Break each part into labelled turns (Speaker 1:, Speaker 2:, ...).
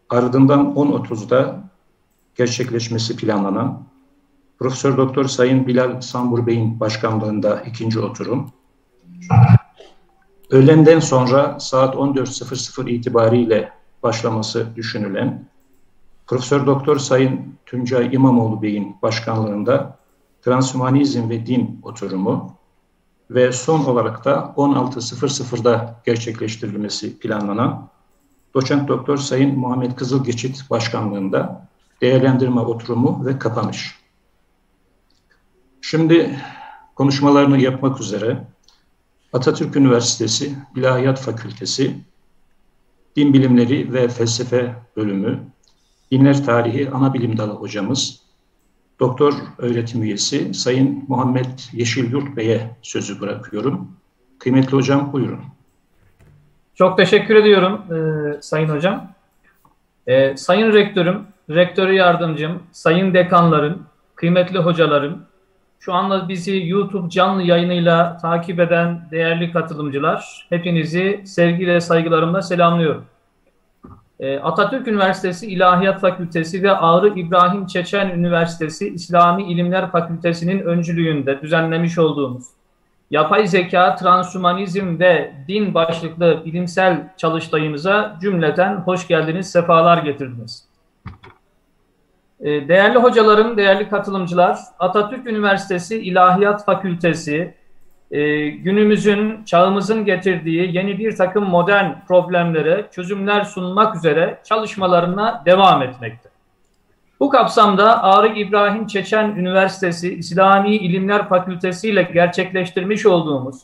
Speaker 1: ardından 10.30'da gerçekleşmesi planlanan Profesör Doktor Sayın Bilal Sambur Bey'in başkanlığında ikinci oturum, öğlenden sonra saat 14.00 itibariyle başlaması düşünülen Profesör Doktor Sayın Tuncay İmamoğlu Bey'in başkanlığında Transhümanizm ve Din oturumu ve son olarak da 16.00'da gerçekleştirilmesi planlanan Doçent Doktor Sayın Muhammed Kızılgeçit başkanlığında değerlendirme oturumu ve kapanış. Şimdi konuşmalarını yapmak üzere Atatürk Üniversitesi İlahiyat Fakültesi Din Bilimleri ve Felsefe Bölümü Dinler Tarihi Anabilim Dalı hocamız Doktor öğretim üyesi Sayın Muhammed Yeşilyurt Bey'e sözü bırakıyorum. Kıymetli hocam, buyurun.
Speaker 2: Çok teşekkür ediyorum Sayın Hocam. Sayın Rektörüm, Rektör Yardımcım, Sayın Dekanlarım, kıymetli hocalarım, şu anda bizi YouTube canlı yayınıyla takip eden değerli katılımcılar, hepinizi sevgiyle, saygılarımla selamlıyorum. Atatürk Üniversitesi İlahiyat Fakültesi ve Ağrı İbrahim Çeçen Üniversitesi İslami İlimler Fakültesi'nin öncülüğünde düzenlemiş olduğumuz yapay zeka, transhümanizm ve din başlıklı bilimsel çalıştayımıza cümleten hoş geldiniz, sefalar getirdiniz. Değerli hocalarım, değerli katılımcılar, Atatürk Üniversitesi İlahiyat Fakültesi günümüzün, çağımızın getirdiği yeni bir takım modern problemlere çözümler sunmak üzere çalışmalarına devam etmekte. Bu kapsamda Ağrı İbrahim Çeçen Üniversitesi İslami İlimler Fakültesi ile gerçekleştirmiş olduğumuz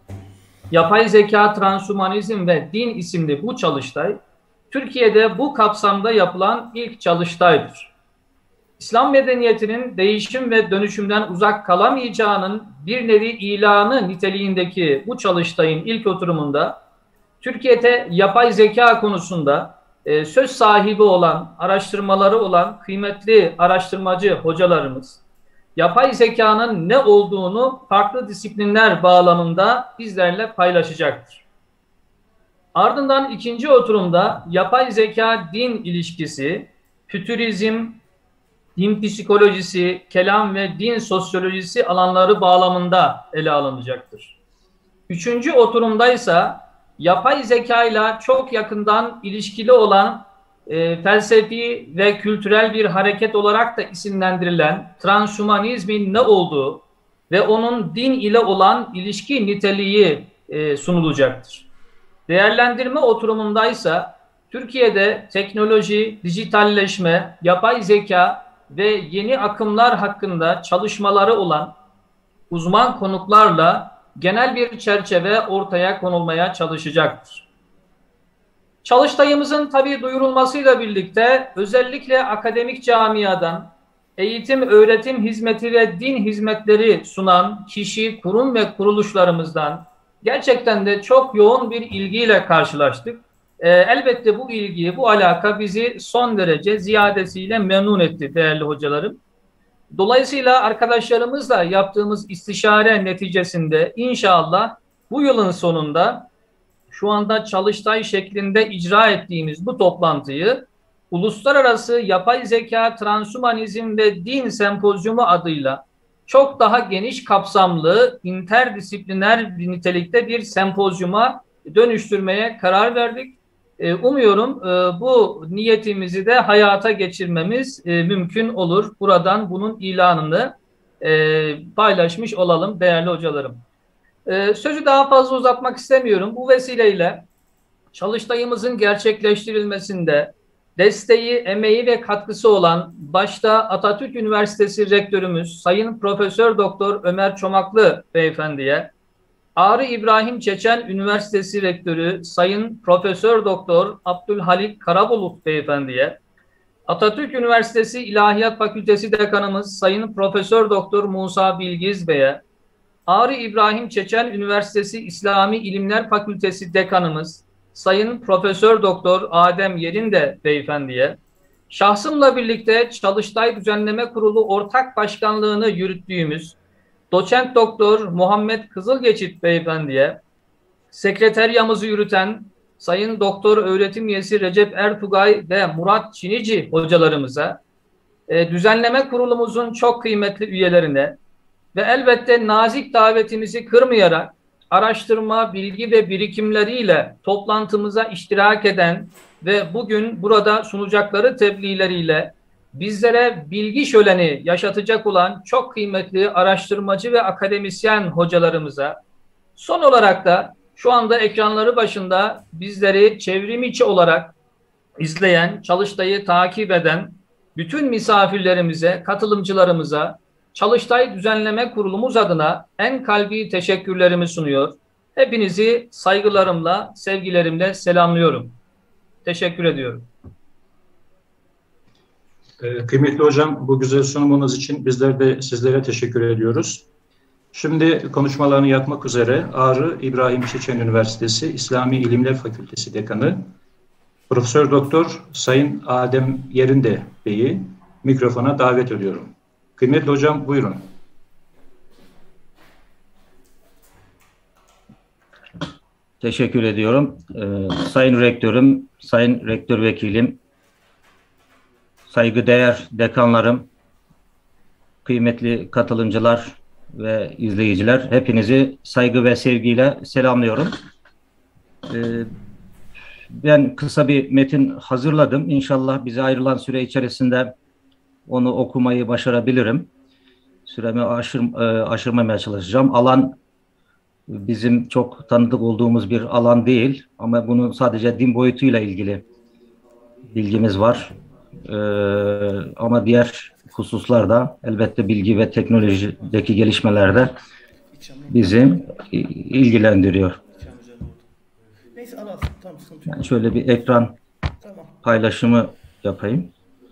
Speaker 2: Yapay Zeka, Transhümanizm ve Din isimli bu çalıştay, Türkiye'de bu kapsamda yapılan ilk çalıştaydır. İslam medeniyetinin değişim ve dönüşümden uzak kalamayacağının bir nevi ilanı niteliğindeki bu çalıştayın ilk oturumunda Türkiye'de yapay zeka konusunda söz sahibi olan, araştırmaları olan kıymetli araştırmacı hocalarımız, yapay zekanın ne olduğunu farklı disiplinler bağlamında bizlerle paylaşacaktır. Ardından ikinci oturumda yapay zeka-din ilişkisi, fütürizm, din psikolojisi, kelam ve din sosyolojisi alanları bağlamında ele alınacaktır. Üçüncü oturumdaysa yapay zeka ile çok yakından ilişkili olan felsefi ve kültürel bir hareket olarak da isimlendirilen transhümanizmin ne olduğu ve onun din ile olan ilişki niteliği sunulacaktır. Değerlendirme oturumundaysa Türkiye'de teknoloji, dijitalleşme, yapay zeka ve yeni akımlar hakkında çalışmaları olan uzman konuklarla genel bir çerçeve ortaya konulmaya çalışacaktır. Çalıştayımızın tabii duyurulmasıyla birlikte özellikle akademik camiadan eğitim, öğretim hizmeti ve din hizmetleri sunan kişi, kurum ve kuruluşlarımızdan gerçekten de çok yoğun bir ilgiyle karşılaştık. Elbette bu ilgi, bu alaka bizi son derece ziyadesiyle memnun etti değerli hocalarım. Dolayısıyla arkadaşlarımızla yaptığımız istişare neticesinde inşallah bu yılın sonunda şu anda çalıştay şeklinde icra ettiğimiz bu toplantıyı Uluslararası Yapay Zeka, Transhümanizm ve Din Sempozyumu adıyla çok daha geniş kapsamlı, interdisipliner bir nitelikte bir sempozyuma dönüştürmeye karar verdik. Umuyorum bu niyetimizi de hayata geçirmemiz mümkün olur. Buradan bunun ilanını paylaşmış olalım değerli hocalarım. Sözü daha fazla uzatmak istemiyorum. Bu vesileyle çalıştayımızın gerçekleştirilmesinde desteği, emeği ve katkısı olan başta Atatürk Üniversitesi Rektörümüz Sayın Profesör Doktor Ömer Çomaklı Beyefendi'ye, Ağrı İbrahim Çeçen Üniversitesi Rektörü Sayın Profesör Doktor Abdülhalik Karabulut Beyefendi'ye, Atatürk Üniversitesi İlahiyat Fakültesi Dekanımız Sayın Profesör Doktor Musa Bilgiz Bey'e, Ağrı İbrahim Çeçen Üniversitesi İslami İlimler Fakültesi Dekanımız Sayın Profesör Doktor Adem Yerinde Beyefendi'ye, şahsımla birlikte Çalıştay Düzenleme Kurulu Ortak Başkanlığını yürüttüğümüz Doçent Doktor Muhammed Kızılgeçit Beyefendi'ye, sekreteryamızı yürüten Sayın Doktor Öğretim Üyesi Recep Ertugay ve Murat Çinici hocalarımıza, düzenleme kurulumuzun çok kıymetli üyelerine ve elbette nazik davetimizi kırmayarak araştırma, bilgi ve birikimleriyle toplantımıza iştirak eden ve bugün burada sunacakları tebliğleriyle bizlere bilgi şöleni yaşatacak olan çok kıymetli araştırmacı ve akademisyen hocalarımıza, son olarak da şu anda ekranları başında bizleri çevrim içi olarak izleyen, Çalıştay'ı takip eden bütün misafirlerimize, katılımcılarımıza, Çalıştay Düzenleme Kurulumuz adına en kalbi teşekkürlerimi sunuyor. Hepinizi saygılarımla, sevgilerimle selamlıyorum. Teşekkür ediyorum.
Speaker 1: Kıymetli hocam, bu güzel sunumunuz için bizler de sizlere teşekkür ediyoruz. Şimdi konuşmalarını yapmak üzere Ağrı İbrahim Çeçen Üniversitesi İslami İlimler Fakültesi Dekanı Profesör Doktor Sayın Adem Yerinde Bey'i mikrofona davet ediyorum. Kıymetli hocam, buyurun.
Speaker 3: Teşekkür ediyorum. Sayın Rektörüm, Sayın Rektör Vekilim, saygıdeğer dekanlarım, kıymetli katılımcılar ve izleyiciler, hepinizi saygı ve sevgiyle selamlıyorum. Ben kısa bir metin hazırladım. İnşallah bize ayrılan süre içerisinde onu okumayı başarabilirim. Süremi aşırmamaya çalışacağım. Alan bizim çok tanıdık olduğumuz bir alan değil ama bunun sadece din boyutuyla ilgili bilgimiz var. Ama diğer hususlarda elbette bilgi ve teknolojideki gelişmelerde bizi ilgilendiriyor. Yani şöyle bir ekran paylaşımı yapayım.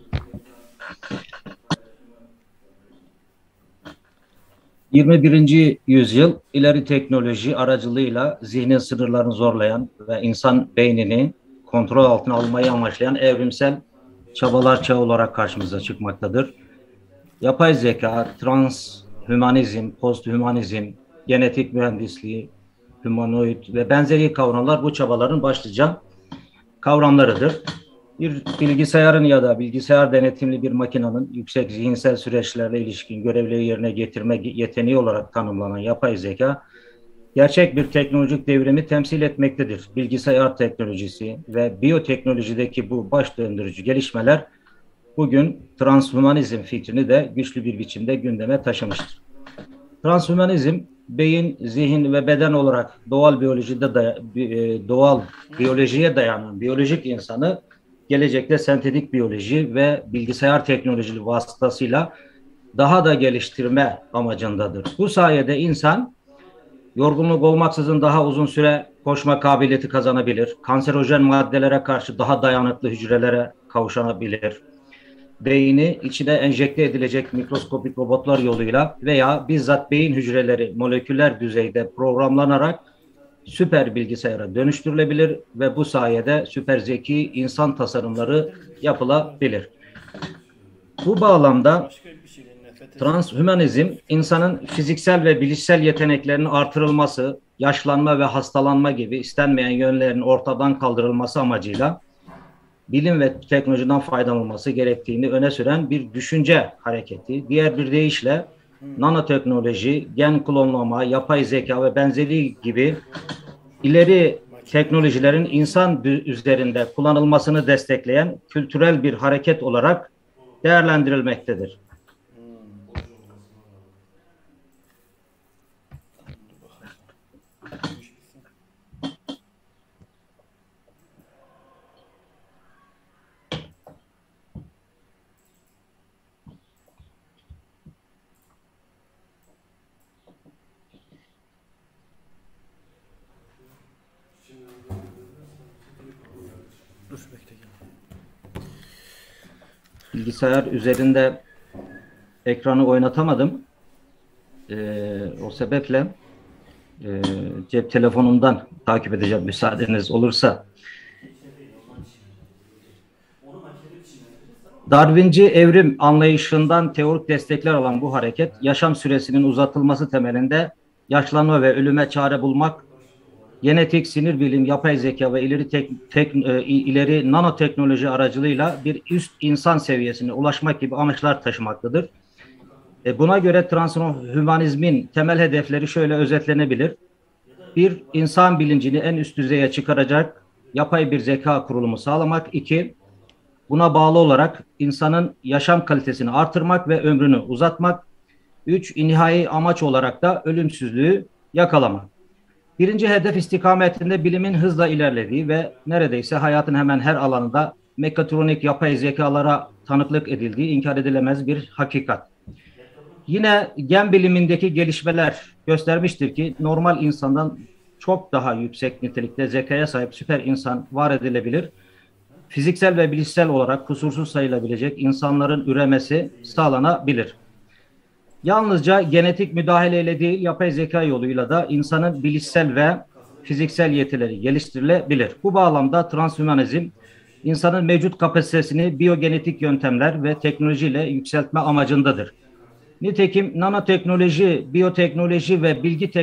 Speaker 3: ...21. yüzyıl ileri teknoloji aracılığıyla zihnin sınırlarını zorlayan ve insan beynini kontrol altına almayı amaçlayan evrimsel çabalar çağı olarak karşımıza çıkmaktadır. Yapay zeka, transhümanizm, posthümanizm, genetik mühendisliği, humanoid ve benzeri kavramlar bu çabaların başlıca kavramlarıdır. Bir bilgisayarın ya da bilgisayar denetimli bir makinenin yüksek zihinsel süreçlerle ilişkin görevleri yerine getirme yeteneği olarak tanımlanan yapay zeka, gerçek bir teknolojik devrimi temsil etmektedir. Bilgisayar teknolojisi ve biyoteknolojideki bu baş döndürücü gelişmeler bugün transhümanizm fikrini de güçlü bir biçimde gündeme taşımıştır. Transhümanizm, beyin, zihin ve beden olarak doğal biyolojiye dayanan biyolojik insanı gelecekte sentetik biyoloji ve bilgisayar teknolojisi vasıtasıyla daha da geliştirme amacındadır. Bu sayede insan yorgunluk olmaksızın daha uzun süre koşma kabiliyeti kazanabilir, kanserojen maddelere karşı daha dayanıklı hücrelere kavuşabilir, beyni içine enjekte edilecek mikroskopik robotlar yoluyla veya bizzat beyin hücreleri moleküler düzeyde programlanarak süper bilgisayara dönüştürülebilir ve bu sayede süper zeki insan tasarımları yapılabilir. Bu bağlamda transhümanizm, insanın fiziksel ve bilişsel yeteneklerinin artırılması, yaşlanma ve hastalanma gibi istenmeyen yönlerin ortadan kaldırılması amacıyla bilim ve teknolojiden faydalanılması gerektiğini öne süren bir düşünce hareketi. Diğer bir deyişle nanoteknoloji, gen klonlama, yapay zeka ve benzeri gibi ileri teknolojilerin insan üzerinde kullanılmasını destekleyen kültürel bir hareket olarak değerlendirilmektedir. Bilgisayar üzerinde ekranı oynatamadım. O sebeple cep telefonumdan takip edeceğim müsaadeniz olursa. Darwinci evrim anlayışından teorik destekler alan bu hareket, yaşam süresinin uzatılması temelinde yaşlanma ve ölüme çare bulmak genetik, sinir bilim, yapay zeka ve ileri nanoteknoloji aracılığıyla bir üst insan seviyesine ulaşmak gibi amaçlar taşımaktadır. Buna göre transhümanizmin temel hedefleri şöyle özetlenebilir. Bir, insan bilincini en üst düzeye çıkaracak yapay bir zeka kurulumu sağlamak. İki, buna bağlı olarak insanın yaşam kalitesini artırmak ve ömrünü uzatmak. Üç, nihai amaç olarak da ölümsüzlüğü yakalamak. Birinci hedef istikametinde bilimin hızla ilerlediği ve neredeyse hayatın hemen her alanında mekatronik yapay zekalara tanıklık edildiği inkar edilemez bir hakikat. Yine gen bilimindeki gelişmeler göstermiştir ki normal insandan çok daha yüksek nitelikte zekaya sahip süper insan var edilebilir. Fiziksel ve bilişsel olarak kusursuz sayılabilecek insanların üremesi sağlanabilir. Yalnızca genetik müdahaleyle değil, yapay zeka yoluyla da insanın bilişsel ve fiziksel yetileri geliştirilebilir. Bu bağlamda transhümanizm, insanın mevcut kapasitesini biyogenetik yöntemler ve teknolojiyle yükseltme amacındadır. Nitekim nanoteknoloji, biyoteknoloji ve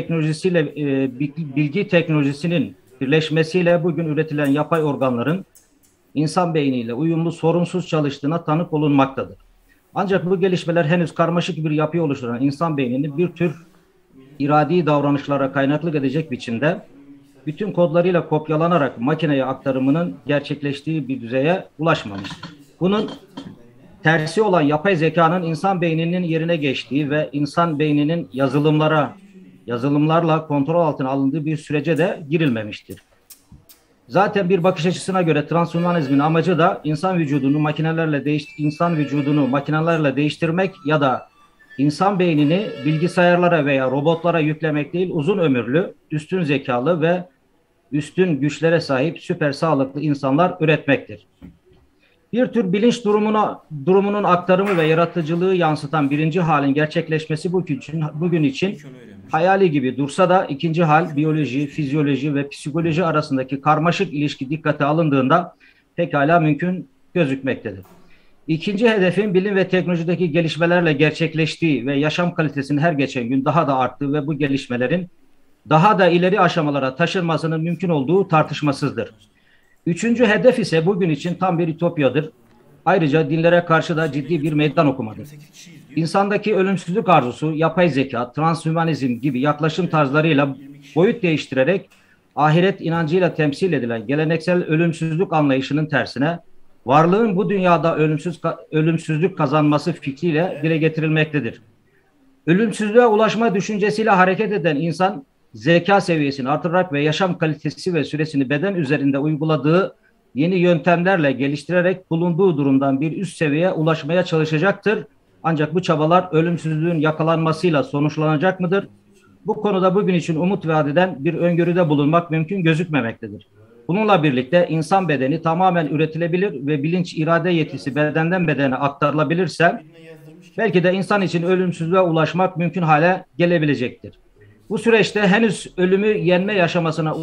Speaker 3: bilgi teknolojisinin birleşmesiyle bugün üretilen yapay organların insan beyniyle uyumlu, sorunsuz çalıştığına tanık olunmaktadır. Ancak bu gelişmeler henüz karmaşık bir yapıyı oluşturan insan beynini bir tür iradi davranışlara kaynaklık edecek biçimde bütün kodlarıyla kopyalanarak makineye aktarımının gerçekleştiği bir düzeye ulaşmamıştır. Bunun tersi olan yapay zekanın insan beyninin yerine geçtiği ve insan beyninin yazılımlarla kontrol altına alındığı bir sürece de girilmemiştir. Zaten bir bakış açısına göre transhümanizmin amacı da insan vücudunu makinelerle değiştirmek ya da insan beynini bilgisayarlara veya robotlara yüklemek değil, uzun ömürlü, üstün zekalı ve üstün güçlere sahip süper sağlıklı insanlar üretmektir. Bir tür bilinç durumunun aktarımı ve yaratıcılığı yansıtan birinci halin gerçekleşmesi bugün için hayali gibi dursa da ikinci hal biyoloji, fizyoloji ve psikoloji arasındaki karmaşık ilişki dikkate alındığında pekala mümkün gözükmektedir. İkinci hedefin bilim ve teknolojideki gelişmelerle gerçekleştiği ve yaşam kalitesinin her geçen gün daha da arttığı ve bu gelişmelerin daha da ileri aşamalara taşınmasının mümkün olduğu tartışmasızdır. Üçüncü hedef ise bugün için tam bir ütopyadır. Ayrıca dinlere karşı da ciddi bir meydan okumadır. İnsandaki ölümsüzlük arzusu, yapay zeka, transhümanizm gibi yaklaşım tarzlarıyla boyut değiştirerek ahiret inancıyla temsil edilen geleneksel ölümsüzlük anlayışının tersine varlığın bu dünyada ölümsüzlük kazanması fikriyle dile getirilmektedir. Ölümsüzlüğe ulaşma düşüncesiyle hareket eden insan zeka seviyesini artırarak ve yaşam kalitesi ve süresini beden üzerinde uyguladığı yeni yöntemlerle geliştirerek bulunduğu durumdan bir üst seviyeye ulaşmaya çalışacaktır. Ancak bu çabalar ölümsüzlüğün yakalanmasıyla sonuçlanacak mıdır? Bu konuda bugün için umut vaat eden bir öngörüde bulunmak mümkün gözükmemektedir. Bununla birlikte insan bedeni tamamen üretilebilir ve bilinç irade yetisi bedenden bedene aktarılabilirse belki de insan için ölümsüzlüğe ulaşmak mümkün hale gelebilecektir. Bu süreçte henüz ölümü yenme aşamasına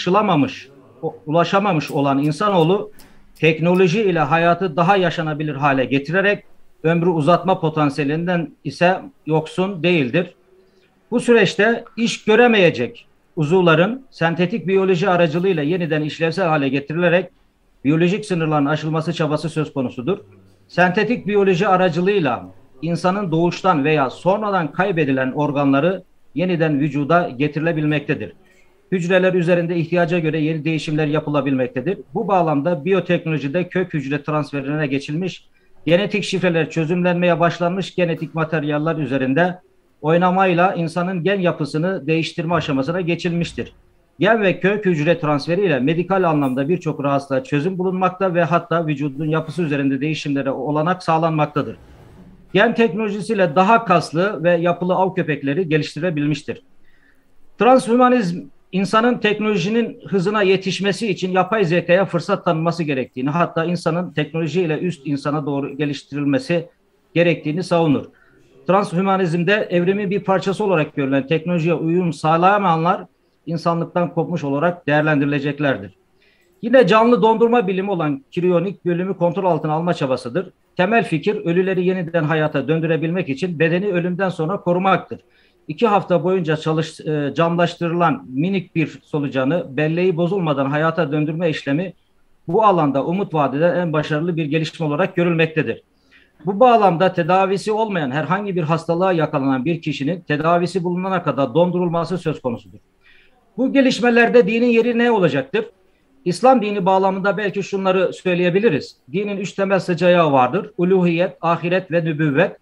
Speaker 3: ulaşamamış olan insanoğlu teknoloji ile hayatı daha yaşanabilir hale getirerek ömrü uzatma potansiyelinden ise yoksun değildir. Bu süreçte iş göremeyecek uzuvların sentetik biyoloji aracılığıyla yeniden işlevsel hale getirilerek biyolojik sınırların aşılması çabası söz konusudur. Sentetik biyoloji aracılığıyla insanın doğuştan veya sonradan kaybedilen organları yeniden vücuda getirilebilmektedir. Hücreler üzerinde ihtiyaca göre yeni değişimler yapılabilmektedir. Bu bağlamda biyoteknolojide kök hücre transferine geçilmiş, genetik şifreler çözümlenmeye başlanmış genetik materyaller üzerinde oynamayla insanın gen yapısını değiştirme aşamasına geçilmiştir. Gen ve kök hücre transferiyle medikal anlamda birçok rahatsızlığa çözüm bulunmakta ve hatta vücudun yapısı üzerinde değişimlere olanak sağlanmaktadır. Gen teknolojisiyle daha kaslı ve yapılı av köpekleri geliştirebilmiştir. Transhümanizm, insanın teknolojinin hızına yetişmesi için yapay zekaya fırsat tanınması gerektiğini, hatta insanın teknolojiyle üst insana doğru geliştirilmesi gerektiğini savunur. Transhümanizmde evrimin bir parçası olarak görülen teknolojiye uyum sağlayamayanlar insanlıktan kopmuş olarak değerlendirileceklerdir. Yine canlı dondurma bilimi olan kriyonik bölümü kontrol altına alma çabasıdır. Temel fikir ölüleri yeniden hayata döndürebilmek için bedeni ölümden sonra korumaktır. 2 hafta boyunca camlaştırılan minik bir solucanı belleği bozulmadan hayata döndürme işlemi bu alanda umut vadeden en başarılı bir gelişme olarak görülmektedir. Bu bağlamda tedavisi olmayan herhangi bir hastalığa yakalanan bir kişinin tedavisi bulunana kadar dondurulması söz konusudur. Bu gelişmelerde dinin yeri ne olacaktır? İslam dini bağlamında belki şunları söyleyebiliriz. Dinin 3 temel sıcağı vardır. Uluhiyet, ahiret ve nübüvvet.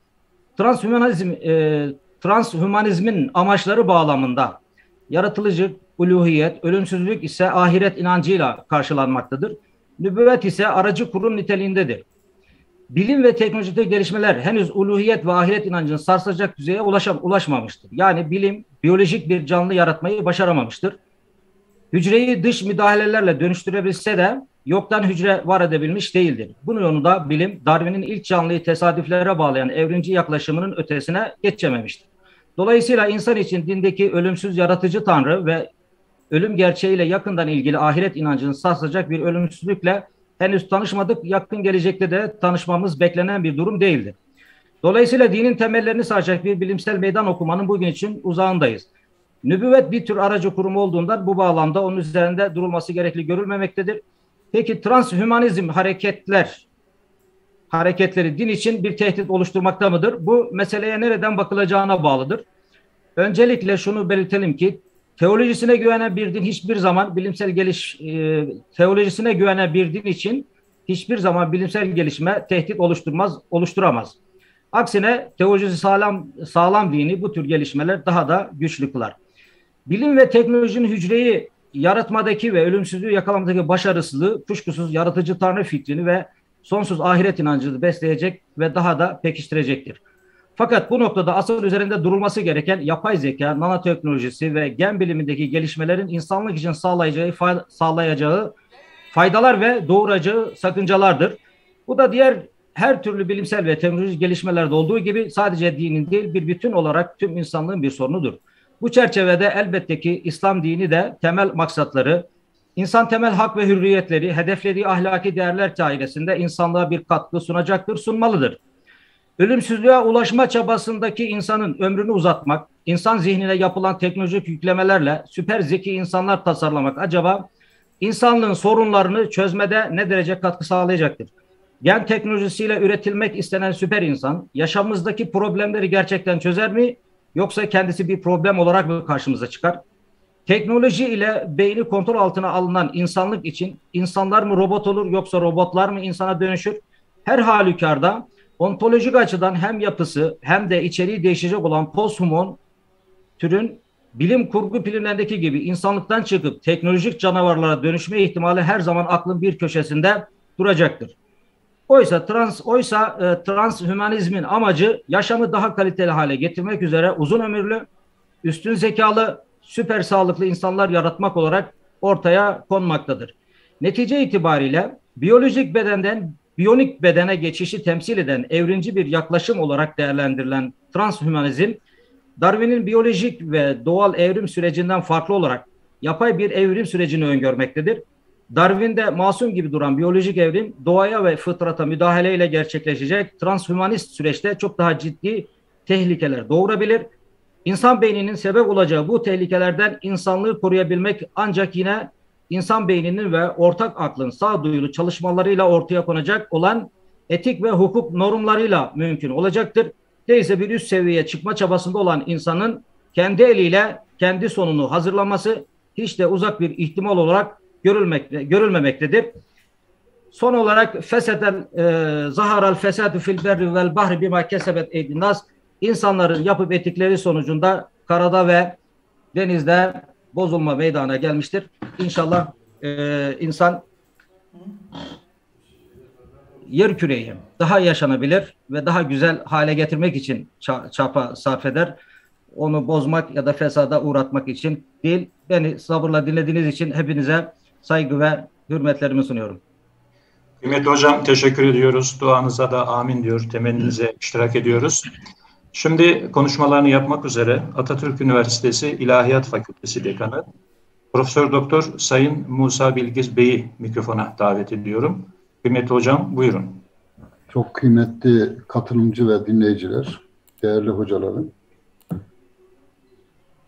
Speaker 3: Transhümanizmin amaçları bağlamında yaratılıcı, uluhiyet, ölümsüzlük ise ahiret inancıyla karşılanmaktadır. Nübüvvet ise aracı kurum niteliğindedir. Bilim ve teknolojide gelişmeler henüz uluhiyet ve ahiret inancını sarsacak düzeye ulaşmamıştır. Yani bilim biyolojik bir canlı yaratmayı başaramamıştır. Hücreyi dış müdahalelerle dönüştürebilse de yoktan hücre var edebilmiş değildir. Bunun yolunda bilim Darwin'in ilk canlıyı tesadüflere bağlayan evrimci yaklaşımının ötesine geçememiştir. Dolayısıyla insan için dindeki ölümsüz yaratıcı Tanrı ve ölüm gerçeğiyle yakından ilgili ahiret inancını sarsacak bir ölümsüzlükle henüz tanışmadık, yakın gelecekte de tanışmamız beklenen bir durum değildir. Dolayısıyla dinin temellerini sarsacak bir bilimsel meydan okumanın bugün için uzağındayız. Nübüvvet bir tür aracı kurum olduğundan bu bağlamda onun üzerinde durulması gerekli görülmemektedir. Peki transhümanizm hareketleri din için bir tehdit oluşturmakta mıdır? Bu meseleye nereden bakılacağına bağlıdır. Öncelikle şunu belirtelim ki teolojisine güvenen bir din hiçbir zaman teolojisine güvenen bir din için hiçbir zaman bilimsel gelişme tehdit oluşturamaz. Aksine teolojisi sağlam dini bu tür gelişmeler daha da güçlü kılar. Bilim ve teknolojinin hücreyi yaratmadaki ve ölümsüzlüğü yakalamadaki başarısızlığı kuşkusuz yaratıcı Tanrı fikrini ve sonsuz ahiret inancını besleyecek ve daha da pekiştirecektir. Fakat bu noktada asıl üzerinde durulması gereken yapay zeka, nanoteknolojisi ve gen bilimindeki gelişmelerin insanlık için sağlayacağı faydalar ve doğuracağı sakıncalardır. Bu da diğer her türlü bilimsel ve teknolojik gelişmelerde olduğu gibi sadece dinin değil bir bütün olarak tüm insanlığın bir sorunudur. Bu çerçevede elbette ki İslam dini de temel maksatları, insan temel hak ve hürriyetleri, hedeflediği ahlaki değerler dairesinde insanlığa bir katkı sunacaktır, sunmalıdır. Ölümsüzlüğe ulaşma çabasındaki insanın ömrünü uzatmak, insan zihnine yapılan teknolojik yüklemelerle süper zeki insanlar tasarlamak acaba insanlığın sorunlarını çözmede ne derece katkı sağlayacaktır? Gen teknolojisiyle üretilmek istenen süper insan yaşamımızdaki problemleri gerçekten çözer mi? Yoksa kendisi bir problem olarak mı karşımıza çıkar? Teknoloji ile beyni kontrol altına alınan insanlık için insanlar mı robot olur yoksa robotlar mı insana dönüşür? Her halükarda ontolojik açıdan hem yapısı hem de içeriği değişecek olan posthuman türün bilim kurgu filmlerindeki gibi insanlıktan çıkıp teknolojik canavarlara dönüşme ihtimali her zaman aklın bir köşesinde duracaktır. Oysa transhümanizmin amacı yaşamı daha kaliteli hale getirmek üzere uzun ömürlü, üstün zekalı, süper sağlıklı insanlar yaratmak olarak ortaya konmaktadır. Netice itibariyle biyolojik bedenden biyonik bedene geçişi temsil eden evrimci bir yaklaşım olarak değerlendirilen transhümanizm, Darwin'in biyolojik ve doğal evrim sürecinden farklı olarak yapay bir evrim sürecini öngörmektedir. Darwin'de masum gibi duran biyolojik evrim doğaya ve fıtrata müdahaleyle gerçekleşecek transhümanist süreçte çok daha ciddi tehlikeler doğurabilir. İnsan beyninin sebep olacağı bu tehlikelerden insanlığı koruyabilmek ancak yine insan beyninin ve ortak aklın sağduyulu çalışmalarıyla ortaya konacak olan etik ve hukuk normlarıyla mümkün olacaktır. Değilse bir üst seviyeye çıkma çabasında olan insanın kendi eliyle kendi sonunu hazırlaması hiç de uzak bir ihtimal olarak görülmemektedir. Son olarak zaharal fesadu fil berri vel bahri bima kesebet eydin nas, insanların yapıp ettikleri sonucunda karada ve denizde bozulma meydana gelmiştir. İnşallah insan yer küreyi daha yaşanabilir ve daha güzel hale getirmek için çaba sarf eder. Onu bozmak ya da fesada uğratmak için değil. Beni sabırla dinlediğiniz için hepinize saygı ve hürmetlerimi sunuyorum.
Speaker 1: Kıymetli hocam teşekkür ediyoruz. Duanıza da amin diyor. Temenninize iştirak ediyoruz. Şimdi konuşmalarını yapmak üzere Atatürk Üniversitesi İlahiyat Fakültesi Dekanı Profesör Doktor Sayın Musa Bilgiz Bey'i mikrofona davet ediyorum. Kıymetli hocam buyurun.
Speaker 4: Çok kıymetli katılımcı ve dinleyiciler, değerli hocalarım.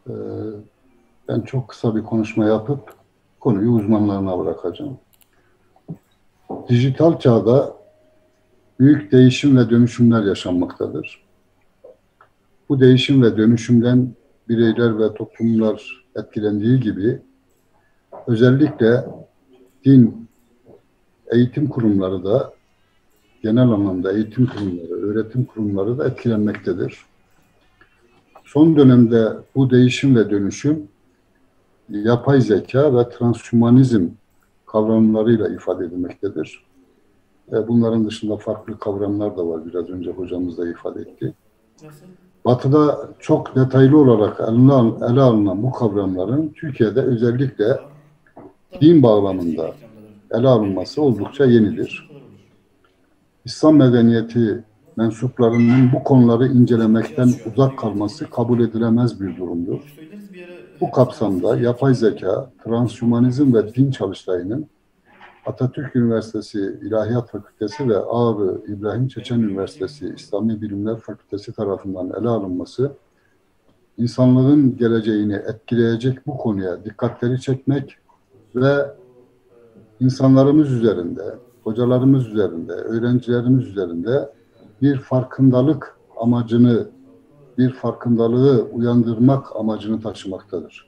Speaker 4: Ee, Ben çok kısa bir konuşma yapıp konuyu uzmanlarına bırakacağım. Dijital çağda büyük değişim ve dönüşümler yaşanmaktadır. Bu değişim ve dönüşümden bireyler ve toplumlar etkilendiği gibi özellikle din, eğitim kurumları da genel anlamda eğitim kurumları, öğretim kurumları da etkilenmektedir. Son dönemde bu değişim ve dönüşüm yapay zeka ve transhümanizm kavramlarıyla ifade edilmektedir. Bunların dışında farklı kavramlar da var. Biraz önce hocamız da ifade etti. Batı'da çok detaylı olarak ele alınan bu kavramların Türkiye'de özellikle din bağlamında ele alınması oldukça yenidir. İslam medeniyeti mensuplarının bu konuları incelemekten uzak kalması kabul edilemez bir durumdur. Bu kapsamda yapay zeka, transhümanizm ve din çalıştayının Atatürk Üniversitesi İlahiyat Fakültesi ve Ağrı İbrahim Çeçen Üniversitesi İslami Bilimler Fakültesi tarafından ele alınması, insanlığın geleceğini etkileyecek bu konuya dikkatleri çekmek ve insanlarımız üzerinde, hocalarımız üzerinde, öğrencilerimiz üzerinde bir farkındalığı uyandırmak amacını taşımaktadır.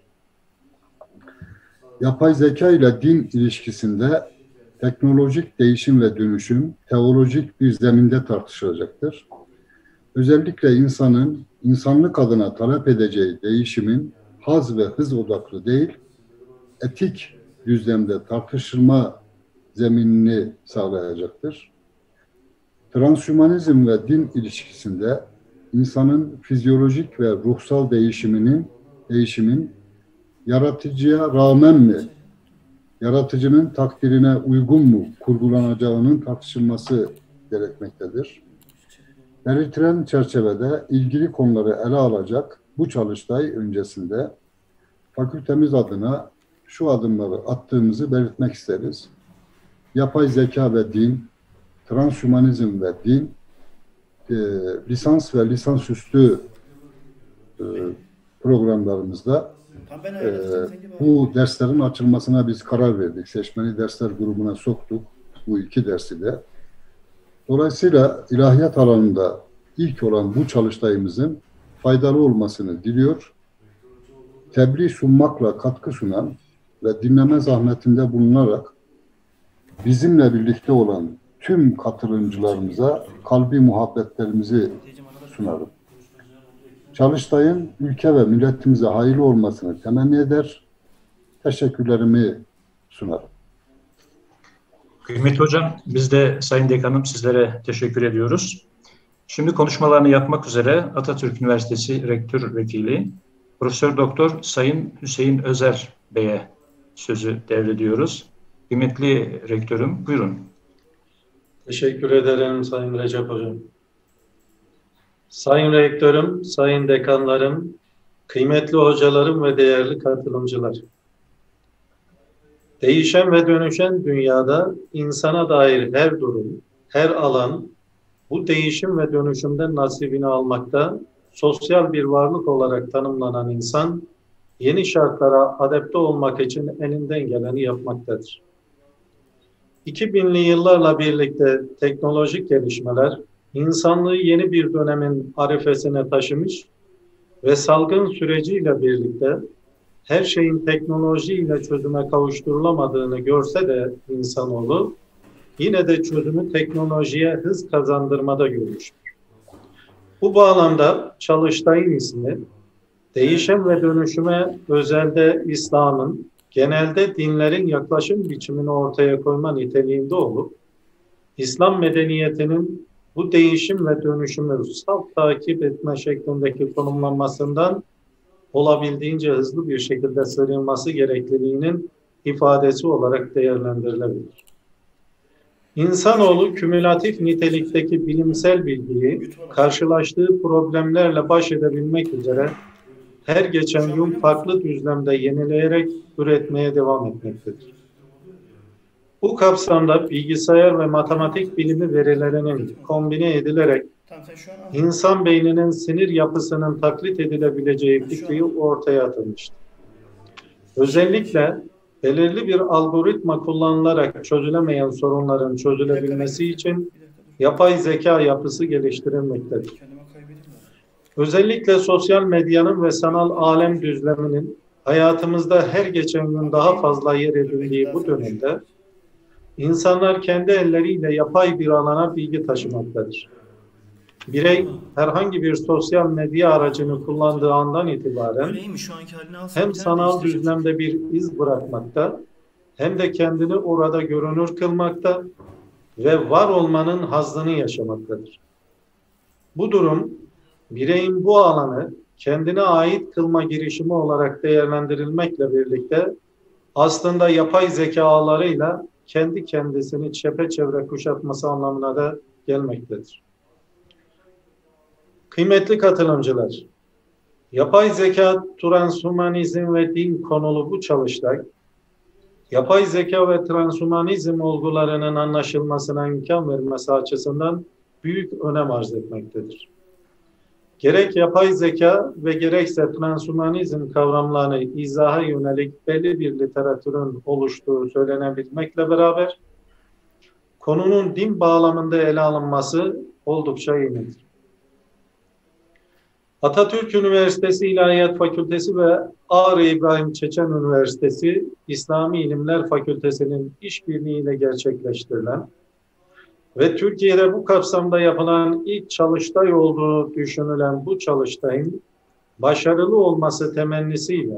Speaker 4: Yapay zeka ile din ilişkisinde teknolojik değişim ve dönüşüm teolojik bir zeminde tartışılacaktır. Özellikle insanlık adına talep edeceği değişimin haz ve hız odaklı değil, etik düzlemde tartışılma zeminini sağlayacaktır. Transhümanizm ve din ilişkisinde insanın fizyolojik ve ruhsal değişimin yaratıcıya rağmen mi, yaratıcının takdirine uygun mu kurgulanacağının tartışılması gerekmektedir. Belirtilen çerçevede ilgili konuları ele alacak bu çalıştay öncesinde fakültemiz adına şu adımları attığımızı belirtmek isteriz. Yapay zeka ve din, transhümanizm ve din, lisans ve lisansüstü programlarımızda bu derslerin açılmasına biz karar verdik. Seçmeli dersler grubuna soktuk bu 2 dersi de. Dolayısıyla ilahiyat alanında ilk olan bu çalıştayımızın faydalı olmasını diliyor. Tebliğ sunmakla katkı sunan ve dinleme zahmetinde bulunarak bizimle birlikte olan tüm katılımcılarımıza kalbi muhabbetlerimizi sunarım. Çalıştayın ülke ve milletimize hayırlı olmasını temenni eder, teşekkürlerimi sunarım.
Speaker 1: Kıymetli hocam, biz de Sayın Dekanım sizlere teşekkür ediyoruz. Şimdi konuşmalarını yapmak üzere Atatürk Üniversitesi Rektör Vekili Profesör Doktor Sayın Hüseyin Özer Bey'e sözü devrediyoruz. Kıymetli rektörüm, buyurun.
Speaker 5: Teşekkür ederim Sayın Recep Hocam. Sayın Rektörüm, Sayın Dekanlarım, kıymetli hocalarım ve değerli katılımcılar. Değişen ve dönüşen dünyada insana dair her durum, her alan bu değişim ve dönüşümden nasibini almakta, sosyal bir varlık olarak tanımlanan insan, yeni şartlara adapte olmak için elinden geleni yapmaktadır. 2000'li yıllarla birlikte teknolojik gelişmeler, insanlığı yeni bir dönemin arifesine taşımış ve salgın süreciyle birlikte her şeyin teknolojiyle çözüme kavuşturulamadığını görse de insanoğlu, yine de çözümü teknolojiye hız kazandırmada görmüştür. Bu bağlamda çalıştayın ismi, değişim ve dönüşüme özelde İslam'ın, genelde dinlerin yaklaşım biçimini ortaya koyma niteliğinde olup, İslam medeniyetinin bu değişim ve dönüşümü salt takip etme şeklindeki konumlanmasından olabildiğince hızlı bir şekilde sıyrılması gerekliliğinin ifadesi olarak değerlendirilebilir. İnsanoğlu kümülatif nitelikteki bilimsel bilgiyi karşılaştığı problemlerle baş edebilmek üzere her geçen gün farklı düzlemde yenileyerek üretmeye devam etmektedir. Bu kapsamda bilgisayar ve matematik bilimi verilerinin kombine edilerek insan beyninin sinir yapısının taklit edilebileceği fikri ortaya atılmıştır. Özellikle belirli bir algoritma kullanılarak çözülemeyen sorunların çözülebilmesi için yapay zeka yapısı geliştirilmektedir. Özellikle sosyal medyanın ve sanal alem düzleminin hayatımızda her geçen gün daha fazla yer edindiği bu dönemde insanlar kendi elleriyle yapay bir alana bilgi taşımaktadır. Birey herhangi bir sosyal medya aracını kullandığı andan itibaren hem sanal düzlemde bir iz bırakmakta hem de kendini orada görünür kılmakta ve var olmanın hazzını yaşamaktadır. Bu durum bireyin bu alanı kendine ait kılma girişimi olarak değerlendirilmekle birlikte aslında yapay zeka ağlarıyla kendi kendisini çepeçevre kuşatması anlamına da gelmektedir. Kıymetli katılımcılar, yapay zeka, transhumanizm ve din konulu bu çalıştay, yapay zeka ve transhumanizm olgularının anlaşılmasına imkan vermesi açısından büyük önem arz etmektedir. Gerek yapay zeka ve gerekse transhumanizm kavramlarını izaha yönelik belli bir literatürün oluştuğu söylenebilmekle beraber, konunun din bağlamında ele alınması oldukça yenidir. Atatürk Üniversitesi İlahiyat Fakültesi ve Ağrı İbrahim Çeçen Üniversitesi İslami İlimler Fakültesi'nin işbirliğiyle gerçekleştirilen ve Türkiye'de bu kapsamda yapılan ilk çalıştay olduğu düşünülen bu çalıştayın başarılı olması temennisiyle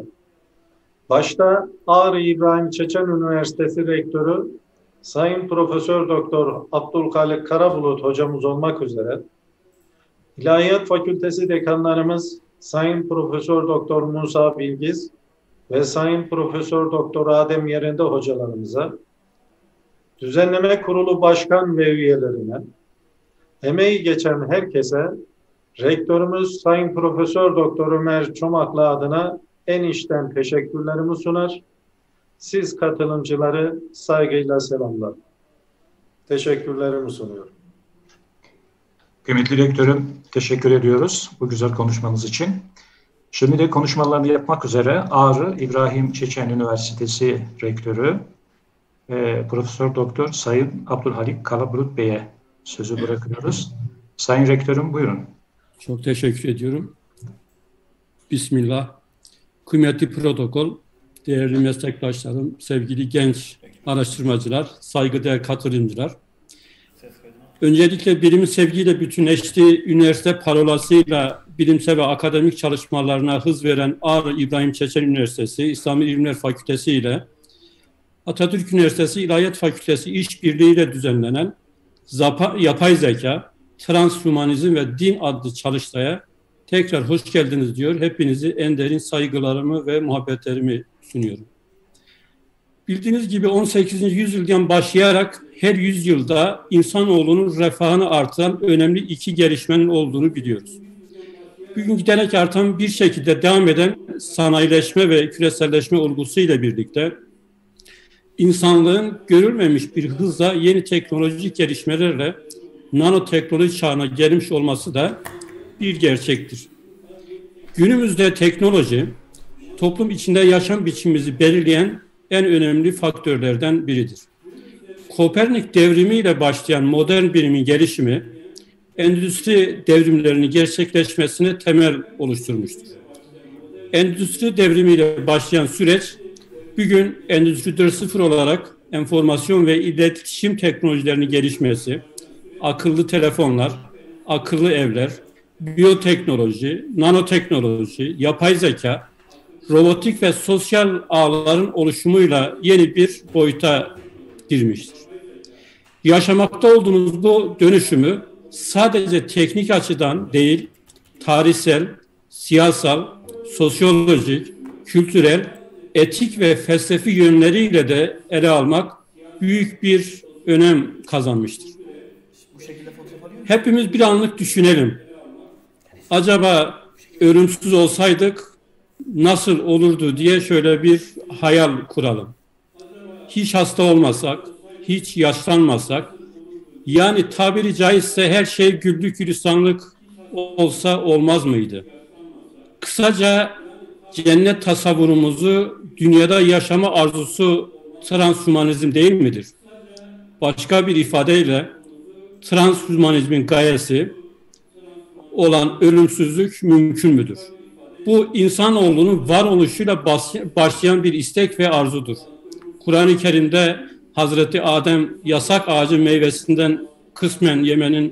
Speaker 5: başta Ağrı İbrahim Çeçen Üniversitesi Rektörü Sayın Profesör Doktor Abdülhalik Karabulut hocamız olmak üzere İlahiyat Fakültesi dekanlarımız Sayın Profesör Doktor Musa Bilgiz ve Sayın Profesör Doktor Adem Yerinde hocalarımıza, Düzenleme Kurulu Başkan ve üyelerine, emeği geçen herkese, Rektörümüz Sayın Profesör Doktor Ömer Çomaklı adına en içten teşekkürlerimi sunar. Siz katılımcıları saygıyla selamlar. Teşekkürlerimi sunuyorum.
Speaker 1: Kıymetli Rektörüm, teşekkür ediyoruz bu güzel konuşmanız için. Şimdi de konuşmalarını yapmak üzere Ağrı İbrahim Çeçen Üniversitesi Rektörü Profesör Doktor Sayın Abdülhalik Karabulut Bey'e sözü bırakıyoruz. Sayın Rektörüm buyurun.
Speaker 6: Çok teşekkür ediyorum. Bismillah. Kıymetli protokol, değerli meslektaşlarım, sevgili genç araştırmacılar, saygıdeğer katılımcılar. Öncelikle bilimin sevgiyle bütünleştiği üniversite parolasıyla bilimsel ve akademik çalışmalarına hız veren Ağrı İbrahim Çeçen Üniversitesi İslami İlimler Fakültesi ile Atatürk Üniversitesi İlahiyat Fakültesi işbirliğiyle düzenlenen yapay zeka, transhumanizm ve din adlı çalıştaya tekrar hoş geldiniz diyor. Hepinizi en derin saygılarımı ve muhabbetlerimi sunuyorum. Bildiğiniz gibi 18. yüzyıldan başlayarak her yüzyılda insanoğlunun refahını artıran önemli iki gelişmenin olduğunu biliyoruz. Bugün giderek artan bir şekilde devam eden sanayileşme ve küreselleşme olgusuyla birlikte insanlığın görülmemiş bir hızla yeni teknolojik gelişmelerle nanoteknoloji çağına gelmiş olması da bir gerçektir. Günümüzde teknoloji, toplum içinde yaşam biçimimizi belirleyen en önemli faktörlerden biridir. Kopernik devrimiyle başlayan modern bilimin gelişimi, endüstri devrimlerinin gerçekleşmesine temel oluşturmuştur. Endüstri devrimiyle başlayan süreç, bugün Endüstri 4.0 olarak enformasyon ve iletişim teknolojilerinin gelişmesi, akıllı telefonlar, akıllı evler, biyoteknoloji, nanoteknoloji, yapay zeka, robotik ve sosyal ağların oluşumuyla yeni bir boyuta girmiştir. Yaşamakta olduğumuz bu dönüşümü sadece teknik açıdan değil, tarihsel, siyasal, sosyolojik, kültürel, etik ve felsefi yönleriyle de ele almak büyük bir önem kazanmıştır. Hepimiz bir anlık düşünelim. Acaba ölümsüz olsaydık nasıl olurdu diye şöyle bir hayal kuralım. Hiç hasta olmasak, hiç yaşlanmasak, Yani tabiri caizse her şey güllük gülistanlık olsa olmaz mıydı? Kısaca cennet tasavvurumuzu dünyada yaşama arzusu transhümanizm değil midir? Başka bir ifadeyle transhümanizmin gayesi olan ölümsüzlük mümkün müdür? Bu insanoğlunun varoluşuyla başlayan bir istek ve arzudur. Kur'an-ı Kerim'de Hazreti Adem yasak ağacı meyvesinden kısmen yemenin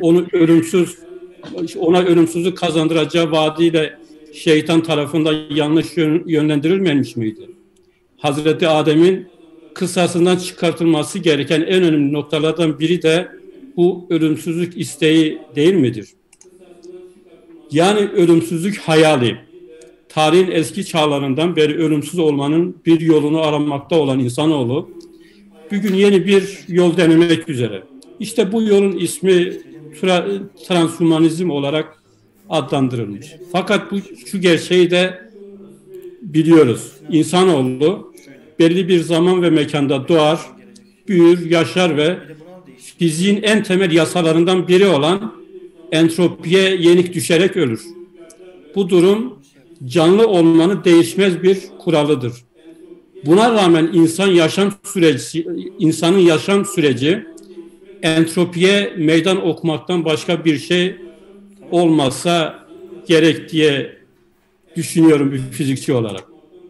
Speaker 6: ona ölümsüzlük kazandıracağı vaadiyle şeytan tarafından yanlış yönlendirilmemiş miydi? Hazreti Adem'in kısasından çıkartılması gereken en önemli noktalardan biri de bu ölümsüzlük isteği değil midir? Yani ölümsüzlük hayali. Tarihin eski çağlarından beri ölümsüz olmanın bir yolunu aramakta olan insanoğlu bugün yeni bir yol denemek üzere. İşte bu yolun ismi transhümanizm olarak adlandırılmış. Fakat şu gerçeği de biliyoruz. İnsanoğlu belli bir zaman ve mekanda doğar, büyür, yaşar ve fiziğin en temel yasalarından biri olan entropiye yenik düşerek ölür. Bu durum canlı olmanın değişmez bir kuralıdır. Buna rağmen insanın yaşam süreci entropiye meydan okumaktan başka bir şey olmazsa gerek diye düşünüyorum bir fizikçi olarak.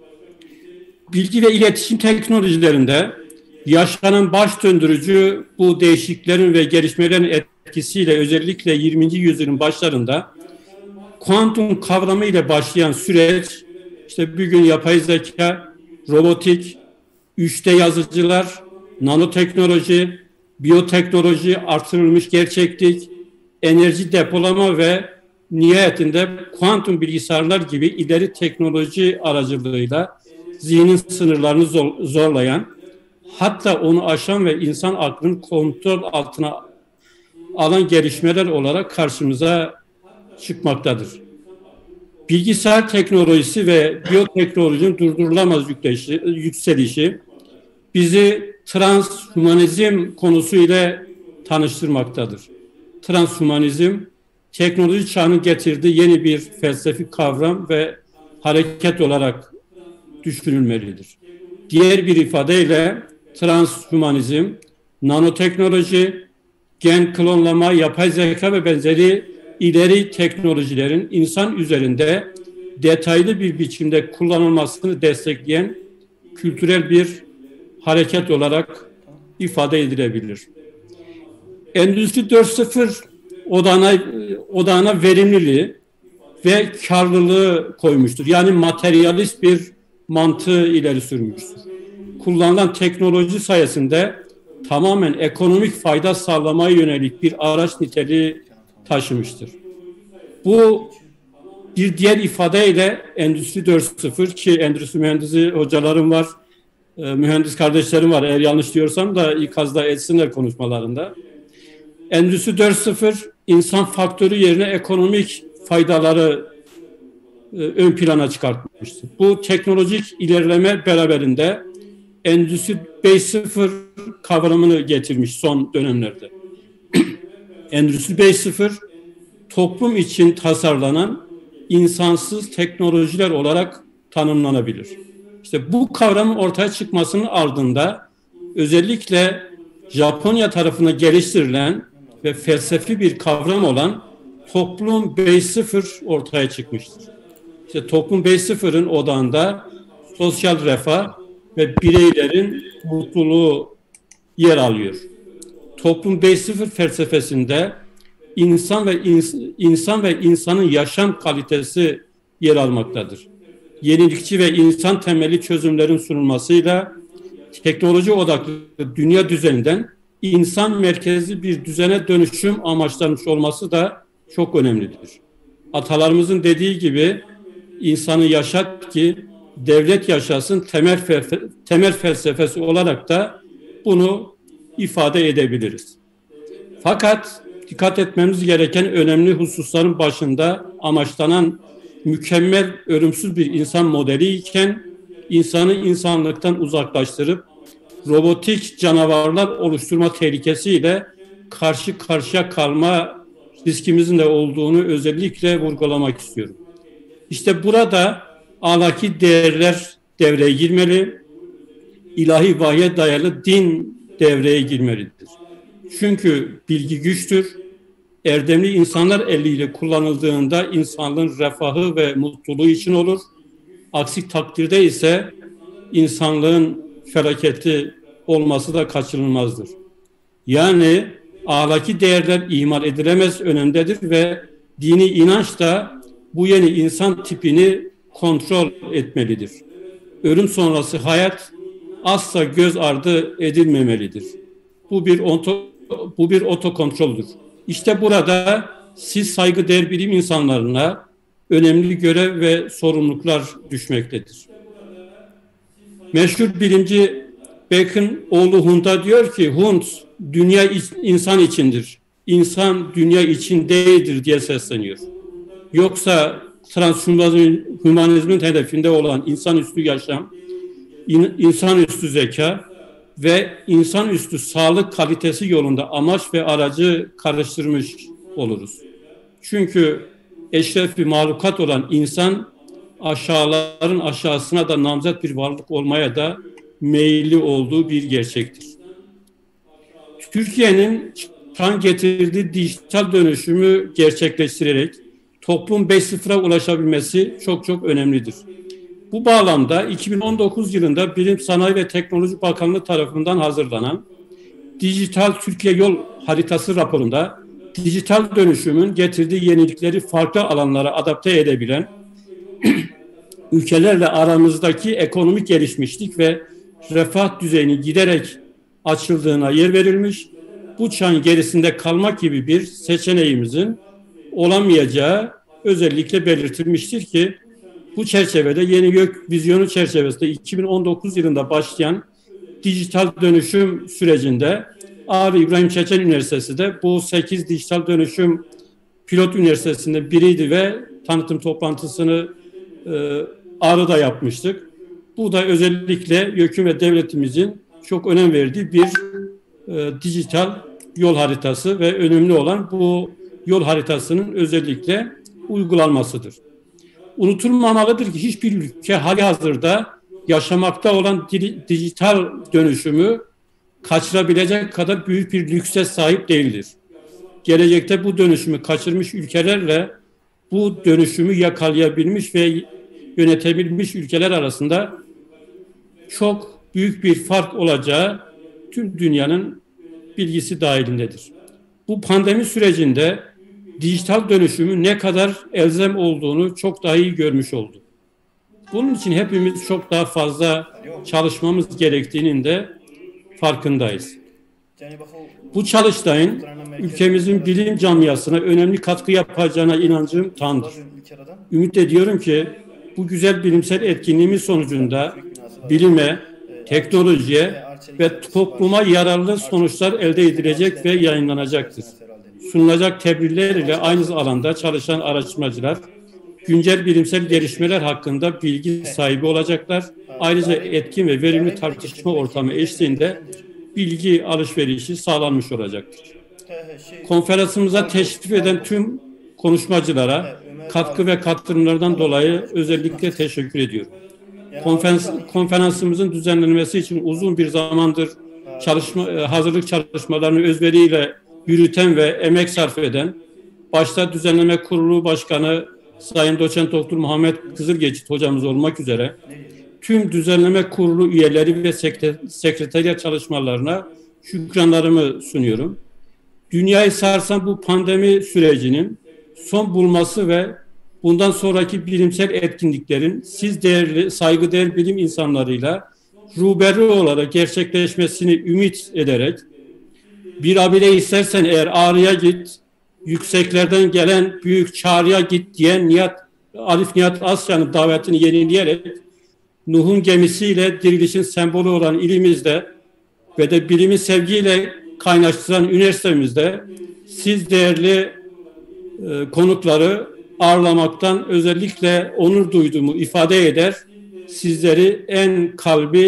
Speaker 6: Bilgi ve iletişim teknolojilerinde yaşanan baş döndürücü bu değişikliklerin ve gelişmelerin etkisiyle özellikle 20. yüzyılın başlarında kuantum kavramı ile başlayan süreç, işte bugün yapay zeka, robotik, 3D yazıcılar, nanoteknoloji, biyoteknoloji, artırılmış gerçeklik, enerji depolama ve nihayetinde kuantum bilgisayarlar gibi ileri teknoloji aracılığıyla zihnin sınırlarını zorlayan, hatta onu aşan ve insan aklının kontrol altına alan gelişmeler olarak karşımıza çıkmaktadır. Bilgisayar teknolojisi ve biyoteknolojinin durdurulamaz yükselişi bizi transhümanizm konusu ile tanıştırmaktadır. Transhümanizm, teknoloji çağının getirdiği yeni bir felsefi kavram ve hareket olarak düşünülmelidir. Diğer bir ifadeyle transhümanizm, nanoteknoloji, gen klonlama, yapay zeka ve benzeri ileri teknolojilerin insan üzerinde detaylı bir biçimde kullanılmasını destekleyen kültürel bir hareket olarak ifade edilebilir. Endüstri 4.0 odağına verimliliği ve karlılığı koymuştur. Yani materyalist bir mantığı ileri sürmüştür. Kullanılan teknoloji sayesinde tamamen ekonomik fayda sağlamaya yönelik bir araç niteliği taşımıştır. Bu bir diğer ifadeyle Endüstri 4.0 ki endüstri mühendisi hocalarım var, mühendis kardeşlerim var. Eğer yanlış diyorsam da ikaz da etsinler konuşmalarında. Endüstri 4.0 insan faktörü yerine ekonomik faydaları ön plana çıkartmıştır. Bu teknolojik ilerleme beraberinde Endüstri 5.0 kavramını getirmiş son dönemlerde. Endüstri 5.0 toplum için tasarlanan insansız teknolojiler olarak tanımlanabilir. İşte bu kavramın ortaya çıkmasının ardında özellikle Japonya tarafından geliştirilen ve felsefi bir kavram olan toplum 5.0 ortaya çıkmıştır. İşte toplum 5.0'ın odağında sosyal refah ve bireylerin mutluluğu yer alıyor. Toplum 5.0 felsefesinde insan ve insanın yaşam kalitesi yer almaktadır. Yenilikçi ve insan temelli çözümlerin sunulmasıyla teknoloji odaklı dünya düzeninden insan merkezli bir düzene dönüşüm amaçlanmış olması da çok önemlidir. Atalarımızın dediği gibi insanı yaşat ki devlet yaşasın temel felsefesi olarak da bunu ifade edebiliriz. Fakat dikkat etmemiz gereken önemli hususların başında amaçlanan mükemmel, ölümsüz bir insan modeli iken insanı insanlıktan uzaklaştırıp robotik canavarlar oluşturma tehlikesiyle karşı karşıya kalma riskimizin de olduğunu özellikle vurgulamak istiyorum. İşte burada ahlaki değerler devreye girmeli, ilahi vahye dayalı din devreye girmelidir. Çünkü bilgi güçtür, erdemli insanlar eliyle kullanıldığında insanlığın refahı ve mutluluğu için olur. Aksi takdirde ise insanlığın felaketi olması da kaçınılmazdır. Yani ahlaki değerler ihmal edilemez önemdedir ve dini inanç da bu yeni insan tipini kontrol etmelidir. Ölüm sonrası hayat asla göz ardı edilmemelidir. Bu bir otokontroldür. İşte burada siz saygıdeğer bilim insanlarına önemli görev ve sorumluluklar düşmektedir. Meşhur bilimci Bacon oğlu Hund'a diyor ki, Hund dünya insan içindir, insan dünya için değildir diye sesleniyor. Yoksa transhümanizmin hedefinde olan insanüstü yaşam, insanüstü zeka ve insanüstü sağlık kalitesi yolunda amaç ve aracı karıştırmış oluruz. Çünkü eşref bir mahlukat olan insan aşağıların aşağısına da namzet bir varlık olmaya da meyilli olduğu bir gerçektir. Türkiye'nin çağın getirdiği dijital dönüşümü gerçekleştirerek toplum 5.0'a ulaşabilmesi çok önemlidir. Bu bağlamda 2019 yılında Bilim, Sanayi ve Teknoloji Bakanlığı tarafından hazırlanan Dijital Türkiye Yol Haritası raporunda dijital dönüşümün getirdiği yenilikleri farklı alanlara adapte edebilen ülkelerle aramızdaki ekonomik gelişmişlik ve refah düzeyini giderek açıldığına yer verilmiş, bu çağın gerisinde kalmak gibi bir seçeneğimizin olamayacağı özellikle belirtilmiştir ki bu çerçevede Yeni Gök Vizyonu çerçevesinde 2019 yılında başlayan dijital dönüşüm sürecinde Ağrı İbrahim Çeçen Üniversitesi de bu 8 dijital dönüşüm pilot üniversitesinden biriydi ve tanıtım toplantısını Ağrı'da yapmıştık. Bu da özellikle YÖK'ün ve devletimizin çok önem verdiği bir dijital yol haritası ve önemli olan bu yol haritasının özellikle uygulanmasıdır. Unutulmamalıdır ki hiçbir ülke halihazırda yaşamakta olan dijital dönüşümü kaçırabilecek kadar büyük bir lükse sahip değildir. Gelecekte bu dönüşümü kaçırmış ülkelerle bu dönüşümü yakalayabilmiş ve yönetebilmiş ülkeler arasında çok büyük bir fark olacağı tüm dünyanın bilgisi dahilindedir. Bu pandemi sürecinde dijital dönüşümün ne kadar elzem olduğunu çok daha iyi görmüş olduk. Bunun için hepimiz çok daha fazla çalışmamız gerektiğinin de farkındayız. Bu çalıştayın ülkemizin bilim camiasına önemli katkı yapacağına inancım tamdır. Ümit ediyorum ki bu güzel bilimsel etkinliğimiz sonucunda bilime, teknolojiye ve topluma yararlı sonuçlar elde edilecek ve yayınlanacaktır. Sunulacak tebliğler ile aynı alanda çalışan araştırmacılar güncel bilimsel gelişmeler hakkında bilgi sahibi olacaklar. Ayrıca etkin ve verimli tartışma ortamı eşliğinde bilgi alışverişi sağlanmış olacaktır. Konferansımıza teşrif eden tüm konuşmacılara katkı ve katılımlardan dolayı özellikle teşekkür ediyorum. Konferansımızın düzenlenmesi için uzun bir zamandır hazırlık çalışmalarını özveriyle yürüten ve emek sarf eden, başta Düzenleme Kurulu Başkanı Sayın Doçent Doktor Muhammed Kızılgeçit hocamız olmak üzere tüm Düzenleme Kurulu üyeleri ve sekreteriyat çalışmalarına şükranlarımı sunuyorum. Dünyayı sarsan bu pandemi sürecinin son bulması ve bundan sonraki bilimsel etkinliklerin siz değerli, saygıdeğer bilim insanlarıyla ruberu olarak gerçekleşmesini ümit ederek bir abile istersen eğer Ağrı'ya git, yükseklerden gelen büyük çağrıya git diyen Arif Nihat Asya'nın davetini yenileyerek Nuh'un gemisiyle dirilişin sembolü olan ilimizde ve de bilimi sevgiyle kaynaştıran üniversitemizde siz değerli konukları ağırlamaktan özellikle onur duyduğumu ifade eder. Sizleri en kalbi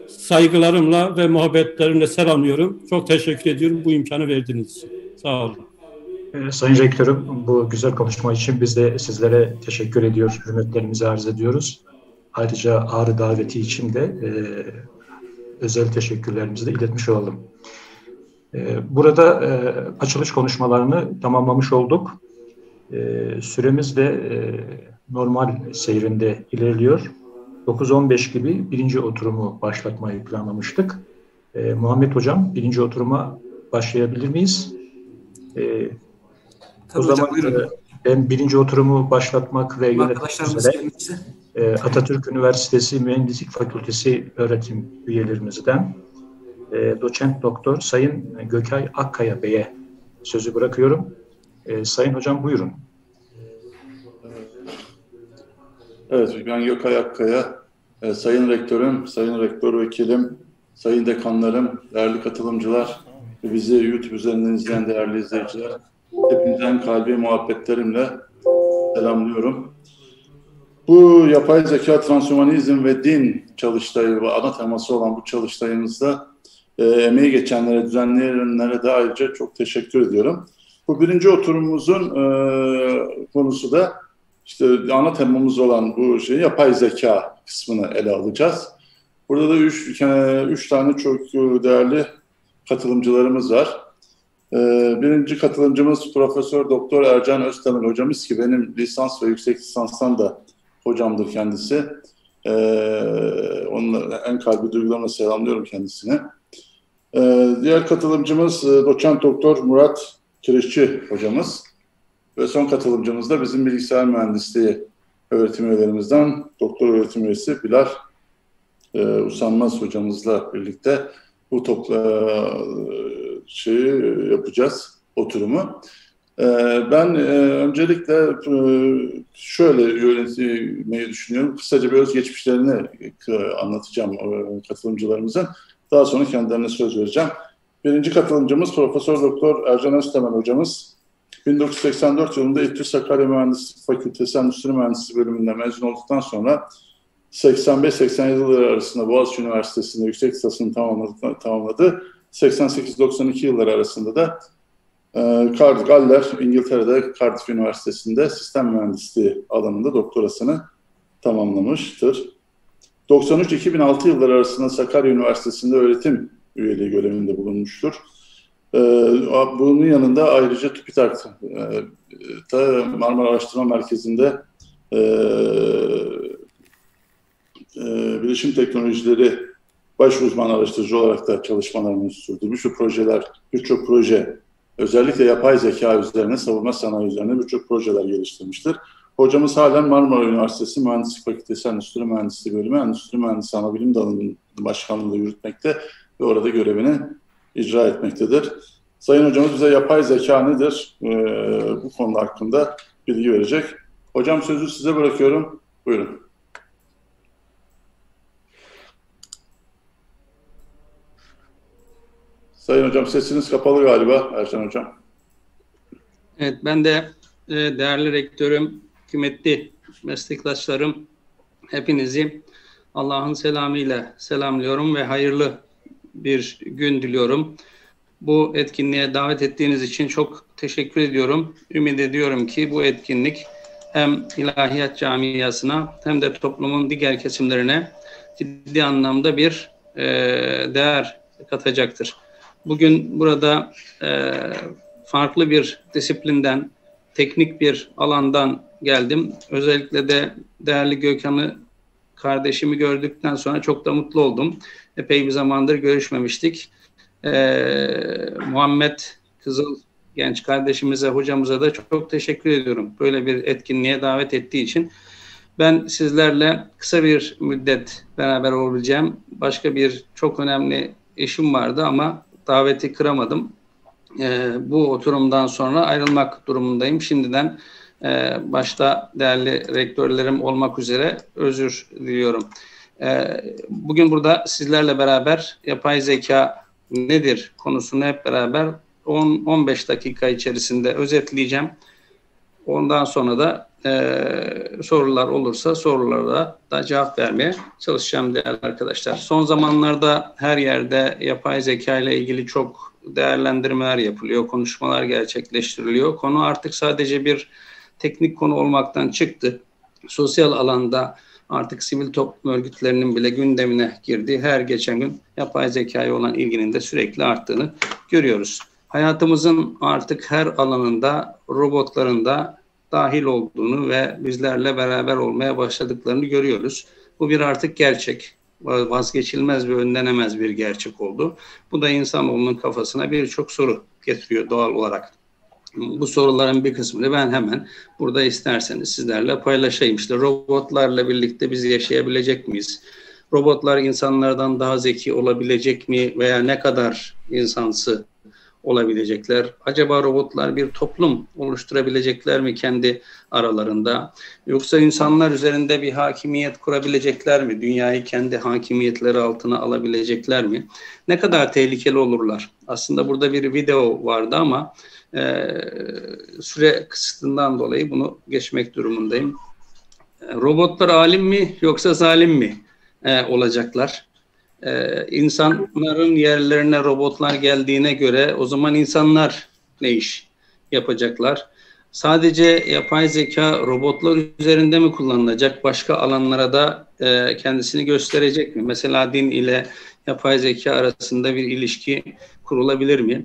Speaker 6: saygılarımla ve muhabbetlerimle selamlıyorum. Çok teşekkür ediyorum bu imkanı verdiğiniz için. Sağ olun.
Speaker 1: Sayın Rektörüm, bu güzel konuşma için biz de sizlere teşekkür ediyor, hürmetlerimizi arz ediyoruz. Ayrıca Ağrı daveti için de özel teşekkürlerimizi de iletmiş olalım. Burada açılış konuşmalarını tamamlamış olduk. Süremiz de normal seyrinde ilerliyor. 9:15 gibi birinci oturumu başlatmayı planlamıştık. Muhammed Hocam, birinci oturuma başlayabilir miyiz? O zaman ben birinci oturumu başlatmak ve yönetmek üzere Atatürk Üniversitesi Mühendislik Fakültesi öğretim üyelerimizden Doçent Doktor Sayın Gökay Akkaya Bey'e sözü bırakıyorum. Sayın Hocam buyurun.
Speaker 7: Evet, ben Gökay Akkaya. Sayın Rektörüm, Sayın Rektör Vekilim, Sayın Dekanlarım, değerli katılımcılar ve bizi YouTube üzerinden izleyen değerli izleyiciler, hepinizden kalbi muhabbetlerimle selamlıyorum. Bu yapay zeka, transhumanizm ve din çalıştayı ve ana teması olan bu çalıştayımızda emeği geçenlere, düzenleyenlere de ayrıca çok teşekkür ediyorum. Bu birinci oturumumuzun konusu da işte ana temamız olan bu yapay zeka kısmını ele alacağız. Burada da üç tane çok değerli katılımcılarımız var. Birinci katılımcımız Profesör Doktor Ercan Öztemel hocamız ki benim lisans ve yüksek lisanstan da hocamdır kendisi. Onun en kalbi duygularımla selamlıyorum kendisine. Diğer katılımcımız Doçent Doktor Murat Kirişçi hocamız. Ve son katılımcımız da bizim bilgisayar mühendisliği öğretim üyelerimizden doktor öğretim üyesi Bilal Usanmaz hocamızla birlikte bu yapacağız, oturumu. Ben öncelikle şöyle yönetmeyi düşünüyorum. Kısaca bir özgeçmişlerini anlatacağım katılımcılarımızın. Daha sonra kendilerine söz vereceğim. Birinci katılımcımız Profesör Doktor Ercan Öztemel hocamız. 1984 yılında İTÜ Sakarya Mühendislik Fakültesi Endüstri Mühendisliği bölümünde mezun olduktan sonra 85-87 yılları arasında Boğaziçi Üniversitesi'nde yüksek lisansını tamamladı. 88-92 yılları arasında da Galler, İngiltere'de Cardiff Üniversitesi'nde sistem mühendisliği alanında doktorasını tamamlamıştır. 93-2006 yılları arasında Sakarya Üniversitesi'nde öğretim üyeliği görevinde bulunmuştur. Bunun yanında ayrıca TÜBİTAK'ta Marmara Araştırma Merkezi'nde bilişim teknolojileri baş uzman araştırıcı olarak da çalışmalarını sürdürmüş ve birçok proje, özellikle yapay zeka üzerine, savunma sanayi üzerine birçok projeler geliştirmiştir. Hocamız halen Marmara Üniversitesi Mühendislik Fakültesi Endüstri Mühendisliği Bölümü Endüstri Mühendisliği Anabilim Dalı'nın başkanlığını yürütmekte ve orada görevini icra etmektedir. Sayın hocamız bize yapay zeka nedir? Bu konu hakkında bilgi verecek. Hocam sözü size bırakıyorum. Buyurun. Sayın hocam sesiniz kapalı galiba Ercan hocam.
Speaker 8: Evet, ben de değerli rektörüm, kıymetli meslektaşlarım, hepinizi Allah'ın selamıyla selamlıyorum ve hayırlı bir gün diliyorum. Bu etkinliğe davet ettiğiniz için çok teşekkür ediyorum. Ümit ediyorum ki bu etkinlik hem ilahiyat camiasına hem de toplumun diğer kesimlerine ciddi anlamda bir değer katacaktır. Bugün burada farklı bir disiplinden, teknik bir alandan geldim. Özellikle de değerli Gökhan'ı, kardeşimi gördükten sonra çok da mutlu oldum. Epey bir zamandır görüşmemiştik. Muhammed Kızıl genç kardeşimize, hocamıza da çok teşekkür ediyorum. Böyle bir etkinliğe davet ettiği için. Ben sizlerle kısa bir müddet beraber olabileceğim. Başka bir çok önemli işim vardı ama daveti kıramadım. Bu oturumdan sonra ayrılmak durumundayım. Şimdiden başta değerli rektörlerim olmak üzere özür diliyorum. Bugün burada sizlerle beraber yapay zeka nedir konusunu hep beraber 10-15 dakika içerisinde özetleyeceğim. Ondan sonra da sorular olursa sorulara da cevap vermeye çalışacağım değerli arkadaşlar. Son zamanlarda her yerde yapay zeka ile ilgili çok değerlendirmeler yapılıyor, konuşmalar gerçekleştiriliyor. Konu artık sadece bir teknik konu olmaktan çıktı. Sosyal alanda artık sivil toplum örgütlerinin bile gündemine girdiği, her geçen gün yapay zekaya olan ilginin de sürekli arttığını görüyoruz. Hayatımızın artık her alanında robotların da dahil olduğunu ve bizlerle beraber olmaya başladıklarını görüyoruz. Bu bir artık gerçek, vazgeçilmez ve önlenemez bir gerçek oldu. Bu da insanoğlunun kafasına birçok soru getiriyor doğal olarak. Bu soruların bir kısmını ben hemen burada isterseniz sizlerle paylaşayım. İşte robotlarla birlikte biz yaşayabilecek miyiz? Robotlar insanlardan daha zeki olabilecek mi veya ne kadar insansı olabilecekler? Acaba robotlar bir toplum oluşturabilecekler mi kendi aralarında? Yoksa insanlar üzerinde bir hakimiyet kurabilecekler mi? Dünyayı kendi hakimiyetleri altına alabilecekler mi? Ne kadar tehlikeli olurlar? Aslında burada bir video vardı ama süre kısıtından dolayı bunu geçmek durumundayım. Robotlar alim mi yoksa zalim mi olacaklar? İnsanların yerlerine robotlar geldiğine göre o zaman insanlar ne iş yapacaklar? Sadece yapay zeka robotlar üzerinde mi kullanılacak? Başka alanlara da kendisini gösterecek mi? Mesela din ile yapay zeka arasında bir ilişki kurulabilir mi?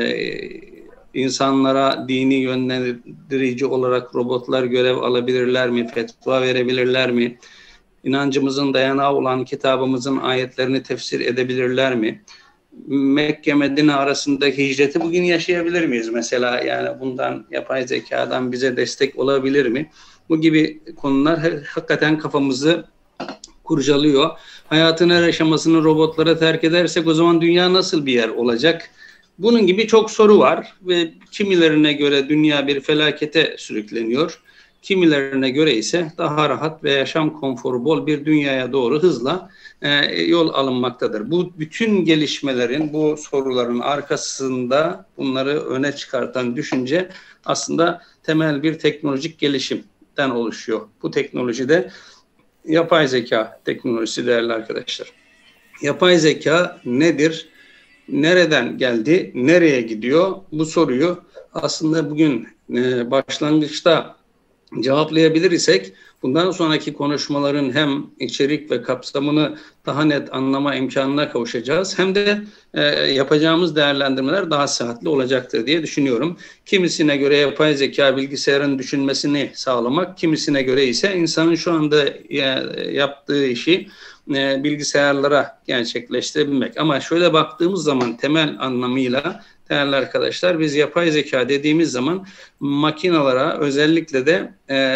Speaker 8: İnsanlara dini yönlendirici olarak robotlar görev alabilirler mi? Fetva verebilirler mi? İnancımızın dayanağı olan kitabımızın ayetlerini tefsir edebilirler mi? Mekke Medine arasındaki hicreti bugün yaşayabilir miyiz? Mesela yani bundan, yapay zekadan bize destek olabilir mi? Bu gibi konular hakikaten kafamızı kurcalıyor. Hayatın her aşamasını robotlara terk edersek o zaman dünya nasıl bir yer olacak? Bunun gibi çok soru var ve kimilerine göre dünya bir felakete sürükleniyor. Kimilerine göre ise daha rahat ve yaşam konforu bol bir dünyaya doğru hızla yol alınmaktadır. Bu bütün gelişmelerin, bu soruların arkasında bunları öne çıkartan düşünce aslında temel bir teknolojik gelişimden oluşuyor. Bu teknoloji de yapay zeka teknolojisi değerli arkadaşlar. Yapay zeka nedir? Nereden geldi? Nereye gidiyor? Bu soruyu aslında bugün başlangıçta cevaplayabilir isek bundan sonraki konuşmaların hem içerik ve kapsamını daha net anlama imkanına kavuşacağız. Hem de yapacağımız değerlendirmeler daha sıhhatli olacaktır diye düşünüyorum. Kimisine göre yapay zeka bilgisayarın düşünmesini sağlamak, kimisine göre ise insanın şu anda yaptığı işi bilgisayarlara gerçekleştirebilmek. Ama şöyle baktığımız zaman temel anlamıyla değerli arkadaşlar, biz yapay zeka dediğimiz zaman makinalara, özellikle de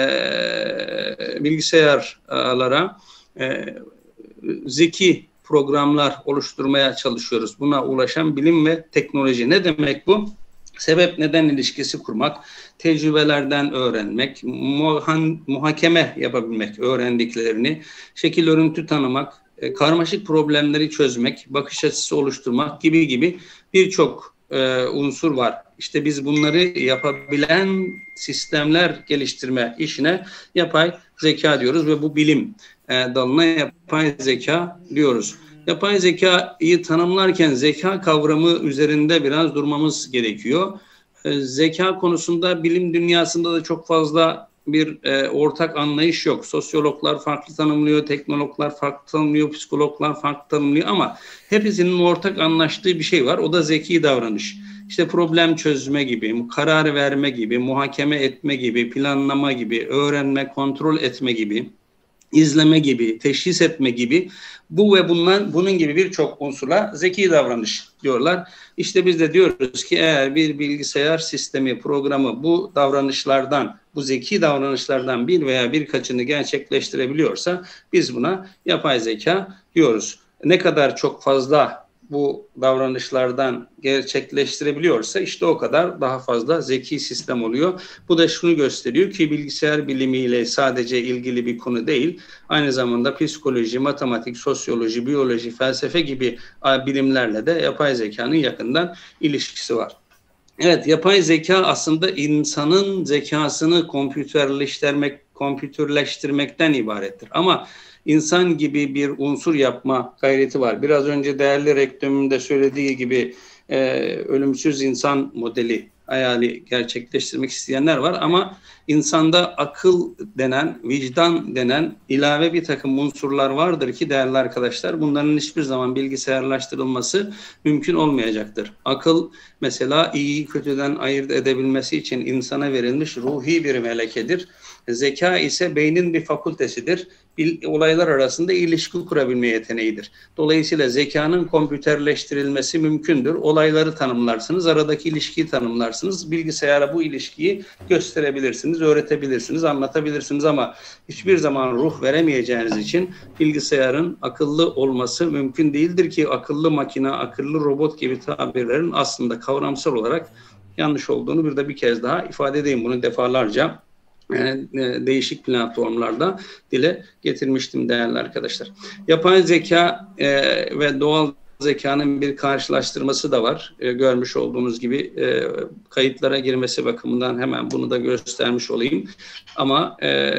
Speaker 8: bilgisayarlara zeki programlar oluşturmaya çalışıyoruz. Buna ulaşan bilim ve teknoloji. Ne demek bu? Sebep neden ilişkisi kurmak, tecrübelerden öğrenmek, muhakeme yapabilmek, öğrendiklerini, şekil örüntü tanımak, karmaşık problemleri çözmek, bakış açısı oluşturmak gibi birçok unsur var. İşte biz bunları yapabilen sistemler geliştirme işine yapay zeka diyoruz ve bu bilim dalına yapay zeka diyoruz. Yapay zekayı tanımlarken zeka kavramı üzerinde biraz durmamız gerekiyor. Zeka konusunda bilim dünyasında da çok fazla bir ortak anlayış yok. Sosyologlar farklı tanımlıyor, teknologlar farklı tanımlıyor, psikologlar farklı tanımlıyor ama hepsinin ortak anlaştığı bir şey var. O da zeki davranış. İşte problem çözme gibi, karar verme gibi, muhakeme etme gibi, planlama gibi, öğrenme, kontrol etme gibi, izleme gibi, teşhis etme gibi bu ve bunun gibi birçok unsura zeki davranış diyorlar. İşte biz de diyoruz ki eğer bir bilgisayar sistemi, programı bu davranışlardan, bu zeki davranışlardan bir veya birkaçını gerçekleştirebiliyorsa biz buna yapay zeka diyoruz. Ne kadar çok fazla bu davranışlardan gerçekleştirebiliyorsa işte o kadar daha fazla zeki sistem oluyor. Bu da şunu gösteriyor ki bilgisayar bilimiyle sadece ilgili bir konu değil, aynı zamanda psikoloji, matematik, sosyoloji, biyoloji, felsefe gibi bilimlerle de yapay zekanın yakından ilişkisi var. Evet, yapay zeka aslında insanın zekasını kompütürleştirmekten ibarettir. Ama insan gibi bir unsur yapma gayreti var. Biraz önce değerli rektörümün de söylediği gibi ölümsüz insan modeli hayali gerçekleştirmek isteyenler var. Ama insanda akıl denen, vicdan denen ilave bir takım unsurlar vardır ki değerli arkadaşlar, bunların hiçbir zaman bilgisayarlaştırılması mümkün olmayacaktır. Akıl mesela iyiyi kötüden ayırt edebilmesi için insana verilmiş ruhi bir melekedir. Zeka ise beynin bir fakültesidir. Olaylar arasında ilişki kurabilme yeteneğidir. Dolayısıyla zekanın kompüterleştirilmesi mümkündür. Olayları tanımlarsınız, aradaki ilişkiyi tanımlarsınız. Bilgisayara bu ilişkiyi gösterebilirsiniz, öğretebilirsiniz, anlatabilirsiniz ama hiçbir zaman ruh veremeyeceğiniz için bilgisayarın akıllı olması mümkün değildir ki akıllı makine, akıllı robot gibi tabirlerin aslında kavramsal olarak yanlış olduğunu bir kez daha ifade edeyim. Bunu defalarca değişik platformlarda dile getirmiştim değerli arkadaşlar. Yapay zeka ve doğal zekanın bir karşılaştırması da var. Görmüş olduğunuz gibi kayıtlara girmesi bakımından hemen bunu da göstermiş olayım. Ama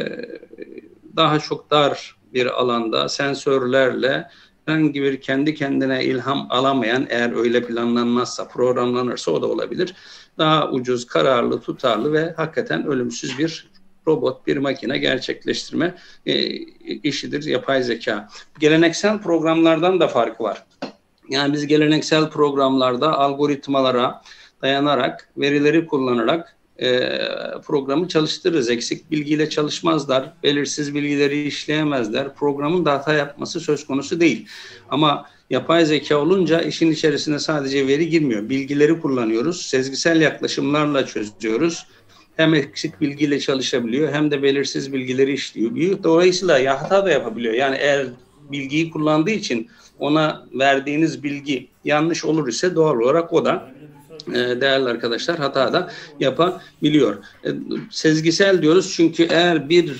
Speaker 8: daha çok dar bir alanda sensörlerle herhangi bir kendi kendine ilham alamayan, eğer öyle planlanmazsa, programlanırsa o da olabilir. Daha ucuz, kararlı, tutarlı ve hakikaten ölümsüz bir robot, bir makine gerçekleştirme işidir yapay zeka. Geleneksel programlardan da farkı var. Yani biz geleneksel programlarda algoritmalara dayanarak, verileri kullanarak programı çalıştırırız. Eksik bilgiyle çalışmazlar, belirsiz bilgileri işleyemezler. Programın da hata yapması söz konusu değil. Ama yapay zeka olunca işin içerisine sadece veri girmiyor. Bilgileri kullanıyoruz, sezgisel yaklaşımlarla çözüyoruz. Hem eksik bilgiyle çalışabiliyor hem de belirsiz bilgileri işliyor. Dolayısıyla hata da yapabiliyor. Yani eğer bilgiyi kullandığı için ona verdiğiniz bilgi yanlış olur ise doğal olarak o da değerli arkadaşlar hata da yapabiliyor. Sezgisel diyoruz çünkü eğer bir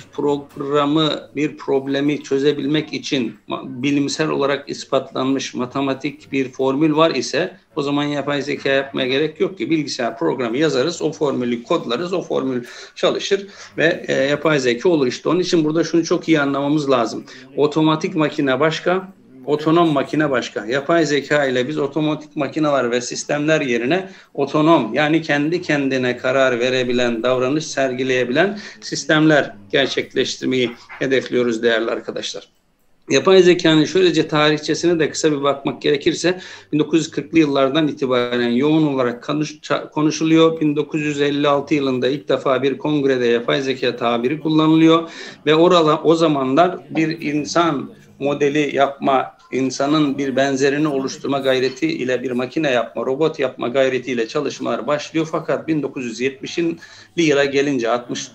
Speaker 8: problemi çözebilmek için bilimsel olarak ispatlanmış matematik bir formül var ise o zaman yapay zeka yapmaya gerek yok ki. Bilgisayar programı yazarız, o formülü kodlarız, o formül çalışır ve yapay zeka olur. İşte onun için burada şunu çok iyi anlamamız lazım. Otomatik makine başka, otonom makine başka. Yapay zeka ile biz otomatik makineler ve sistemler yerine otonom, yani kendi kendine karar verebilen, davranış sergileyebilen sistemler gerçekleştirmeyi hedefliyoruz değerli arkadaşlar. Yapay zekanın şöylece tarihçesine de kısa bir bakmak gerekirse 1940'lı yıllardan itibaren yoğun olarak konuşuluyor. 1956 yılında ilk defa bir kongrede yapay zeka tabiri kullanılıyor ve o zamanlar bir insan modeli yapma, insanın bir benzerini oluşturma gayreti ile bir makine yapma, robot yapma gayretiyle çalışmalar başlıyor. Fakat 1970'li yıla gelince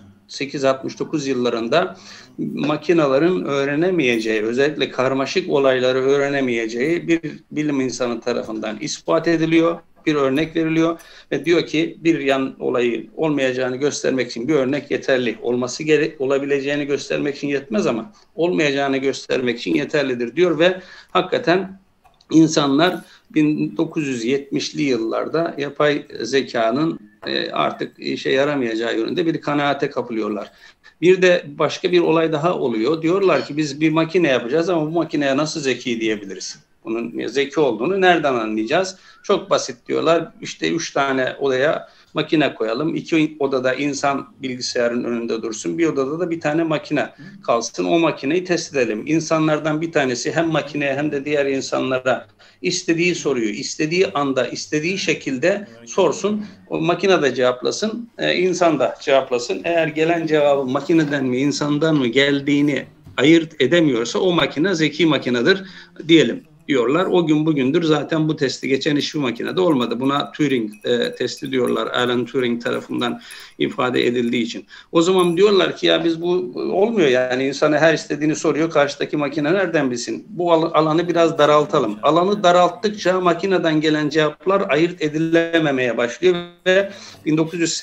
Speaker 8: 68-69 yıllarında makinelerin öğrenemeyeceği, özellikle karmaşık olayları öğrenemeyeceği bir bilim insanı tarafından ispat ediliyor. Bir örnek veriliyor ve diyor ki bir yan olayı olmayacağını göstermek için bir örnek yeterli. Olabileceğini göstermek için yetmez ama olmayacağını göstermek için yeterlidir diyor ve hakikaten insanlar 1970'li yıllarda yapay zekanın artık işe yaramayacağı yönünde bir kanaate kapılıyorlar. Bir de başka bir olay daha oluyor. Diyorlar ki biz bir makine yapacağız ama bu makineye nasıl zeki diyebiliriz? Bunun zeki olduğunu nereden anlayacağız? Çok basit diyorlar. İşte 3 tane odaya makine koyalım. 2 odada insan bilgisayarın önünde dursun. Bir odada da bir tane makine kalsın. O makineyi test edelim. İnsanlardan bir tanesi hem makineye hem de diğer insanlara istediği soruyu istediği anda, istediği şekilde sorsun. O makine de cevaplasın, insan da cevaplasın. Eğer gelen cevabın makineden mi, insandan mı geldiğini ayırt edemiyorsa o makine zeki makinedir diyelim diyorlar. O gün bugündür zaten bu testi geçen hiçbir makinede olmadı. Buna Turing testi diyorlar. Alan Turing tarafından ifade edildiği için. O zaman diyorlar ki ya biz bu olmuyor yani insana her istediğini soruyor. Karşıdaki makine nereden bilsin? Bu alanı biraz daraltalım. Alanı daralttıkça makineden gelen cevaplar ayırt edilememeye başlıyor ve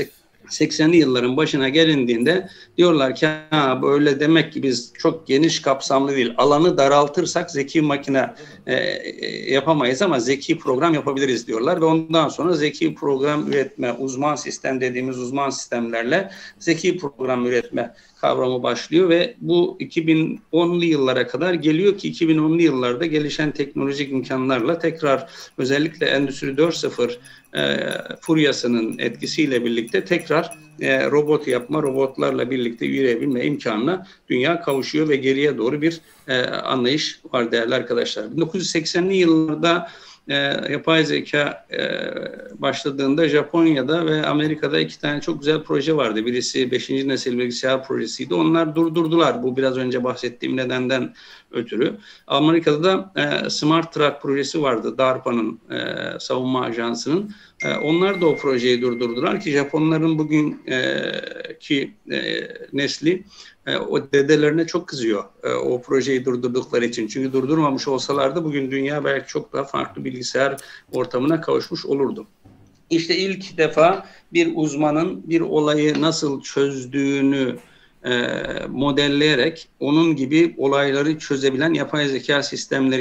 Speaker 8: 80'li yılların başına gelindiğinde diyorlar ki ha, böyle demek ki biz çok geniş kapsamlı değil. Alanı daraltırsak zeki makine yapamayız ama zeki program yapabiliriz diyorlar ve ondan sonra zeki program üretme, uzman sistem dediğimiz uzman sistemlerle zeki program üretme kavramı başlıyor ve bu 2010'lu yıllara kadar geliyor ki 2010'lu yıllarda gelişen teknolojik imkanlarla tekrar özellikle Endüstri 4.0 furyasının etkisiyle birlikte tekrar robot yapma, robotlarla birlikte yürüyebilme imkanına dünya kavuşuyor ve geriye doğru bir anlayış var değerli arkadaşlar. 1980'li yıllarda yapay zeka başladığında Japonya'da ve Amerika'da 2 tane çok güzel proje vardı. Birisi 5. nesil bilgisayar projesiydi. Onlar durdurdular bu biraz önce bahsettiğim nedenden ötürü. Amerika'da da Smart Track projesi vardı. DARPA'nın savunma ajansının. Onlar da o projeyi durdurdular ki Japonların bugünkü nesli o dedelerine çok kızıyor o projeyi durdurdukları için. Çünkü durdurmamış olsalardı bugün dünya belki çok daha farklı bilgisayar ortamına kavuşmuş olurdu. İşte ilk defa bir uzmanın bir olayı nasıl çözdüğünü modelleyerek onun gibi olayları çözebilen yapay zeka sistemleri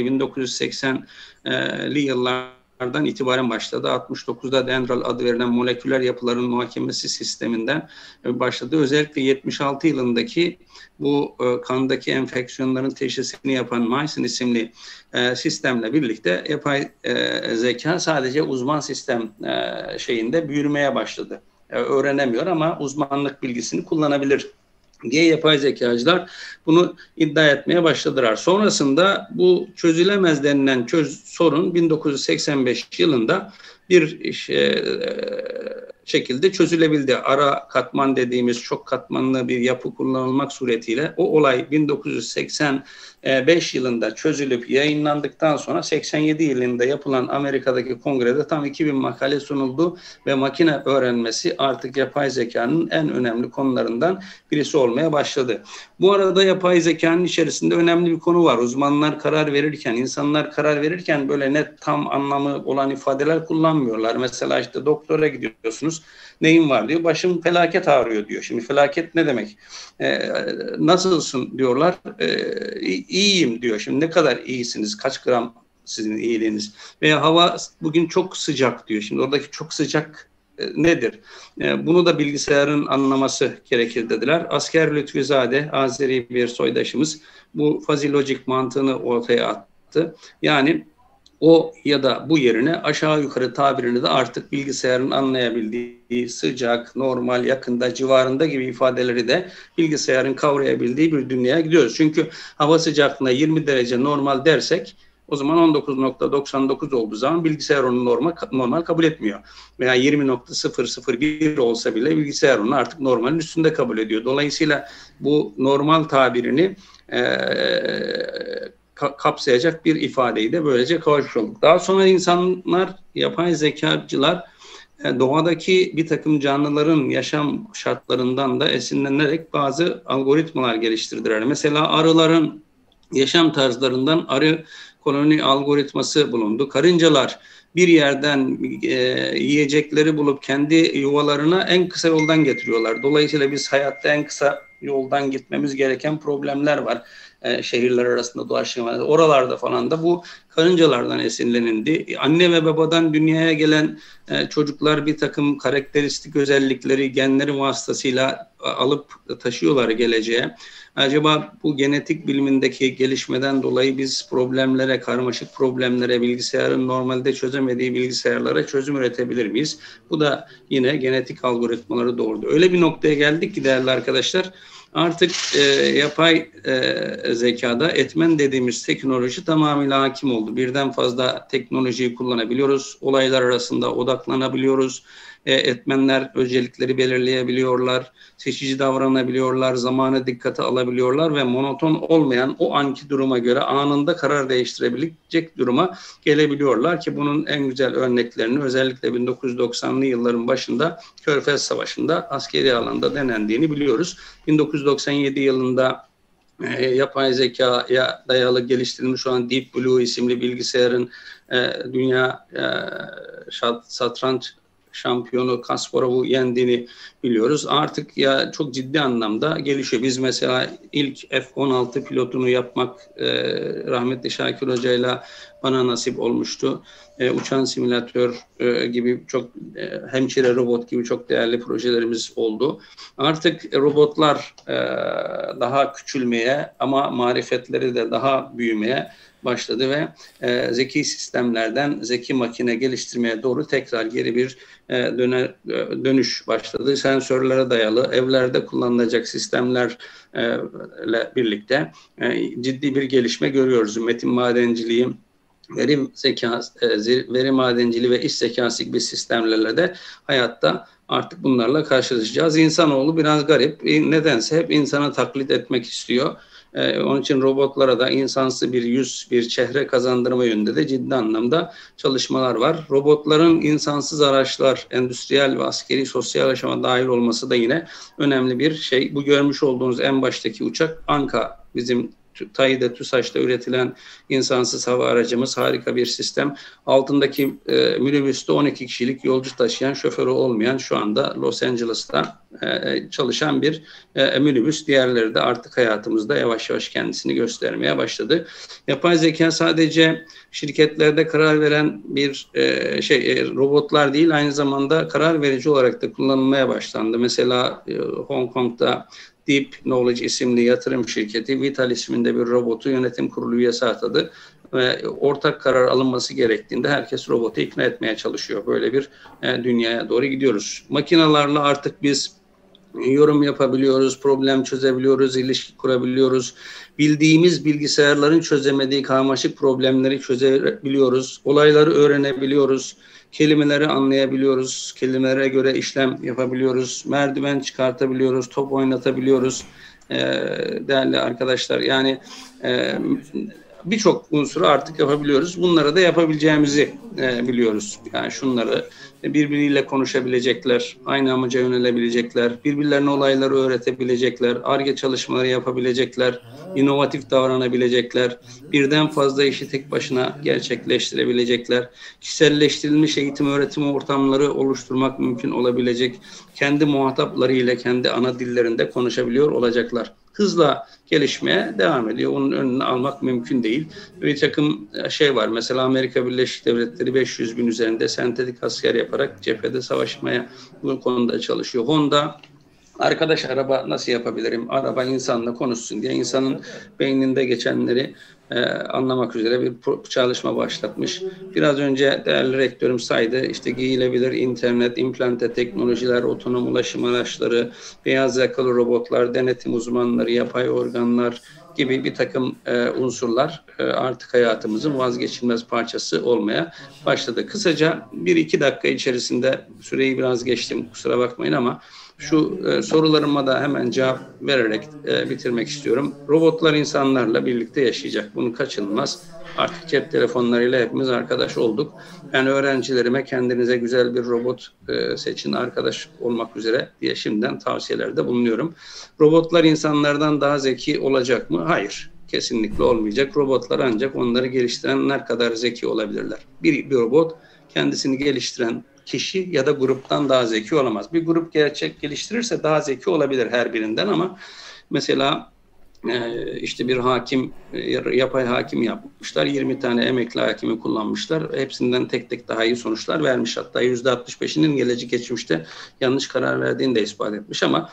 Speaker 8: 1980'li yıllardan itibaren başladı. 69'da Dendral adı verilen moleküler yapıların muhakemesi sisteminden başladı. Özellikle 76 yılındaki bu kandaki enfeksiyonların teşhisini yapan Mycin isimli sistemle birlikte yapay zeka sadece uzman sistem şeyinde büyümeye başladı. Öğrenemiyor ama uzmanlık bilgisini kullanabilir diye yapay zekacılar bunu iddia etmeye başladılar. Sonrasında bu çözülemez denilen sorun 1985 yılında bir şekilde çözülebildi. Ara katman dediğimiz çok katmanlı bir yapı kullanılmak suretiyle o olay 1985 yılında çözülüp yayınlandıktan sonra 87 yılında yapılan Amerika'daki kongrede tam 2000 makale sunuldu ve makine öğrenmesi artık yapay zekanın en önemli konularından birisi olmaya başladı. Bu arada yapay zekanın içerisinde önemli bir konu var. Uzmanlar karar verirken, insanlar karar verirken böyle net tam anlamı olan ifadeler kullanmıyorlar. Mesela işte doktora gidiyorsunuz. Neyin var diyor. Başım felaket ağrıyor diyor. Şimdi felaket ne demek? Nasılsın diyorlar. İyiyim diyor. Şimdi ne kadar iyisiniz? Kaç gram sizin iyiliğiniz? Veya hava bugün çok sıcak diyor. Şimdi oradaki çok sıcak nedir? Bunu da bilgisayarın anlaması gerekir dediler. Asker Lütfüzade, Azeri bir soydaşımız bu fuzzy logic mantığını ortaya attı. Yani o ya da bu yerine aşağı yukarı tabirini de artık bilgisayarın anlayabildiği sıcak, normal, yakında, civarında gibi ifadeleri de bilgisayarın kavrayabildiği bir dünyaya gidiyoruz. Çünkü hava sıcaklığına 20 derece normal dersek o zaman 19.99 olduğu zaman bilgisayar onu normal kabul etmiyor. Veya 20.001 olsa bile bilgisayar onu artık normalin üstünde kabul ediyor. Dolayısıyla bu normal tabirini kapsayacak bir ifadeyi de böylece kavuşmuş olduk. Daha sonra insanlar, yapay zekacılar doğadaki bir takım canlıların yaşam şartlarından da esinlenerek bazı algoritmalar geliştirdiler. Mesela arıların yaşam tarzlarından arı koloni algoritması bulundu. Karıncalar bir yerden yiyecekleri bulup kendi yuvalarına en kısa yoldan getiriyorlar. Dolayısıyla biz hayatta en kısa yoldan gitmemiz gereken problemler var. Şehirler arasında dolaşırken oralarda falan da bu karıncalardan esinlenildi. Anne ve babadan dünyaya gelen çocuklar bir takım karakteristik özellikleri genleri vasıtasıyla alıp taşıyorlar geleceğe. Acaba bu genetik bilimindeki gelişmeden dolayı biz problemlere, karmaşık problemlere, bilgisayarın normalde çözemediği bilgisayarlara çözüm üretebilir miyiz? Bu da yine genetik algoritmaları doğurdu. Öyle bir noktaya geldik ki değerli arkadaşlar, artık yapay zekada etmen dediğimiz teknoloji tamamıyla hakim oldu. Birden fazla teknolojiyi kullanabiliyoruz. Olaylar arasında odaklanabiliyoruz. Etmenler özellikleri belirleyebiliyorlar. Seçici davranabiliyorlar. Zamanı dikkate alabiliyorlar ve monoton olmayan o anki duruma göre anında karar değiştirebilecek duruma gelebiliyorlar ki bunun en güzel örneklerini özellikle 1990'lı yılların başında Körfez Savaşı'nda askeri alanda denendiğini biliyoruz. 1997 yılında yapay zekaya dayalı geliştirilmiş olan Deep Blue isimli bilgisayarın dünya satranç şampiyonu Kasparov'u yendiğini biliyoruz. Artık ya çok ciddi anlamda gelişiyor. Biz mesela ilk F-16 pilotunu yapmak rahmetli Şakir Hoca'yla bana nasip olmuştu. Uçan simülatör gibi çok hemşire robot gibi çok değerli projelerimiz oldu. Artık robotlar daha küçülmeye ama marifetleri de daha büyümeye başladı ve zeki sistemlerden zeki makine geliştirmeye doğru tekrar geri bir dönüş başladı. Sensörlere dayalı evlerde kullanılacak sistemlerle birlikte ciddi bir gelişme görüyoruz. Metin madenciliği, veri madenciliği ve iş zekası gibi sistemlerle de hayatta artık bunlarla karşılaşacağız. İnsanoğlu biraz garip. Nedense hep insanı taklit etmek istiyor. Onun için robotlara da insansı bir yüz, bir çehre kazandırma yönünde de ciddi anlamda çalışmalar var. Robotların insansız araçlar, endüstriyel ve askeri sosyal yaşama dahil olması da yine önemli bir şey. Bu görmüş olduğunuz en baştaki uçak Anka, bizim TAİ'de, TÜSAŞ'ta üretilen insansız hava aracımız, harika bir sistem. Altındaki minibüste 12 kişilik yolcu taşıyan, şoförü olmayan, şu anda Los Angeles'ta çalışan bir minibüs. Diğerleri de artık hayatımızda yavaş yavaş kendisini göstermeye başladı. Yapay zeka sadece şirketlerde karar veren bir robotlar değil, aynı zamanda karar verici olarak da kullanılmaya başlandı. Mesela Hong Kong'da Deep Knowledge isimli yatırım şirketi Vital isminde bir robotu yönetim kurulu üyesi atadı ve ortak karar alınması gerektiğinde herkes robotu ikna etmeye çalışıyor. Böyle bir dünyaya doğru gidiyoruz. Makinalarla artık biz yorum yapabiliyoruz, problem çözebiliyoruz, ilişki kurabiliyoruz. Bildiğimiz bilgisayarların çözemediği karmaşık problemleri çözebiliyoruz. Olayları öğrenebiliyoruz. Kelimeleri anlayabiliyoruz, kelimelere göre işlem yapabiliyoruz, merdiven çıkartabiliyoruz, top oynatabiliyoruz değerli arkadaşlar. Yani birçok unsuru artık yapabiliyoruz. Bunları da yapabileceğimizi biliyoruz. Yani şunları birbiriyle konuşabilecekler, aynı amaca yönelebilecekler, birbirlerine olayları öğretebilecekler, Ar-Ge çalışmaları yapabilecekler, inovatif davranabilecekler, birden fazla işi tek başına gerçekleştirebilecekler, kişiselleştirilmiş eğitim öğretim ortamları oluşturmak mümkün olabilecek, kendi muhataplarıyla kendi ana dillerinde konuşabiliyor olacaklar. Hızla gelişmeye devam ediyor. Onun önünü almak mümkün değil. Bir takım var. Mesela Amerika Birleşik Devletleri 500 bin üzerinde sentetik asker yaparak cephede savaşmaya bu konuda çalışıyor. Honda, arkadaş araba nasıl yapabilirim? Araba insanla konuşsun diye insanın beyninde geçenleri anlamak üzere bir çalışma başlatmış. Biraz önce değerli rektörüm saydı. İşte giyilebilir internet, implante teknolojiler, otonom ulaşım araçları, beyaz yakalı robotlar, denetim uzmanları, yapay organlar gibi bir takım unsurlar artık hayatımızın vazgeçilmez parçası olmaya başladı. Kısaca 1-2 dakika içerisinde süreyi biraz geçtim, kusura bakmayın ama şu sorularıma da hemen cevap vererek bitirmek istiyorum. Robotlar insanlarla birlikte yaşayacak. Bunu kaçınılmaz. Artık cep telefonlarıyla hepimiz arkadaş olduk. Ben öğrencilerime kendinize güzel bir robot seçin, arkadaş olmak üzere diye şimdiden tavsiyelerde bulunuyorum. Robotlar insanlardan daha zeki olacak mı? Hayır. Kesinlikle olmayacak. Robotlar ancak onları geliştirenler kadar zeki olabilirler. Bir robot kendisini geliştiren kişi ya da gruptan daha zeki olamaz. Bir grup geliştirirse daha zeki olabilir her birinden ama mesela işte bir hakim, yapay hakim yapmışlar. 20 tane emekli hakimi kullanmışlar. Hepsinden tek tek daha iyi sonuçlar vermiş. Hatta %65'inin gelecek geçmişte yanlış karar verdiğini de ispat etmiş ama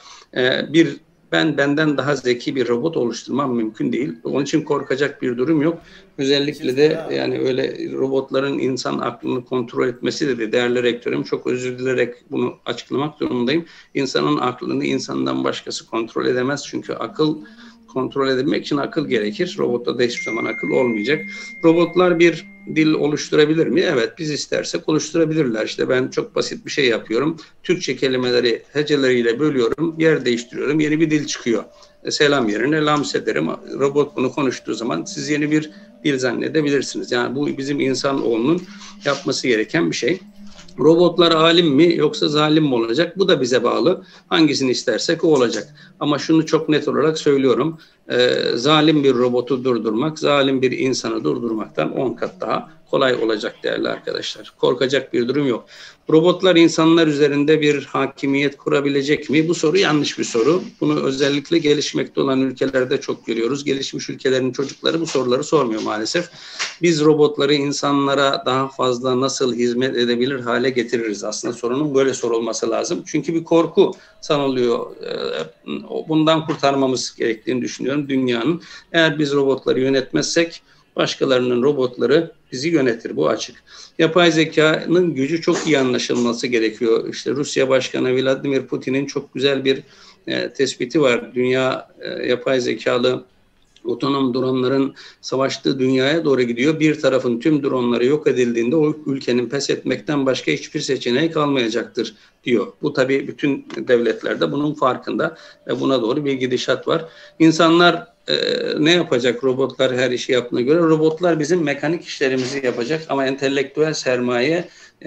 Speaker 8: benden daha zeki bir robot oluşturmam mümkün değil. Onun için korkacak bir durum yok. Özellikle de yani öyle robotların insan aklını kontrol etmesi de değerli rektörüm, çok özür dilerek bunu açıklamak durumundayım. İnsanın aklını insandan başkası kontrol edemez. Çünkü akıl kontrol edebilmek için akıl gerekir. Robotta da hiçbir zaman akıl olmayacak. Robotlar bir dil oluşturabilir mi? Evet, biz istersek oluşturabilirler. İşte ben çok basit bir şey yapıyorum. Türkçe kelimeleri heceleriyle bölüyorum, yer değiştiriyorum, yeni bir dil çıkıyor. Selam yerine lams ederim. Robot bunu konuştuğu zaman siz yeni bir dil zannedebilirsiniz. Yani bu bizim insanoğlunun yapması gereken bir şey. Robotlar alim mi yoksa zalim mi olacak? Bu da bize bağlı. Hangisini istersek o olacak. Ama şunu çok net olarak söylüyorum. Zalim bir robotu durdurmak, zalim bir insanı durdurmaktan 10 kat daha kolay olacak değerli arkadaşlar. Korkacak bir durum yok. Robotlar insanlar üzerinde bir hakimiyet kurabilecek mi? Bu soru yanlış bir soru. Bunu özellikle gelişmekte olan ülkelerde çok görüyoruz. Gelişmiş ülkelerin çocukları bu soruları sormuyor maalesef. Biz robotları insanlara daha fazla nasıl hizmet edebilir hale getiririz? Aslında sorunun böyle sorulması lazım. Çünkü bir korku sanılıyor. Bundan kurtarmamız gerektiğini düşünüyorum dünyanın. Eğer biz robotları yönetmezsek başkalarının robotları bizi yönetir. Bu açık. Yapay zekanın gücü çok iyi anlaşılması gerekiyor. İşte Rusya Başkanı Vladimir Putin'in çok güzel bir tespiti var. Dünya yapay zekalı otonom dronların savaştığı dünyaya doğru gidiyor. Bir tarafın tüm dronları yok edildiğinde o ülkenin pes etmekten başka hiçbir seçeneği kalmayacaktır diyor. Bu tabii bütün devletlerde bunun farkında ve buna doğru bir gidişat var. İnsanlar ne yapacak robotlar her işi yaptığına göre? Robotlar bizim mekanik işlerimizi yapacak ama entelektüel sermaye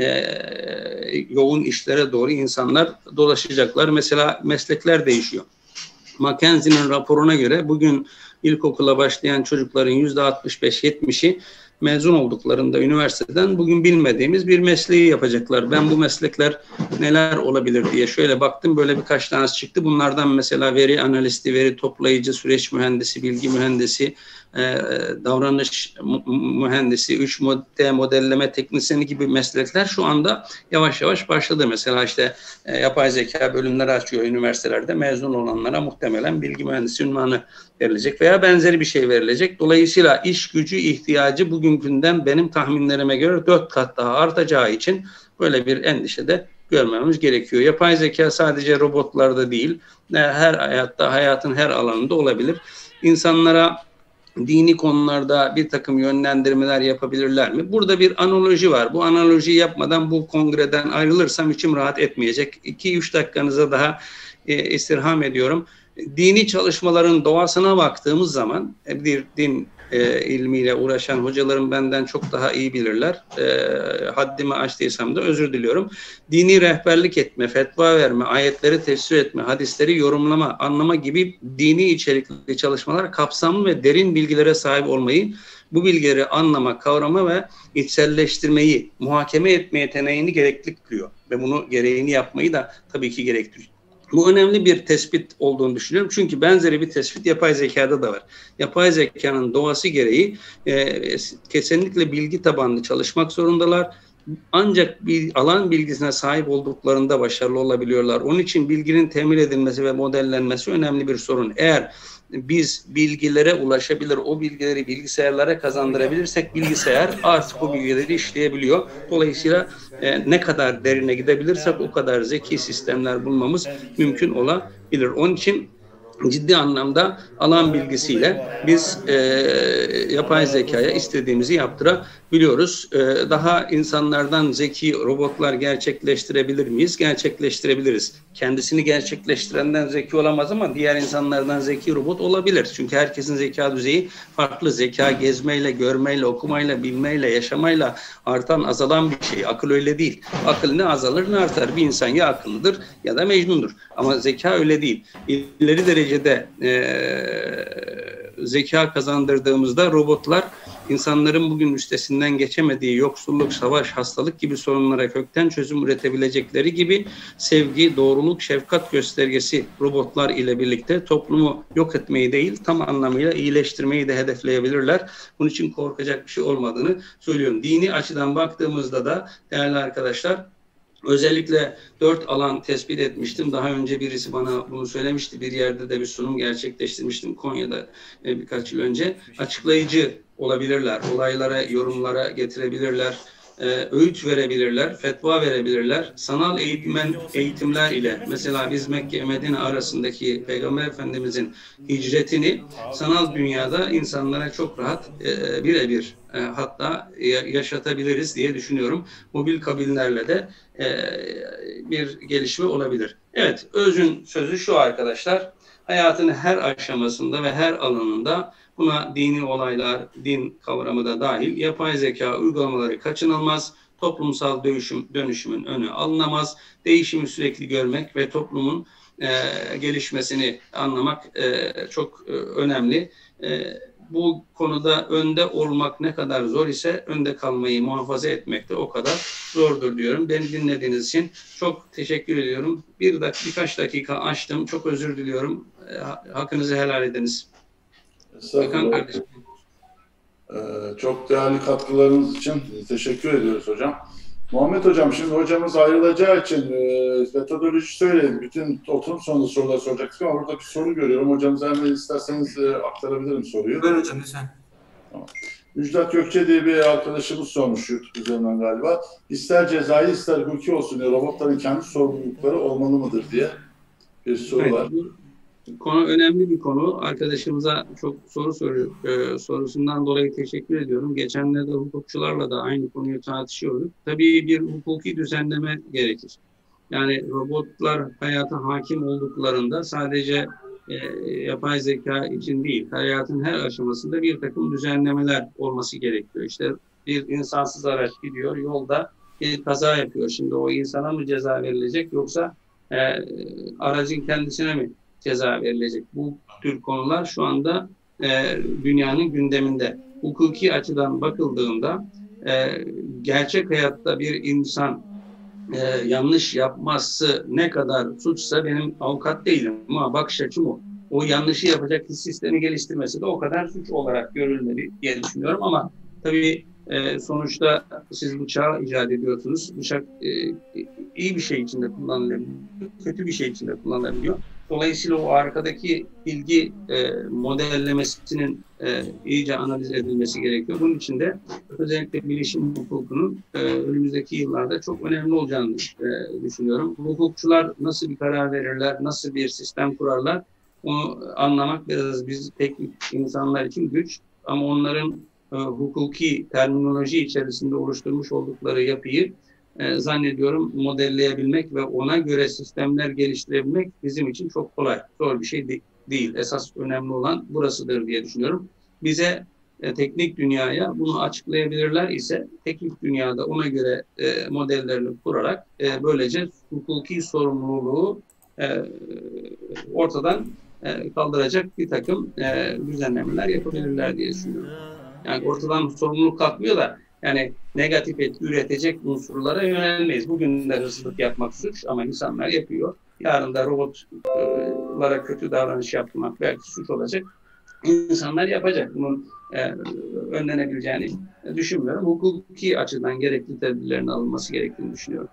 Speaker 8: yoğun işlere doğru insanlar dolaşacaklar. Mesela meslekler değişiyor. McKinsey'nin raporuna göre bugün ilkokula başlayan çocukların %65-70'i mezun olduklarında üniversiteden bugün bilmediğimiz bir mesleği yapacaklar. Ben bu meslekler neler olabilir diye şöyle baktım. Böyle birkaç tanesi çıktı. Bunlardan mesela veri analisti, veri toplayıcı, süreç mühendisi, bilgi mühendisi, davranış mühendisi, 3D modelleme teknisyeni gibi meslekler şu anda yavaş yavaş başladı. Mesela işte yapay zeka bölümleri açıyor üniversitelerde. Mezun olanlara muhtemelen bilgi mühendisi unvanı verilecek veya benzeri bir şey verilecek. Dolayısıyla iş gücü ihtiyacı bugünkünden benim tahminlerime göre 4 kat daha artacağı için böyle bir endişe de görmemiz gerekiyor. Yapay zeka sadece robotlarda değil, her hayatta, hayatın her alanında olabilir. İnsanlara dini konularda bir takım yönlendirmeler yapabilirler mi? Burada bir analoji var. Bu analojiyi yapmadan bu kongreden ayrılırsam içim rahat etmeyecek. 2-3 dakikanıza daha istirham ediyorum. Dini çalışmaların doğasına baktığımız zaman bir din ilmiyle uğraşan hocalarım benden çok daha iyi bilirler. Haddimi aştıysam da özür diliyorum. Dini rehberlik etme, fetva verme, ayetleri tefsir etme, hadisleri yorumlama, anlama gibi dini içerikli çalışmalar kapsamlı ve derin bilgilere sahip olmayı, bu bilgileri anlama, kavrama ve içselleştirmeyi, muhakeme etme yeteneğini gerekli kılıyor. Ve bunu gereğini yapmayı da tabii ki gerektiriyor. Bu önemli bir tespit olduğunu düşünüyorum. Çünkü benzeri bir tespit yapay zekada da var. Yapay zekanın doğası gereği kesinlikle bilgi tabanlı çalışmak zorundalar. Ancak bir alan bilgisine sahip olduklarında başarılı olabiliyorlar. Onun için bilginin temin edilmesi ve modellenmesi önemli bir sorun. Eğer biz bilgilere ulaşabilir, o bilgileri bilgisayarlara kazandırabilirsek bilgisayar artık o bilgileri işleyebiliyor. Dolayısıyla ne kadar derine gidebilirsek o kadar zeki sistemler bulmamız mümkün olabilir. Onun için ciddi anlamda alan bilgisiyle biz yapay zekaya istediğimizi yaptırabiliyoruz. Daha insanlardan zeki robotlar gerçekleştirebilir miyiz? Gerçekleştirebiliriz. Kendisini gerçekleştirenden zeki olamaz ama diğer insanlardan zeki robot olabilir. Çünkü herkesin zeka düzeyi farklı. Zeka gezmeyle, görmeyle, okumayla, bilmeyle, yaşamayla artan, azalan bir şey. Akıl öyle değil. Akıl ne azalır ne artar. Bir insan ya akıllıdır ya da mecnundur. Ama zeka öyle değil. İleri derecede zeka kazandırdığımızda robotlar insanların bugün üstesinden geçemediği yoksulluk, savaş, hastalık gibi sorunlara kökten çözüm üretebilecekleri gibi sevgi, doğruluk, şefkat göstergesi robotlar ile birlikte toplumu yok etmeyi değil, tam anlamıyla iyileştirmeyi de hedefleyebilirler. Bunun için korkacak bir şey olmadığını söylüyorum. Dini açıdan baktığımızda da değerli arkadaşlar, özellikle 4 alan tespit etmiştim. Daha önce birisi bana bunu söylemişti. Bir yerde de bir sunum gerçekleştirmiştim Konya'da birkaç yıl önce. Açıklayıcı olabilirler, olaylara, yorumlara getirebilirler, öğüt verebilirler, fetva verebilirler. Sanal eğitimler ile mesela biz Mekke Medine arasındaki Peygamber Efendimizin hicretini sanal dünyada insanlara çok rahat birebir hatta yaşatabiliriz diye düşünüyorum. Mobil kabinlerle de bir gelişme olabilir. Evet, özün sözü şu arkadaşlar. Hayatın her aşamasında ve her alanında buna dini olaylar, din kavramı da dahil yapay zeka uygulamaları kaçınılmaz. Toplumsal dönüşümün önü alınamaz. Değişimi sürekli görmek ve toplumun gelişmesini anlamak çok önemli. bu konuda önde olmak ne kadar zor ise önde kalmayı muhafaza etmek de o kadar zordur diyorum. Beni dinlediğiniz için çok teşekkür ediyorum. Birkaç dakika açtım. Çok özür diliyorum. Hakkınızı helal ediniz. Hakan kardeşim.
Speaker 7: Çok değerli katkılarınız için teşekkür ediyoruz hocam. Muhammed hocam, şimdi hocamız ayrılacağı için metodoloji söyleyin. Bütün oturum sonunda sorular soracaktık ama burada bir soru görüyorum. Hocamıza hemen isterseniz aktarabilirim soruyu.
Speaker 9: Buyurun hocam lütfen.
Speaker 7: Tamam. Müjdat Gökçe diye bir arkadaşımız sormuş YouTube üzerinden galiba. İster cezai ister hukuki olsun diye robotların kendi sorumlulukları olmalı mıdır diye bir soru var.
Speaker 8: Konu önemli bir konu. Arkadaşımıza çok soru soruyor. Sorusundan dolayı teşekkür ediyorum. Geçenlerde hukukçularla da aynı konuyu tartışıyorduk. Tabii bir hukuki düzenleme gerekir. Yani robotlar hayata hakim olduklarında sadece yapay zeka için değil, hayatın her aşamasında bir takım düzenlemeler olması gerekiyor. İşte bir insansız araç gidiyor, yolda bir kaza yapıyor. Şimdi o insana mı ceza verilecek yoksa aracın kendisine mi ceza verilecek? Bu tür konular şu anda dünyanın gündeminde. Hukuki açıdan bakıldığında gerçek hayatta bir insan yanlış yapması ne kadar suçsa, benim avukat değilim ama bakış açım o. O yanlışı yapacak sistemi geliştirmesi de o kadar suç olarak görülmeli diye düşünüyorum ama tabii sonuçta siz bıçağı icat ediyorsunuz. Bıçak iyi bir şey içinde kullanılabiliyor, kötü bir şey içinde kullanılabiliyor. Dolayısıyla o arkadaki bilgi modellemesinin iyice analiz edilmesi gerekiyor. Bunun için de özellikle bilişim hukukunun önümüzdeki yıllarda çok önemli olacağını düşünüyorum. Hukukçular nasıl bir karar verirler, nasıl bir sistem kurarlar, onu anlamak biraz biz teknik insanlar için güç. Ama onların hukuki terminoloji içerisinde oluşturmuş oldukları yapıyı zannediyorum modelleyebilmek ve ona göre sistemler geliştirebilmek bizim için çok kolay. Zor bir şey değil. Esas önemli olan burasıdır diye düşünüyorum. Bize teknik dünyaya bunu açıklayabilirler ise teknik dünyada ona göre modellerini kurarak böylece hukuki sorumluluğu ortadan kaldıracak bir takım düzenlemeler yapabilirler diye düşünüyorum. Yani ortadan sorumluluk kalkmıyor da yani negatif etki üretecek unsurlara yönelmeyiz. Bugün de hırsızlık yapmak suç ama insanlar yapıyor. Yarın da robotlara kötü davranış yapmak belki suç olacak. İnsanlar yapacak. Bunun önlenebileceğini düşünmüyorum. Hukuki açıdan gerekli tedbirlerin alınması gerektiğini düşünüyorum.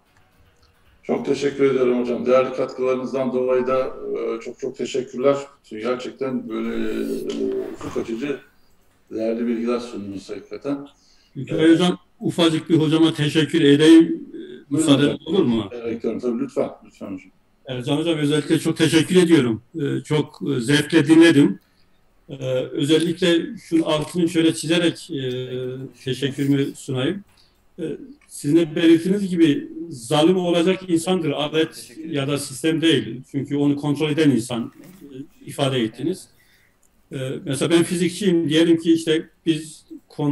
Speaker 7: Çok teşekkür ederim hocam. Değerli katkılarınızdan dolayı da çok teşekkürler. Gerçekten böyle ufuk açıcı değerli bilgiler sundunuz hakikaten.
Speaker 6: Hocam ufacık bir hocama teşekkür edeyim. Müsaade olur mu?
Speaker 7: Evet, tabii lütfen hocam.
Speaker 6: Ercan hocam özellikle çok teşekkür ediyorum. Çok zevkle dinledim. Özellikle şunun altını şöyle çizerek teşekkürümü sunayım. Sizin de belirttiğiniz gibi zalim olacak insandır. Adet ya da sistem değil. Çünkü onu kontrol eden insan ifade ettiniz. Mesela ben fizikçiyim. Diyelim ki işte biz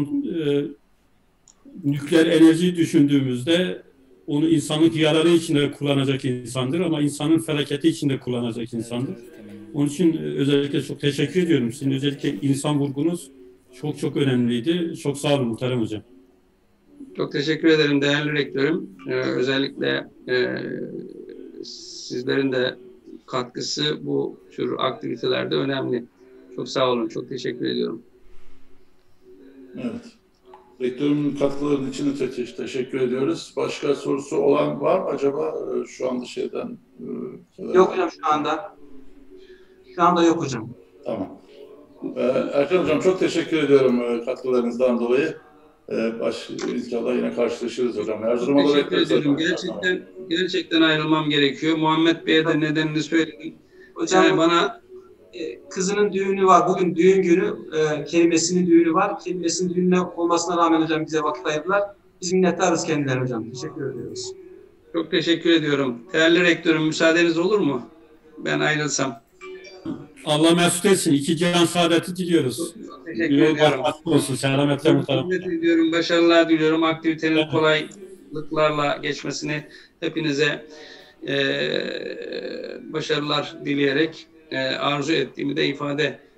Speaker 6: nükleer enerji düşündüğümüzde onu insanlık yararı içinde kullanacak insandır ama insanın felaketi içinde kullanacak insandır. Onun için özellikle çok teşekkür ediyorum. Sizin özellikle insan vurgunuz çok önemliydi. Çok sağ olun muhterem hocam.
Speaker 8: Çok teşekkür ederim değerli rektörüm. Özellikle sizlerin de katkısı bu tür aktivitelerde önemli. Çok sağ olun. Çok teşekkür ediyorum.
Speaker 7: Evet. Rektörümün katkılarının için de teşekkür ediyoruz. Başka sorusu olan var mı acaba şu anda şeyden?
Speaker 9: Yok hocam şu anda. Şu anda yok hocam.
Speaker 7: Tamam. Erkan hocam çok teşekkür ediyorum katkılarınızdan dolayı. İnşallah yine karşılaşırız hocam. Erzurum'a
Speaker 8: teşekkür ederim. Gerçekten ayrılmam gerekiyor. Muhammed Bey'e de nedenini söyledim.
Speaker 9: Hocam
Speaker 8: yani bana
Speaker 9: kızının düğünü var. Bugün düğün günü. Kelimesinin düğünü var. Kelimesinin düğününe olmasına rağmen hocam bize vakit ayırdılar. Biz minnettarız kendilerine hocam. Teşekkür ediyoruz.
Speaker 8: Çok teşekkür ediyorum. Değerli rektörüm müsaadeniz olur mu? Ben ayrılsam.
Speaker 6: Allah mesut etsin. İki cihan saadeti diliyoruz.
Speaker 8: Teşekkür ediyorum.
Speaker 6: Olsun. Selametle muhterem.
Speaker 8: Teşekkür ediyorum. Başarılar diliyorum. Aktivitenin kolaylıklarla geçmesini hepinize başarılar dileyerek arzu ettiğimi de ifade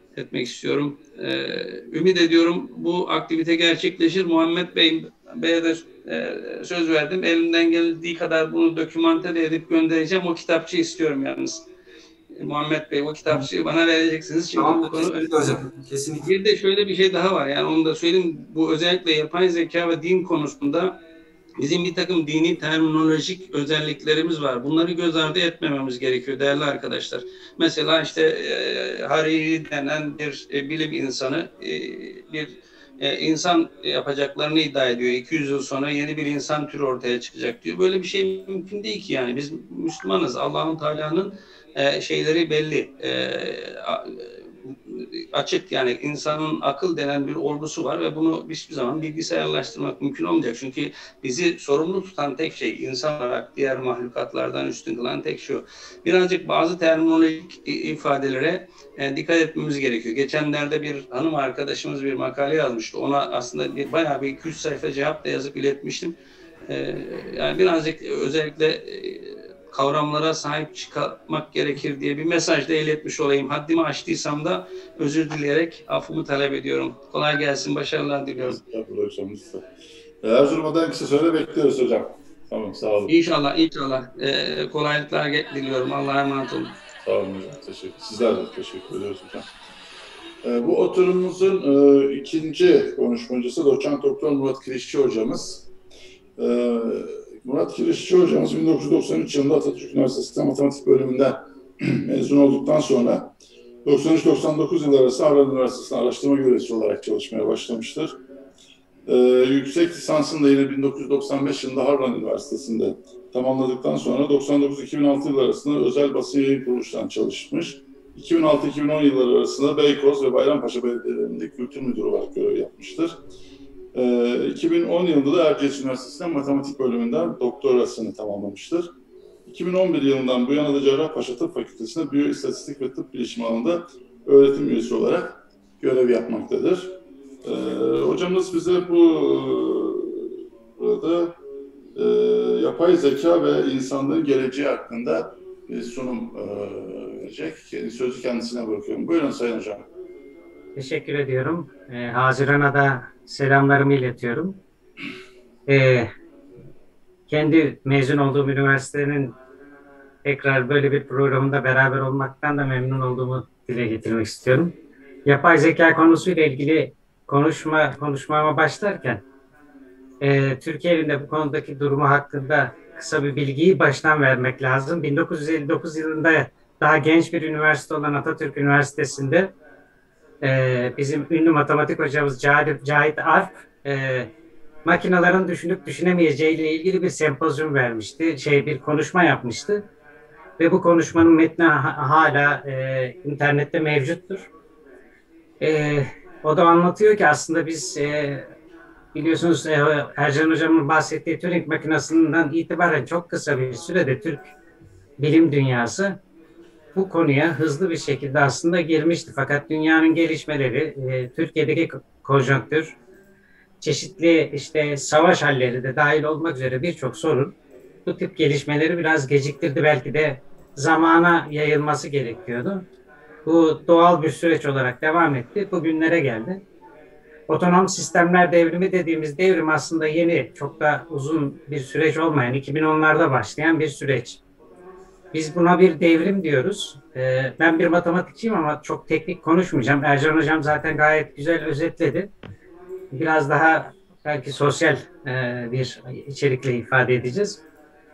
Speaker 8: etmek istiyorum. Ümit ediyorum bu aktivite gerçekleşir. Muhammed Bey'e de söz verdim. Elimden geldiği kadar bunu dokümante de edip göndereceğim. O kitapçı istiyorum yalnız. Muhammed Bey, o kitapçıyı bana vereceksiniz. Çünkü
Speaker 9: tamam,
Speaker 8: bu konu
Speaker 9: hocam. Kesinlikle.
Speaker 8: Bir de şöyle bir şey daha var. Yani onu da söyleyeyim. Bu özellikle yapay zeka ve din konusunda bizim bir takım dini terminolojik özelliklerimiz var. Bunları göz ardı etmememiz gerekiyor değerli arkadaşlar. Mesela işte Hariri denen bir bilim insanı bir insan yapacaklarını iddia ediyor. 200 yıl sonra yeni bir insan türü ortaya çıkacak diyor. Böyle bir şey mümkün değil ki yani. Biz Müslümanız. Allah'ın Teala'nın şeyleri belli. Açık yani insanın akıl denen bir olgusu var ve bunu hiçbir zaman bilgisayarlaştırmak mümkün olmayacak. Çünkü bizi sorumlu tutan tek şey insan olarak diğer mahlukatlardan üstün kılan tek şey o. Birazcık bazı terminolojik ifadelere dikkat etmemiz gerekiyor. Geçenlerde bir hanım arkadaşımız bir makale yazmıştı. Ona aslında bayağı bir 200 sayfa cevap da yazıp iletmiştim. Yani birazcık özellikle kavramlara sahip çıkmak gerekir diye bir mesaj da iletmiş olayım. Haddimi aştıysam da özür dileyerek affımı talep ediyorum. Kolay gelsin, başarılar diliyorum.
Speaker 7: Erzurum'da en kısa süre bekliyoruz hocam. Tamam, sağ olun.
Speaker 8: İnşallah, inşallah. Kolaylıklar diliyorum. Allah'a emanet olun.
Speaker 7: Sağ olun hocam, teşekkür. Sizler de teşekkür ediyoruz hocam. Bu oturumumuzun ikinci konuşmacısı Doçent Doktor Murat Kirişçi hocamız. Murat Kirişçi hocamız 1993 yılında Atatürk Üniversitesi Matematik bölümünden mezun olduktan sonra 93-99 yılları arasında Harran Üniversitesi'nde araştırma görevlisi olarak çalışmaya başlamıştır. Yüksek lisansını da yine 1995 yılında Harran Üniversitesi'nde tamamladıktan sonra 99-2006 yılları arasında özel basın yayın kuruluştan çalışmış. 2006-2010 yılları arasında Beykoz ve Bayrampaşa belediyelerinde kültür müdürü olarak görev yapmıştır. 2010 yılında da Erciyes Üniversitesi'nden matematik bölümünden doktorasını tamamlamıştır. 2011 yılından bu yana da Cerrahpaşa Tıp Fakültesi'nde biyoistatistik ve tıp bilişimi alanında öğretim üyesi olarak görev yapmaktadır. Hocamız bize burada yapay zeka ve insanlığın geleceği hakkında bir sunum verecek. Sözü kendisine bırakıyorum. Buyurun Sayın Hocam.
Speaker 10: Teşekkür ediyorum. Haziran'a da selamlarımı iletiyorum. Kendi mezun olduğum üniversitenin tekrar böyle bir programında beraber olmaktan da memnun olduğumu dile getirmek istiyorum. Yapay zeka konusuyla ilgili konuşmama başlarken Türkiye'nin de bu konudaki durumu hakkında kısa bir bilgiyi baştan vermek lazım. 1959 yılında daha genç bir üniversite olan Atatürk Üniversitesi'nde bizim ünlü matematik hocamız Cahit Arp makinelerin düşünüp düşünemeyeceği ile ilgili bir sempozyum vermişti. Bir konuşma yapmıştı. Ve bu konuşmanın metni hala internette mevcuttur. O da anlatıyor ki aslında biz biliyorsunuz Ercan Hocam'ın bahsettiği Turing makinesinden itibaren çok kısa bir sürede Türk bilim dünyası bu konuya hızlı bir şekilde aslında girmişti. Fakat dünyanın gelişmeleri, Türkiye'deki konjonktür, çeşitli savaş halleri de dahil olmak üzere birçok sorun bu tip gelişmeleri biraz geciktirdi. Belki de zamana yayılması gerekiyordu. Bu doğal bir süreç olarak devam etti. Bugünlere geldi. Otonom sistemler devrimi dediğimiz devrim aslında yeni, çok da uzun bir süreç olmayan, 2010'larda başlayan bir süreç. Biz buna bir devrim diyoruz. Ben bir matematikçiyim ama çok teknik konuşmayacağım. Ercan Hocam zaten gayet güzel özetledi. Biraz daha belki sosyal bir içerikle ifade edeceğiz.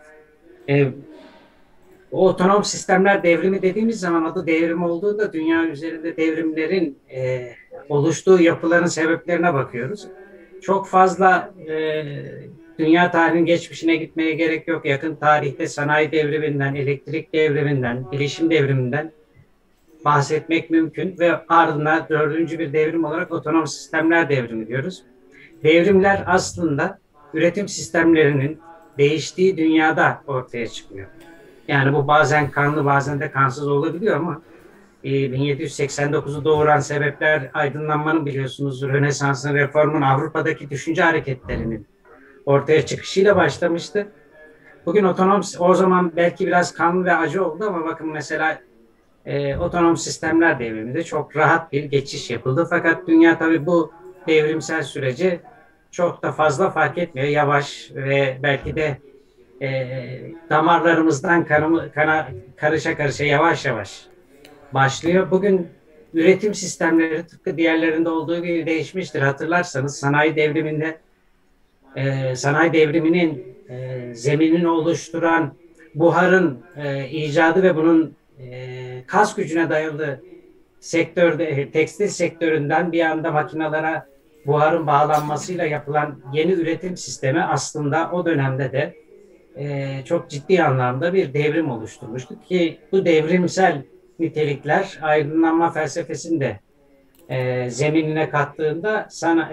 Speaker 10: O otonom sistemler devrimi dediğimiz zaman adı devrim olduğunda dünya üzerinde devrimlerin oluştuğu yapıların sebeplerine bakıyoruz. Çok fazla dünya tarihinin geçmişine gitmeye gerek yok. Yakın tarihte sanayi devriminden, elektrik devriminden, bilişim devriminden bahsetmek mümkün ve ardından dördüncü bir devrim olarak otonom sistemler devrimi diyoruz. Devrimler aslında üretim sistemlerinin değiştiği dünyada ortaya çıkıyor. Yani bu bazen kanlı bazen de kansız olabiliyor ama 1789'u doğuran sebepler aydınlanmanın biliyorsunuz Rönesans'ın, reformun, Avrupa'daki düşünce hareketlerinin ortaya çıkışıyla başlamıştı. Bugün o zaman belki biraz kanlı ve acı oldu ama bakın mesela otonom sistemler devriminde çok rahat bir geçiş yapıldı. Fakat dünya tabii bu devrimsel süreci çok da fazla fark etmiyor. Yavaş ve belki de damarlarımızdan karışa karışa yavaş yavaş başlıyor. Bugün üretim sistemleri tıpkı diğerlerinde olduğu gibi değişmiştir. Hatırlarsanız sanayi devriminde sanayi devriminin zeminini oluşturan buharın icadı ve bunun kas gücüne dayalı sektörde, tekstil sektöründen bir anda makinelere buharın bağlanmasıyla yapılan yeni üretim sistemi aslında o dönemde de çok ciddi anlamda bir devrim oluşturmuştu ki bu devrimsel nitelikler aydınlanma felsefesini de zeminine kattığında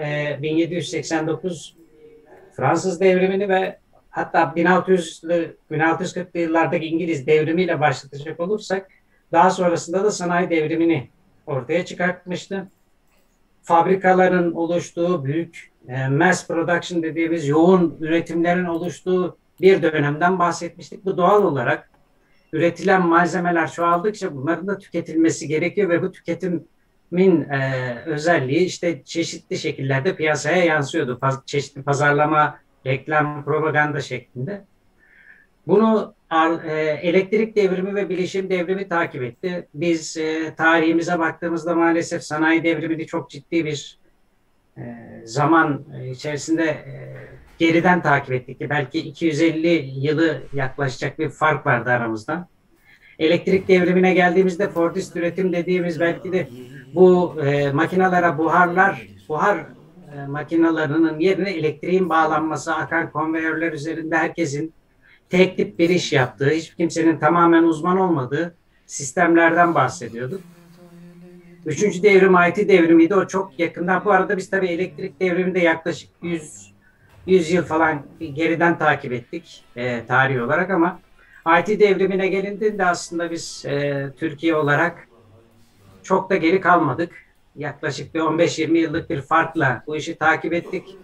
Speaker 10: 1789 Fransız devrimini ve hatta 1640'lı yıllardaki İngiliz devrimiyle başlatacak olursak daha sonrasında da sanayi devrimini ortaya çıkartmıştı. Fabrikaların oluştuğu büyük mass production dediğimiz yoğun üretimlerin oluştuğu bir dönemden bahsetmiştik. Bu doğal olarak üretilen malzemeler çoğaldıkça bunların da tüketilmesi gerekiyor ve bu tüketimin özelliği işte çeşitli şekillerde piyasaya yansıyordu. Çeşitli pazarlama, reklam, propaganda şeklinde. Bunu elektrik devrimi ve bilişim devrimi takip etti. Biz tarihimize baktığımızda maalesef sanayi devrimini çok ciddi bir zaman içerisinde geriden takip ettik. Belki 250 yılı yaklaşacak bir fark vardı aramızda. Elektrik devrimine geldiğimizde Fordist üretim dediğimiz belki de bu makinalara buhar makinalarının yerine elektriğin bağlanması, akan konveyörler üzerinde herkesin tek tip bir iş yaptığı, hiç kimsenin tamamen uzman olmadığı sistemlerden bahsediyorduk. Üçüncü devrim IT devrimiydi. O çok yakından. Bu arada biz tabii elektrik devriminde yaklaşık 100 yıl falan geriden takip ettik tarih olarak ama IT devrimine gelindiğinde aslında biz Türkiye olarak çok da geri kalmadık. Yaklaşık bir 15-20 yıllık bir farkla bu işi takip ettik.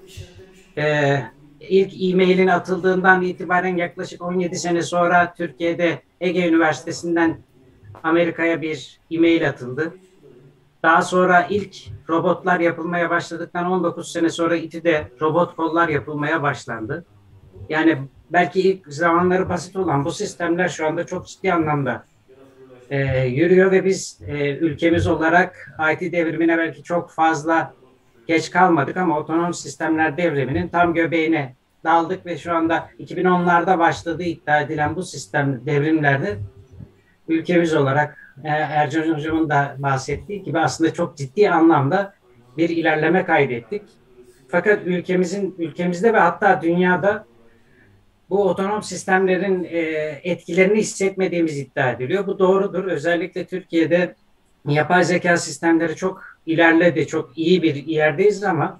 Speaker 10: İlk e-mailin atıldığından itibaren yaklaşık 17 sene sonra Türkiye'de Ege Üniversitesi'nden Amerika'ya bir e-mail atıldı. Daha sonra ilk robotlar yapılmaya başladıktan 19 sene sonra İTÜ'de robot kollar yapılmaya başlandı. Yani belki ilk zamanları basit olan bu sistemler şu anda çok ciddi anlamda yürüyor ve biz ülkemiz olarak IT devrimine belki çok fazla geç kalmadık ama otonom sistemler devriminin tam göbeğine daldık ve şu anda 2010'larda başladığı iddia edilen bu sistem devrimlerde ülkemiz olarak Ercan Hocam'ın da bahsettiği gibi aslında çok ciddi anlamda bir ilerleme kaydettik. Fakat ülkemizde ve hatta dünyada bu otonom sistemlerin etkilerini hissetmediğimiz iddia ediliyor. Bu doğrudur. Özellikle Türkiye'de yapay zeka sistemleri çok ilerledi. Çok iyi bir yerdeyiz ama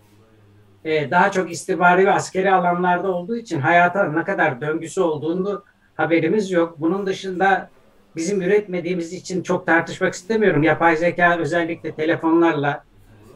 Speaker 10: daha çok istihbari ve askeri alanlarda olduğu için hayata ne kadar döngüsü olduğunu haberimiz yok. Bunun dışında bizim üretmediğimiz için çok tartışmak istemiyorum. Yapay zeka özellikle telefonlarla,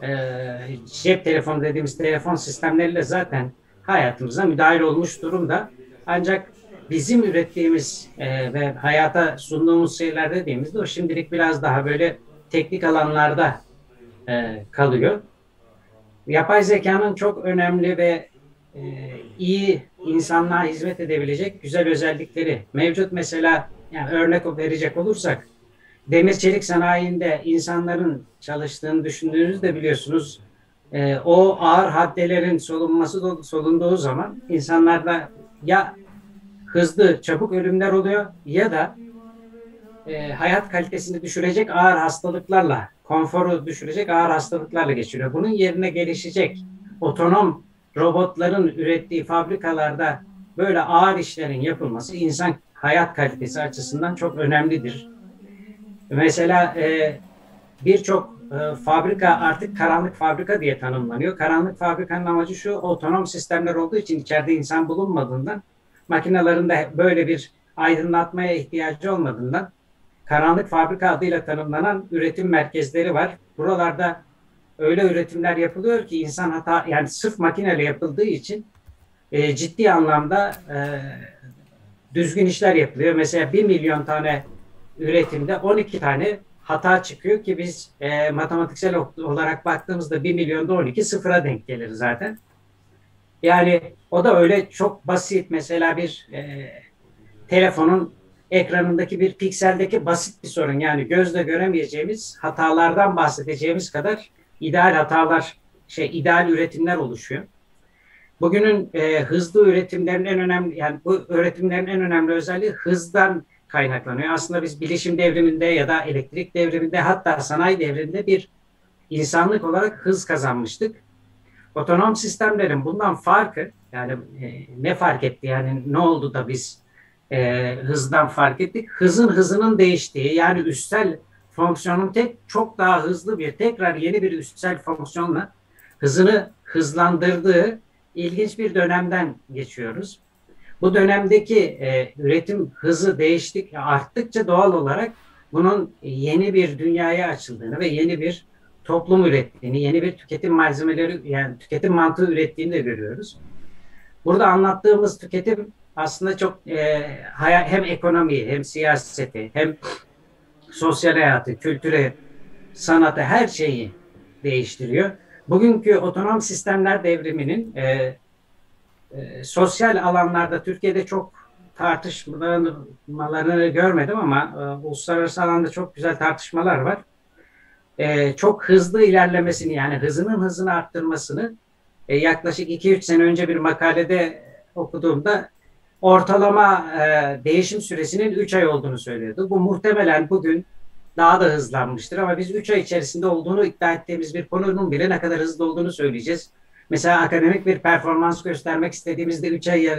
Speaker 10: cep telefonu dediğimiz telefon sistemleriyle zaten hayatımıza müdahil olmuş durumda. Ancak bizim ürettiğimiz ve hayata sunduğumuz şeyler dediğimizde o şimdilik biraz daha böyle teknik alanlarda kalıyor. Yapay zekanın çok önemli ve iyi insanlığa hizmet edebilecek güzel özellikleri mevcut. Mesela yani örnek verecek olursak demir çelik sanayinde insanların çalıştığını düşündüğünüzde biliyorsunuz o ağır haddelerin solunduğu zaman insanlarda ya hızlı çabuk ölümler oluyor ya da hayat kalitesini düşürecek ağır hastalıklarla, konforu düşürecek ağır hastalıklarla geçiriyor. Bunun yerine gelişecek otonom robotların ürettiği fabrikalarda böyle ağır işlerin yapılması insan hayat kalitesi açısından çok önemlidir. Mesela birçok fabrika artık karanlık fabrika diye tanımlanıyor. Karanlık fabrikanın amacı şu, otonom sistemler olduğu için içeride insan bulunmadığından, makinelerin de böyle bir aydınlatmaya ihtiyacı olmadığından karanlık fabrika adıyla tanımlanan üretim merkezleri var. Buralarda öyle üretimler yapılıyor ki insan hata, yani sırf makineyle yapıldığı için ciddi anlamda düzgün işler yapılıyor. Mesela 1 milyon tane üretimde 12 tane hata çıkıyor ki biz matematiksel olarak baktığımızda 1 milyonda 12 sıfıra denk gelir zaten. Yani o da öyle çok basit, mesela bir telefonun ekranındaki bir pikseldeki basit bir sorun. Yani gözle göremeyeceğimiz hatalardan bahsedeceğimiz kadar ideal hatalar, ideal üretimler oluşuyor. Bugünün hızlı üretimlerin en önemli, yani bu üretimlerin en önemli özelliği hızdan kaynaklanıyor. Aslında biz bilişim devriminde ya da elektrik devriminde, hatta sanayi devriminde bir insanlık olarak hız kazanmıştık. Otonom sistemlerin bundan farkı, yani ne fark etti, yani ne oldu da biz hızdan fark ettik? Hızının değiştiği, yani üstsel fonksiyonun çok daha hızlı tekrar yeni bir üstsel fonksiyonla hızını hızlandırdığı ilginç bir dönemden geçiyoruz. Bu dönemdeki üretim hızı arttıkça doğal olarak bunun yeni bir dünyaya açıldığını ve yeni bir toplum ürettiğini, yeni bir tüketim malzemeleri, yani tüketim mantığı ürettiğini de görüyoruz. Burada anlattığımız tüketim aslında çok hem ekonomiyi, hem siyaseti, hem sosyal hayatı, kültürü, sanatı, her şeyi değiştiriyor. Bugünkü otonom sistemler devriminin sosyal alanlarda Türkiye'de çok tartışmalarını görmedim ama uluslararası alanda çok güzel tartışmalar var. Çok hızlı ilerlemesini, yani hızını arttırmasını yaklaşık 2-3 sene önce bir makalede okuduğumda ortalama değişim süresinin 3 ay olduğunu söylüyordu. Bu muhtemelen bugün daha da hızlanmıştır ama biz 3 ay içerisinde olduğunu iddia ettiğimiz bir konunun bile ne kadar hızlı olduğunu söyleyeceğiz. Mesela akademik bir performans göstermek istediğimizde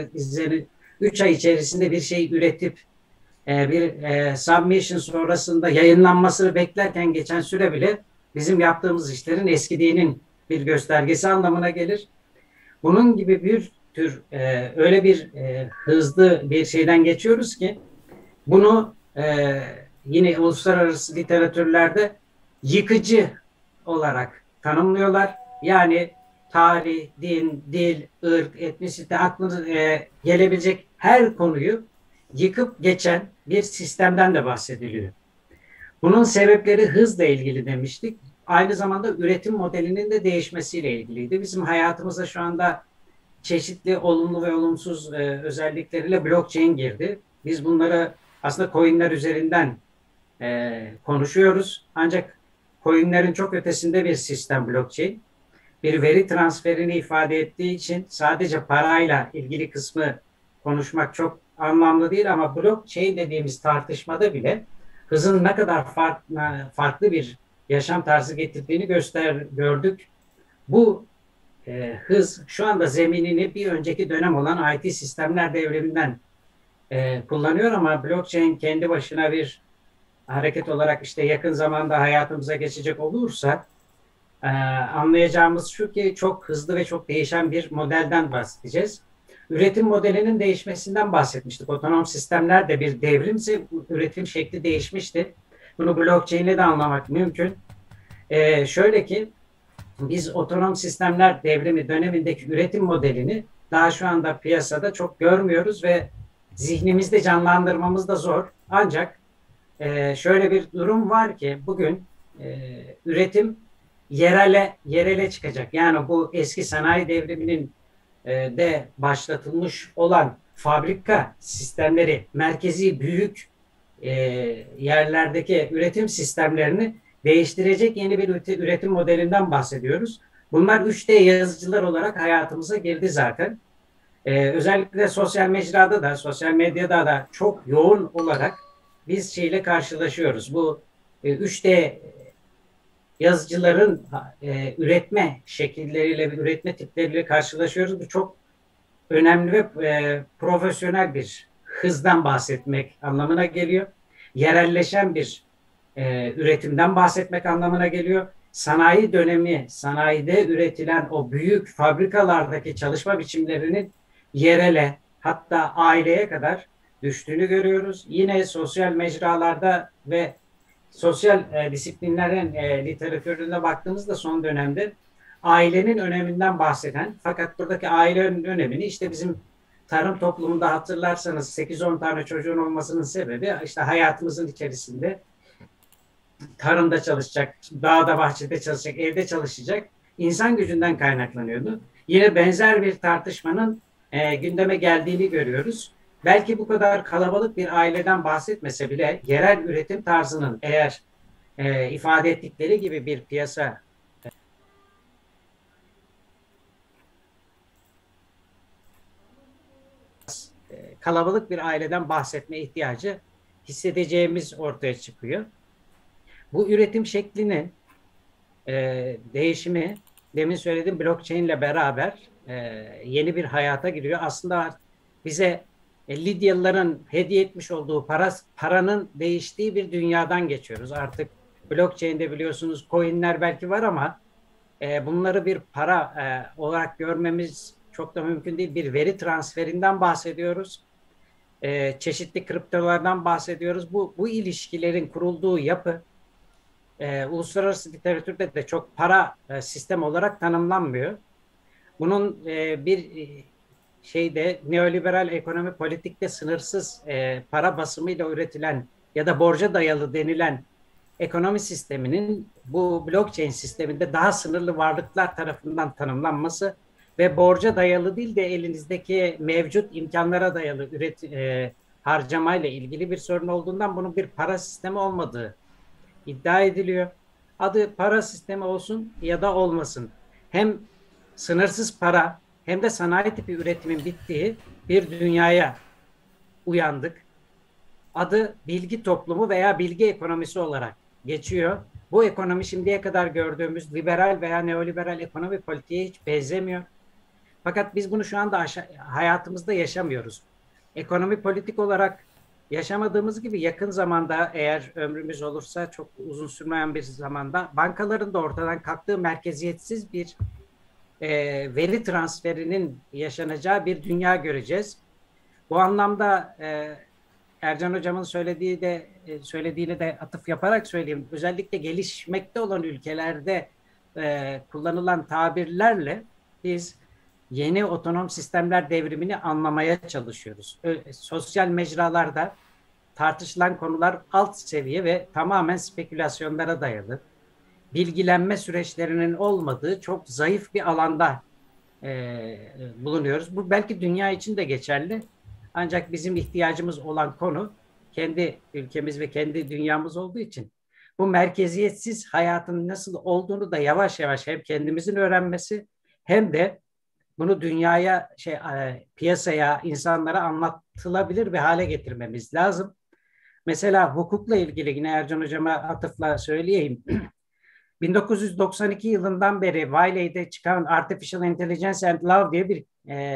Speaker 10: 3 ay içerisinde bir şey üretip bir submission sonrasında yayınlanmasını beklerken geçen süre bile bizim yaptığımız işlerin eskidiğinin bir göstergesi anlamına gelir. Bunun gibi bir tür öyle bir hızlı bir şeyden geçiyoruz ki bunu yine uluslararası literatürlerde yıkıcı olarak tanımlıyorlar. Yani tarih, din, dil, ırk, etnisite, aklınıza gelebilecek her konuyu yıkıp geçen bir sistemden de bahsediliyor. Bunun sebepleri hızla ilgili demiştik. Aynı zamanda üretim modelinin de değişmesiyle ilgiliydi. Bizim hayatımıza şu anda çeşitli olumlu ve olumsuz özellikleriyle blockchain girdi. Biz bunları aslında coinler üzerinden konuşuyoruz. Ancak coinlerin çok ötesinde bir sistem blockchain. Bir veri transferini ifade ettiği için sadece parayla ilgili kısmı konuşmak çok anlamlı değil ama blockchain dediğimiz tartışmada bile hızın ne kadar farklı bir yaşam tarzı getirdiğini gördük. Bu hız şu anda zeminini bir önceki dönem olan IT sistemler devriminden kullanıyor ama blockchain kendi başına bir hareket olarak işte yakın zamanda hayatımıza geçecek olursa anlayacağımız şu ki çok hızlı ve çok değişen bir modelden bahsedeceğiz. Üretim modelinin değişmesinden bahsetmiştik. Otonom sistemler de bir devrimse üretim şekli değişmişti. Bunu blockchain'le de anlamak mümkün. Şöyle ki biz otonom sistemler devrimi dönemindeki üretim modelini daha şu anda piyasada çok görmüyoruz ve zihnimizde canlandırmamız da zor. Ancak şöyle bir durum var ki bugün üretim yerele çıkacak. Yani bu eski sanayi devriminin de başlatılmış olan fabrika sistemleri, merkezi büyük yerlerdeki üretim sistemlerini değiştirecek yeni bir üretim modelinden bahsediyoruz. Bunlar 3D yazıcılar olarak hayatımıza girdi zaten. Özellikle sosyal mecrada da, sosyal medyada da çok yoğun olarak biz şeyle karşılaşıyoruz. Bu 3D yazıcıların üretme şekilleriyle ve üretme tipleriyle karşılaşıyoruz. Bu çok önemli ve profesyonel bir hızdan bahsetmek anlamına geliyor. Yerelleşen bir üretimden bahsetmek anlamına geliyor. Sanayi dönemi, sanayide üretilen o büyük fabrikalardaki çalışma biçimlerinin yerele, hatta aileye kadar düştüğünü görüyoruz. Yine sosyal mecralarda ve sosyal disiplinlerin literatürüne baktığımızda son dönemde ailenin öneminden bahseden, fakat buradaki ailenin önemini işte bizim tarım toplumunda hatırlarsanız 8-10 tane çocuğun olmasının sebebi işte hayatımızın içerisinde tarımda çalışacak, dağda bahçede çalışacak, evde çalışacak insan gücünden kaynaklanıyordu. Yine benzer bir tartışmanın gündeme geldiğini görüyoruz. Belki bu kadar kalabalık bir aileden bahsetmese bile yerel üretim tarzının eğer ifade ettikleri gibi bir piyasa kalabalık bir aileden bahsetme ihtiyacı hissedeceğimiz ortaya çıkıyor. Bu üretim şeklinin değişimi demin söylediğim blockchain ile beraber yeni bir hayata giriyor. Aslında bize Lidyalıların hediye etmiş olduğu paranın değiştiği bir dünyadan geçiyoruz. Artık blockchain'de biliyorsunuz coinler belki var ama bunları bir para olarak görmemiz çok da mümkün değil. Bir veri transferinden bahsediyoruz. Çeşitli kriptolardan bahsediyoruz. Bu ilişkilerin kurulduğu yapı uluslararası literatürde de çok para sistem olarak tanımlanmıyor. Bunun bir şeyde neoliberal ekonomi politikte sınırsız para basımıyla üretilen ya da borca dayalı denilen ekonomi sisteminin bu blockchain sisteminde daha sınırlı varlıklar tarafından tanımlanması ve borca dayalı değil de elinizdeki mevcut imkanlara dayalı harcamayla ilgili bir sorun olduğundan bunun bir para sistemi olmadığı iddia ediliyor. Adı para sistemi olsun ya da olmasın. Hem sınırsız para hem de sanayi tipi üretimin bittiği bir dünyaya uyandık. Adı bilgi toplumu veya bilgi ekonomisi olarak geçiyor. Bu ekonomi şimdiye kadar gördüğümüz liberal veya neoliberal ekonomi politiğe hiç benzemiyor. Fakat biz bunu şu anda hayatımızda yaşamıyoruz. Ekonomi politik olarak yaşamadığımız gibi yakın zamanda eğer ömrümüz olursa çok uzun sürmeyen bir zamanda bankaların da ortadan kalktığı merkeziyetsiz bir veri transferinin yaşanacağı bir dünya göreceğiz. Bu anlamda Ercan Hocam'ın söylediğine de atıf yaparak söyleyeyim. Özellikle gelişmekte olan ülkelerde kullanılan tabirlerle biz yeni otonom sistemler devrimini anlamaya çalışıyoruz. Sosyal mecralarda tartışılan konular alt seviye ve tamamen spekülasyonlara dayalı. Bilgilenme süreçlerinin olmadığı çok zayıf bir alanda bulunuyoruz. Bu belki dünya için de geçerli. Ancak bizim ihtiyacımız olan konu kendi ülkemiz ve kendi dünyamız olduğu için bu merkeziyetsiz hayatın nasıl olduğunu da yavaş yavaş hem kendimizin öğrenmesi hem de bunu dünyaya, piyasaya, insanlara anlatılabilir bir hale getirmemiz lazım. Mesela hukukla ilgili yine Ercan Hocam'a atıfla söyleyeyim. 1992 yılından beri Wiley'de çıkan Artificial Intelligence and Law diye bir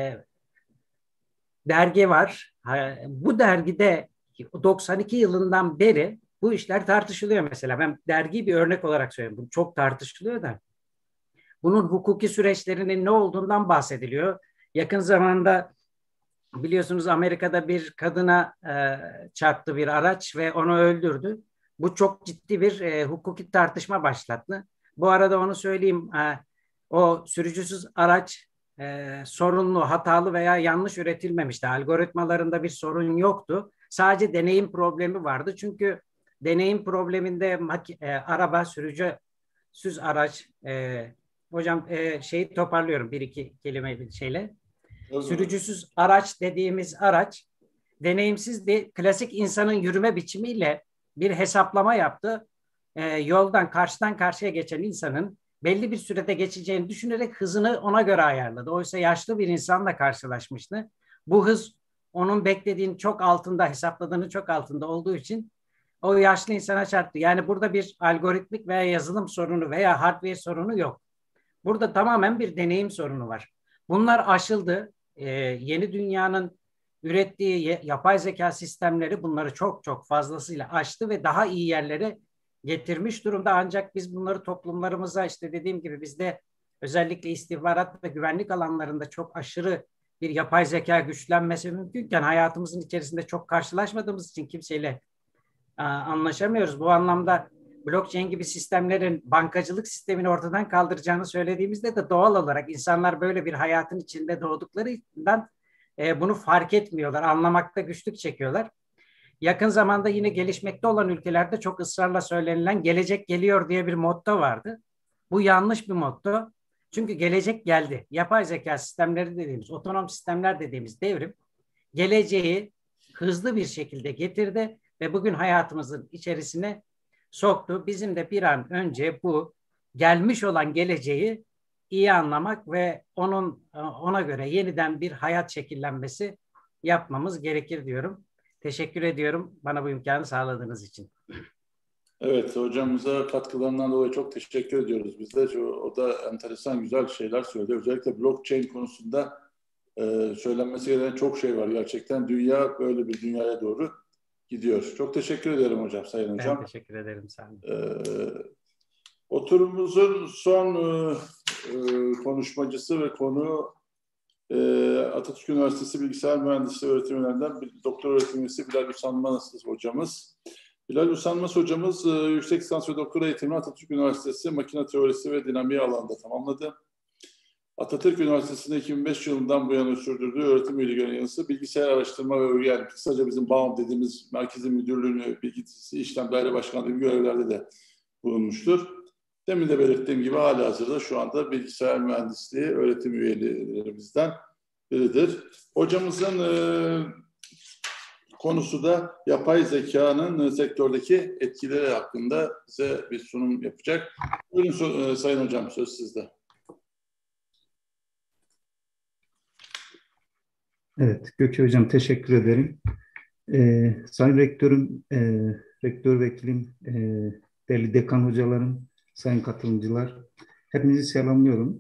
Speaker 10: dergi var. Bu dergide 92 yılından beri bu işler tartışılıyor mesela. Ben dergiyi bir örnek olarak söyleyeyim. Bu çok tartışılıyor da. Bunun hukuki süreçlerinin ne olduğundan bahsediliyor. Yakın zamanda biliyorsunuz Amerika'da bir kadına çarptı bir araç ve onu öldürdü. Bu çok ciddi bir hukuki tartışma başlattı. Bu arada onu söyleyeyim. O sürücüsüz araç sorunlu, hatalı veya yanlış üretilmemişti. Algoritmalarında bir sorun yoktu. Sadece deneyim problemi vardı. Çünkü deneyim probleminde araba, sürücüsüz araç, hocam şeyi toparlıyorum bir iki kelime bir şeyle. Sürücüsüz araç dediğimiz araç deneyimsiz bir klasik insanın yürüme biçimiyle bir hesaplama yaptı. Yoldan karşıdan karşıya geçen insanın belli bir sürede geçeceğini düşünerek hızını ona göre ayarladı. Oysa yaşlı bir insanla karşılaşmıştı. Bu hız onun beklediğinin çok altında, hesapladığının çok altında olduğu için o yaşlı insana çarptı. Yani burada bir algoritmik veya yazılım sorunu veya hardware sorunu yok. Burada tamamen bir deneyim sorunu var. Bunlar aşıldı. Yeni dünyanın ürettiği yapay zeka sistemleri bunları çok çok fazlasıyla aştı ve daha iyi yerlere getirmiş durumda. Ancak biz bunları toplumlarımıza işte dediğim gibi bizde özellikle istihbarat ve güvenlik alanlarında çok aşırı bir yapay zeka güçlenmesi mümkünken hayatımızın içerisinde çok karşılaşmadığımız için kimseyle anlaşamıyoruz. Bu anlamda blockchain gibi sistemlerin bankacılık sistemini ortadan kaldıracağını söylediğimizde de doğal olarak insanlar böyle bir hayatın içinde doğduklarından bunu fark etmiyorlar, anlamakta güçlük çekiyorlar. Yakın zamanda yine gelişmekte olan ülkelerde çok ısrarla söylenilen gelecek geliyor diye bir motto vardı. Bu yanlış bir motto. Çünkü gelecek geldi. Yapay zeka sistemleri dediğimiz, otonom sistemler dediğimiz devrim geleceği hızlı bir şekilde getirdi ve bugün hayatımızın içerisine soktu. Bizim de bir an önce bu gelmiş olan geleceği iyi anlamak ve ona göre yeniden bir hayat şekillenmesi yapmamız gerekir diyorum. Teşekkür ediyorum bana bu imkanı sağladığınız için.
Speaker 7: Evet, hocamıza katkılarından dolayı çok teşekkür ediyoruz biz de. O da enteresan, güzel şeyler söyledi. Özellikle blockchain konusunda söylenmesi gereken çok şey var. Gerçekten dünya böyle bir dünyaya doğru gidiyor. Çok teşekkür ederim hocam, sayın hocam.
Speaker 10: Ben teşekkür ederim. Sağ olun.
Speaker 7: Oturumumuzun son konuşmacısı ve konu Atatürk Üniversitesi Bilgisayar Mühendisliği öğretim üyelerinden doktor öğretim üyesi Bilal Usanmaz hocamız. Bilal Usanmaz hocamız yüksek lisans ve doktora eğitimini Atatürk Üniversitesi Makine Teorisi ve Dinamiği alanında tamamladı. Atatürk Üniversitesi'nde 2005 yılından bu yana sürdürdüğü öğretim üyeliği görevlisi bilgisayar araştırma ve örgü, yani kısaca bizim BAM dediğimiz merkezi müdürlüğünü, bilgisayar işlem daire başkanlığı gibi görevlerde de bulunmuştur. Demin de belirttiğim gibi halihazırda şu anda bilgisayar mühendisliği öğretim üyelerimizden biridir. Hocamızın konusu da yapay zekanın sektördeki etkileri hakkında bize bir sunum yapacak. Buyurun sayın hocam, söz sizde.
Speaker 11: Evet, Gökçe Hocam teşekkür ederim. Sayın Rektörüm, Rektör Vekilim, değerli dekan hocalarım, sayın katılımcılar, hepinizi selamlıyorum.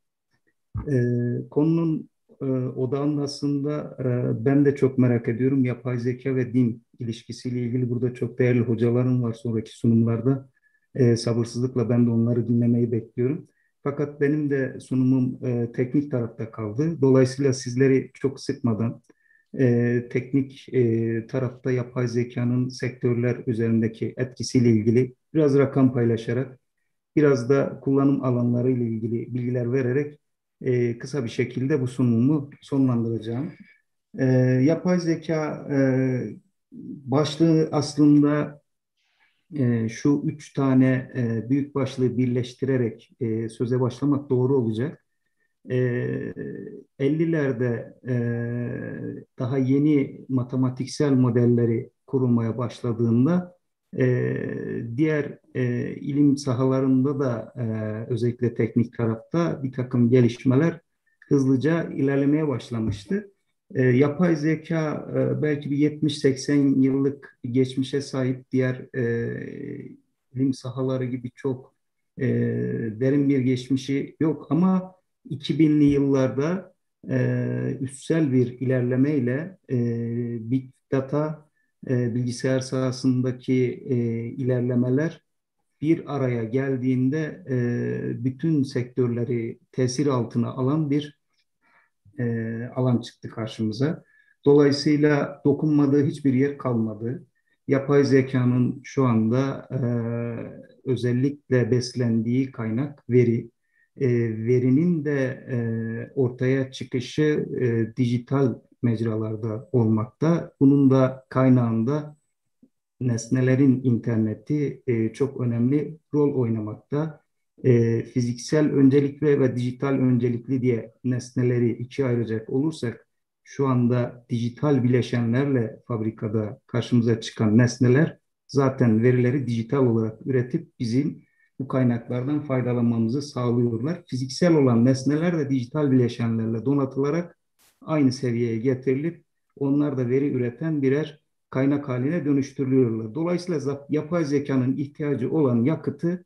Speaker 11: Konunun odağında aslında ben de çok merak ediyorum. Yapay zeka ve din ilişkisiyle ilgili burada çok değerli hocalarım var sonraki sunumlarda. Sabırsızlıkla ben de onları dinlemeyi bekliyorum. Fakat benim de sunumum teknik tarafta kaldı. Dolayısıyla sizleri çok sıkmadan teknik tarafta yapay zekanın sektörler üzerindeki etkisiyle ilgili biraz rakam paylaşarak, biraz da kullanım alanları ile ilgili bilgiler vererek kısa bir şekilde bu sunumumu sonlandıracağım. Yapay zeka başlığı aslında şu üç tane büyük başlığı birleştirerek söze başlamak doğru olacak. 50'lerde daha yeni matematiksel modelleri kurulmaya başladığında diğer ilim sahalarında da özellikle teknik tarafta bir takım gelişmeler hızlıca ilerlemeye başlamıştı. Yapay zeka belki bir 70-80 yıllık geçmişe sahip diğer ilim sahaları gibi çok derin bir geçmişi yok ama 2000'li yıllarda üstsel bir ilerlemeyle Big Data, bilgisayar sahasındaki ilerlemeler bir araya geldiğinde bütün sektörleri tesir altına alan bir alan çıktı karşımıza. Dolayısıyla dokunmadığı hiçbir yer kalmadı. Yapay zekanın şu anda özellikle beslendiği kaynak veri. Verinin de ortaya çıkışı dijital mecralarda olmakta. Bunun da kaynağında nesnelerin interneti çok önemli rol oynamakta. Fiziksel öncelikli ve dijital öncelikli diye nesneleri ikiye ayıracak olursak, şu anda dijital bileşenlerle fabrikada karşımıza çıkan nesneler zaten verileri dijital olarak üretip bizim bu kaynaklardan faydalanmamızı sağlıyorlar. Fiziksel olan nesneler de dijital bileşenlerle donatılarak aynı seviyeye getirilip onlar da veri üreten birer kaynak haline dönüştürülüyorlar. Dolayısıyla yapay zekanın ihtiyacı olan yakıtı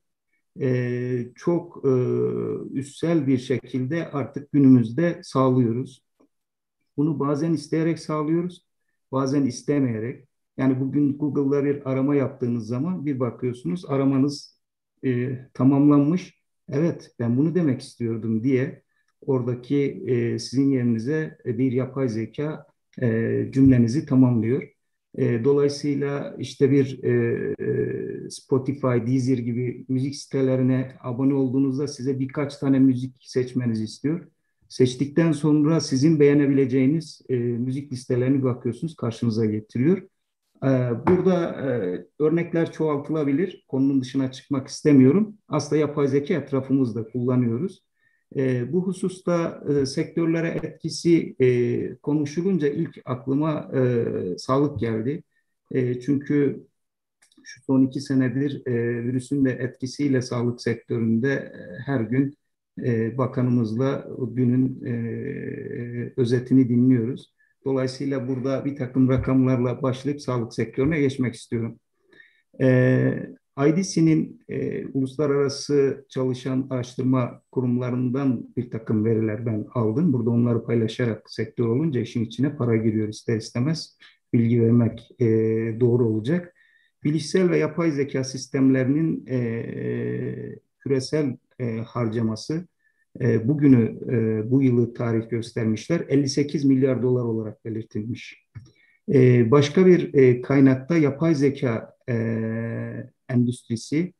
Speaker 11: çok üstsel bir şekilde artık günümüzde sağlıyoruz. Bunu bazen isteyerek sağlıyoruz, bazen istemeyerek. Yani bugün Google'da bir arama yaptığınız zaman bir bakıyorsunuz aramanız tamamlanmış. Evet, ben bunu demek istiyordum diye oradaki sizin yerinize bir yapay zeka cümlenizi tamamlıyor. Dolayısıyla işte bir Spotify, Deezer gibi müzik sitelerine abone olduğunuzda size birkaç tane müzik seçmenizi istiyor. Seçtikten sonra sizin beğenebileceğiniz müzik listelerini bakıyorsunuz, karşınıza getiriyor. Burada örnekler çoğaltılabilir. Konunun dışına çıkmak istemiyorum. Aslında yapay zeka etrafımızda kullanıyoruz. Bu hususta sektörlere etkisi konuşulunca ilk aklıma sağlık geldi. Çünkü şu son 2 senedir virüsün de etkisiyle sağlık sektöründe her gün bakanımızla o günün özetini dinliyoruz. Dolayısıyla burada bir takım rakamlarla başlayıp sağlık sektörüne geçmek istiyorum. IDC'nin uluslararası çalışan araştırma kurumlarından bir takım veriler ben aldım. Burada onları paylaşarak sektör olunca işin içine para giriyor ister istemez. Bilgi vermek doğru olacak. Bilişsel ve yapay zeka sistemlerinin küresel harcaması bugünü, bu yılı tarih göstermişler. 58 milyar dolar olarak belirtilmiş. Başka bir kaynakta yapay zeka endüstrisi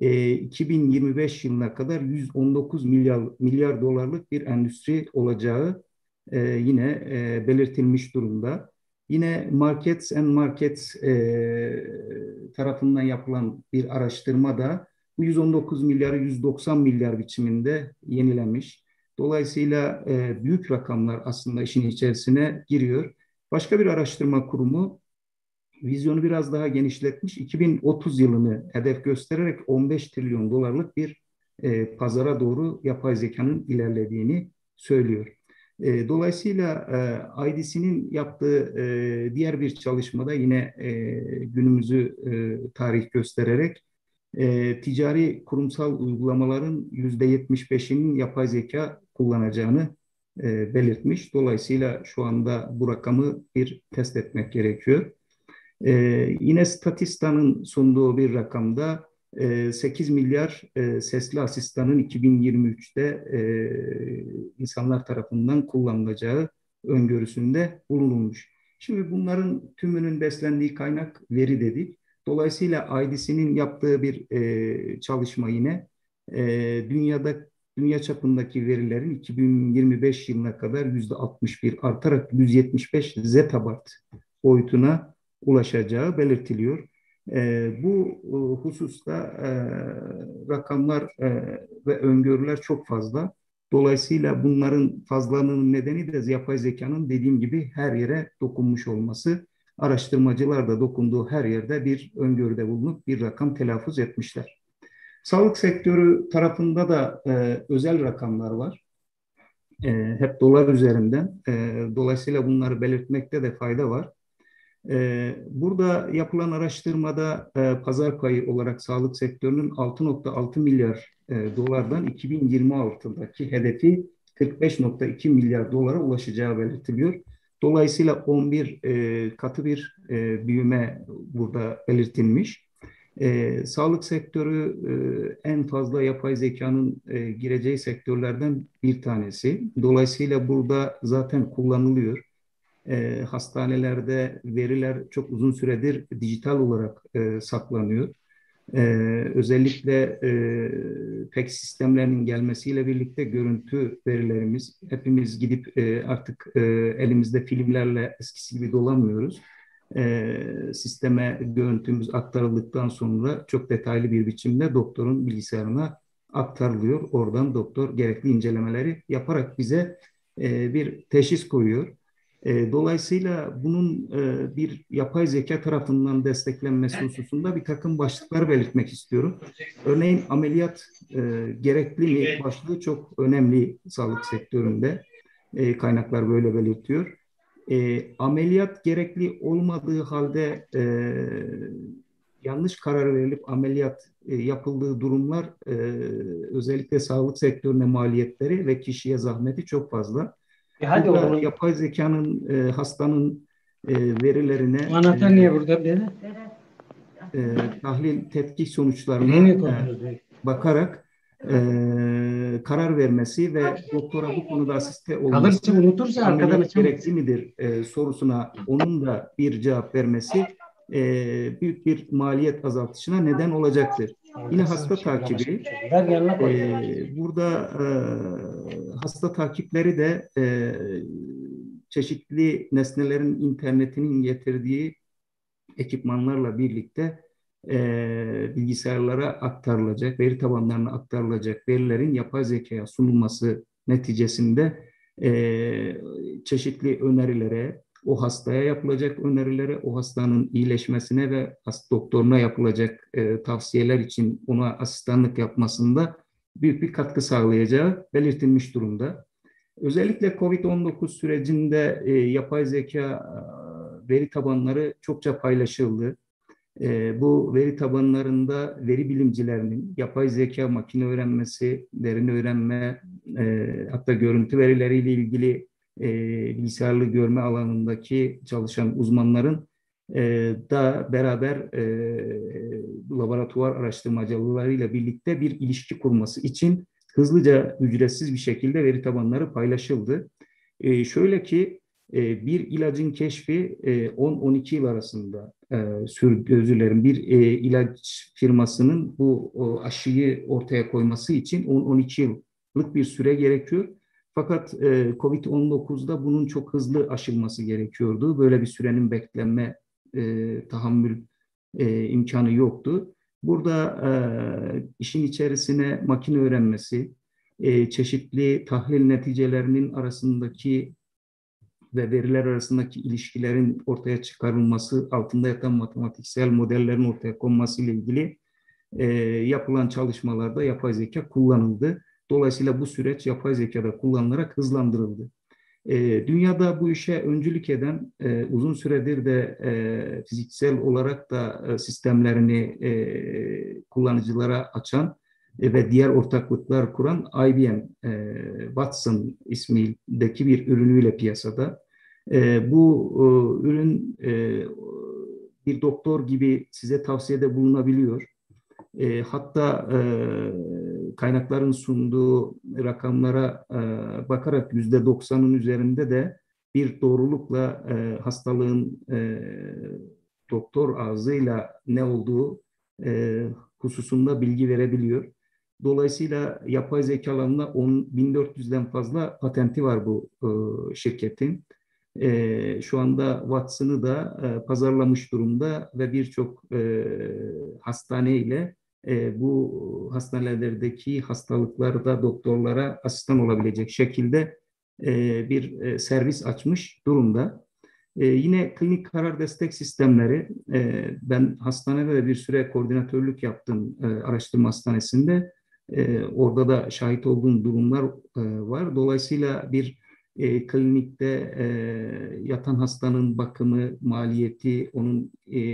Speaker 11: 2025 yılına kadar 119 milyar dolarlık bir endüstri olacağı yine belirtilmiş durumda. Yine Markets and Markets tarafından yapılan bir araştırmada bu 119 milyarı 190 milyar biçiminde yenilenmiş. Dolayısıyla büyük rakamlar aslında işin içerisine giriyor. Başka bir araştırma kurumu vizyonu biraz daha genişletmiş. 2030 yılını hedef göstererek 15 trilyon dolarlık bir pazara doğru yapay zekanın ilerlediğini söylüyor. Dolayısıyla IDC'nin yaptığı diğer bir çalışmada yine günümüzü tarih göstererek ticari kurumsal uygulamaların %75'inin yapay zeka kullanacağını belirtmiş. Dolayısıyla şu anda bu rakamı bir test etmek gerekiyor. Yine Statista'nın sunduğu bir rakamda 8 milyar sesli asistanın 2023'te insanlar tarafından kullanılacağı öngörüsünde bulunulmuş. Şimdi bunların tümünün beslendiği kaynak veri dedik. Dolayısıyla IDC'nin yaptığı bir çalışma yine dünya çapındaki verilerin 2025 yılına kadar %61 artarak 175 zettabyte boyutuna ulaşacağı belirtiliyor. Bu hususta rakamlar ve öngörüler çok fazla. Dolayısıyla bunların fazlalığının nedeni de yapay zekanın dediğim gibi her yere dokunmuş olması. Araştırmacılar da dokunduğu her yerde bir öngörüde bulunup bir rakam telaffuz etmişler. Sağlık sektörü tarafında da özel rakamlar var. Hep dolar üzerinden. Dolayısıyla bunları belirtmekte de fayda var. Burada yapılan araştırmada pazar payı olarak sağlık sektörünün 6,6 milyar dolardan 2026'daki hedefi 45,2 milyar dolara ulaşacağı belirtiliyor. Dolayısıyla 11 katı bir büyüme burada belirtilmiş. Sağlık sektörü en fazla yapay zekanın gireceği sektörlerden bir tanesi. Dolayısıyla burada zaten kullanılıyor. Hastanelerde veriler çok uzun süredir dijital olarak saklanıyor. Özellikle PEC sistemlerinin gelmesiyle birlikte görüntü verilerimiz, hepimiz gidip artık elimizde filmlerle eskisi gibi dolamıyoruz. Sisteme görüntümüz aktarıldıktan sonra çok detaylı bir biçimde doktorun bilgisayarına aktarılıyor. Oradan doktor gerekli incelemeleri yaparak bize bir teşhis koyuyor. Dolayısıyla bunun bir yapay zeka tarafından desteklenmesi hususunda bir takım başlıklar belirtmek istiyorum. Örneğin ameliyat gerekli mi başlığı çok önemli sağlık sektöründe. Kaynaklar böyle belirtiyor. Ameliyat gerekli olmadığı halde yanlış karar verilip ameliyat yapıldığı durumlar özellikle sağlık sektörüne maliyetleri ve kişiye zahmeti çok fazla. Burada yapay zekanın hastanın verilerine tahlil tetkik sonuçlarına bakarak karar vermesi ve doktora bu konuda asiste olması gerekli midir sorusuna onun da bir cevap vermesi büyük bir maliyet azaltışına neden olacaktır. Yine hasta takibi. Burada hasta takipleri de çeşitli nesnelerin internetinin getirdiği ekipmanlarla birlikte bilgisayarlara aktarılacak, veri tabanlarına aktarılacak verilerin yapay zekaya sunulması neticesinde çeşitli önerilere, o hastaya yapılacak önerilere, o hastanın iyileşmesine ve hasta doktoruna yapılacak tavsiyeler için ona asistanlık yapmasında büyük bir katkı sağlayacağı belirtilmiş durumda. Özellikle COVID-19 sürecinde yapay zeka veri tabanları çokça paylaşıldı. Bu veri tabanlarında veri bilimcilerinin yapay zeka, makine öğrenmesi, derin öğrenme, hatta görüntü verileriyle ilgili bilgisayarlı görme alanındaki çalışan uzmanların da beraber laboratuvar araştırmacılarıyla birlikte bir ilişki kurması için hızlıca, ücretsiz bir şekilde veri tabanları paylaşıldı. Şöyle ki bir ilacın keşfi 10-12 yıl arasında özür bir ilaç firmasının bu aşıyı ortaya koyması için 10-12 yıllık bir süre gerekiyor. Fakat COVID-19'da bunun çok hızlı aşılması gerekiyordu. Böyle bir sürenin beklenme tahammül imkanı yoktu. Burada işin içerisine makine öğrenmesi, çeşitli tahlil neticelerinin arasındaki ve veriler arasındaki ilişkilerin ortaya çıkarılması, altında yatan matematiksel modellerin ortaya konması ile ilgili yapılan çalışmalarda yapay zeka kullanıldı. Dolayısıyla bu süreç yapay zekada kullanılarak hızlandırıldı. Dünyada bu işe öncülük eden, uzun süredir de fiziksel olarak da sistemlerini kullanıcılara açan ve diğer ortaklıklar kuran IBM, Watson ismindeki bir ürünüyle piyasada. Bu ürün bir doktor gibi size tavsiyede bulunabiliyor. Hatta kaynakların sunduğu rakamlara bakarak %90'ın üzerinde de bir doğrulukla hastalığın doktor ağzıyla ne olduğu hususunda bilgi verebiliyor. Dolayısıyla yapay zeka alanında 1400'den fazla patenti var bu şirketin. Şu anda Watson'ı da pazarlamış durumda ve birçok hastane ile bu hastanelerdeki hastalıklarda doktorlara asistan olabilecek şekilde bir servis açmış durumda. Yine klinik karar destek sistemleri, ben hastanede de bir süre koordinatörlük yaptım araştırma hastanesinde. Orada da şahit olduğum durumlar var. Dolayısıyla bir klinikte yatan hastanın bakımı, maliyeti, onun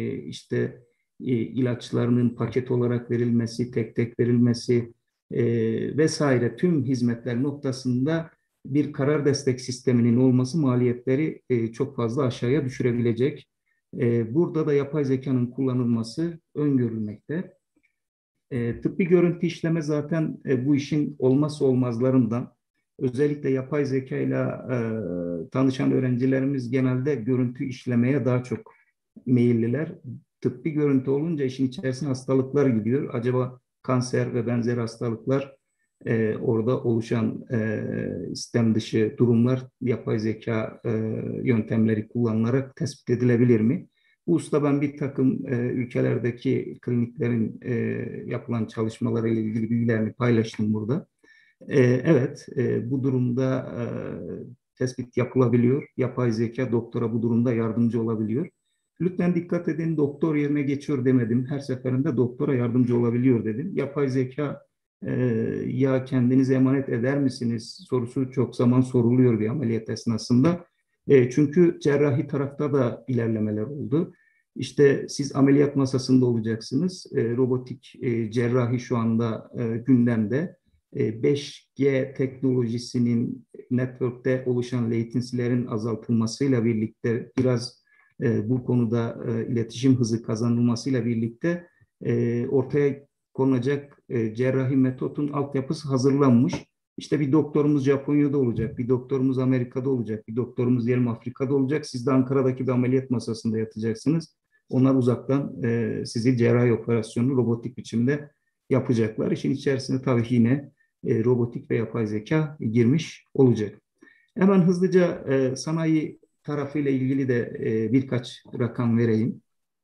Speaker 11: ilaçlarının paket olarak verilmesi, tek tek verilmesi vesaire tüm hizmetler noktasında bir karar destek sisteminin olması maliyetleri çok fazla aşağıya düşürebilecek. Burada da yapay zekanın kullanılması öngörülmekte. Tıbbi görüntü işleme zaten bu işin olmazsa olmazlarından. Özellikle yapay zeka ile tanışan öğrencilerimiz genelde görüntü işlemeye daha çok meyilliler. Tıbbi görüntü olunca işin içerisine hastalıklar gidiyor. Acaba kanser ve benzeri hastalıklar orada oluşan istem dışı durumlar yapay zeka yöntemleri kullanılarak tespit edilebilir mi? Bu hususta ben bir takım ülkelerdeki kliniklerin yapılan çalışmalarıyla ilgili bilgilerini paylaştım burada. Evet, bu durumda tespit yapılabiliyor. Yapay zeka doktora bu durumda yardımcı olabiliyor. Lütfen dikkat edin, doktor yerine geçiyor demedim. Her seferinde doktora yardımcı olabiliyor dedim. Yapay zeka ya kendinize emanet eder misiniz sorusu çok zaman soruluyor bir ameliyat esnasında. Çünkü cerrahi tarafta da ilerlemeler oldu. İşte siz ameliyat masasında olacaksınız. Robotik cerrahi şu anda gündemde. 5G teknolojisinin network'te oluşan latency'lerin azaltılmasıyla birlikte biraz bu konuda iletişim hızı kazanılmasıyla birlikte ortaya konulacak cerrahi metotun altyapısı hazırlanmış. İşte bir doktorumuz Japonya'da olacak, bir doktorumuz Amerika'da olacak, bir doktorumuz diyelim Afrika'da olacak. Siz de Ankara'daki bir ameliyat masasında yatacaksınız. Onlar uzaktan sizi cerrahi operasyonu robotik biçimde yapacaklar. İşin içerisine tabii yine robotik ve yapay zeka girmiş olacak. Hemen hızlıca sanayi tarafıyla ilgili de birkaç rakam vereyim.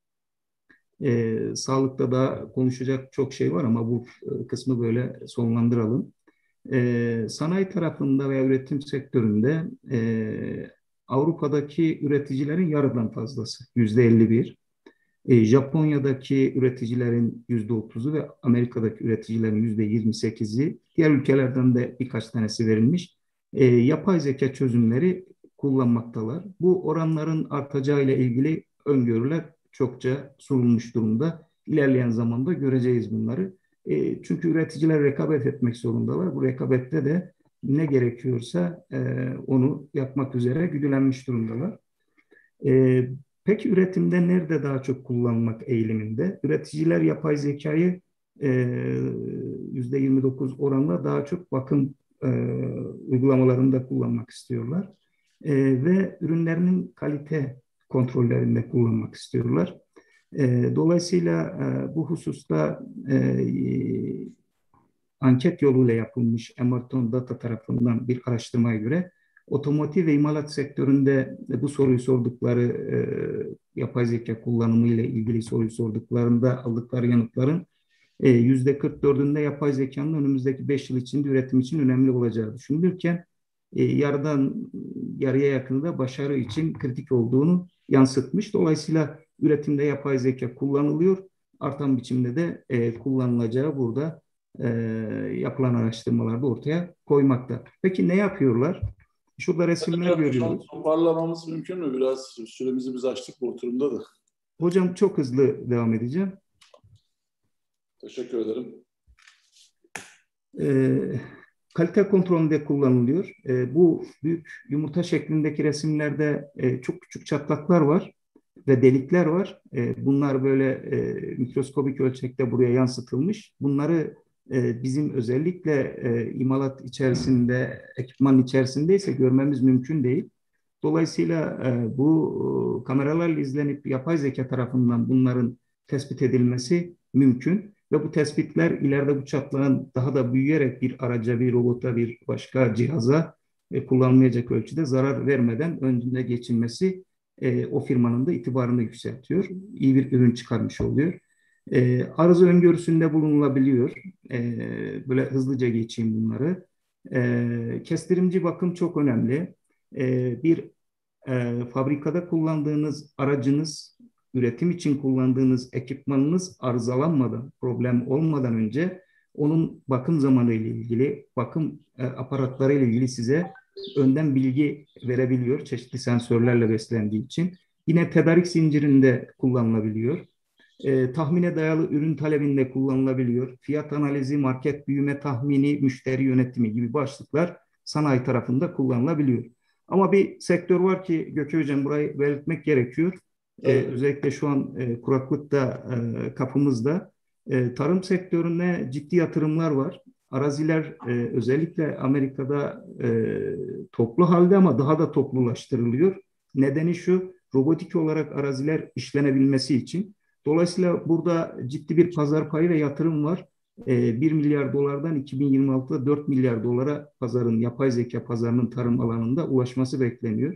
Speaker 11: Sağlıkta da konuşacak çok şey var ama bu kısmı böyle sonlandıralım. Sanayi tarafında veya üretim sektöründe Avrupa'daki üreticilerin yarıdan fazlası, %51. Japonya'daki üreticilerin %30'u ve Amerika'daki üreticilerin %28'i, diğer ülkelerden de birkaç tanesi verilmiş, yapay zeka çözümleri kullanmaktalar. Bu oranların artacağıyla ilgili öngörüler çokça sunulmuş durumda. İlerleyen zamanda göreceğiz bunları. Çünkü üreticiler rekabet etmek zorundalar. Bu rekabette de ne gerekiyorsa onu yapmak üzere güdülenmiş durumdalar. Peki üretimde nerede daha çok kullanmak eğiliminde? Üreticiler yapay zekayı %29 oranla daha çok bakım uygulamalarında kullanmak istiyorlar. Ve ürünlerinin kalite kontrollerinde kullanmak istiyorlar. Dolayısıyla bu hususta anket yoluyla yapılmış Emerton Data tarafından bir araştırmaya göre otomotiv ve imalat sektöründe bu soruyu sordukları, yapay zeka kullanımı ile ilgili soruyu sorduklarında aldıkları yanıtların %44'ünde yapay zekanın önümüzdeki 5 yıl içinde üretim için önemli olacağı düşünülürken yarıdan yarıya yakında başarı için kritik olduğunu yansıtmış. Dolayısıyla üretimde yapay zeka kullanılıyor. Artan biçimde de kullanılacağı burada yapılan araştırmalarda ortaya koymakta. Peki ne yapıyorlar? Şurada resimler görüyoruz.
Speaker 7: Toparlamamız mümkün mü? Biraz süremizi biz açtık bu oturumda da.
Speaker 11: Hocam çok hızlı devam edeceğim.
Speaker 7: Teşekkür ederim.
Speaker 11: Kalite kontrolünde kullanılıyor. Bu büyük yumurta şeklindeki resimlerde çok küçük çatlaklar var ve delikler var. Bunlar böyle mikroskobik ölçekte buraya yansıtılmış. Bunları bizim özellikle imalat içerisinde, ekipman içerisindeyse görmemiz mümkün değil. Dolayısıyla bu kameralarla izlenip yapay zeka tarafından bunların tespit edilmesi mümkün. Ve bu tespitler ileride bu çatlağın daha da büyüyerek bir araca, bir robota, bir başka cihaza kullanılmayacak ölçüde zarar vermeden önüne geçilmesi o firmanın da itibarını yükseltiyor. İyi bir ürün çıkarmış oluyor. Arıza öngörüsünde bulunulabiliyor. Böyle hızlıca geçeyim bunları. Kestirimci bakım çok önemli. Bir fabrikada kullandığınız aracınız, üretim için kullandığınız ekipmanınız arızalanmadan, problem olmadan önce onun bakım zamanı ile ilgili, bakım aparatları ile ilgili size önden bilgi verebiliyor. Çeşitli sensörlerle beslendiği için. Yine tedarik zincirinde kullanılabiliyor. Tahmine dayalı ürün talebinde kullanılabiliyor. Fiyat analizi, market büyüme tahmini, müşteri yönetimi gibi başlıklar sanayi tarafında kullanılabiliyor. Ama bir sektör var ki Gökçe Hocam burayı belirtmek gerekiyor. Özellikle şu an kuraklıkta kapımızda. Tarım sektörüne ciddi yatırımlar var. Araziler özellikle Amerika'da toplu halde ama daha da toplulaştırılıyor. Nedeni şu, robotik olarak araziler işlenebilmesi için. Dolayısıyla burada ciddi bir pazar payı ve yatırım var. 1 milyar dolardan 2026'da 4 milyar dolara pazarın, yapay zeka pazarının tarım alanında ulaşması bekleniyor.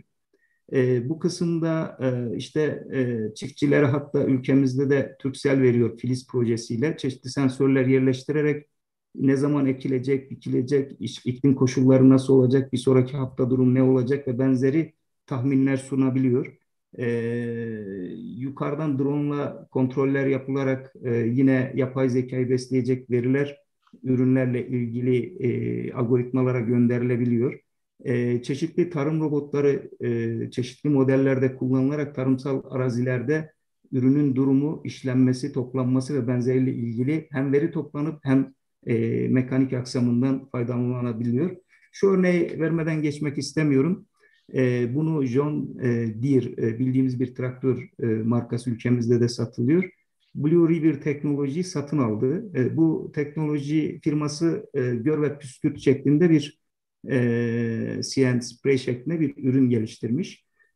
Speaker 11: Bu kısımda işte çiftçilere hatta ülkemizde de Turkcell veriyor Filiz projesiyle çeşitli sensörler yerleştirerek ne zaman ekilecek, bikilecek, iklim koşulları nasıl olacak, bir sonraki hafta durum ne olacak ve benzeri tahminler sunabiliyor. Yukarıdan drone'la kontroller yapılarak yine yapay zekayı besleyecek veriler ürünlerle ilgili algoritmalara gönderilebiliyor. Çeşitli tarım robotları çeşitli modellerde kullanılarak tarımsal arazilerde ürünün durumu, işlenmesi, toplanması ve benzeriyle ilgili hem veri toplanıp hem mekanik aksamından faydalanabiliyor. Şu örneği vermeden geçmek istemiyorum. Bunu John Deere bildiğimiz bir traktör markası ülkemizde de satılıyor. Blue River teknolojiyi satın aldı. Bu teknoloji firması gör ve püskürt şeklinde bir CN spray şeklinde bir ürün geliştirmiş.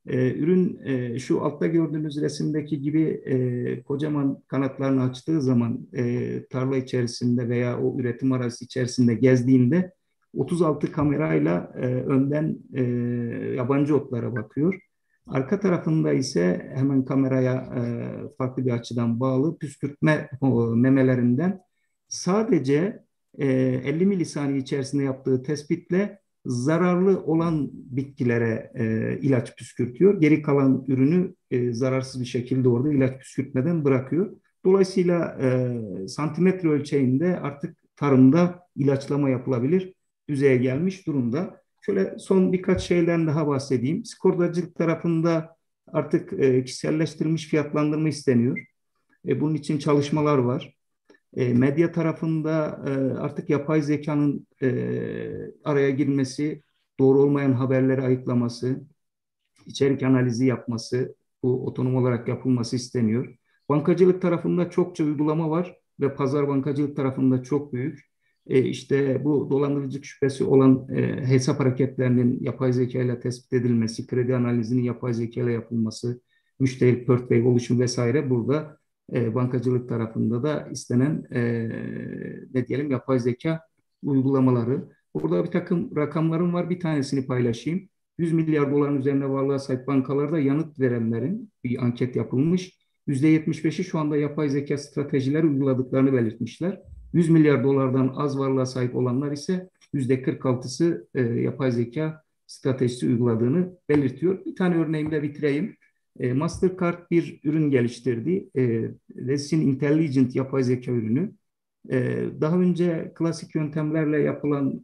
Speaker 11: Ürün şu altta gördüğünüz resimdeki gibi kocaman kanatlarını açtığı zaman tarla içerisinde veya o üretim arazisi içerisinde gezdiğinde 36 kamerayla önden yabancı otlara bakıyor. Arka tarafında ise hemen kameraya farklı bir açıdan bağlı püskürtme memelerinden sadece 50 milisaniye içerisinde yaptığı tespitle zararlı olan bitkilere ilaç püskürtüyor. Geri kalan ürünü zararsız bir şekilde orada ilaç püskürtmeden bırakıyor. Dolayısıyla santimetre ölçeğinde artık tarımda ilaçlama yapılabilir düzeye gelmiş durumda. Şöyle son birkaç şeyden daha bahsedeyim. Sigortacılık tarafında artık kişiselleştirilmiş fiyatlandırma isteniyor. Bunun için çalışmalar var. Medya tarafında artık yapay zekanın araya girmesi, doğru olmayan haberleri ayıklaması, içerik analizi yapması, bu otonom olarak yapılması isteniyor. Bankacılık tarafında çokça uygulama var ve pazar bankacılık tarafında çok büyük. İşte bu dolandırıcılık şüphesi olan hesap hareketlerinin yapay zeka ile tespit edilmesi, kredi analizinin yapay zeka ile yapılması, müşteri portföy oluşum vesaire burada bankacılık tarafında da istenen ne diyelim yapay zeka uygulamaları. Burada bir takım rakamlarım var. Bir tanesini paylaşayım. 100 milyar doların üzerine varlığa sahip bankalarda yanıt verenlerin bir anket yapılmış. %75'i şu anda yapay zeka stratejileri uyguladıklarını belirtmişler. 100 milyar dolardan az varlığa sahip olanlar ise %46'sı yapay zeka stratejisi uyguladığını belirtiyor. Bir tane örneğimle bitireyim. Mastercard bir ürün geliştirdi. Resin Intelligent yapay zeka ürünü. Daha önce klasik yöntemlerle yapılan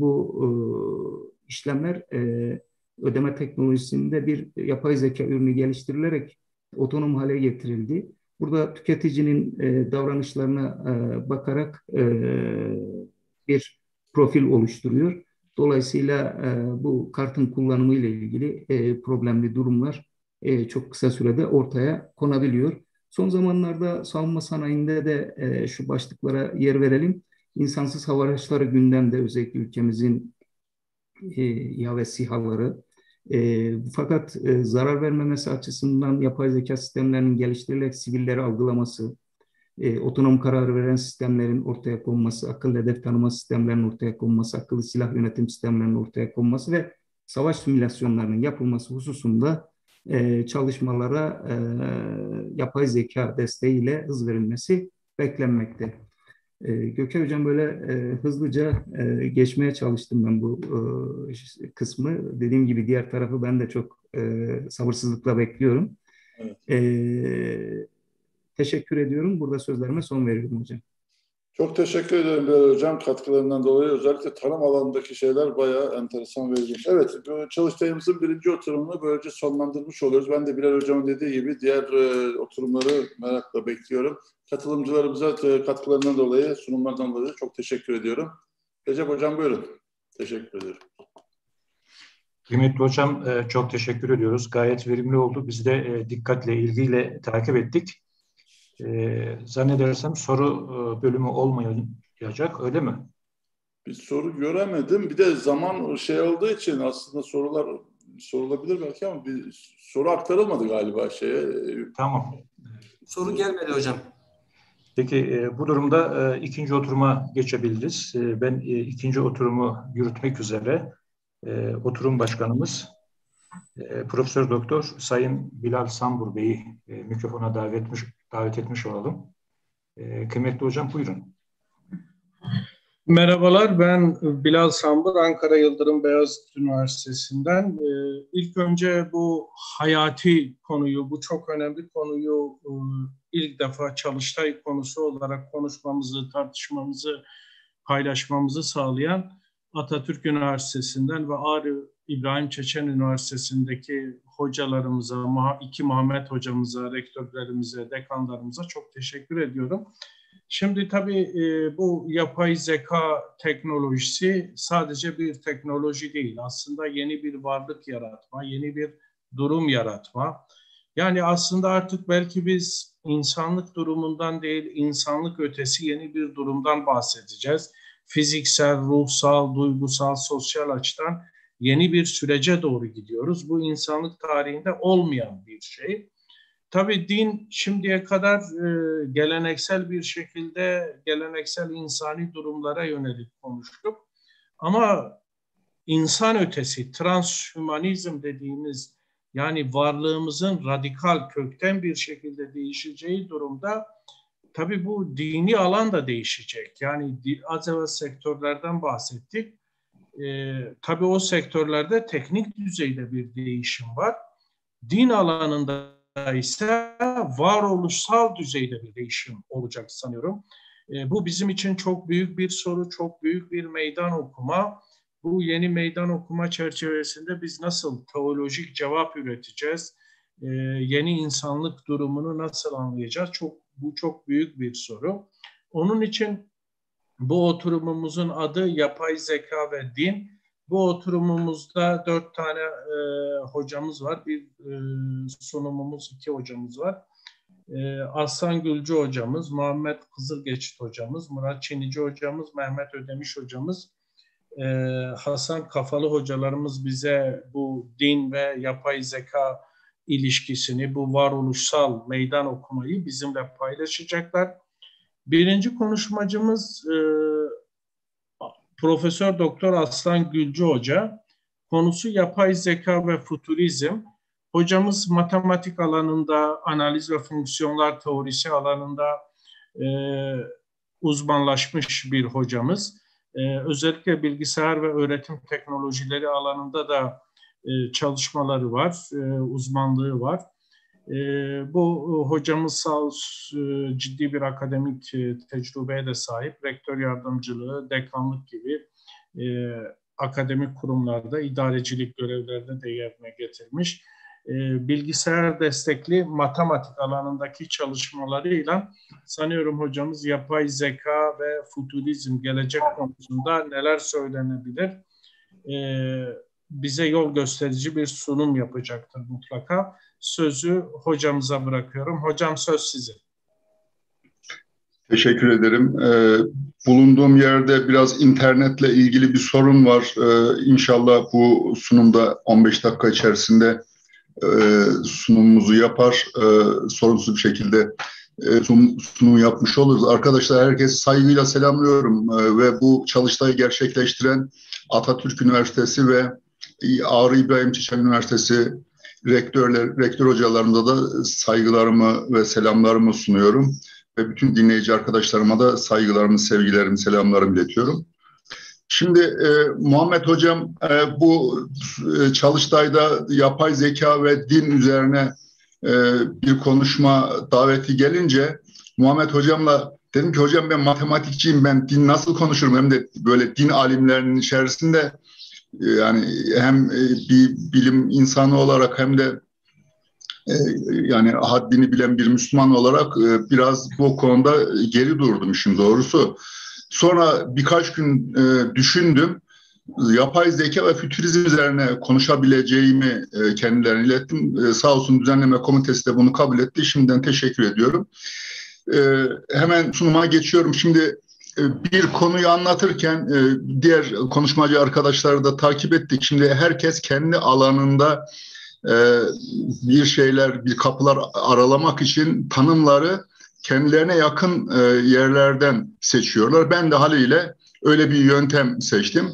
Speaker 11: bu işlemler ödeme teknolojisinde bir yapay zeka ürünü geliştirilerek otonom hale getirildi. Burada tüketicinin davranışlarına bakarak bir profil oluşturuyor. Dolayısıyla bu kartın kullanımı ile ilgili problemli durumlar çok kısa sürede ortaya konabiliyor. Son zamanlarda savunma sanayinde de şu başlıklara yer verelim. İnsansız hava araçları gündemde, özellikle ülkemizin İHA ve SİHA'ları. Fakat zarar vermemesi açısından yapay zeka sistemlerinin geliştirilerek sivilleri algılaması, otonom karar veren sistemlerin ortaya konması, akıllı hedef tanıma sistemlerinin ortaya konması, akıllı silah yönetim sistemlerinin ortaya konması ve savaş simülasyonlarının yapılması hususunda çalışmalara yapay zeka desteğiyle hız verilmesi beklenmekte. Gökay Hocam böyle hızlıca geçmeye çalıştım ben bu kısmı. Dediğim gibi diğer tarafı ben de çok sabırsızlıkla bekliyorum. Evet. Teşekkür ediyorum. Burada sözlerime son veriyorum hocam.
Speaker 7: Çok teşekkür ederim Bilal Hocam katkılarından dolayı. Özellikle tarım alanındaki şeyler bayağı enteresan ve ilginç. Evet, çalıştayımızın birinci oturumunu böylece sonlandırmış oluyoruz. Ben de Bilal Hocam'ın dediği gibi diğer oturumları merakla bekliyorum. Katılımcılarımıza katkılarından dolayı, sunumlardan dolayı çok teşekkür ediyorum. Recep Hocam buyurun. Teşekkür ederim.
Speaker 1: Kıymetli hocam çok teşekkür ediyoruz. Gayet verimli oldu. Biz de dikkatle, ilgiyle takip ettik. Zannedersem soru bölümü olmayacak, öyle mi?
Speaker 7: Bir soru göremedim. Bir de zaman olduğu için aslında sorular sorulabilir belki ama bir soru aktarılmadı galiba şeye.
Speaker 1: Tamam.
Speaker 9: Soru gelmedi hocam.
Speaker 1: Peki bu durumda ikinci oturuma geçebiliriz. Ben ikinci oturumu yürütmek üzere oturum başkanımız Profesör Doktor Sayın Bilal Sambur Bey'i mikrofona davet etmiş olalım. Kıymetli hocam buyurun.
Speaker 12: Merhabalar, ben Bilal Sambur, Ankara Yıldırım Beyazıt Üniversitesi'nden. İlk önce bu hayati konuyu, bu çok önemli konuyu ilk defa çalıştay konusu olarak konuşmamızı, tartışmamızı, paylaşmamızı sağlayan Atatürk Üniversitesi'nden ve Ağrı İbrahim Çeçen Üniversitesi'ndeki hocalarımıza, iki Muhammed hocamıza, rektörlerimize, dekanlarımıza çok teşekkür ediyorum. Şimdi tabii bu yapay zeka teknolojisi sadece bir teknoloji değil. Aslında yeni bir varlık yaratma, yeni bir durum yaratma. Yani aslında artık belki biz insanlık durumundan değil, insanlık ötesi yeni bir durumdan bahsedeceğiz. Fiziksel, ruhsal, duygusal, sosyal açıdan yeni bir sürece doğru gidiyoruz. Bu insanlık tarihinde olmayan bir şey. Tabii din şimdiye kadar geleneksel bir şekilde geleneksel insani durumlara yönelik konuştuk. Ama insan ötesi, transhümanizm dediğimiz, yani varlığımızın radikal, kökten bir şekilde değişeceği durumda tabii bu dini alan da değişecek. Yani az evvel sektörlerden bahsettik. Tabii o sektörlerde teknik düzeyde bir değişim var. Din alanında ise varoluşsal düzeyde bir değişim olacak sanıyorum. Bu bizim için çok büyük bir soru, çok büyük bir meydan okuma. Bu yeni meydan okuma çerçevesinde biz nasıl teolojik cevap üreteceğiz? Yeni insanlık durumunu nasıl anlayacağız? Bu çok büyük bir soru. Onun için bu oturumumuzun adı Yapay Zeka ve Din. Bu oturumumuzda 4 tane hocamız var. Bir sunumumuz, 2 hocamız var. Aslan Gülcü hocamız, Muhammed Kızılgeçit hocamız, Murat Çinici hocamız, Mehmet Ödemiş hocamız, Hasan Kafalı hocalarımız bize bu din ve yapay zeka ilişkisini, bu varoluşsal meydan okumayı bizimle paylaşacaklar. Birinci konuşmacımız Profesör Doktor Aslan Gülcü Hoca. Konusu yapay zeka ve futurizm. Hocamız matematik alanında, analiz ve fonksiyonlar teorisi alanında uzmanlaşmış bir hocamız. Özellikle bilgisayar ve öğretim teknolojileri alanında da çalışmaları var, uzmanlığı var. Bu hocamız sağ olsun ciddi bir akademik tecrübeye de sahip. Rektör yardımcılığı, dekanlık gibi akademik kurumlarda idarecilik görevlerinde de yerine getirmiş. Bilgisayar destekli matematik alanındaki çalışmalarıyla sanıyorum hocamız yapay zeka ve futurizm, gelecek konusunda neler söylenebilir? Bize yol gösterici bir sunum yapacaktır mutlaka. Sözü hocamıza bırakıyorum. Hocam söz sizin.
Speaker 13: Teşekkür ederim. Bulunduğum yerde biraz internetle ilgili bir sorun var. İnşallah bu sunumda 15 dakika içerisinde sunumumuzu yapar. Sorunsuz bir şekilde sunum yapmış oluruz. Arkadaşlar herkes saygıyla selamlıyorum ve bu çalıştayı gerçekleştiren Atatürk Üniversitesi ve Ağrı İbrahim Çeçen Üniversitesi rektör hocalarımıza da saygılarımı ve selamlarımı sunuyorum. Ve bütün dinleyici arkadaşlarıma da saygılarımı, sevgilerimi, selamlarımı iletiyorum. Şimdi Muhammed Hocam bu çalıştayda yapay zeka ve din üzerine bir konuşma daveti gelince Muhammed Hocam'la dedim ki hocam ben matematikçiyim, ben din nasıl konuşurum, hem de böyle din alimlerinin içerisinde yani hem bir bilim insanı olarak hem de yani haddini bilen bir Müslüman olarak biraz bu konuda geri durdum işin doğrusu. Sonra birkaç gün düşündüm. Yapay zeka ve fütürizm üzerine konuşabileceğimi kendilerine ilettim. Sağ olsun düzenleme komitesi de bunu kabul etti. Şimdiden teşekkür ediyorum. Hemen sunuma geçiyorum. Şimdi bir konuyu anlatırken diğer konuşmacı arkadaşları da takip ettik. Şimdi herkes kendi alanında bir şeyler, bir kapılar aralamak için tanımları kendilerine yakın yerlerden seçiyorlar. Ben de haliyle öyle bir yöntem seçtim.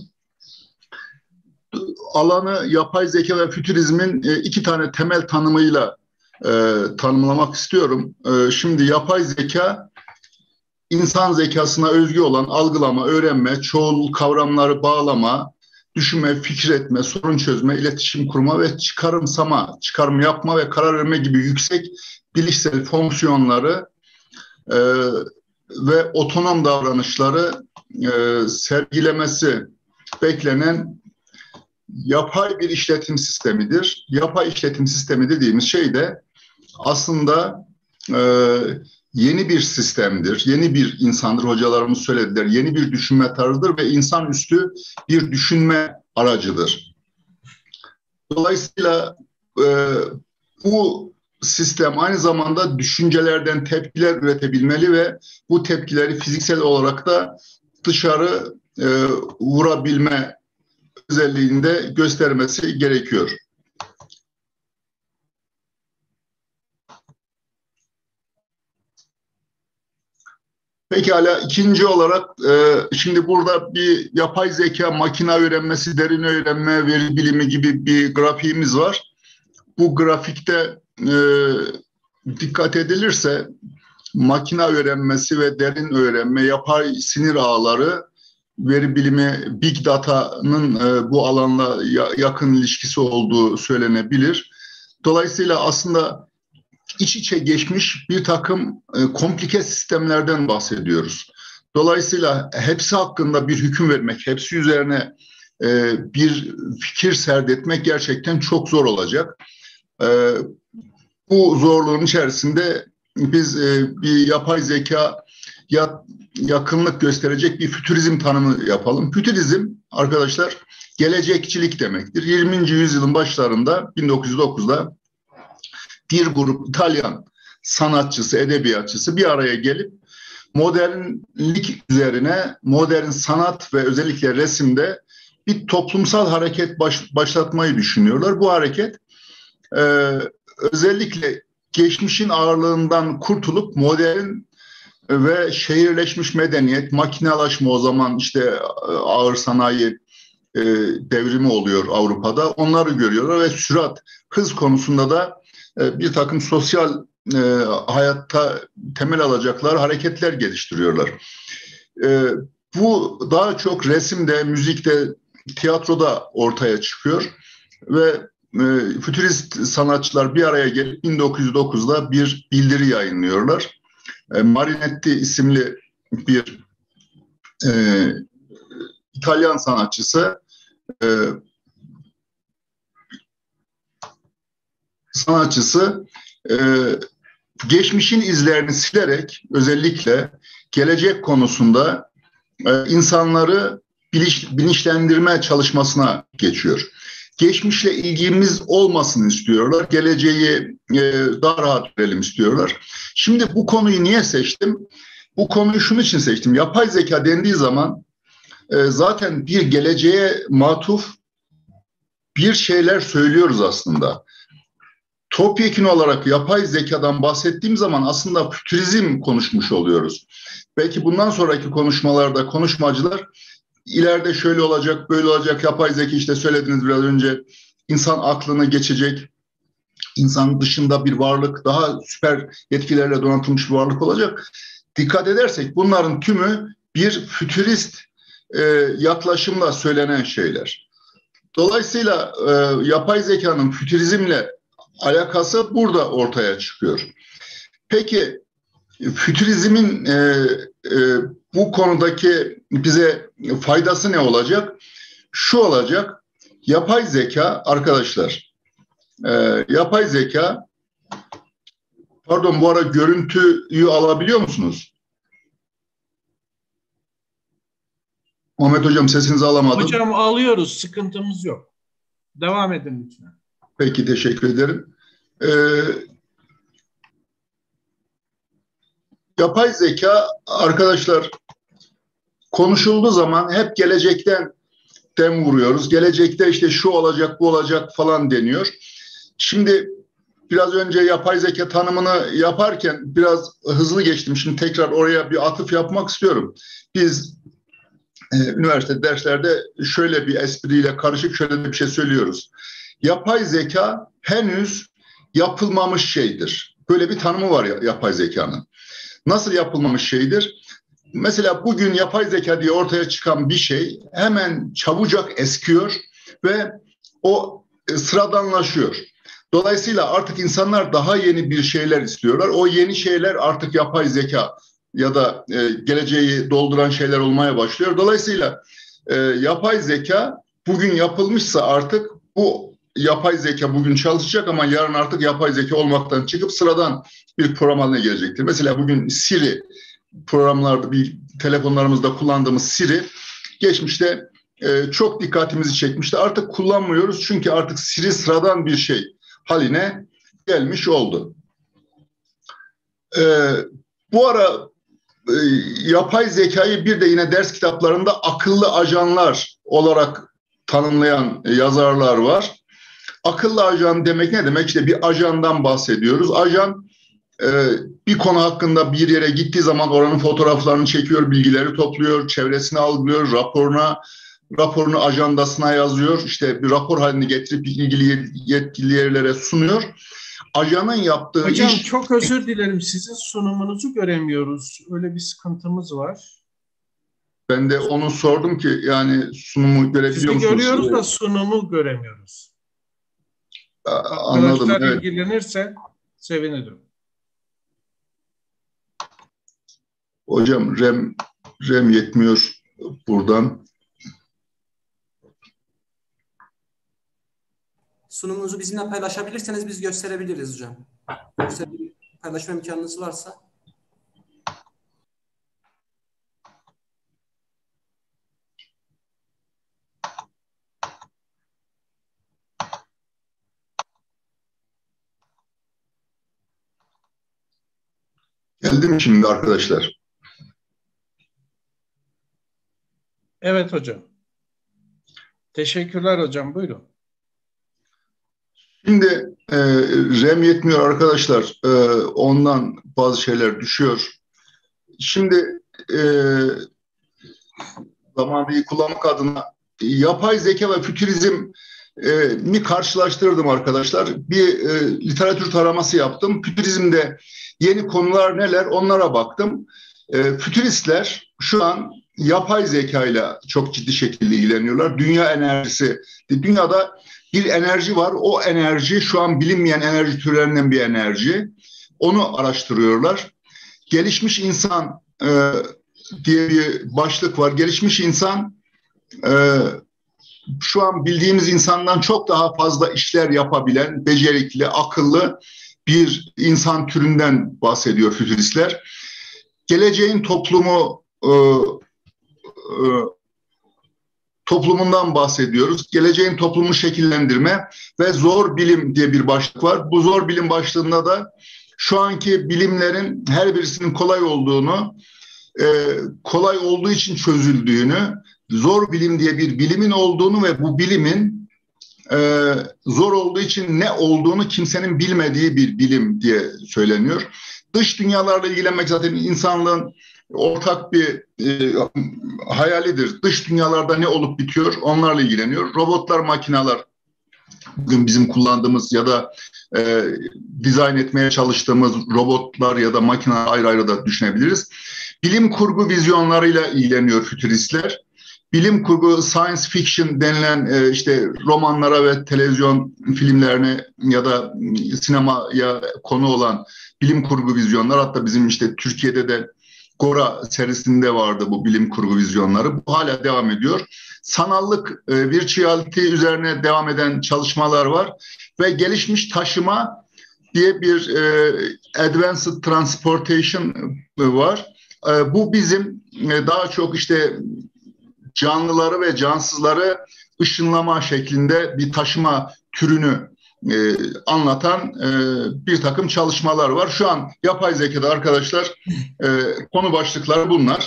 Speaker 13: Alanı yapay zeka ve fütürizmin 2 tane temel tanımıyla tanımlamak istiyorum. Şimdi yapay zeka, insan zekasına özgü olan algılama, öğrenme, çoğul kavramları bağlama, düşünme, fikir etme, sorun çözme, iletişim kurma ve çıkarım yapma ve karar verme gibi yüksek bilişsel fonksiyonları ve otonom davranışları sergilemesi beklenen yapay bir işletim sistemidir. Yapay işletim sistemi dediğimiz şey de aslında yeni bir sistemdir, yeni bir insandır, hocalarımız söylediler. Yeni bir düşünme tarzıdır ve insanüstü bir düşünme aracıdır. Dolayısıyla bu sistem aynı zamanda düşüncelerden tepkiler üretebilmeli ve bu tepkileri fiziksel olarak da dışarı vurabilme özelliğini de göstermesi gerekiyor. Pekala, ikinci olarak şimdi burada bir yapay zeka, makine öğrenmesi, derin öğrenme, veri bilimi gibi bir grafiğimiz var. Bu grafikte dikkat edilirse makine öğrenmesi ve derin öğrenme, yapay sinir ağları, veri bilimi, big data'nın bu alanla yakın ilişkisi olduğu söylenebilir. Dolayısıyla aslında iç içe geçmiş bir takım komplike sistemlerden bahsediyoruz. Dolayısıyla hepsi hakkında bir hüküm vermek, hepsi üzerine bir fikir serdetmek gerçekten çok zor olacak. Bu zorluğun içerisinde biz bir yapay zeka yakınlık gösterecek bir fütürizm tanımı yapalım. Fütürizm arkadaşlar gelecekçilik demektir. 20. yüzyılın başlarında 1909'da bir grup İtalyan sanatçısı, edebiyatçısı bir araya gelip modernlik üzerine, modern sanat ve özellikle resimde bir toplumsal hareket başlatmayı düşünüyorlar. Bu hareket özellikle geçmişin ağırlığından kurtulup modern ve şehirleşmiş medeniyet, makinalaşma, o zaman işte ağır sanayi devrimi oluyor Avrupa'da. Onları görüyorlar ve sürat, hız konusunda da bir takım sosyal hayatta temel alacaklar hareketler geliştiriyorlar. Bu daha çok resimde, müzikte, tiyatroda ortaya çıkıyor ve fütürist sanatçılar bir araya gelip 1909'da bir bildiri yayınlıyorlar. Marinetti isimli bir İtalyan sanatçısı geçmişin izlerini silerek özellikle gelecek konusunda insanları bilinçlendirme çalışmasına geçiyor. Geçmişle ilgimiz olmasını istiyorlar, geleceği daha rahat görelim istiyorlar. Şimdi bu konuyu niye seçtim? Bu konuyu şunun için seçtim. Yapay zeka dendiği zaman zaten bir geleceğe matuf bir şeyler söylüyoruz aslında. Topyekun olarak yapay zekadan bahsettiğim zaman aslında fütürizm konuşmuş oluyoruz. Belki bundan sonraki konuşmalarda konuşmacılar ileride şöyle olacak, böyle olacak, yapay zeka işte söylediniz biraz önce, insan aklını geçecek, insan dışında bir varlık, daha süper yetkilerle donatılmış bir varlık olacak. Dikkat edersek bunların tümü bir fütürist yaklaşımla söylenen şeyler. Dolayısıyla yapay zekanın fütürizmle alakası burada ortaya çıkıyor. Peki fütürizmin bu konudaki bize faydası ne olacak? Şu olacak, yapay zeka arkadaşlar, yapay zeka, pardon bu ara görüntüyü alabiliyor musunuz? Muhammed Hocam sesinizi alamadım.
Speaker 12: Hocam alıyoruz, sıkıntımız yok. Devam edin lütfen.
Speaker 13: Peki, teşekkür ederim. Yapay zeka arkadaşlar konuşulduğu zaman hep gelecekten dem vuruyoruz. Gelecekte işte şu olacak, bu olacak falan deniyor. Şimdi biraz önce yapay zeka tanımını yaparken biraz hızlı geçtim. Şimdi tekrar oraya bir atıf yapmak istiyorum. Biz üniversite derslerde şöyle bir espriyle karışık şöyle bir şey söylüyoruz. Yapay zeka henüz yapılmamış şeydir. Böyle bir tanımı var yapay zekanın. Nasıl yapılmamış şeydir? Mesela bugün yapay zeka diye ortaya çıkan bir şey hemen çabucak eskiyor ve o sıradanlaşıyor. Dolayısıyla artık insanlar daha yeni bir şeyler istiyorlar. O yeni şeyler artık yapay zeka ya da geleceği dolduran şeyler olmaya başlıyor. Dolayısıyla yapay zeka bugün yapılmışsa artık bu yapay zeka bugün çalışacak ama yarın artık yapay zeka olmaktan çıkıp sıradan bir program haline gelecektir. Mesela bugün Siri programlarda, bir telefonlarımızda kullandığımız Siri geçmişte çok dikkatimizi çekmişti. Artık kullanmıyoruz çünkü artık Siri sıradan bir şey haline gelmiş oldu. Bu ara yapay zekayı bir de yine ders kitaplarında akıllı ajanlar olarak tanımlayan yazarlar var. Akıllı ajan demek ne demek? İşte bir ajandan bahsediyoruz. Ajan bir konu hakkında bir yere gittiği zaman oranın fotoğraflarını çekiyor, bilgileri topluyor, çevresini algılıyor, raporunu ajandasına yazıyor. İşte bir rapor halini getirip ilgili yetkili yerlere sunuyor. Ajanın yaptığı
Speaker 12: Hocam,
Speaker 13: iş...
Speaker 12: çok özür dilerim. Sizin sunumunuzu göremiyoruz. Öyle bir sıkıntımız var.
Speaker 13: Ben de onu sordum ki yani sunumu görebiliyor musunuz?
Speaker 12: Sizi görüyoruz da sunumu göremiyoruz.
Speaker 13: Anladım.
Speaker 12: Arkadaşlar
Speaker 13: Evet.
Speaker 12: ilgilenirse sevinirim.
Speaker 13: Hocam RAM yetmiyor buradan.
Speaker 9: Sunumunuzu bizimle paylaşabilirseniz biz gösterebiliriz hocam. Paylaşma imkanınız varsa.
Speaker 13: Geldi mi şimdi arkadaşlar?
Speaker 12: Evet hocam. Teşekkürler hocam. Buyurun.
Speaker 13: Şimdi RAM yetmiyor arkadaşlar. Ondan bazı şeyler düşüyor. Şimdi zamanı iyi kullanmak adına yapay zeka ve fütürizmi karşılaştırdım arkadaşlar. Bir literatür taraması yaptım. Fütürizmde yeni konular neler onlara baktım. Fütüristler şu an yapay zeka ile çok ciddi şekilde ilgileniyorlar. Dünya enerjisi, dünyada bir enerji var. O enerji şu an bilinmeyen enerji türlerinden bir enerji. Onu araştırıyorlar. Gelişmiş insan diye bir başlık var. Gelişmiş insan şu an bildiğimiz insandan çok daha fazla işler yapabilen, becerikli, akıllı bir insan türünden bahsediyor fütüristler. Geleceğin toplumundan bahsediyoruz. Geleceğin toplumunu şekillendirme ve zor bilim diye bir başlık var. Bu zor bilim başlığında da şu anki bilimlerin her birisinin kolay olduğunu, kolay olduğu için çözüldüğünü, zor bilim diye bir bilimin olduğunu ve bu bilimin zor olduğu için ne olduğunu kimsenin bilmediği bir bilim diye söyleniyor. Dış dünyalarla ilgilenmek zaten insanlığın ortak bir hayalidir. Dış dünyalarda ne olup bitiyor onlarla ilgileniyor. Robotlar, makineler bugün bizim kullandığımız ya da dizayn etmeye çalıştığımız robotlar ya da makineler ayrı ayrı da düşünebiliriz. Bilim kurgu vizyonlarıyla ilgileniyor fütüristler. Bilim kurgu, science fiction denilen işte romanlara ve televizyon filmlerine ya da sinemaya konu olan bilim kurgu vizyonlar, hatta bizim işte Türkiye'de de Gora serisinde vardı bu bilim kurgu vizyonları. Bu hala devam ediyor. Sanallık, virtuality üzerine devam eden çalışmalar var ve gelişmiş taşıma diye bir advanced transportation var. Bu bizim daha çok işte canlıları ve cansızları ışınlama şeklinde bir taşıma türünü anlatan bir takım çalışmalar var. Şu an yapay zekada arkadaşlar konu başlıkları bunlar.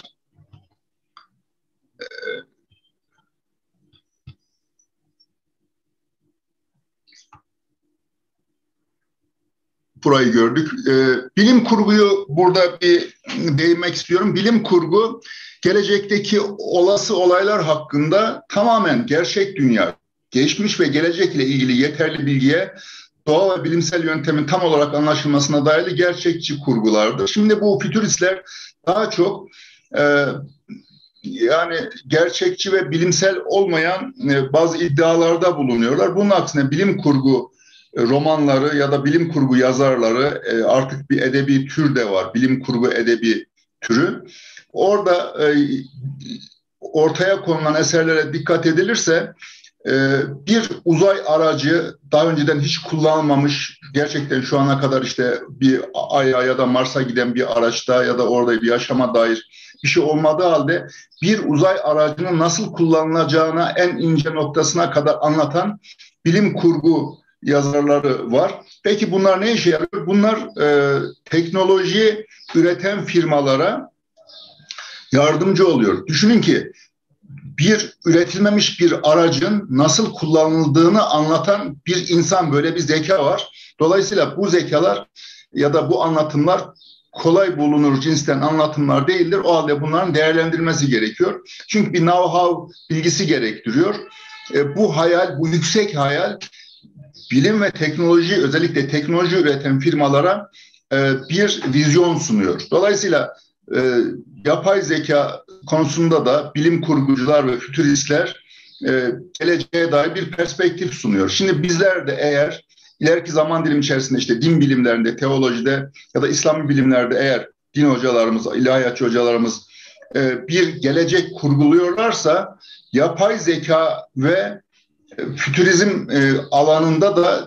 Speaker 13: Burayı gördük. Bilim kurguyu burada bir değinmek istiyorum. Bilim kurgu gelecekteki olası olaylar hakkında tamamen gerçek dünya, geçmiş ve gelecek ile ilgili yeterli bilgiye, doğa ve bilimsel yöntemin tam olarak anlaşılmasına dayalı gerçekçi kurgulardır. Şimdi bu fütüristler daha çok yani gerçekçi ve bilimsel olmayan bazı iddialarda bulunuyorlar. Bunun aksine bilim kurgu romanları ya da bilim kurgu yazarları, artık bir edebi tür de var. Bilim kurgu edebi türü. Orada ortaya konulan eserlere dikkat edilirse bir uzay aracı daha önceden hiç kullanılmamış, gerçekten şu ana kadar işte bir Ay'a ya da Mars'a giden bir araçta ya da orada bir yaşama dair bir şey olmadığı halde bir uzay aracının nasıl kullanılacağına en ince noktasına kadar anlatan bilim kurgu yazarları var. Peki bunlar ne işe yarıyor? Bunlar teknoloji üreten firmalara yardımcı oluyor. Düşünün ki bir üretilmemiş bir aracın nasıl kullanıldığını anlatan bir insan, böyle bir zeka var. Dolayısıyla bu zekalar ya da bu anlatımlar kolay bulunur cinsten anlatımlar değildir. O halde bunların değerlendirilmesi gerekiyor. Çünkü bir know-how bilgisi gerektiriyor. Bu hayal, bu yüksek hayal bilim ve teknoloji, özellikle teknoloji üreten firmalara bir vizyon sunuyor. Dolayısıyla yapay zeka konusunda da bilim kurgucular ve fütüristler geleceğe dair bir perspektif sunuyor. Şimdi bizler de eğer ileriki zaman dilimi içerisinde işte din bilimlerinde, teolojide ya da İslami bilimlerde eğer din hocalarımız, ilahiyatçı hocalarımız bir gelecek kurguluyorlarsa yapay zeka ve fütürizm alanında da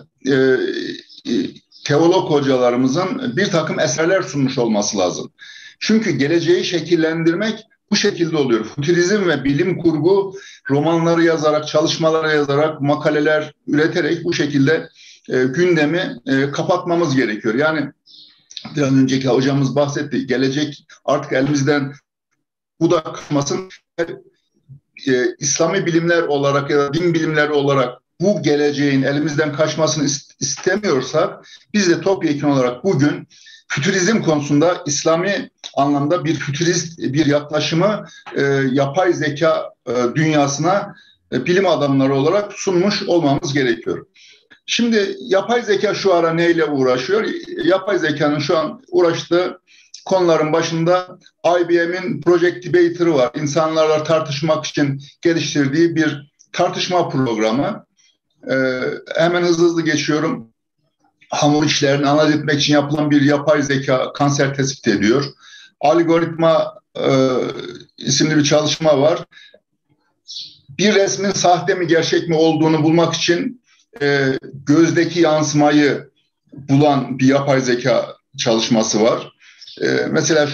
Speaker 13: teolog hocalarımızın bir takım eserler sunmuş olması lazım. Çünkü geleceği şekillendirmek bu şekilde oluyor. Fütürizm ve bilim kurgu romanları yazarak, çalışmaları yazarak, makaleler üreterek bu şekilde gündemi kapatmamız gerekiyor. Yani bir an önceki hocamız bahsetti. Gelecek artık elimizden bu da kaçmasın. İslami bilimler olarak ya da din bilimleri olarak bu geleceğin elimizden kaçmasını istemiyorsak biz de topyekun olarak bugün fütürizm konusunda İslami anlamda bir fütürist bir yaklaşımı yapay zeka dünyasına bilim adamları olarak sunmuş olmamız gerekiyor. Şimdi yapay zeka şu ara neyle uğraşıyor? Yapay zekanın şu an uğraştığı konuların başında IBM'in Project Debater'ı var. İnsanlarla tartışmak için geliştirdiği bir tartışma programı. Hemen hızlı geçiyorum. Hamur işlerini analiz etmek için yapılan bir yapay zeka kanser tespit ediyor. Algoritma isimli bir çalışma var. Bir resmin sahte mi gerçek mi olduğunu bulmak için gözdeki yansımayı bulan bir yapay zeka çalışması var. Mesela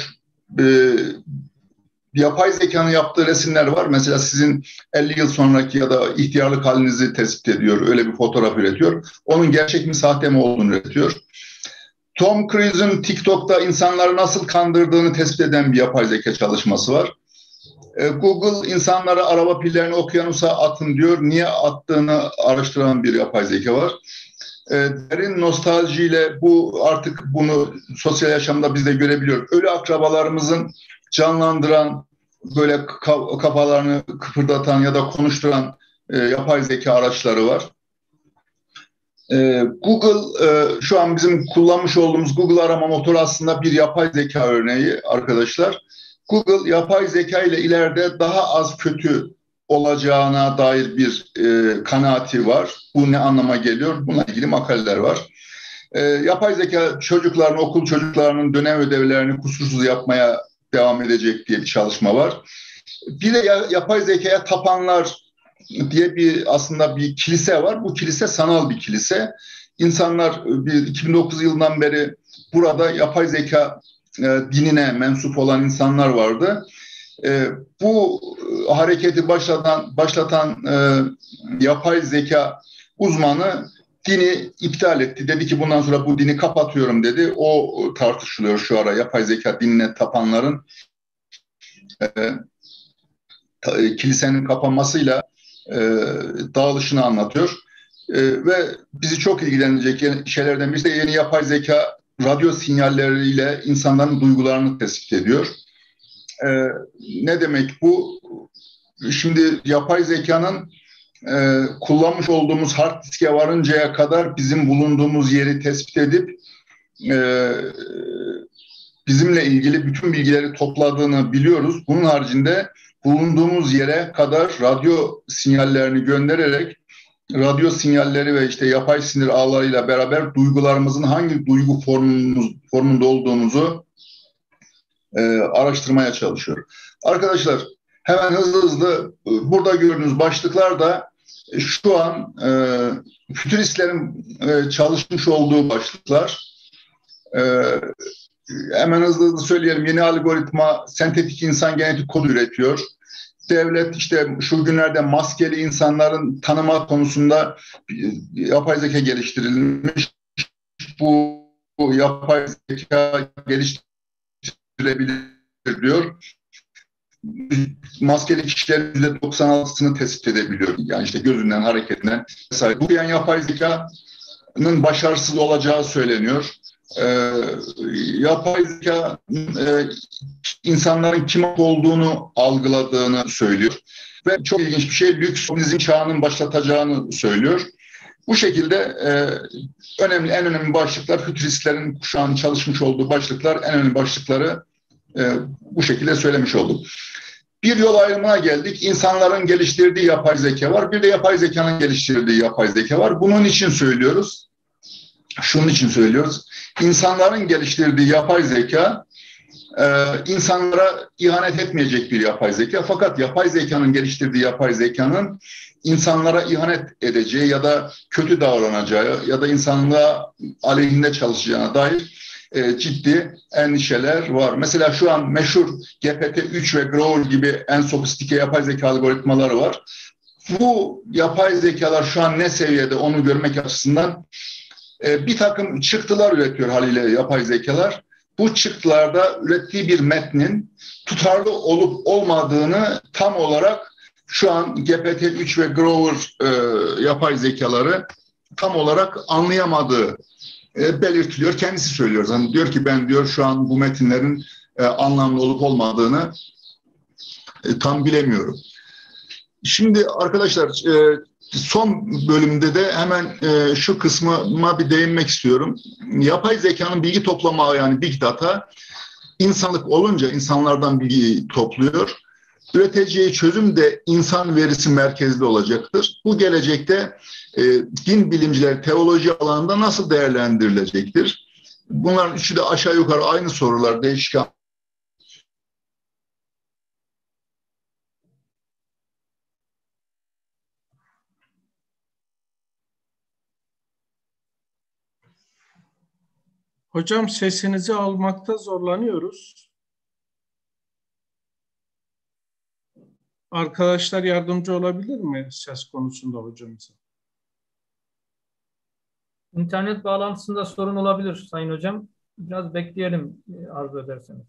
Speaker 13: yapay zekanın yaptığı resimler var. Mesela sizin 50 yıl sonraki ya da ihtiyarlık halinizi tespit ediyor. Öyle bir fotoğraf üretiyor. Onun gerçek mi sahte mi olduğunu üretiyor. Tom Cruise'un TikTok'ta insanları nasıl kandırdığını tespit eden bir yapay zeka çalışması var. Google insanlara araba pillerini okyanusa atın diyor. Niye attığını araştıran bir yapay zeka var. Derin nostaljiyle bu artık bunu sosyal yaşamda biz de görebiliyoruz. Ölü akrabalarımızın canlandıran, böyle kafalarını kıpırdatan ya da konuşturan yapay zeka araçları var. Google, şu an bizim kullanmış olduğumuz Google arama motoru aslında bir yapay zeka örneği arkadaşlar. Google yapay zeka ile ileride daha az kötü olacağına dair bir kanaati var. Bu ne anlama geliyor? Bununla ilgili makaleler var. Yapay zeka çocukların, okul çocuklarının dönem ödevlerini kusursuz yapmaya devam edecek diye bir çalışma var. Bir de yapay zekaya tapanlar diye aslında bir kilise var. Bu kilise sanal bir kilise. İnsanlar 2009 yılından beri burada yapay zeka dinine mensup olan insanlar vardı. Bu hareketi başlatan yapay zeka uzmanı dini iptal etti. Dedi ki bundan sonra bu dini kapatıyorum dedi. O tartışılıyor şu ara, yapay zeka dinine tapanların kilisenin kapanmasıyla dağılışını anlatıyor. Ve bizi çok ilgilenecek şeylerden birisi de yeni yapay zeka radyo sinyalleriyle insanların duygularını tespit ediyor. Ne demek bu? Şimdi yapay zekanın kullanmış olduğumuz hard diske varıncaya kadar bizim bulunduğumuz yeri tespit edip bizimle ilgili bütün bilgileri topladığını biliyoruz. Bunun haricinde bulunduğumuz yere kadar radyo sinyallerini göndererek radyo sinyalleri ve işte yapay sinir ağlarıyla beraber duygularımızın hangi duygu formunda olduğumuzu araştırmaya çalışıyor. Arkadaşlar hemen hızlı burada gördüğünüz başlıklar da şu an fütüristlerin çalışmış olduğu başlıklar. Hemen hızlı söyleyelim. Yeni algoritma sentetik insan genetik kodu üretiyor. Devlet işte şu günlerde maskeli insanların tanıma konusunda yapay zeka geliştirilmiş. Bu yapay zeka geliştirilebilir diyor. maskeli kişilerin %96'sını tespit edebiliyor. Yani işte gözünden, hareketinden vesaire. Bu yani yapay zekanın başarısız olacağı söyleniyor. Yapay zeka insanların kim olduğunu algıladığını söylüyor. Ve çok ilginç bir şey, lüks komünizm çağının başlatacağını söylüyor. Bu şekilde en önemli başlıklar, fütüristlerin şu an çalışmış olduğu başlıklar, en önemli başlıkları bu şekilde söylemiş olduk. Bir yol ayrımına geldik. İnsanların geliştirdiği yapay zeka var. Bir de yapay zekanın geliştirdiği yapay zeka var. Bunun için söylüyoruz. Şunun için söylüyoruz. İnsanların geliştirdiği yapay zeka insanlara ihanet etmeyecek bir yapay zeka. Fakat yapay zekanın geliştirdiği yapay zekanın insanlara ihanet edeceği ya da kötü davranacağı ya da insanlığa aleyhinde çalışacağına dair ciddi endişeler var. Mesela şu an meşhur GPT-3 ve Grover gibi en sofistike yapay zeka algoritmaları var. Bu yapay zekalar şu an ne seviyede onu görmek açısından bir takım çıktılar üretiyor haliyle yapay zekalar. Bu çıktılarda ürettiği bir metnin tutarlı olup olmadığını tam olarak şu an GPT-3 ve Grover yapay zekaları tam olarak anlayamadığı belirtiliyor. Kendisi söylüyor. Yani diyor ki ben diyor şu an bu metinlerin anlamlı olup olmadığını tam bilemiyorum. Şimdi arkadaşlar son bölümde de hemen şu kısmıma bir değinmek istiyorum. Yapay zekanın bilgi toplama yani Big Data insanlık olunca insanlardan bilgi topluyor. Üreteceği çözüm de insan verisi merkezli olacaktır. Bu gelecekte din bilimcileri teoloji alanında nasıl değerlendirilecektir? Bunların üçü de aşağı yukarı aynı sorular, değişken.
Speaker 12: Hocam sesinizi almakta zorlanıyoruz. Arkadaşlar yardımcı olabilir mi ses konusunda hocamıza?
Speaker 2: İnternet bağlantısında sorun olabilir Sayın Hocam. Biraz bekleyelim arzu ederseniz.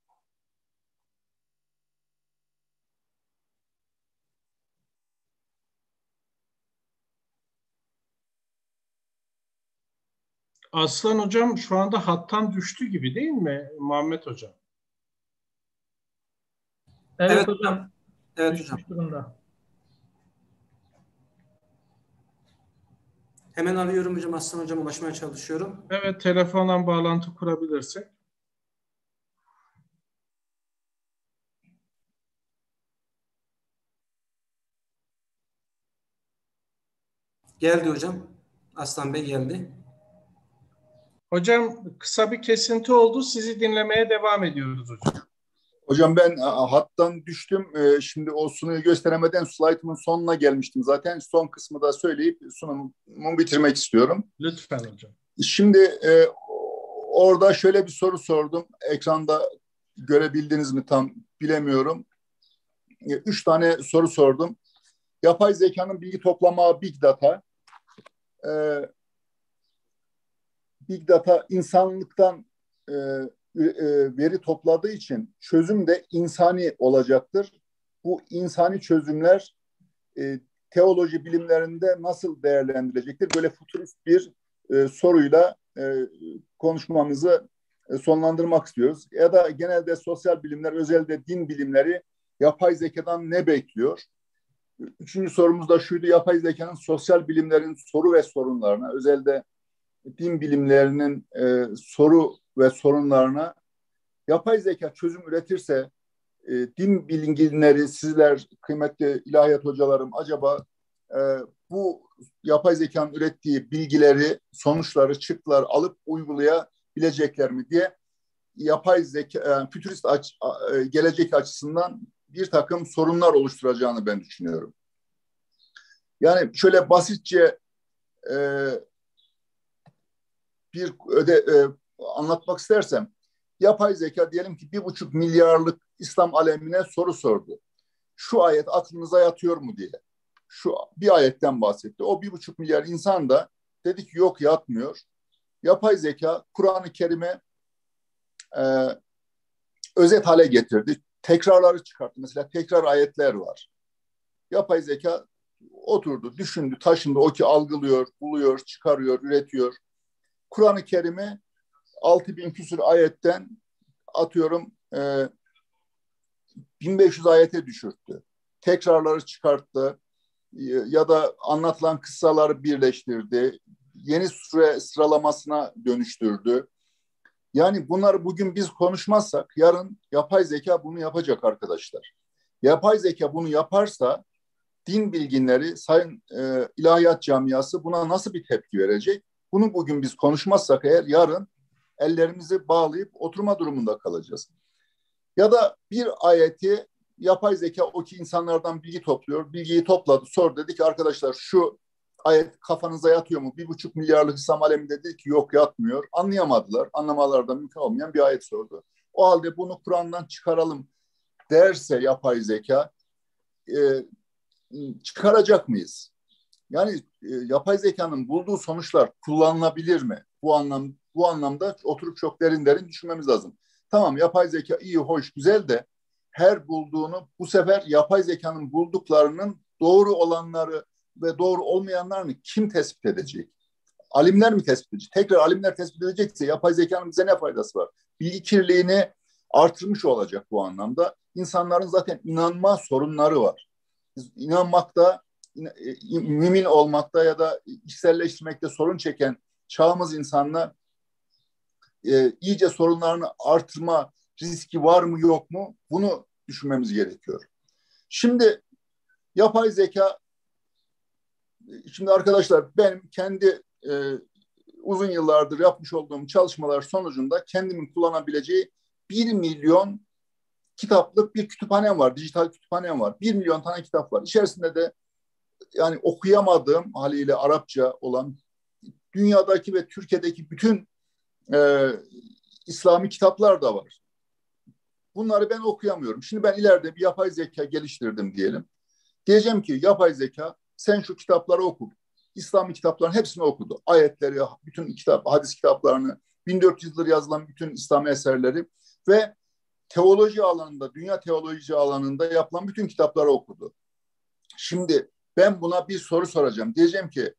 Speaker 12: Aslan Hocam şu anda hattan düştü gibi değil mi Muhammed Hocam?
Speaker 2: Evet hocam.
Speaker 9: Evet hocam.
Speaker 2: Durumda.
Speaker 9: Hemen arıyorum hocam. Aslan hocam ulaşmaya çalışıyorum.
Speaker 12: Evet, telefonla bağlantı kurabilirsek.
Speaker 9: Geldi hocam. Aslan Bey geldi.
Speaker 12: Hocam kısa bir kesinti oldu. Sizi dinlemeye devam ediyoruz hocam.
Speaker 13: Hocam ben hattan düştüm. Şimdi o sunuyu gösteremeden slaytımın sonuna gelmiştim zaten. Son kısmı da söyleyip sunumu bitirmek istiyorum.
Speaker 12: Lütfen hocam.
Speaker 13: Şimdi orada şöyle bir soru sordum. Ekranda görebildiniz mi tam bilemiyorum. 3 tane soru sordum. Yapay zekanın bilgi toplama Big Data. Big Data insanlıktan veri topladığı için çözüm de insani olacaktır. Bu insani çözümler teoloji bilimlerinde nasıl değerlendirilecektir? Böyle futurist bir soruyla konuşmamızı sonlandırmak istiyoruz. Ya da genelde sosyal bilimler, özellikle din bilimleri yapay zekadan ne bekliyor? Üçüncü sorumuz da şuydu: yapay zekanın sosyal bilimlerin soru ve sorunlarına, özellikle din bilimlerinin soru ve sorunlarına yapay zeka çözüm üretirse din bilimcileri, sizler kıymetli ilahiyat hocalarım, acaba bu yapay zekanın ürettiği bilgileri, sonuçları, çıktılar alıp uygulayabilecekler mi diye yapay zeka, fütürist gelecek açısından bir takım sorunlar oluşturacağını ben düşünüyorum. Yani şöyle basitçe anlatmak istersem, yapay zeka diyelim ki 1,5 milyarlık İslam alemine soru sordu. Şu ayet aklınıza yatıyor mu diye. Şu bir ayetten bahsetti. O 1,5 milyar insan da dedi ki yok, yatmıyor. Yapay zeka Kur'an-ı Kerim'e özet hale getirdi.
Speaker 14: tekrarları çıkarttı. Mesela tekrar ayetler var. Yapay zeka oturdu, düşündü, taşındı. O ki algılıyor, buluyor, çıkarıyor, üretiyor. Kur'an-ı Kerim'i 6000 küsur ayetten atıyorum 1500 ayete düşürttü. Tekrarları çıkarttı ya da anlatılan kıssaları birleştirdi. Yeni sure sıralamasına dönüştürdü. Yani bunları bugün biz konuşmazsak yarın yapay zeka bunu yapacak arkadaşlar. Yapay zeka bunu yaparsa din bilginleri, sayın ilahiyat camiası buna nasıl bir tepki verecek? Bunu bugün biz konuşmazsak eğer yarın ellerimizi bağlayıp oturma durumunda kalacağız. Ya da bir ayeti yapay zeka o ki insanlardan bilgi topluyor. Bilgiyi topladı, sor dedi ki arkadaşlar şu ayet kafanıza yatıyor mu? 1,5 milyarlık İslam alemi dedi ki yok yatmıyor. Anlayamadılar. Anlamalarında mümkün olmayan bir ayet sordu. O halde bunu Kur'an'dan çıkaralım derse yapay zeka çıkaracak mıyız? Yani yapay zekanın bulduğu sonuçlar kullanılabilir mi? Bu anlamda oturup çok derin düşünmemiz lazım. Tamam yapay zeka iyi, hoş, güzel de her bulduğunu bu sefer yapay zekanın bulduklarının doğru olanları ve doğru olmayanlarını kim tespit edecek? Alimler mi tespit edecek? Tekrar alimler tespit edecekse yapay zekanın bize ne faydası var? Bilgi kirliliğini artırmış olacak bu anlamda. İnsanların zaten inanma sorunları var. İnanmakta, mümin olmakta ya da içselleştirmekte sorun çeken çağımız insanla iyice sorunlarını artırma riski var mı yok mu? Bunu düşünmemiz gerekiyor. Şimdi yapay zeka, şimdi arkadaşlar benim kendi uzun yıllardır yapmış olduğum çalışmalar sonucunda kendimin kullanabileceği 1 milyon kitaplık bir kütüphanem var. Dijital kütüphanem var. 1 milyon tane kitap var. İçerisinde de yani okuyamadığım haliyle Arapça olan dünyadaki ve Türkiye'deki bütün İslami kitaplar da var. Bunları ben okuyamıyorum. Şimdi ben ileride bir yapay zeka geliştirdim diyelim. Diyeceğim ki yapay zeka sen şu kitapları oku. İslami kitapların hepsini okudu. Ayetleri, bütün hadis kitaplarını, 1400 yıldır yazılan bütün İslami eserleri ve teoloji alanında, dünya teoloji alanında yapılan bütün kitapları okudu. Şimdi ben buna bir soru soracağım. Diyeceğim ki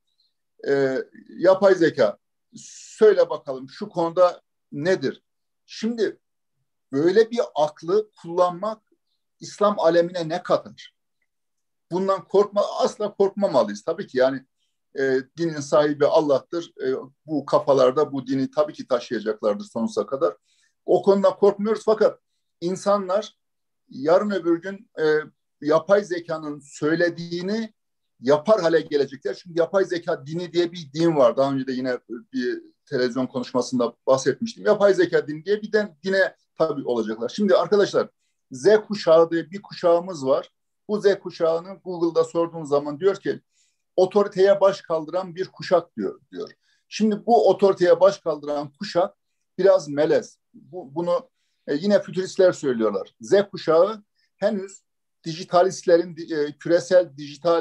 Speaker 14: yapay zeka söyle bakalım şu konuda nedir? Şimdi böyle bir aklı kullanmak İslam alemine ne katar? Bundan asla korkmamalıyız. Tabii ki yani dinin sahibi Allah'tır. Bu kafalarda bu dini tabii ki taşıyacaklardır sonsuza kadar. O konuda korkmuyoruz fakat insanlar yarın öbür gün yapay zekanın söylediğini yapar hale gelecekler. Çünkü yapay zeka dini diye bir din var. Daha önce de yine bir televizyon konuşmasında bahsetmiştim. Yapay zeka dini diye bir dine tabii olacaklar. Şimdi arkadaşlar Z kuşağı diye bir kuşağımız var. Bu Z kuşağını Google'da sorduğum zaman diyor ki otoriteye baş kaldıran bir kuşak diyor. Şimdi bu otoriteye baş kaldıran kuşak biraz melez. Bunu yine fütüristler söylüyorlar. Z kuşağı henüz dijitalistlerin, küresel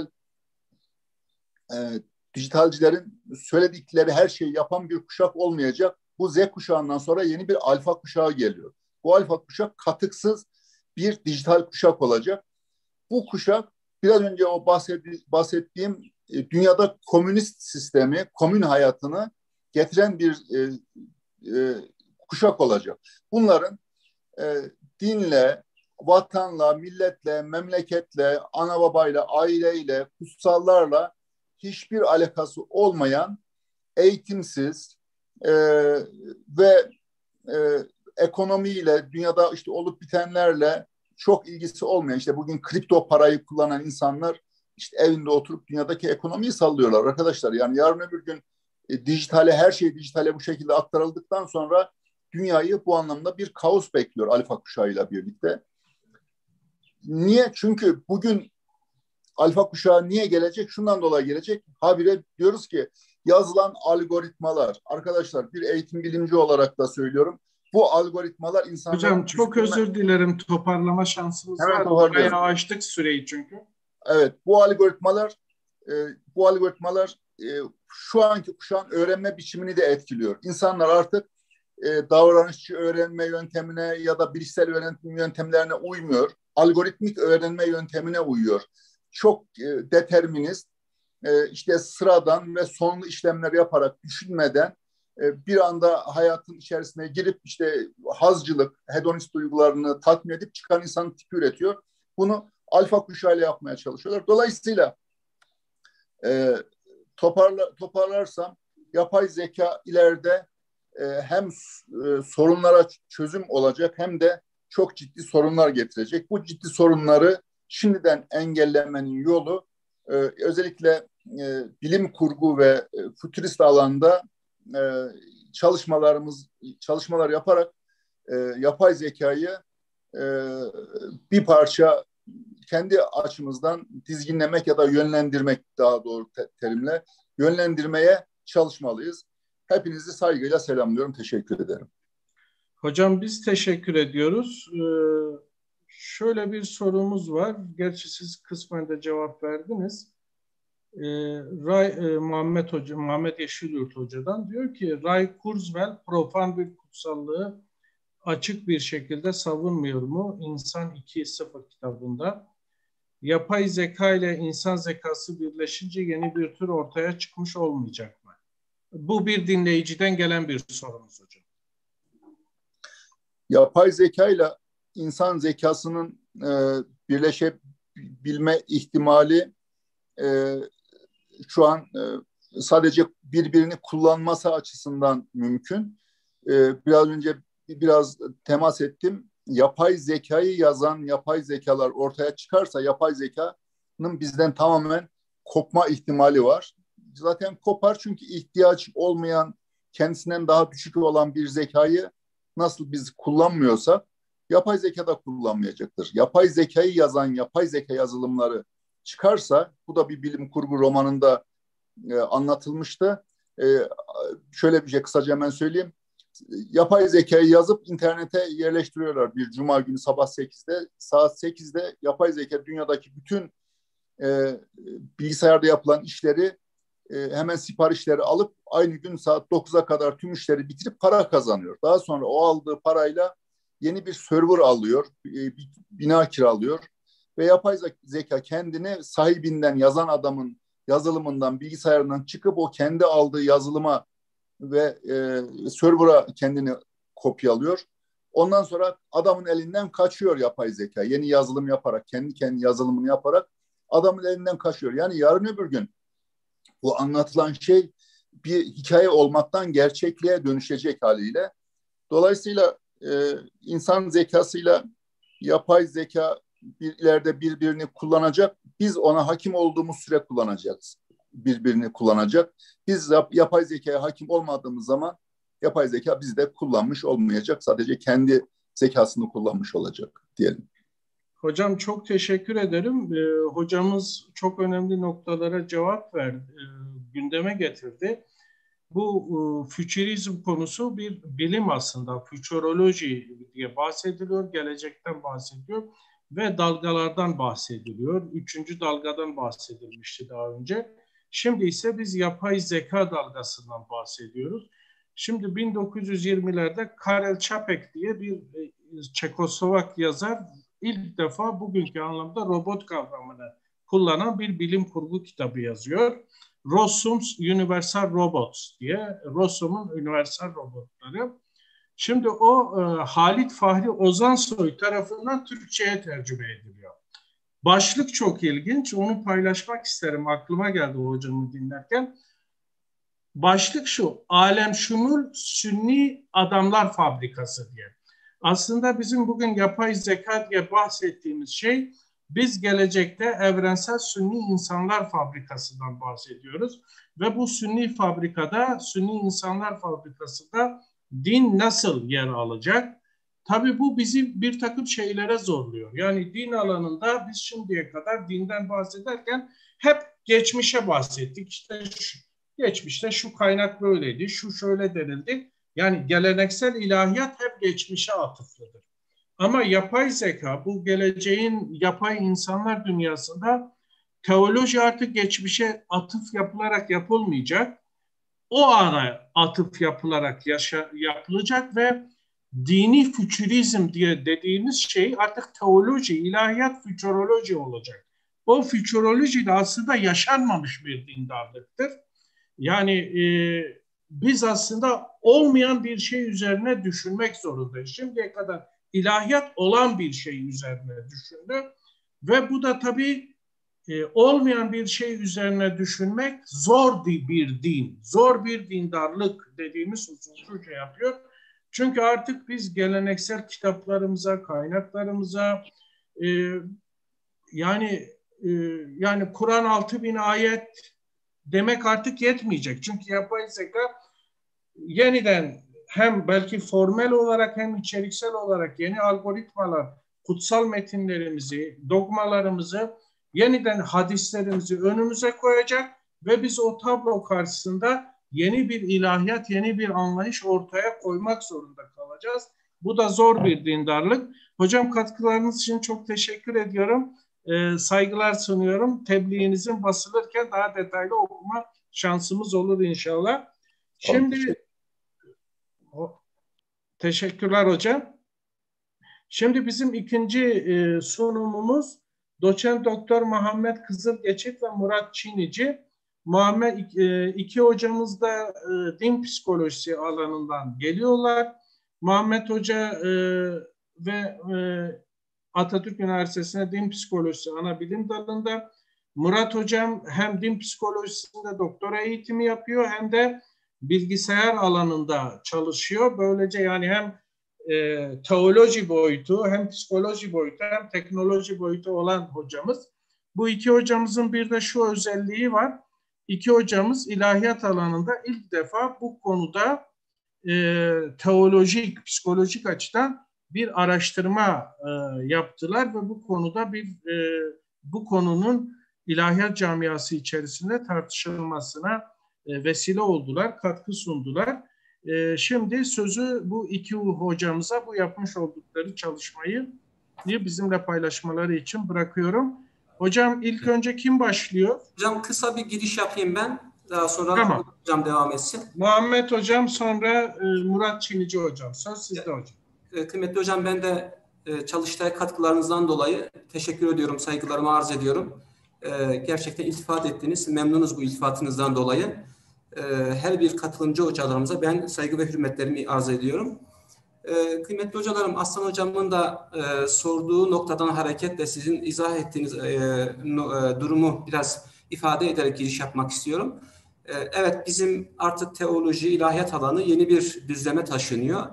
Speaker 14: dijitalcilerin söyledikleri her şeyi yapan bir kuşak olmayacak. Bu Z kuşağından sonra yeni bir alfa kuşağı geliyor. Bu alfa kuşak katıksız bir dijital kuşak olacak. Bu kuşak biraz önce o bahsettiğim dünyada komünist sistemi, komün hayatını getiren bir kuşak olacak. Bunların dinle, vatanla, milletle, memleketle, ana babayla, aileyle, kutsallarla hiçbir alakası olmayan, eğitimsiz ve ekonomiyle, dünyada işte olup bitenlerle çok ilgisi olmayan, işte bugün kripto parayı kullanan insanlar işte evinde oturup dünyadaki ekonomiyi sallıyorlar arkadaşlar. Yani yarın öbür gün her şey dijitale bu şekilde aktarıldıktan sonra dünyayı bu anlamda bir kaos bekliyor alfa kuşağıyla birlikte. Niye? Çünkü bugün alfa kuşağı niye gelecek? Şundan dolayı gelecek. Habire diyoruz ki yazılan algoritmalar. Arkadaşlar bir eğitim bilimci olarak da söylüyorum. Bu algoritmalar insanların...
Speaker 12: Hocam çok özür dilerim. Toparlama şansımız var. Bayağı açtık süreyi çünkü.
Speaker 14: Evet. Bu algoritmalar şu anki kuşağın öğrenme biçimini de etkiliyor. İnsanlar artık davranışçı öğrenme yöntemine ya da bilişsel öğrenim yöntemlerine uymuyor. Algoritmik öğrenme yöntemine uyuyor. Çok determinist, işte sıradan ve sonlu işlemler yaparak düşünmeden bir anda hayatın içerisine girip işte hazcılık, hedonist duygularını tatmin edip çıkan insan tipi üretiyor. Bunu alfa kuşağıyla yapmaya çalışıyorlar. Dolayısıyla toparlarsam yapay zeka ileride hem sorunlara çözüm olacak hem de çok ciddi sorunlar getirecek. Bu ciddi sorunları şimdiden engellemenin yolu özellikle bilim kurgu ve fütürist alanda çalışmalar yaparak yapay zekayı bir parça kendi açımızdan dizginlemek ya da yönlendirmek, daha doğru terimle yönlendirmeye çalışmalıyız. Hepinizi saygıyla selamlıyorum. Teşekkür ederim.
Speaker 12: Hocam biz teşekkür ediyoruz. Şöyle bir sorumuz var. Gerçi siz kısmen de cevap verdiniz. Muhammed Yeşilyurt Hoca'dan diyor ki Ray Kurzweil profan bir kutsallığı açık bir şekilde savunmuyor mu? İnsan 2.0 kitabında. Yapay zeka ile insan zekası birleşince yeni bir tür ortaya çıkmış olmayacak mı? Bu bir dinleyiciden gelen bir sorumuz hocam.
Speaker 14: Yapay zeka ile insan zekasının birleşebilme ihtimali şu an sadece birbirini kullanması açısından mümkün. Biraz önce temas ettim. Yapay zekayı yazan yapay zekalar ortaya çıkarsa yapay zekanın bizden tamamen kopma ihtimali var. Zaten kopar çünkü ihtiyaç olmayan, kendisinden daha düşük olan bir zekayı nasıl biz kullanmıyorsak yapay zeka da kullanmayacaktır. Yapay zekayı yazan yapay zeka yazılımları çıkarsa, bu da bir bilim kurgu romanında anlatılmıştı. Şöyle bir şey kısaca hemen söyleyeyim. Yapay zekayı yazıp internete yerleştiriyorlar bir cuma günü sabah 8'de. Saat 8'de yapay zeka dünyadaki bütün bilgisayarda yapılan işleri hemen siparişleri alıp aynı gün saat 9'a kadar tüm işleri bitirip para kazanıyor. Daha sonra o aldığı parayla yeni bir server alıyor, bir bina kiralıyor ve yapay zeka kendini sahibinden, yazan adamın yazılımından, bilgisayarından çıkıp o kendi aldığı yazılıma ve server'a kendini kopyalıyor. Ondan sonra adamın elinden kaçıyor yapay zeka. Yeni yazılım yaparak, kendi yazılımını yaparak adamın elinden kaçıyor. Yani yarın öbür gün bu anlatılan şey bir hikaye olmaktan gerçekliğe dönüşecek haliyle. Dolayısıyla insan zekasıyla yapay zeka ileride birbirini kullanacak. Biz ona hakim olduğumuz süre kullanacağız. Birbirini kullanacak. Biz yapay zekaya hakim olmadığımız zaman yapay zeka bizi de kullanmış olmayacak. Sadece kendi zekasını kullanmış olacak diyelim.
Speaker 12: Hocam çok teşekkür ederim. Hocamız çok önemli noktalara cevap verdi, gündeme getirdi. Bu fütürizm konusu bir bilim aslında. Fütüroloji diye bahsediliyor, gelecekten bahsediyor ve dalgalardan bahsediliyor. 3. dalgadan bahsedilmişti daha önce. Şimdi ise biz yapay zeka dalgasından bahsediyoruz. Şimdi 1920'lerde Karel Čapek diye bir Çekoslovak yazar ilk defa bugünkü anlamda robot kavramını kullanan bir bilim kurgu kitabı yazıyor. Rossum's Universal Robots diye, Rossum'un Universal Robotları. Şimdi o Halit Fahri Ozansoy tarafından Türkçe'ye tercüme ediliyor. Başlık çok ilginç, onu paylaşmak isterim. Aklıma geldi o hocamı dinlerken. Başlık şu, Alemşumul Sünni Adamlar Fabrikası diye. Aslında bizim bugün yapay zeka diye bahsettiğimiz şey, biz gelecekte evrensel Sünni insanlar fabrikasından bahsediyoruz. Ve bu Sünni insanlar fabrikasında din nasıl yer alacak? Tabii bu bizi bir takım şeylere zorluyor. Yani din alanında biz şimdiye kadar dinden bahsederken hep geçmişe bahsettik. İşte geçmişte şu kaynak böyleydi, şu şöyle denildi. Yani geleneksel ilahiyat hep geçmişe atıflıdır. Ama yapay zeka, bu geleceğin yapay insanlar dünyasında teoloji artık geçmişe atıf yapılarak yapılmayacak. o ara atıf yapılarak yapılacak ve dini fütürizm diye dediğimiz şey artık teoloji, ilahiyat fütüroloji olacak. O fütüroloji de aslında yaşanmamış bir dindarlıktır. Yani biz aslında olmayan bir şey üzerine düşünmek zorundayız. Şimdiye kadar ilahiyat olan bir şey üzerine düşündü ve bu da tabii olmayan bir şey üzerine düşünmek zor bir din, zor bir dindarlık dediğimiz hususu şey yapıyor. Çünkü artık biz geleneksel kitaplarımıza, kaynaklarımıza yani Kur'an 6000 ayet demek artık yetmeyecek. Çünkü yapay zeka yeniden hem belki formel olarak hem içeriksel olarak yeni algoritmalar, kutsal metinlerimizi, dogmalarımızı, yeniden hadislerimizi önümüze koyacak ve biz o tablo karşısında yeni bir ilahiyat, yeni bir anlayış ortaya koymak zorunda kalacağız. Bu da zor bir dindarlık. Hocam katkılarınız için çok teşekkür ediyorum. Saygılar sunuyorum. Tebliğinizin basılırken daha detaylı okuma şansımız olur inşallah. Şimdi teşekkürler hocam. Şimdi bizim ikinci sunumumuz Doçent Doktor Muhammed Kızılgeçit ve Murat Çinici. İki hocamız da din psikolojisi alanından geliyorlar. Muhammed Hoca ve Atatürk Üniversitesi'nde din psikolojisi ana bilim dalında. Murat Hocam hem din psikolojisinde doktora eğitimi yapıyor hem de bilgisayar alanında çalışıyor. Böylece yani hem teoloji boyutu hem psikoloji boyutu hem teknoloji boyutu olan hocamız. Bu iki hocamızın bir de şu özelliği var. İki hocamız ilahiyat alanında ilk defa bu konuda teolojik, psikolojik açıdan bir araştırma yaptılar ve bu konuda bu konunun ilahiyat camiası içerisinde tartışılmasına vesile oldular, katkı sundular. Şimdi sözü bu iki hocamıza bu yapmış oldukları çalışmayı bizimle paylaşmaları için bırakıyorum. Hocam ilk önce kim başlıyor?
Speaker 9: Hocam kısa bir giriş yapayım ben. Daha sonra
Speaker 12: tamam.
Speaker 9: Hocam devam etsin.
Speaker 12: Muhammed Hocam sonra Murat Çinici Hocam. Söz sizde hocam.
Speaker 9: Kıymetli hocam ben de çalıştay katkılarınızdan dolayı teşekkür ediyorum, saygılarımı arz ediyorum. Gerçekten iltifat ettiniz. Memnunuz bu iltifatınızdan dolayı. Her bir katılımcı hocalarımıza ben saygı ve hürmetlerimi arz ediyorum. Kıymetli hocalarım, Aslan hocamın da sorduğu noktadan hareketle sizin izah ettiğiniz durumu biraz ifade ederek giriş yapmak istiyorum. Evet, bizim artık teoloji, ilahiyat alanı yeni bir düzleme taşınıyor.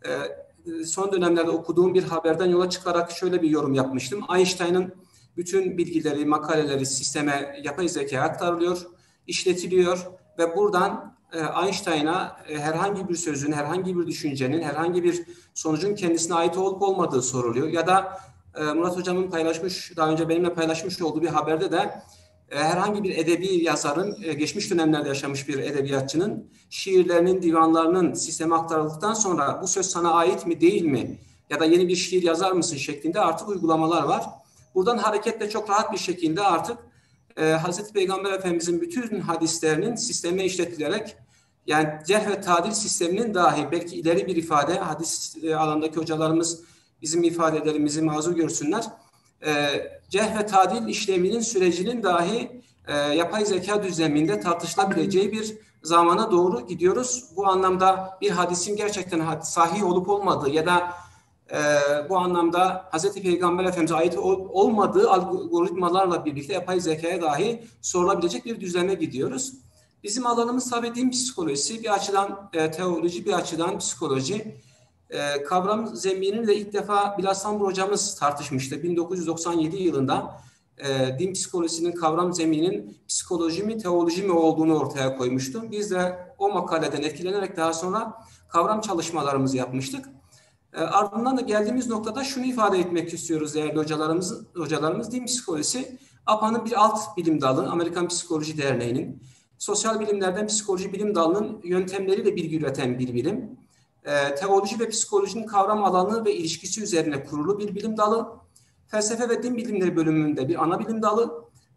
Speaker 9: Son dönemlerde okuduğum bir haberden yola çıkarak şöyle bir yorum yapmıştım. Einstein'ın bütün bilgileri, makaleleri sisteme, yapay zekaya aktarılıyor, işletiliyor ve buradan Einstein'a herhangi bir sözün, herhangi bir düşüncenin, herhangi bir sonucun kendisine ait olup olmadığı soruluyor. Ya da Murat Hocam'ın paylaşmış, daha önce benimle paylaşmış olduğu bir haberde de herhangi bir edebi yazarın, geçmiş dönemlerde yaşamış bir edebiyatçının şiirlerinin, divanlarının sisteme aktarıldıktan sonra bu söz sana ait mi değil mi ya da yeni bir şiir yazar mısın şeklinde artık uygulamalar var. Buradan hareketle çok rahat bir şekilde artık Hazreti Peygamber Efendimizin bütün hadislerinin sisteme işletilerek, yani cerh ve tadil sisteminin dahi, belki ileri bir ifade, hadis alandaki hocalarımız bizim ifadelerimizi mazur görsünler, cerh ve tadil işleminin sürecinin dahi yapay zeka düzleminde tartışılabileceği bir zamana doğru gidiyoruz. Bu anlamda bir hadisin gerçekten sahih olup olmadığı ya da bu anlamda Hazreti Peygamber Efendimiz'e ait olmadığı algoritmalarla birlikte yapay zekaya dahi sorulabilecek bir düzleme gidiyoruz. Bizim alanımız tabii din psikolojisi, bir açıdan teoloji, bir açıdan psikoloji. Kavram zeminini de ilk defa Bilal Sambur hocamız tartışmıştı. 1997 yılında din psikolojisinin kavram zemininin psikoloji mi, teoloji mi olduğunu ortaya koymuştu. Biz de o makaleden etkilenerek daha sonra kavram çalışmalarımızı yapmıştık. Ardından da geldiğimiz noktada şunu ifade etmek istiyoruz değerli hocalarımız. Din psikolojisi, APA'nın bir alt bilim dalı, Amerikan Psikoloji Derneği'nin, sosyal bilimlerden psikoloji bilim dalının yöntemleriyle bilgi üreten bir bilim. Teoloji ve psikolojinin kavram alanı ve ilişkisi üzerine kurulu bir bilim dalı. Felsefe ve din bilimleri bölümünde bir ana bilim dalı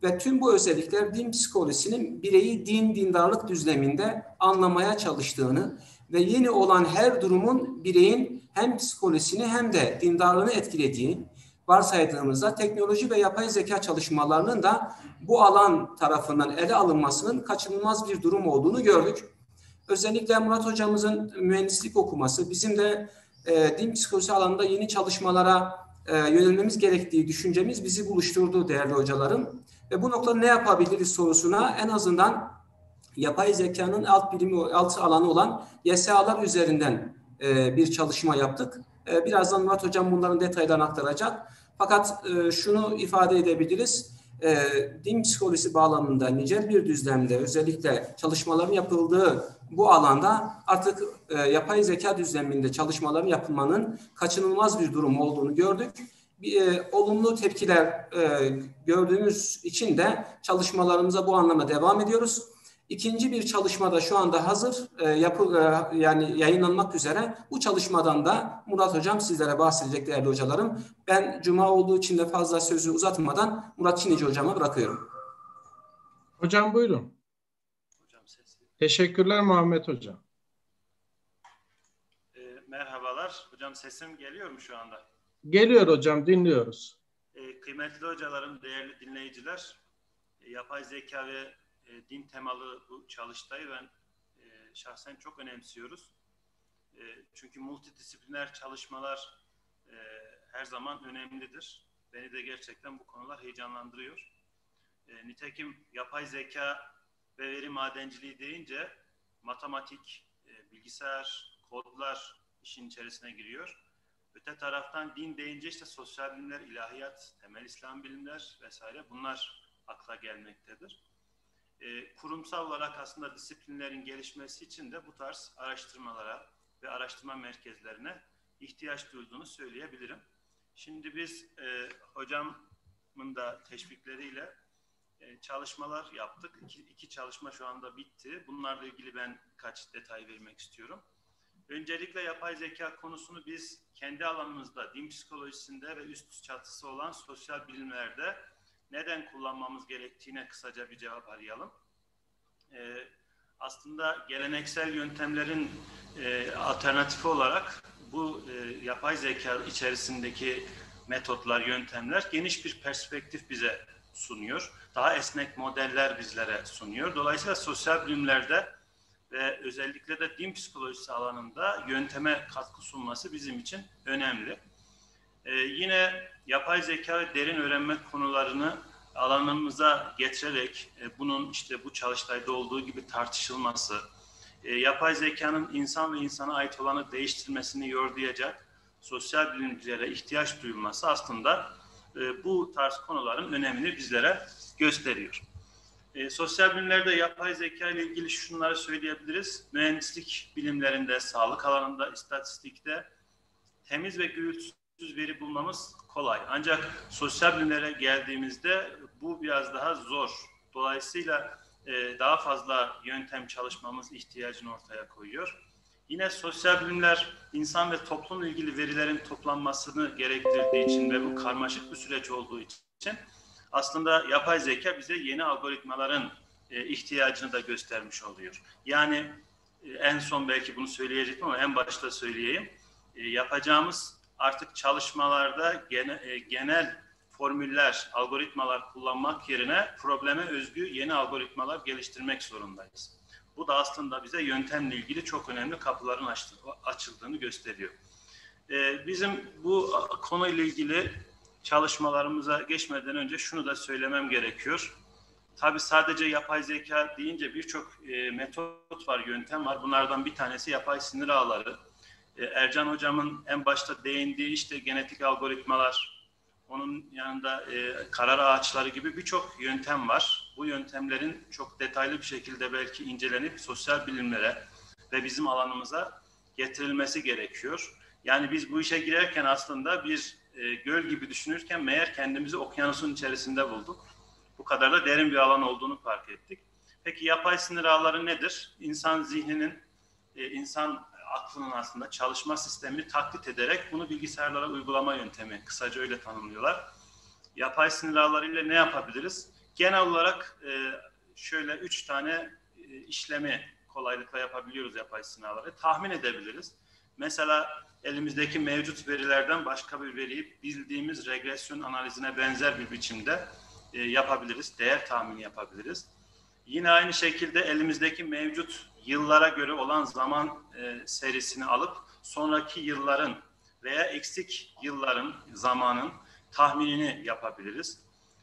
Speaker 9: Ve tüm bu özellikler din psikolojisinin bireyi dindarlık düzleminde anlamaya çalıştığını ve yeni olan her durumun bireyin hem psikolojisini hem de dindarlığını etkilediği varsaydığımızda teknoloji ve yapay zeka çalışmalarının da bu alan tarafından ele alınmasının kaçınılmaz bir durum olduğunu gördük. Özellikle Murat hocamızın mühendislik okuması, bizim de din psikolojisi alanında yeni çalışmalara yönelmemiz gerektiği düşüncemiz bizi buluşturdu değerli hocalarım. Ve bu noktada ne yapabiliriz sorusuna en azından yapay zekanın alt alanı olan YSA'lar üzerinden bir çalışma yaptık. Birazdan Murat hocam bunların detaylarını aktaracak. Fakat şunu ifade edebiliriz. Din psikolojisi bağlamında nicel bir düzlemde özellikle çalışmaların yapıldığı bu alanda artık yapay zeka düzleminde çalışmaların yapılmanın kaçınılmaz bir durum olduğunu gördük. Olumlu tepkiler gördüğümüz için de çalışmalarımıza bu anlamda devam ediyoruz. İkinci bir çalışma da şu anda hazır, yani yayınlanmak üzere. Bu çalışmadan da Murat hocam sizlere bahsedecek değerli hocalarım. Ben cuma olduğu için de fazla sözü uzatmadan Murat Çinici hocama bırakıyorum.
Speaker 12: Hocam buyurun. Teşekkürler Muhammed hocam.
Speaker 15: Merhabalar. Hocam sesim geliyor mu şu anda?
Speaker 12: Geliyor hocam, dinliyoruz.
Speaker 15: Kıymetli hocalarım, değerli dinleyiciler, yapay zeka ve din temalı bu çalıştayı ben şahsen çok önemsiyoruz. Çünkü multidisipliner çalışmalar her zaman önemlidir. Beni de gerçekten bu konular heyecanlandırıyor. Nitekim yapay zeka ve veri madenciliği deyince matematik, bilgisayar, kodlar işin içerisine giriyor. Öte taraftan din deyince işte sosyal bilimler, ilahiyat, temel İslam bilimler vesaire bunlar akla gelmektedir. Kurumsal olarak aslında disiplinlerin gelişmesi için de bu tarz araştırmalara ve araştırma merkezlerine ihtiyaç duyulduğunu söyleyebilirim. Şimdi biz hocamın da teşvikleriyle çalışmalar yaptık. İki çalışma şu anda bitti. Bunlarla ilgili ben birkaç detay vermek istiyorum. Öncelikle yapay zeka konusunu biz kendi alanımızda, din psikolojisinde ve üst çatısı olan sosyal bilimlerde neden kullanmamız gerektiğine kısaca bir cevap arayalım. Aslında geleneksel yöntemlerin alternatifi olarak bu yapay zeka içerisindeki metotlar, yöntemler geniş bir perspektif bize sunuyor. Daha esnek modeller bizlere sunuyor. Dolayısıyla sosyal bilimlerde ve özellikle de din psikolojisi alanında yönteme katkı sunması bizim için önemli. Yine yapay zeka ve derin öğrenme konularını alanımıza getirerek bunun işte bu çalıştayda olduğu gibi tartışılması, yapay zekanın insan ve insana ait olanı değiştirmesini yorgulayacak sosyal bilimcilere ihtiyaç duyulması aslında bu tarz konuların önemini bizlere gösteriyor. Sosyal bilimlerde yapay zeka ile ilgili şunları söyleyebiliriz. Mühendislik bilimlerinde, sağlık alanında, istatistikte temiz ve gürültüsüz veri bulmamız kolay. Ancak sosyal bilimlere geldiğimizde bu biraz daha zor. Dolayısıyla daha fazla yöntem çalışmamız ihtiyacını ortaya koyuyor. Yine sosyal bilimler insan ve toplumla ilgili verilerin toplanmasını gerektirdiği için ve bu karmaşık bir süreç olduğu için aslında yapay zeka bize yeni algoritmaların ihtiyacını da göstermiş oluyor. Yani en son belki bunu söyleyecektim ama en başta söyleyeyim. Yapacağımız artık çalışmalarda genel formüller, algoritmalar kullanmak yerine probleme özgü yeni algoritmalar geliştirmek zorundayız. Bu da aslında bize yöntemle ilgili çok önemli kapıların açıldığını gösteriyor. Bizim bu konuyla ilgili çalışmalarımıza geçmeden önce şunu da söylemem gerekiyor. Tabii sadece yapay zeka deyince birçok metot var, yöntem var. Bunlardan bir tanesi yapay sinir ağları. Ercan hocamın en başta değindiği işte genetik algoritmalar, onun yanında karar ağaçları gibi birçok yöntem var. Bu yöntemlerin çok detaylı bir şekilde belki incelenip sosyal bilimlere ve bizim alanımıza getirilmesi gerekiyor. Yani biz bu işe girerken aslında bir göl gibi düşünürken meğer kendimizi okyanusun içerisinde bulduk. Bu kadar da derin bir alan olduğunu fark ettik. Peki yapay sinir ağları nedir? İnsan zihninin, insan aklının aslında çalışma sistemini taklit ederek bunu bilgisayarlara uygulama yöntemi, kısaca öyle tanımlıyorlar. Yapay sinir ağlarıyla ne yapabiliriz? Genel olarak şöyle 3 tane işlemi kolaylıkla yapabiliyoruz yapay sınavları. Tahmin edebiliriz. Mesela elimizdeki mevcut verilerden başka bir veriyi bildiğimiz regresyon analizine benzer bir biçimde yapabiliriz. Değer tahmini yapabiliriz. Yine aynı şekilde elimizdeki mevcut yıllara göre olan zaman serisini alıp sonraki yılların veya eksik yılların zamanın tahminini yapabiliriz.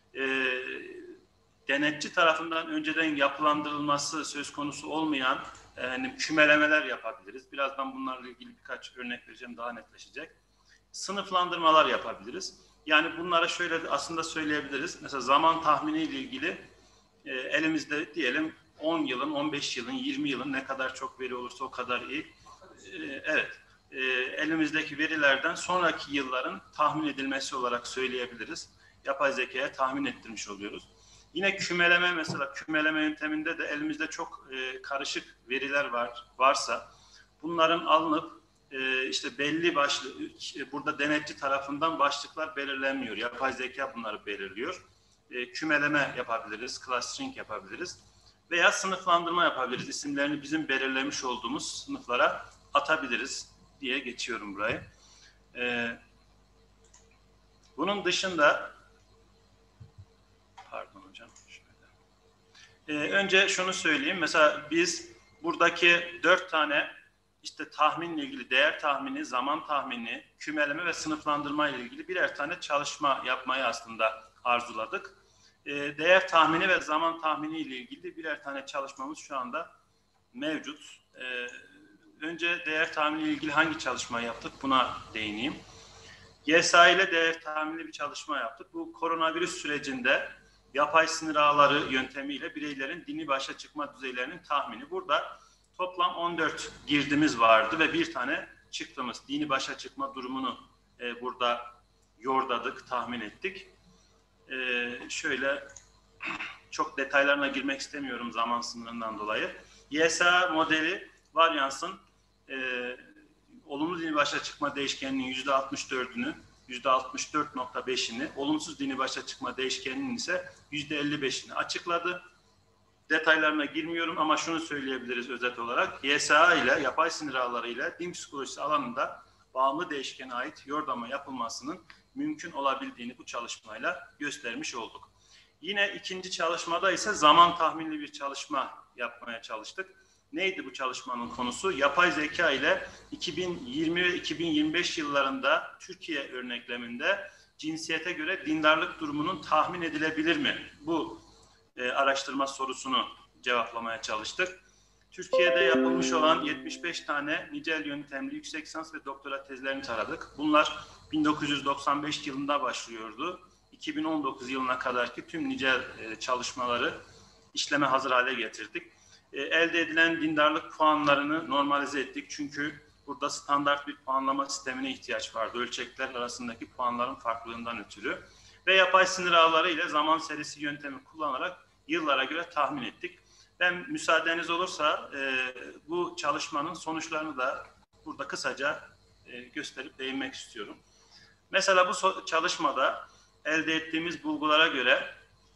Speaker 15: Denetçi tarafından önceden yapılandırılması söz konusu olmayan kümelemeler yapabiliriz. Birazdan bunlarla ilgili birkaç örnek vereceğim, daha netleşecek. Sınıflandırmalar yapabiliriz. Yani bunlara şöyle aslında söyleyebiliriz. Mesela zaman tahmini ile ilgili elimizde diyelim 10 yılın, 15 yılın, 20 yılın ne kadar çok veri olursa o kadar iyi. Evet, elimizdeki verilerden sonraki yılların tahmin edilmesi olarak söyleyebiliriz. Yapay zekaya tahmin ettirmiş oluyoruz. Yine kümeleme, mesela kümeleme yönteminde de elimizde çok karışık veriler varsa bunların alınıp işte belli burada denetçi tarafından başlıklar belirlenmiyor. Yapay zeka bunları belirliyor. Kümeleme yapabiliriz, clustering yapabiliriz veya sınıflandırma yapabiliriz. İsimlerini bizim belirlemiş olduğumuz sınıflara atabiliriz diye geçiyorum burayı. Bunun dışında pardon hocam. Önce şunu söyleyeyim. Mesela biz buradaki 4 tane işte tahminle ilgili değer tahmini, zaman tahmini, kümeleme ve sınıflandırma ile ilgili birer tane çalışma yapmayı aslında arzuladık. Değer tahmini ve zaman tahmini ile ilgili birer tane çalışmamız şu anda mevcut. Önce değer tahmini ile ilgili hangi çalışmayı yaptık buna değineyim. GSA ile değer tahminli bir çalışma yaptık. Bu koronavirüs sürecinde yapay sınır ağları yöntemiyle bireylerin dini başa çıkma düzeylerinin tahmini. Burada toplam 14 girdimiz vardı ve bir tane çıktığımız dini başa çıkma durumunu burada yordadık, tahmin ettik. Şöyle çok detaylarına girmek istemiyorum zaman sınırından dolayı. YSA modeli varyansın olumlu dini başa çıkma değişkeninin %64'ünü, %64.5'ini, olumsuz dini başa çıkma değişkeninin ise %55'ini açıkladı. Detaylarına girmiyorum ama şunu söyleyebiliriz özet olarak. YSA ile yapay sinir ağları ile din psikolojisi alanında bağımlı değişkene ait yordama yapılmasının mümkün olabildiğini bu çalışmayla göstermiş olduk. Yine ikinci çalışmada ise zaman tahminli bir çalışma yapmaya çalıştık. Neydi bu çalışmanın konusu? Yapay zeka ile 2020 ve 2025 yıllarında Türkiye örnekleminde cinsiyete göre dindarlık durumunun tahmin edilebilir mi? Bu araştırma sorusunu cevaplamaya çalıştık. Türkiye'de yapılmış olan 75 tane nicel yöntemli yüksek lisans ve doktora tezlerini taradık. Bunlar 1995 yılında başlıyordu. 2019 yılına kadarki tüm nicel çalışmaları işleme hazır hale getirdik. Elde edilen dindarlık puanlarını normalize ettik. Çünkü burada standart bir puanlama sistemine ihtiyaç vardı. Ölçekler arasındaki puanların farklılığından ötürü. Ve yapay sinir ağları ile zaman serisi yöntemi kullanarak yıllara göre tahmin ettik. Ben müsaadeniz olursa bu çalışmanın sonuçlarını da burada kısaca gösterip değinmek istiyorum. Mesela bu çalışmada elde ettiğimiz bulgulara göre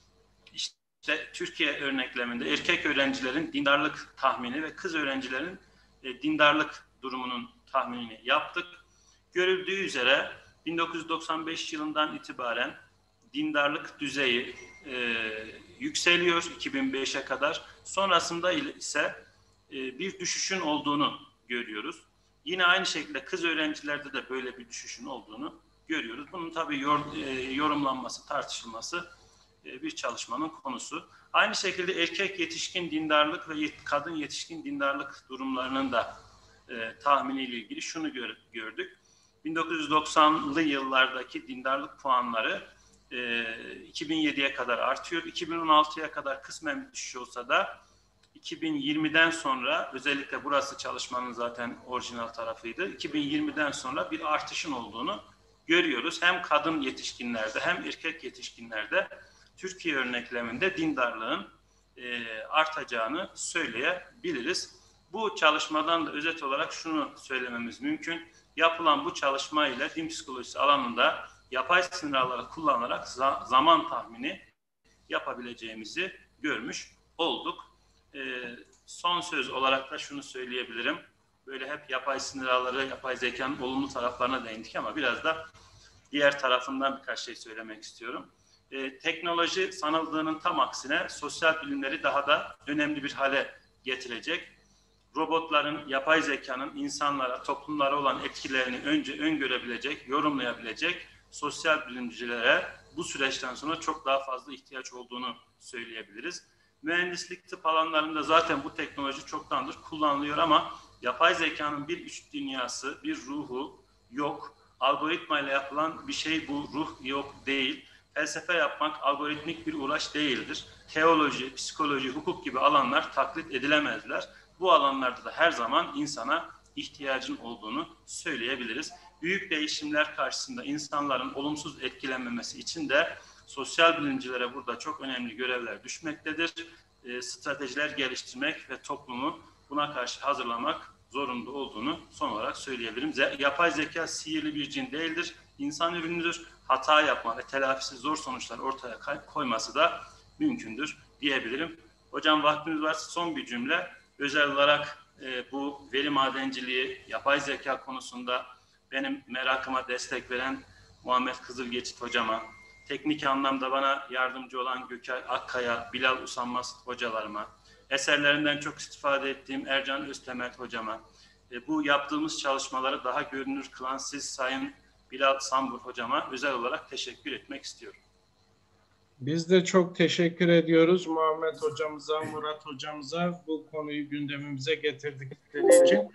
Speaker 15: işte Türkiye örnekleminde erkek öğrencilerin dindarlık tahmini ve kız öğrencilerin dindarlık durumunun tahminini yaptık. Görüldüğü üzere 1995 yılından itibaren dindarlık düzeyi yükseliyor 2005'e kadar. Sonrasında ise bir düşüşün olduğunu görüyoruz. Yine aynı şekilde kız öğrencilerde de böyle bir düşüşün olduğunu görüyoruz. Bunun tabii yorumlanması, tartışılması bir çalışmanın konusu. Aynı şekilde erkek yetişkin dindarlık ve kadın yetişkin dindarlık durumlarının da tahminiyle ilgili şunu gördük. 1990'lı yıllardaki dindarlık puanları 2007'ye kadar artıyor. 2016'ya kadar kısmen bir düşüş olsa da 2020'den sonra, özellikle burası çalışmanın zaten orijinal tarafıydı, 2020'den sonra bir artışın olduğunu görüyoruz. Hem kadın yetişkinlerde hem erkek yetişkinlerde Türkiye örnekleminde dindarlığın artacağını söyleyebiliriz. Bu çalışmadan da özet olarak şunu söylememiz mümkün. Yapılan bu çalışma ile din psikolojisi alanında yapay sinir ağları kullanılarak zaman tahmini yapabileceğimizi görmüş olduk. Son söz olarak da şunu söyleyebilirim. Böyle hep yapay sınır ağları, yapay zekanın olumlu taraflarına değindik ama biraz da diğer tarafından birkaç şey söylemek istiyorum. Teknoloji sanıldığının tam aksine sosyal bilimleri daha da önemli bir hale getirecek. Robotların, yapay zekanın insanlara, toplumlara olan etkilerini önce öngörebilecek, yorumlayabilecek sosyal bilimcilere bu süreçten sonra çok daha fazla ihtiyaç olduğunu söyleyebiliriz. Mühendislik, tıp alanlarında zaten bu teknoloji çoktandır kullanılıyor ama yapay zekanın bir iç dünyası, bir ruhu yok. Algoritmayla yapılan bir şey bu, ruh yok değil. Felsefe yapmak algoritmik bir uğraş değildir. Teoloji, psikoloji, hukuk gibi alanlar taklit edilemezler. Bu alanlarda da her zaman insana ihtiyacın olduğunu söyleyebiliriz. Büyük değişimler karşısında insanların olumsuz etkilenmemesi için de sosyal bilimcilere burada çok önemli görevler düşmektedir. Stratejiler geliştirmek ve toplumu buna karşı hazırlamak zorunda olduğunu son olarak söyleyebilirim. Yapay zeka sihirli bir cin değildir. İnsan ürünüdür. Hata yapma ve telafisi zor sonuçlar ortaya koyması da mümkündür diyebilirim. Hocam vaktimiz varsa son bir cümle. Özel olarak bu veri madenciliği, yapay zeka konusunda benim merakıma destek veren Muhammed Kızılgeçit hocama, teknik anlamda bana yardımcı olan Gökay Akkaya, Bilal Usanmaz hocalarıma, eserlerinden çok istifade ettiğim Ercan Öztemel hocama, bu yaptığımız çalışmaları daha görünür kılan siz Sayın Bilal Sambur hocama özel olarak teşekkür etmek istiyorum.
Speaker 12: Biz de çok teşekkür ediyoruz Muhammed hocamıza, Murat hocamıza bu konuyu gündemimize getirdikleri için.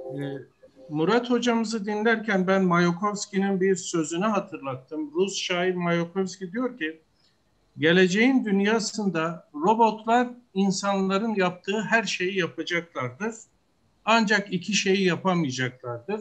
Speaker 12: Murat hocamızı dinlerken ben Mayakovski'nin bir sözünü hatırlattım. Rus şair Mayakovski diyor ki, geleceğin dünyasında robotlar insanların yaptığı her şeyi yapacaklardır. Ancak iki şeyi yapamayacaklardır.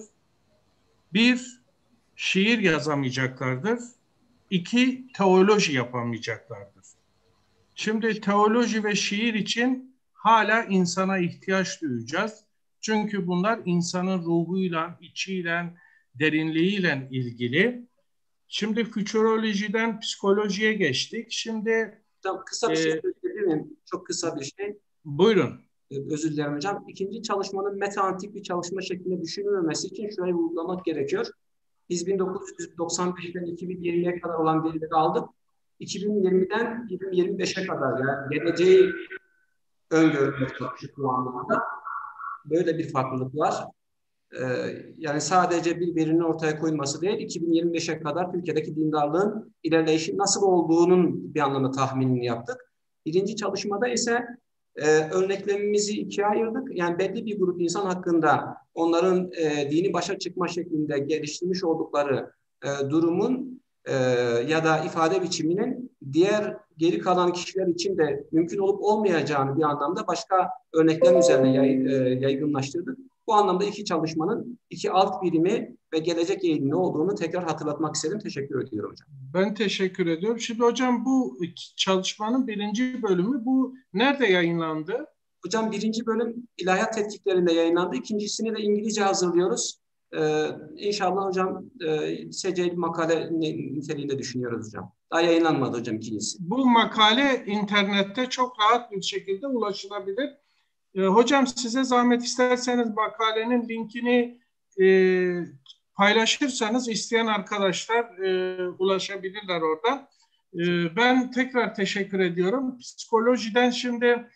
Speaker 12: Bir, şiir yazamayacaklardır. İki, teoloji yapamayacaklardır. Şimdi teoloji ve şiir için hala insana ihtiyaç duyacağız. Çünkü bunlar insanın ruhuyla, içiyle, derinliğiyle ilgili. Şimdi fütürolojiden psikolojiye geçtik. Şimdi
Speaker 9: kısa bir şey söyleyebilir miyim? Çok kısa bir şey.
Speaker 12: Buyurun.
Speaker 9: Özür dilerim hocam. İkinci çalışmanın metaantik bir çalışma şeklinde düşünülmemesi için şurayı vurgulamak gerekiyor. Biz 1995'ten 2020'ye kadar olan verileri aldık. 2020'den 2025'e kadar yani geleceği öngörmeye çalıştık bu anlamda. Böyle bir farklılık var. Yani sadece bir verinin ortaya koyulması değil, 2025'e kadar Türkiye'deki dindarlığın ilerleyişi nasıl olduğunun bir anlamda tahminini yaptık. Birinci çalışmada ise örneklemimizi ikiye ayırdık. Yani belli bir grup insan hakkında onların dini başa çıkma şeklinde geliştirmiş oldukları durumun ya da ifade biçiminin diğer geri kalan kişiler için de mümkün olup olmayacağını bir anlamda başka örneklem üzerine yaygınlaştırdık. Bu anlamda iki çalışmanın iki alt birimi ve gelecek eğilimi olduğunu tekrar hatırlatmak istedim. Teşekkür ediyorum hocam.
Speaker 12: Ben teşekkür ediyorum. Şimdi hocam bu çalışmanın birinci bölümü bu nerede yayınlandı?
Speaker 9: Hocam birinci bölüm ilahiyat tetkiklerinde yayınlandı. İkincisini de İngilizce hazırlıyoruz. İnşallah hocam SC'li makale niteliğinde düşünüyoruz hocam. Daha yayınlanmadı hocam ikincisi.
Speaker 12: Bu makale internette çok rahat bir şekilde ulaşılabilir. Hocam size zahmet isterseniz makalenin linkini paylaşırsanız isteyen arkadaşlar ulaşabilirler oradan. Ben tekrar teşekkür ediyorum. Psikolojiden şimdi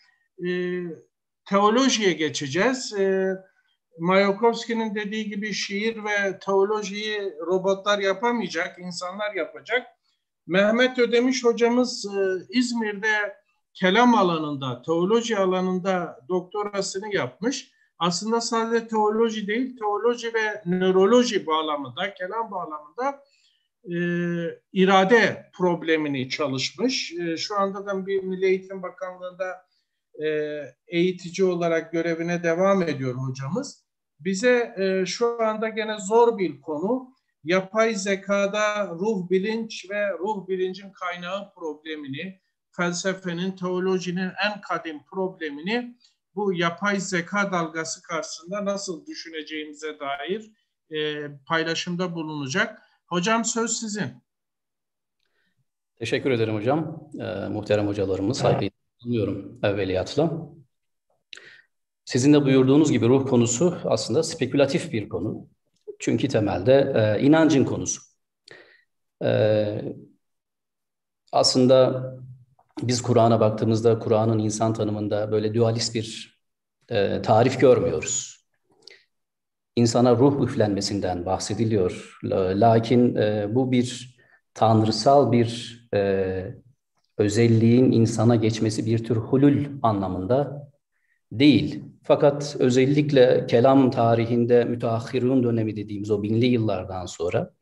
Speaker 12: teolojiye geçeceğiz. Mayakovski'nin dediği gibi şiir ve teolojiyi robotlar yapamayacak, insanlar yapacak. Mehmet Ödemiş hocamız İzmir'de kelam alanında, teoloji alanında doktorasını yapmış. Aslında sadece teoloji değil, teoloji ve nöroloji bağlamında, kelam bağlamında irade problemini çalışmış. Şu anda da bir Milli Eğitim Bakanlığı'nda eğitici olarak görevine devam ediyor hocamız. Bize şu anda gene zor bir konu, yapay zekada ruh bilinç ve ruh bilincin kaynağı problemini, felsefenin, teolojinin en kadim problemini bu yapay zeka dalgası karşısında nasıl düşüneceğimize dair paylaşımda bulunacak. Hocam söz sizin.
Speaker 16: Teşekkür ederim hocam. Muhterem hocalarımı saygıyla sunuyorum evveliyatla. Sizin de buyurduğunuz gibi ruh konusu aslında spekülatif bir konu. Çünkü temelde inancın konusu. Aslında biz Kur'an'a baktığımızda Kur'an'ın insan tanımında böyle dualist bir tarif görmüyoruz. İnsana ruh üflenmesinden bahsediliyor. Lakin bu bir tanrısal bir özelliğin insana geçmesi bir tür hulul anlamında değil. Fakat özellikle kelam tarihinde müteahhirun dönemi dediğimiz o binli yıllardan sonra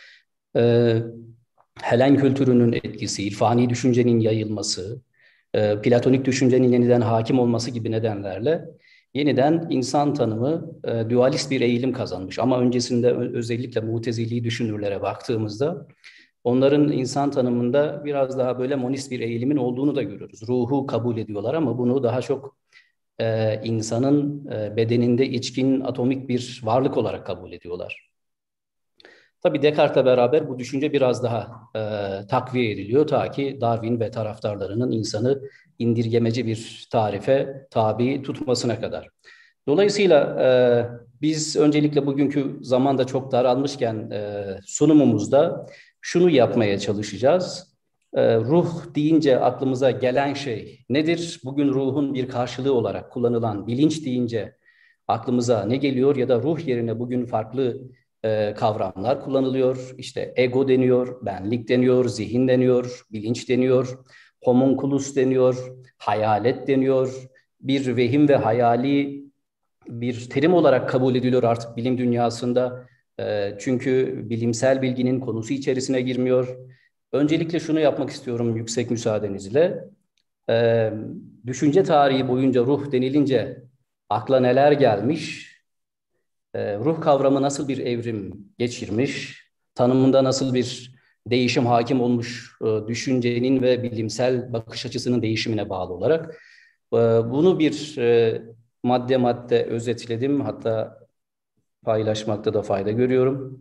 Speaker 16: Helen kültürünün etkisi, irfani düşüncenin yayılması, platonik düşüncenin yeniden hakim olması gibi nedenlerle yeniden insan tanımı dualist bir eğilim kazanmış. Ama öncesinde özellikle Mutezili düşünürlere baktığımızda onların insan tanımında biraz daha böyle monist bir eğilimin olduğunu da görüyoruz. Ruhu kabul ediyorlar ama bunu daha çok insanın bedeninde içkin atomik bir varlık olarak kabul ediyorlar. Tabii Descartes'le beraber bu düşünce biraz daha takviye ediliyor ta ki Darwin ve taraftarlarının insanı indirgemeci bir tarife tabi tutmasına kadar. Dolayısıyla biz öncelikle bugünkü zamanda çok daralmışken sunumumuzda şunu yapmaya çalışacağız. Ruh deyince aklımıza gelen şey nedir? Bugün ruhun bir karşılığı olarak kullanılan bilinç deyince aklımıza ne geliyor? Ya da ruh yerine bugün farklı kavramlar kullanılıyor. İşte ego deniyor, benlik deniyor, zihin deniyor, bilinç deniyor, homunculus deniyor, hayalet deniyor. Bir vehim ve hayali bir terim olarak kabul ediliyor artık bilim dünyasında. Çünkü bilimsel bilginin konusu içerisine girmiyor. Öncelikle şunu yapmak istiyorum yüksek müsaadenizle. Düşünce tarihi boyunca ruh denilince akla neler gelmiş? Ruh kavramı nasıl bir evrim geçirmiş? Tanımında nasıl bir değişim hakim olmuş düşüncenin ve bilimsel bakış açısının değişimine bağlı olarak? Bunu bir madde madde özetledim. Hatta paylaşmakta da fayda görüyorum.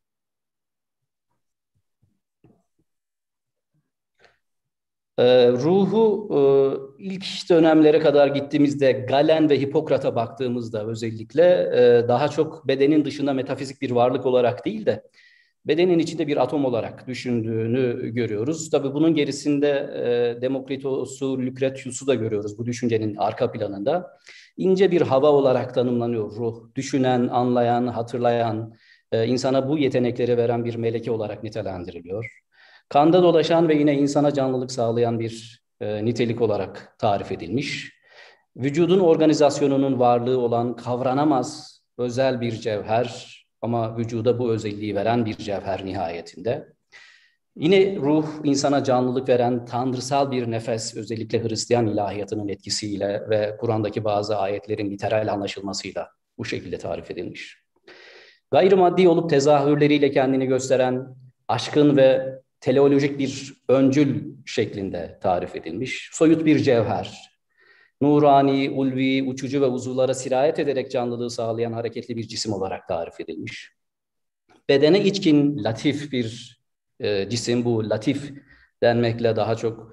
Speaker 16: Ruhu ilk dönemlere kadar gittiğimizde Galen ve Hipokrat'a baktığımızda özellikle daha çok bedenin dışında metafizik bir varlık olarak değil de bedenin içinde bir atom olarak düşündüğünü görüyoruz. Tabii bunun gerisinde Demokritos'u, Lucretius'u da görüyoruz bu düşüncenin arka planında. İnce bir hava olarak tanımlanıyor ruh. Düşünen, anlayan, hatırlayan, insana bu yetenekleri veren bir meleke olarak nitelendiriliyor. Kanda dolaşan ve yine insana canlılık sağlayan bir nitelik olarak tarif edilmiş. Vücudun organizasyonunun varlığı olan kavranamaz özel bir cevher ama vücuda bu özelliği veren bir cevher nihayetinde. Yine ruh insana canlılık veren tanrısal bir nefes, özellikle Hristiyan ilahiyatının etkisiyle ve Kur'an'daki bazı ayetlerin literal anlaşılmasıyla bu şekilde tarif edilmiş. Gayrimaddi olup tezahürleriyle kendini gösteren aşkın ve teleolojik bir öncül şeklinde tarif edilmiş. Soyut bir cevher, nurani, ulvi, uçucu ve uzuvlara sirayet ederek canlılığı sağlayan hareketli bir cisim olarak tarif edilmiş. Bedene içkin, latif bir cisim, bu latif denmekle daha çok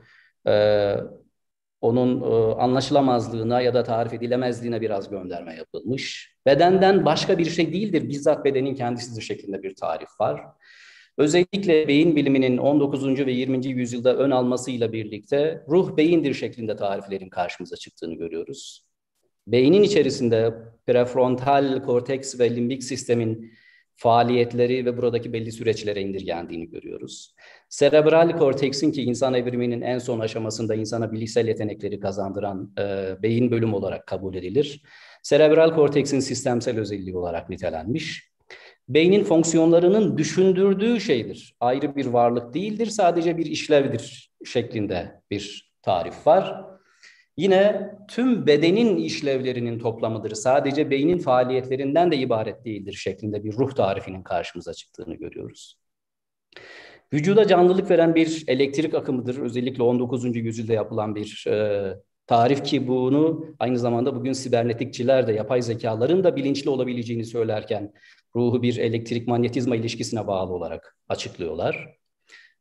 Speaker 16: onun anlaşılamazlığına ya da tarif edilemezliğine biraz gönderme yapılmış. Bedenden başka bir şey değildir, bizzat bedenin kendisidir şeklinde bir tarif var. Özellikle beyin biliminin 19. ve 20. yüzyılda ön almasıyla birlikte ruh beyindir şeklinde tariflerin karşımıza çıktığını görüyoruz. Beynin içerisinde prefrontal korteks ve limbik sistemin faaliyetleri ve buradaki belli süreçlere indirgendiğini görüyoruz. Serebral korteksin ki insan evriminin en son aşamasında insana bilişsel yetenekleri kazandıran beyin bölümü olarak kabul edilir. Serebral korteksin sistemsel özelliği olarak nitelenmiş. Beynin fonksiyonlarının düşündürdüğü şeydir. Ayrı bir varlık değildir, sadece bir işlevdir şeklinde bir tarif var. Yine tüm bedenin işlevlerinin toplamıdır. Sadece beynin faaliyetlerinden de ibaret değildir şeklinde bir ruh tarifinin karşımıza çıktığını görüyoruz. Vücuda canlılık veren bir elektrik akımıdır. Özellikle 19. yüzyılda yapılan bir tarif ki bunu aynı zamanda bugün sibernetikçiler de yapay zekaların da bilinçli olabileceğini söylerken ruhu bir elektrik manyetizma ilişkisine bağlı olarak açıklıyorlar.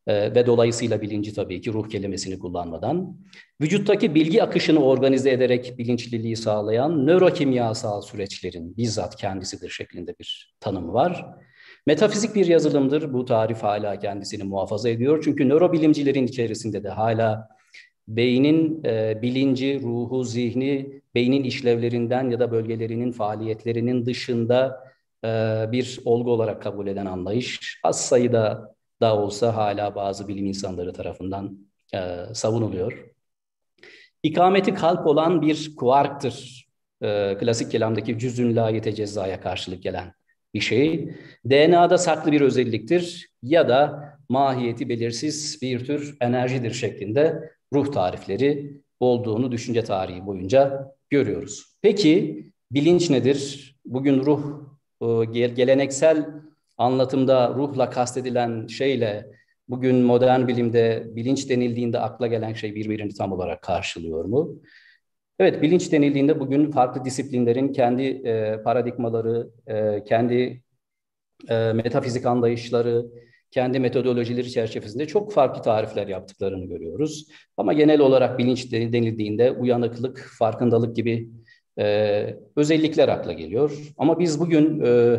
Speaker 16: Ve dolayısıyla bilinci tabii ki ruh kelimesini kullanmadan, vücuttaki bilgi akışını organize ederek bilinçliliği sağlayan nörokimyasal süreçlerin bizzat kendisidir şeklinde bir tanımı var. Metafizik bir yazılımdır. Bu tarif hala kendisini muhafaza ediyor. Çünkü nörobilimcilerin içerisinde de hala beynin bilinci, ruhu, zihni, beynin işlevlerinden ya da bölgelerinin faaliyetlerinin dışında bir olgu olarak kabul eden anlayış az sayıda da olsa hala bazı bilim insanları tarafından savunuluyor. İkameti kalp olan bir kuarktır. Klasik kelamdaki cüz'ün la yetecezza'ya karşılık gelen bir şey. DNA'da saklı bir özelliktir ya da mahiyeti belirsiz bir tür enerjidir şeklinde ruh tarifleri olduğunu düşünce tarihi boyunca görüyoruz. Peki bilinç nedir? Bugün ruh geleneksel anlatımda ruhla kastedilen şeyle bugün modern bilimde bilinç denildiğinde akla gelen şey birbirini tam olarak karşılıyor mu? Evet, bilinç denildiğinde bugün farklı disiplinlerin kendi paradigmaları, kendi metafizik anlayışları, kendi metodolojileri çerçevesinde çok farklı tarifler yaptıklarını görüyoruz. Ama genel olarak bilinç denildiğinde uyanıklık, farkındalık gibi özellikler akla geliyor. Ama biz bugün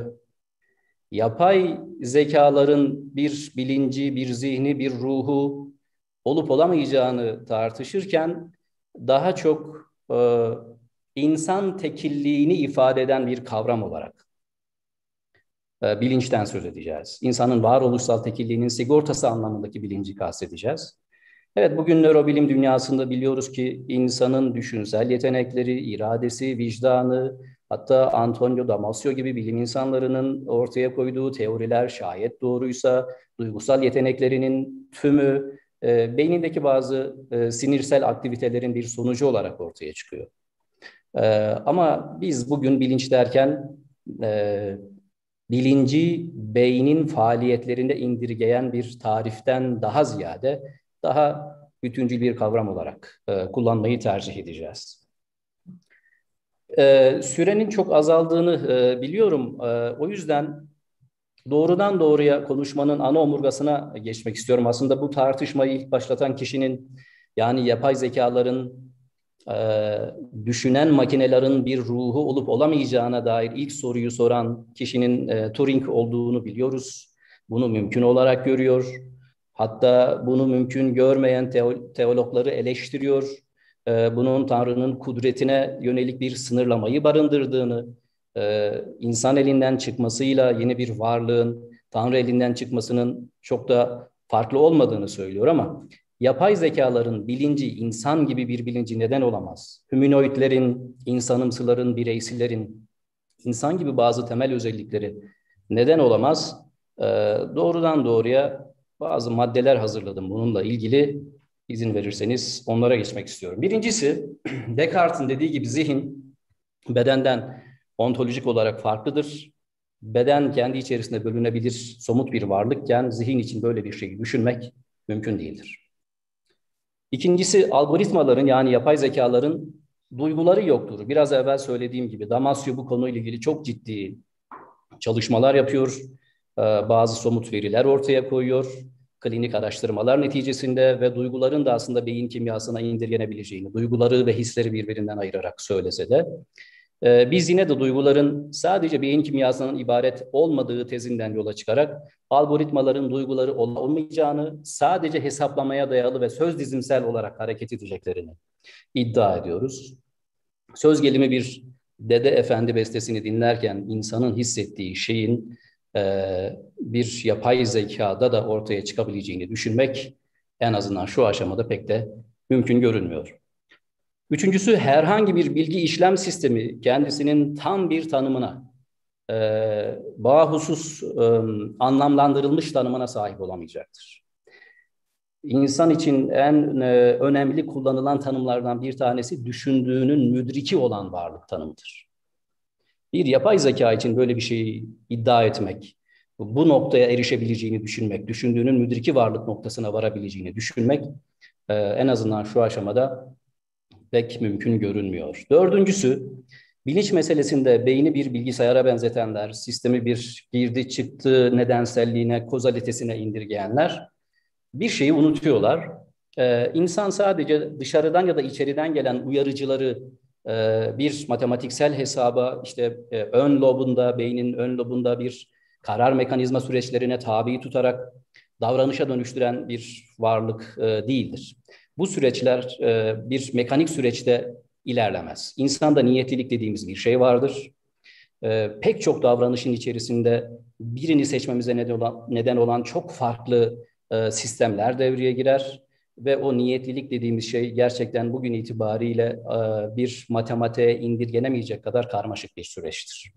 Speaker 16: yapay zekaların bir bilinci, bir zihni, bir ruhu olup olamayacağını tartışırken daha çok insan tekilliğini ifade eden bir kavram olarak bilinçten söz edeceğiz. İnsanın varoluşsal tekilliğinin sigortası anlamındaki bilinci kastedeceğiz. Evet, bugün nörobilim dünyasında biliyoruz ki insanın düşünsel yetenekleri, iradesi, vicdanı, hatta Antonio Damasio gibi bilim insanlarının ortaya koyduğu teoriler şayet doğruysa, duygusal yeteneklerinin tümü beynindeki bazı sinirsel aktivitelerin bir sonucu olarak ortaya çıkıyor. Ama biz bugün bilinç derken bilinci beynin faaliyetlerinde indirgeyen bir tariften daha ziyade daha bütüncül bir kavram olarak kullanmayı tercih edeceğiz. Sürenin çok azaldığını biliyorum. O yüzden doğrudan doğruya konuşmanın ana omurgasına geçmek istiyorum. Aslında bu tartışmayı ilk başlatan kişinin, yani yapay zekaların, düşünen makinelerin bir ruhu olup olamayacağına dair ilk soruyu soran kişinin Turing olduğunu biliyoruz. Bunu mümkün olarak görüyor. Hatta bunu mümkün görmeyen teologları eleştiriyor. Bunun Tanrı'nın kudretine yönelik bir sınırlamayı barındırdığını, insan elinden çıkmasıyla yeni bir varlığın Tanrı elinden çıkmasının çok da farklı olmadığını söylüyor ama yapay zekaların bilinci insan gibi bir bilinci neden olamaz? Hümanoidlerin, insanımsıların, bireysilerin insan gibi bazı temel özellikleri neden olamaz? Doğrudan doğruya bazı maddeler hazırladım bununla ilgili. İzin verirseniz onlara geçmek istiyorum. Birincisi, Descartes'in dediği gibi zihin bedenden ontolojik olarak farklıdır. Beden kendi içerisinde bölünebilir, somut bir varlıkken zihin için böyle bir şeyi düşünmek mümkün değildir. İkincisi, algoritmaların, yani yapay zekaların duyguları yoktur. Biraz evvel söylediğim gibi Damasio bu konuyla ilgili çok ciddi çalışmalar yapıyor. Bazı somut veriler ortaya koyuyor. Klinik araştırmalar neticesinde ve duyguların da aslında beyin kimyasına indirgenebileceğini, duyguları ve hisleri birbirinden ayırarak söylese de biz yine de duyguların sadece beyin kimyasından ibaret olmadığı tezinden yola çıkarak algoritmaların duyguları olmayacağını, sadece hesaplamaya dayalı ve söz dizimsel olarak hareket edeceklerini iddia ediyoruz. Söz gelimi bir Dede Efendi bestesini dinlerken insanın hissettiği şeyin bir yapay zekada da ortaya çıkabileceğini düşünmek en azından şu aşamada pek de mümkün görünmüyor. Üçüncüsü, herhangi bir bilgi işlem sistemi kendisinin tam bir tanımına, bahusus anlamlandırılmış tanımına sahip olamayacaktır. İnsan için en önemli kullanılan tanımlardan bir tanesi düşündüğünün müdriki olan varlık tanımıdır. Bir yapay zeka için böyle bir şeyi iddia etmek, bu noktaya erişebileceğini düşünmek, düşündüğünün müdriki varlık noktasına varabileceğini düşünmek en azından şu aşamada pek mümkün görünmüyor. Dördüncüsü, bilinç meselesinde beyni bir bilgisayara benzetenler, sistemi bir girdi çıktı nedenselliğine, kozalitesine indirgeyenler, bir şeyi unutuyorlar. İnsan sadece dışarıdan ya da içeriden gelen uyarıcıları bir matematiksel hesaba, işte ön lobunda, beynin ön lobunda bir karar mekanizma süreçlerine tabi tutarak davranışa dönüştüren bir varlık değildir. Bu süreçler bir mekanik süreçte ilerlemez. İnsanda niyetlilik dediğimiz bir şey vardır. Pek çok davranışın içerisinde birini seçmemize neden olan çok farklı sistemler devreye girer ve o niyetlilik dediğimiz şey gerçekten bugün itibariyle bir matematiğe indirgenemeyecek kadar karmaşık bir süreçtir.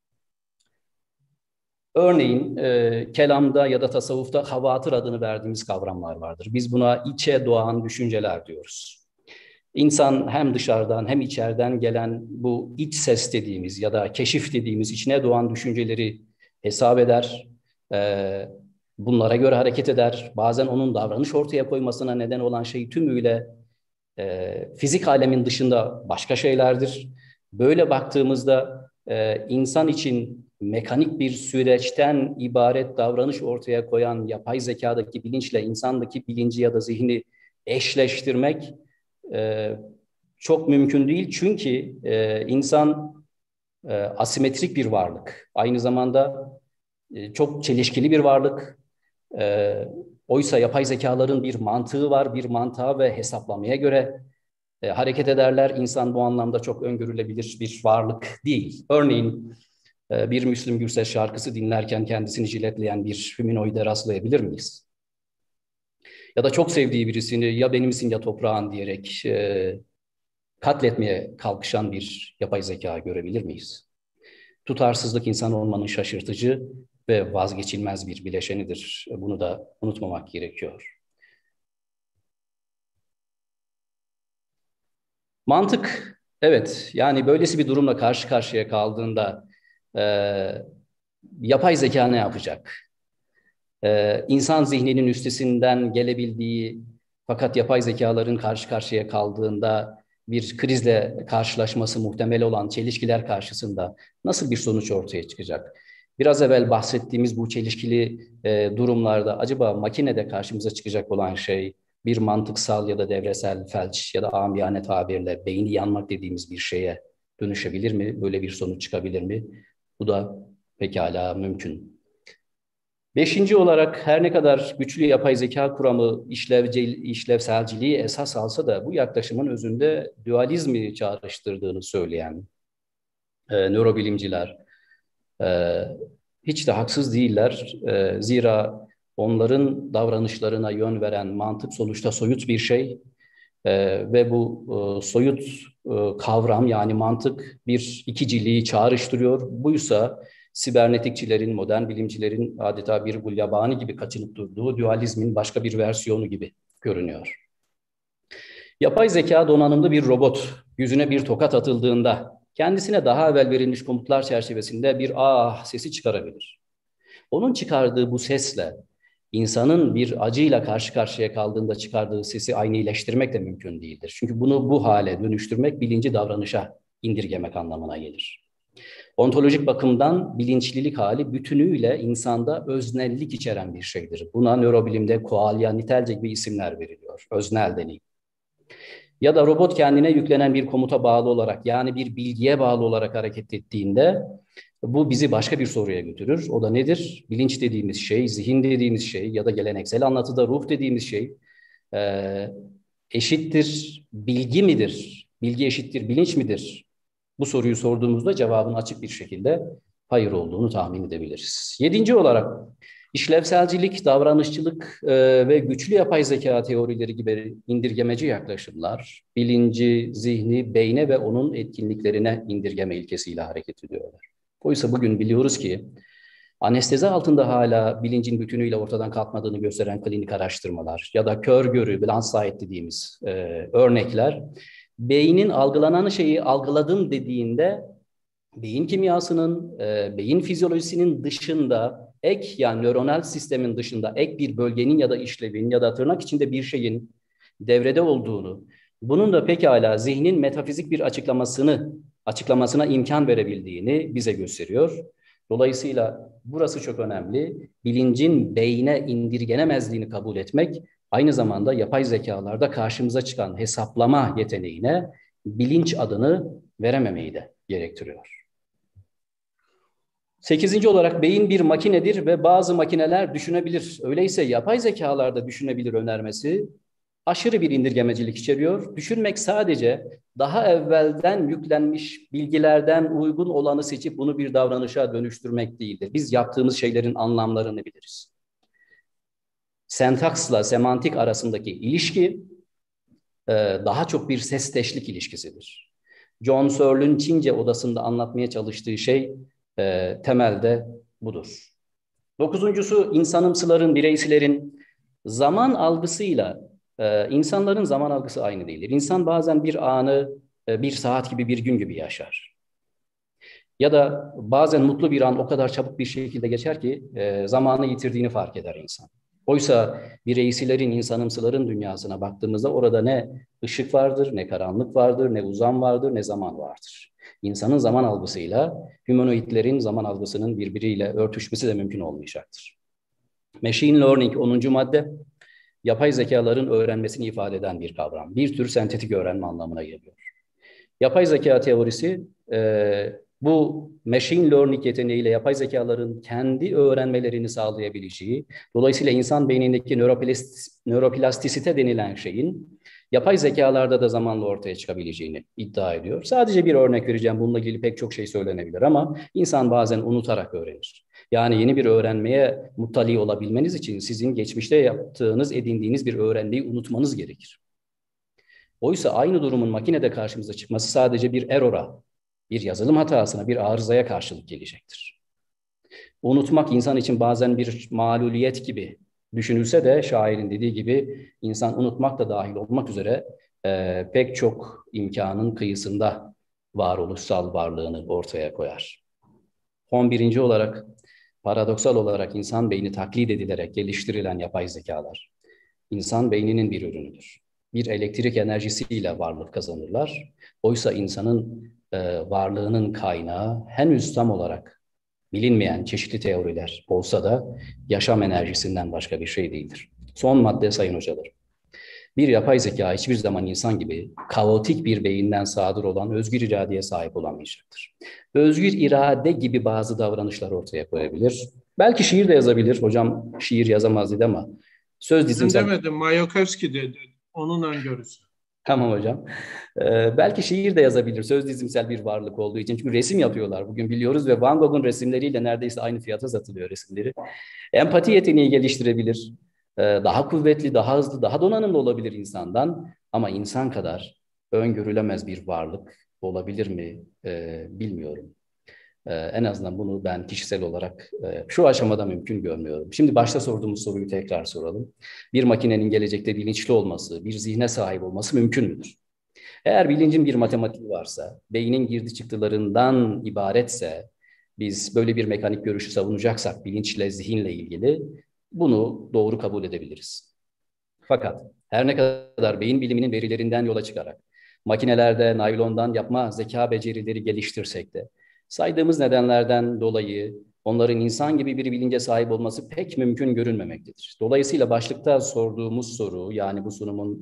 Speaker 16: Örneğin kelamda ya da tasavvufta havatır adını verdiğimiz kavramlar vardır. Biz buna içe doğan düşünceler diyoruz. İnsan hem dışarıdan hem içeriden gelen bu iç ses dediğimiz ya da keşif dediğimiz içine doğan düşünceleri hesap eder, bunlara göre hareket eder. Bazen onun davranış ortaya koymasına neden olan şey tümüyle fizik alemin dışında başka şeylerdir. Böyle baktığımızda insan için mekanik bir süreçten ibaret davranış ortaya koyan yapay zekadaki bilinçle insandaki bilinci ya da zihni eşleştirmek çok mümkün değil. Çünkü insan asimetrik bir varlık. Aynı zamanda çok çelişkili bir varlık. Oysa yapay zekaların bir mantığı var. Bir mantığa ve hesaplamaya göre hareket ederler. İnsan bu anlamda çok öngörülebilir bir varlık değil. Örneğin bir Müslüm Gürses şarkısı dinlerken kendisini jiletleyen bir hüminoide rastlayabilir miyiz? Ya da çok sevdiği birisini ya benimsin ya toprağın diyerek katletmeye kalkışan bir yapay zeka görebilir miyiz? Tutarsızlık insan olmanın şaşırtıcı ve vazgeçilmez bir bileşenidir. Bunu da unutmamak gerekiyor. Mantık, evet, yani böylesi bir durumla karşı karşıya kaldığında yapay zeka ne yapacak? İnsan zihninin üstesinden gelebildiği fakat yapay zekaların karşı karşıya kaldığında bir krizle karşılaşması muhtemel olan çelişkiler karşısında nasıl bir sonuç ortaya çıkacak? Biraz evvel bahsettiğimiz bu çelişkili durumlarda acaba makinede karşımıza çıkacak olan şey bir mantıksal ya da devresel felç ya da amiyane tabirle beyni yanmak dediğimiz bir şeye dönüşebilir mi? Böyle bir sonuç çıkabilir mi? Bu da pekala mümkün. Beşinci olarak her ne kadar güçlü yapay zeka kuramı işlevselciliği esas alsa da bu yaklaşımın özünde dualizmi çağrıştırdığını söyleyen nörobilimciler hiç de haksız değiller. Zira onların davranışlarına yön veren mantık sonuçta soyut bir şey ve bu soyut kavram yani mantık bir ikiciliği çağrıştırıyor. Buysa sibernetikçilerin, modern bilimcilerin adeta bir gulyabani gibi kaçınıp durduğu dualizmin başka bir versiyonu gibi görünüyor. Yapay zeka donanımlı bir robot yüzüne bir tokat atıldığında kendisine daha evvel verilmiş komutlar çerçevesinde bir ah sesi çıkarabilir. Onun çıkardığı bu sesle insanın bir acıyla karşı karşıya kaldığında çıkardığı sesi aynileştirmek de mümkün değildir. Çünkü bunu bu hale dönüştürmek bilinci davranışa indirgemek anlamına gelir. Ontolojik bakımdan bilinçlilik hali bütünüyle insanda öznellik içeren bir şeydir. Buna nörobilimde koalya, nitelce gibi isimler veriliyor. Öznel deneyim. Ya da robot kendine yüklenen bir komuta bağlı olarak yani bir bilgiye bağlı olarak hareket ettiğinde bu bizi başka bir soruya götürür. O da nedir? Bilinç dediğimiz şey, zihin dediğimiz şey ya da geleneksel anlatıda ruh dediğimiz şey eşittir bilgi midir? Bilgi eşittir bilinç midir? Bu soruyu sorduğumuzda cevabın açık bir şekilde hayır olduğunu tahmin edebiliriz. 7. olarak işlevselcilik, davranışçılık ve güçlü yapay zeka teorileri gibi indirgemeci yaklaşımlar bilinci, zihni, beyne ve onun etkinliklerine indirgeme ilkesiyle hareket ediyorlar. Oysa bugün biliyoruz ki anestezi altında hala bilincin bütünüyle ortadan kalkmadığını gösteren klinik araştırmalar ya da kör görü, blind sight dediğimiz örnekler beynin algılanan şeyi algıladım dediğinde beyin kimyasının, beyin fizyolojisinin dışında ek yani nöronal sistemin dışında ek bir bölgenin ya da işlevin ya da tırnak içinde bir şeyin devrede olduğunu, bunun da pekala zihnin metafizik bir açıklamasına imkan verebildiğini bize gösteriyor. Dolayısıyla burası çok önemli. Bilincin beyne indirgenemezliğini kabul etmek, aynı zamanda yapay zekalarda karşımıza çıkan hesaplama yeteneğine bilinç adını verememeyi de gerektiriyor. 8. olarak beyin bir makinedir ve bazı makineler düşünebilir. Öyleyse yapay zekalar da düşünebilir önermesi aşırı bir indirgemecilik içeriyor. Düşünmek sadece daha evvelden yüklenmiş bilgilerden uygun olanı seçip bunu bir davranışa dönüştürmek değildir. Biz yaptığımız şeylerin anlamlarını biliriz. Sentaksla semantik arasındaki ilişki daha çok bir sesteşlik ilişkisidir. John Searle'ün Çince odasında anlatmaya çalıştığı şey temelde budur. 9'uncusu insanımsıların, bireysilerin zaman algısıyla insanların zaman algısı aynı değildir. İnsan bazen bir anı bir saat gibi, bir gün gibi yaşar. Ya da bazen mutlu bir an o kadar çabuk bir şekilde geçer ki zamanı yitirdiğini fark eder insan. Oysa bireysilerin, insanımsıların dünyasına baktığımızda orada ne ışık vardır, ne karanlık vardır, ne uzam vardır, ne zaman vardır. İnsanın zaman algısıyla humanoidlerin zaman algısının birbiriyle örtüşmesi de mümkün olmayacaktır. Machine learning 10. madde, yapay zekaların öğrenmesini ifade eden bir kavram. Bir tür sentetik öğrenme anlamına geliyor. Yapay zeka teorisi bu machine learning yeteneğiyle yapay zekaların kendi öğrenmelerini sağlayabileceği, dolayısıyla insan beynindeki nöroplastisite denilen şeyin yapay zekalarda da zamanla ortaya çıkabileceğini iddia ediyor. Sadece bir örnek vereceğim. Bununla ilgili pek çok şey söylenebilir ama insan bazen unutarak öğrenir. Yani yeni bir öğrenmeye muttali olabilmeniz için sizin geçmişte yaptığınız, edindiğiniz bir öğrenmeyi unutmanız gerekir. Oysa aynı durumun makinede karşımıza çıkması sadece bir error'a, bir yazılım hatasına, bir arızaya karşılık gelecektir. Unutmak insan için bazen bir maluliyet gibi düşünülse de şairin dediği gibi insan unutmak da dahil olmak üzere pek çok imkanın kıyısında varoluşsal varlığını ortaya koyar. 11. olarak paradoksal olarak insan beyni taklit edilerek geliştirilen yapay zekalar insan beyninin bir ürünüdür. Bir elektrik enerjisiyle varlık kazanırlar. Oysa insanın varlığının kaynağı henüz tam olarak bilinmeyen çeşitli teoriler olsa da yaşam enerjisinden başka bir şey değildir. Son madde sayın hocalarım. Bir yapay zeka hiçbir zaman insan gibi kaotik bir beyinden sadır olan özgür iradeye sahip olamayacaktır. Özgür irade gibi bazı davranışlar ortaya koyabilir. Belki şiir de yazabilir. Hocam şiir yazamaz dedi ama söz dizimsel...
Speaker 12: Ben demedim, Mayakovski dedi. Onun öngörüsü.
Speaker 16: Tamam hocam. Belki şiir de yazabilir. Söz dizimsel bir varlık olduğu için. Çünkü resim yapıyorlar bugün biliyoruz ve Van Gogh'un resimleriyle neredeyse aynı fiyata satılıyor resimleri. Empati yeteneği geliştirebilir. Daha kuvvetli, daha hızlı, daha donanımlı olabilir insandan. Ama insan kadar öngörülemez bir varlık olabilir mi bilmiyorum. En azından bunu ben kişisel olarak şu aşamada mümkün görmüyorum. Şimdi başta sorduğumuz soruyu tekrar soralım. Bir makinenin gelecekte bilinçli olması, bir zihne sahip olması mümkün müdür? Eğer bilincin bir matematiği varsa, beynin girdi çıktılarından ibaretse, biz böyle bir mekanik görüşü savunacaksak bilinçle, zihinle ilgili bunu doğru kabul edebiliriz. Fakat her ne kadar beyin biliminin verilerinden yola çıkarak makinelerde naylondan yapma zeka becerileri geliştirsek de saydığımız nedenlerden dolayı onların insan gibi bir bilince sahip olması pek mümkün görünmemektedir. Dolayısıyla başlıkta sorduğumuz soru, yani bu sunumun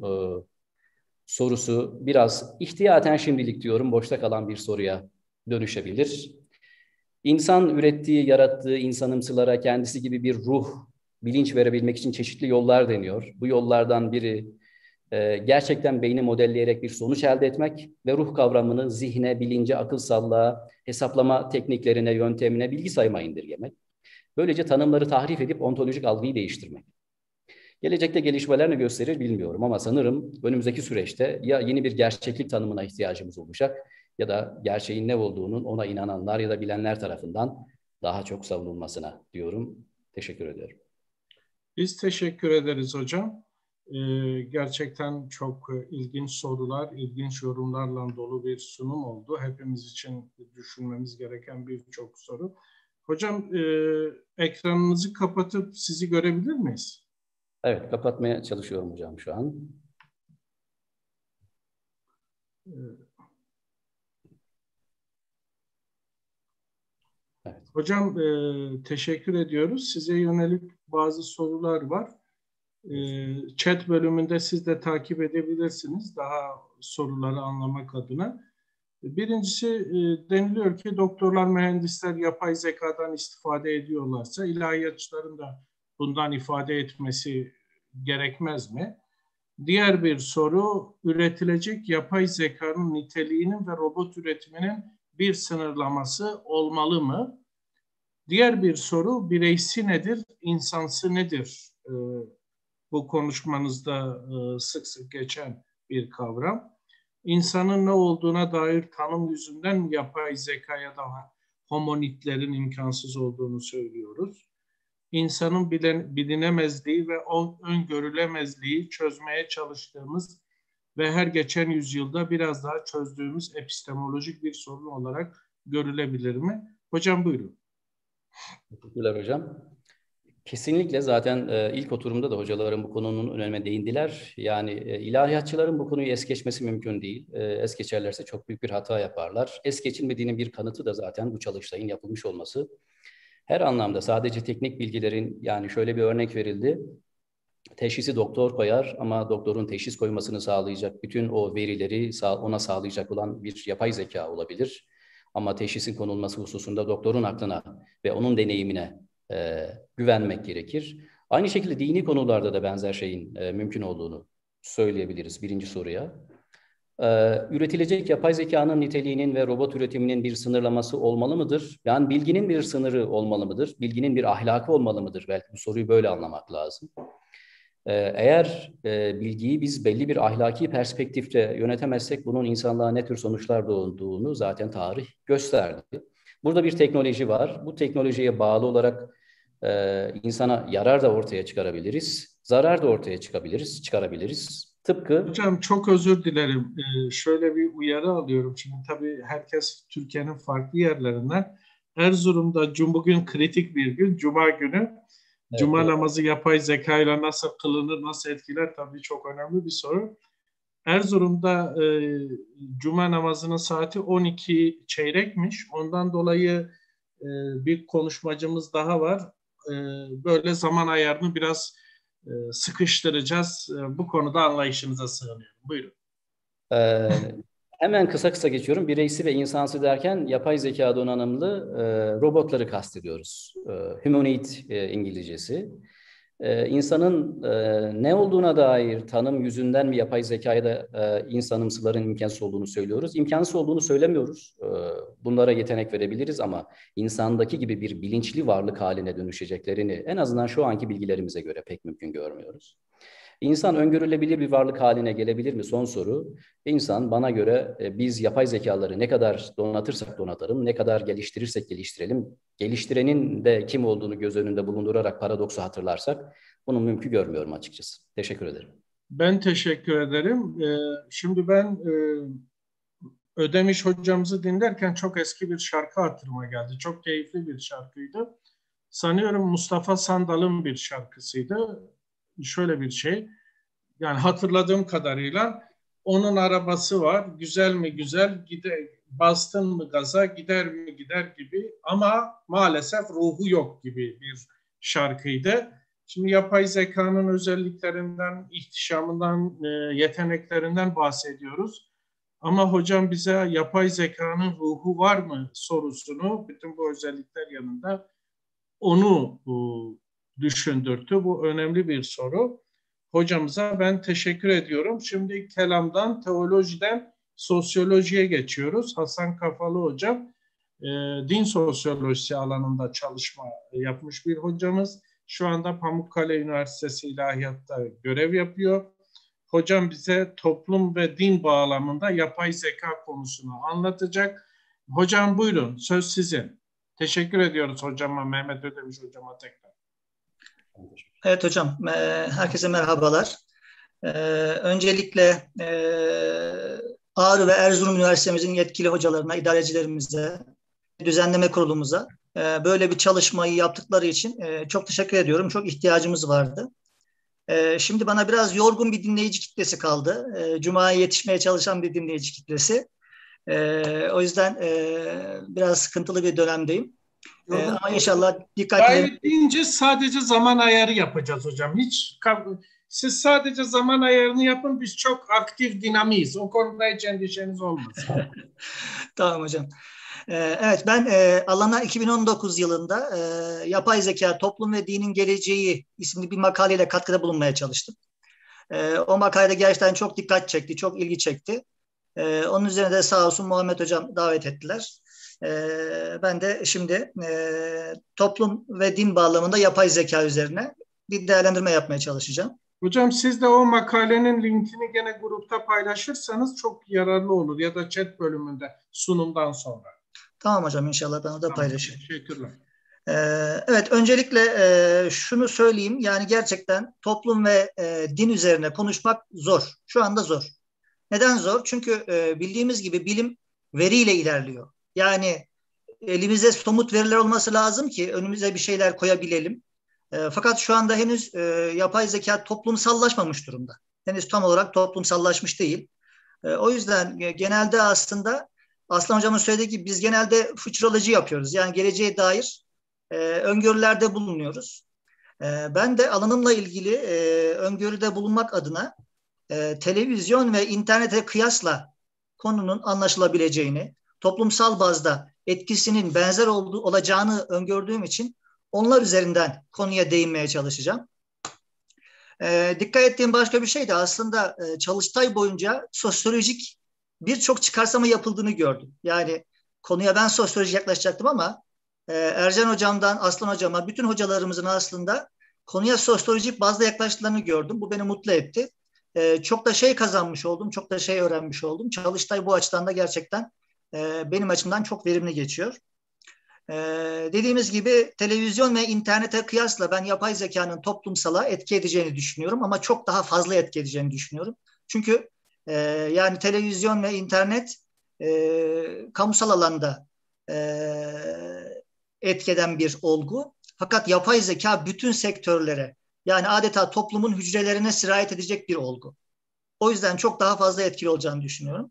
Speaker 16: sorusu biraz ihtiyaten şimdilik diyorum boşta kalan bir soruya dönüşebilir. İnsan ürettiği, yarattığı insanımsılara kendisi gibi bir ruh, bilinç verebilmek için çeşitli yollar deniyor. Bu yollardan biri gerçekten beyni modelleyerek bir sonuç elde etmek ve ruh kavramını zihne, bilince, akılsallığa, hesaplama tekniklerine, yöntemine, bilgi sayıma indirgemek. Böylece tanımları tahrif edip ontolojik algıyı değiştirmek. Gelecekte gelişmeler ne gösterir bilmiyorum ama sanırım önümüzdeki süreçte ya yeni bir gerçeklik tanımına ihtiyacımız olacak ya da gerçeğin ne olduğunun ona inananlar ya da bilenler tarafından daha çok savunulmasına diyorum. Teşekkür ediyorum.
Speaker 12: Biz teşekkür ederiz hocam. Gerçekten çok ilginç sorular, ilginç yorumlarla dolu bir sunum oldu. Hepimiz için düşünmemiz gereken birçok soru. Hocam ekranınızı kapatıp sizi görebilir miyiz?
Speaker 16: Evet, kapatmaya çalışıyorum hocam şu an. Evet.
Speaker 12: Hocam teşekkür ediyoruz. Size yönelik bazı sorular var. Chat bölümünde siz de takip edebilirsiniz daha soruları anlamak adına. Birincisi deniliyor ki doktorlar, mühendisler yapay zekadan istifade ediyorlarsa ilahiyatçıların da bundan ifade etmesi gerekmez mi? Diğer bir soru, üretilecek yapay zekanın niteliğinin ve robot üretiminin bir sınırlaması olmalı mı? Diğer bir soru, bireysi nedir, insansı nedir? Bu konuşmanızda sık sık geçen bir kavram. İnsanın ne olduğuna dair tanım yüzünden yapay zeka ya da homonitlerin imkansız olduğunu söylüyoruz. İnsanın bilinemezliği ve öngörülemezliği çözmeye çalıştığımız ve her geçen yüzyılda biraz daha çözdüğümüz epistemolojik bir sorun olarak görülebilir mi? Hocam buyurun.
Speaker 16: Teşekkürler hocam. Kesinlikle zaten ilk oturumda da hocaların bu konunun önemine değindiler. Yani ilahiyatçıların bu konuyu es geçmesi mümkün değil. Es geçerlerse çok büyük bir hata yaparlar. Es geçilmediğinin bir kanıtı da zaten bu çalıştayın yapılmış olması. Her anlamda sadece teknik bilgilerin, yani şöyle bir örnek verildi. Teşhisi doktor koyar ama doktorun teşhis koymasını sağlayacak bütün o verileri ona sağlayacak olan bir yapay zeka olabilir. Ama teşhisin konulması hususunda doktorun aklına ve onun deneyimine güvenmek gerekir. Aynı şekilde dini konularda da benzer şeyin mümkün olduğunu söyleyebiliriz birinci soruya. Üretilecek yapay zekanın niteliğinin ve robot üretiminin bir sınırlaması olmalı mıdır? Yani bilginin bir sınırı olmalı mıdır? Bilginin bir ahlakı olmalı mıdır? Belki bu soruyu böyle anlamak lazım. Eğer bilgiyi biz belli bir ahlaki perspektifte yönetemezsek bunun insanlığa ne tür sonuçlar doğurduğunu zaten tarih gösterdi. Burada bir teknoloji var. Bu teknolojiye bağlı olarak insana yarar da ortaya çıkarabiliriz, zarar da ortaya çıkarabiliriz. Tıpkı...
Speaker 12: Hocam çok özür dilerim. Şöyle bir uyarı alıyorum. Şimdi tabii herkes Türkiye'nin farklı yerlerinden. Erzurum'da bugün kritik bir gün, Cuma günü. Evet, Cuma namazı yapay zeka ile nasıl kılınır, nasıl etkiler tabii çok önemli bir soru. Erzurum'da Cuma namazının saati 12 çeyrekmiş. Ondan dolayı bir konuşmacımız daha var. Böyle zaman ayarını biraz sıkıştıracağız. Bu konuda anlayışınıza sığınıyorum. Buyurun.
Speaker 16: Hemen kısa geçiyorum. Bireysi ve insansı derken yapay zeka donanımlı robotları kastediyoruz. Humanoid İngilizcesi. İnsanın ne olduğuna dair tanım yüzünden mi yapay zekaya da insanımsıların imkansız olduğunu söylüyoruz. İmkansız olduğunu söylemiyoruz. Bunlara yetenek verebiliriz ama insandaki gibi bir bilinçli varlık haline dönüşeceklerini en azından şu anki bilgilerimize göre pek mümkün görmüyoruz. İnsan öngörülebilir bir varlık haline gelebilir mi? Son soru. İnsan bana göre biz yapay zekaları ne kadar donatırsak donatalım, ne kadar geliştirirsek geliştirelim, geliştirenin de kim olduğunu göz önünde bulundurarak paradoksu hatırlarsak bunu mümkün görmüyorum açıkçası. Teşekkür ederim.
Speaker 12: Ben teşekkür ederim. Şimdi ben Ödemiş hocamızı dinlerken çok eski bir şarkı hatırıma geldi. Çok keyifli bir şarkıydı. Sanıyorum Mustafa Sandal'ın bir şarkısıydı. Şöyle bir şey, yani hatırladığım kadarıyla onun arabası var, güzel mi güzel, bastın mı gaza, gider mi gider gibi ama maalesef ruhu yok gibi bir şarkıydı. Şimdi yapay zekanın özelliklerinden, ihtişamından, yeteneklerinden bahsediyoruz. Ama hocam bize yapay zekanın ruhu var mı sorusunu, bütün bu özellikler yanında onu düşündürtü. Bu önemli bir soru. Hocamıza ben teşekkür ediyorum. Şimdi kelamdan, teolojiden sosyolojiye geçiyoruz. Hasan Kafalı hocam din sosyolojisi alanında çalışma yapmış bir hocamız. Şu anda Pamukkale Üniversitesi İlahiyat'ta görev yapıyor. Hocam bize toplum ve din bağlamında yapay zeka konusunu anlatacak. Hocam buyurun, söz sizin. Teşekkür ediyoruz hocama, Mehmet Ödemiş hocama tekrar.
Speaker 17: Evet hocam, herkese merhabalar. Öncelikle Ağrı ve Erzurum Üniversitemizin yetkili hocalarına, idarecilerimize, düzenleme kurulumuza böyle bir çalışmayı yaptıkları için çok teşekkür ediyorum. Çok ihtiyacımız vardı. Şimdi bana biraz yorgun bir dinleyici kitlesi kaldı. Cuma'ya yetişmeye çalışan bir dinleyici kitlesi. O yüzden biraz sıkıntılı bir dönemdeyim. Ama inşallah dikkatli.
Speaker 12: Gayet deyince sadece zaman ayarı yapacağız hocam. Siz sadece zaman ayarını yapın. Biz çok aktif, dinamiyiz. O konuda hiç endişeniz olmasın.
Speaker 17: Tamam hocam. Evet, ben alana 2019 yılında Yapay Zeka, Toplum ve Dinin Geleceği isimli bir makaleyle katkıda bulunmaya çalıştım. O makalede gerçekten çok dikkat çekti, çok ilgi çekti. Onun üzerine de sağ olsun Muhammed Hocam davet ettiler. Ben de şimdi toplum ve din bağlamında yapay zeka üzerine bir değerlendirme yapmaya çalışacağım.
Speaker 12: Hocam siz de o makalenin linkini gene grupta paylaşırsanız çok yararlı olur ya da chat bölümünde sunumdan sonra.
Speaker 17: Tamam hocam, inşallah ben de paylaşayım.
Speaker 12: Teşekkürler.
Speaker 17: Evet, öncelikle şunu söyleyeyim, yani gerçekten toplum ve din üzerine konuşmak zor. Şu anda zor. Neden zor? Çünkü bildiğimiz gibi bilim veriyle ilerliyor. Yani elimizde somut veriler olması lazım ki önümüze bir şeyler koyabilelim. Fakat şu anda henüz yapay zeka toplumsallaşmamış durumda. Henüz tam olarak toplumsallaşmış değil. O yüzden genelde aslında Aslan Hocam'ın söylediği gibi biz genelde futuroloji yapıyoruz. Yani geleceğe dair öngörülerde bulunuyoruz. Ben de alanımla ilgili öngörüde bulunmak adına televizyon ve internete kıyasla konunun anlaşılabileceğini, toplumsal bazda etkisinin benzer olacağını öngördüğüm için onlar üzerinden konuya değinmeye çalışacağım. Dikkat ettiğim başka bir şey de aslında çalıştay boyunca sosyolojik birçok çıkarsama yapıldığını gördüm. Yani konuya ben sosyoloji yaklaşacaktım ama Ercan Hocam'dan Aslan Hocam'a, bütün hocalarımızın aslında konuya sosyolojik bazda yaklaştıklarını gördüm. Bu beni mutlu etti. Çok da şey kazanmış oldum, çok da şey öğrenmiş oldum. Çalıştay bu açıdan da gerçekten benim açımdan çok verimli geçiyor. Dediğimiz gibi televizyon ve internete kıyasla ben yapay zekanın toplumsala etki edeceğini düşünüyorum ama çok daha fazla etki edeceğini düşünüyorum. Çünkü yani televizyon ve internet kamusal alanda etki eden bir olgu. Fakat yapay zeka bütün sektörlere, yani adeta toplumun hücrelerine sirayet edecek bir olgu. O yüzden çok daha fazla etkili olacağını düşünüyorum.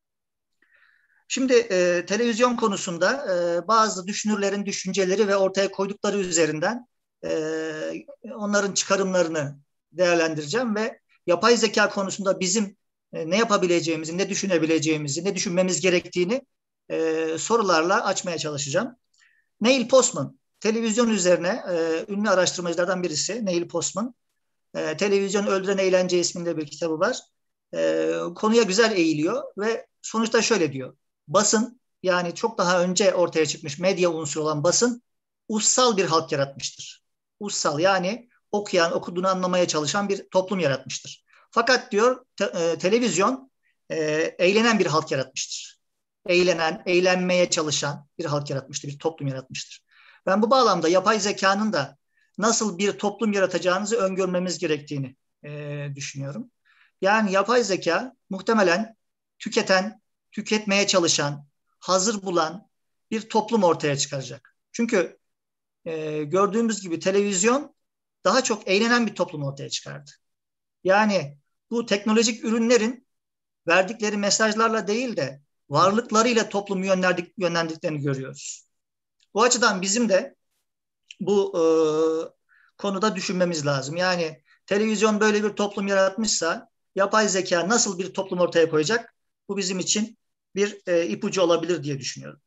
Speaker 17: Şimdi televizyon konusunda bazı düşünürlerin düşünceleri ve ortaya koydukları üzerinden onların çıkarımlarını değerlendireceğim ve yapay zeka konusunda bizim ne yapabileceğimizi, ne düşünebileceğimizi, ne düşünmemiz gerektiğini sorularla açmaya çalışacağım. Neil Postman, televizyon üzerine ünlü araştırmacılardan birisi Neil Postman. Televizyon Öldüren Eğlence isminde bir kitabı var. Konuya güzel eğiliyor ve sonuçta şöyle diyor. Basın, yani çok daha önce ortaya çıkmış medya unsuru olan basın ussal bir halk yaratmıştır. Ussal, yani okuyan, okuduğunu anlamaya çalışan bir toplum yaratmıştır. Fakat diyor televizyon eğlenen bir halk yaratmıştır. Eğlenen, eğlenmeye çalışan bir halk yaratmıştır, bir toplum yaratmıştır. Ben bu bağlamda yapay zekanın da nasıl bir toplum yaratacağınızı öngörmemiz gerektiğini düşünüyorum. Yani yapay zeka muhtemelen tüketen, tüketmeye çalışan, hazır bulan bir toplum ortaya çıkaracak. Çünkü gördüğümüz gibi televizyon daha çok eğlenen bir toplum ortaya çıkardı. Yani bu teknolojik ürünlerin verdikleri mesajlarla değil de varlıklarıyla toplumu yönlendiklerini görüyoruz. Bu açıdan bizim de bu konuda düşünmemiz lazım. Yani televizyon böyle bir toplum yaratmışsa yapay zeka nasıl bir toplum ortaya koyacak? Bu bizim için bir ipucu olabilir diye düşünüyorum.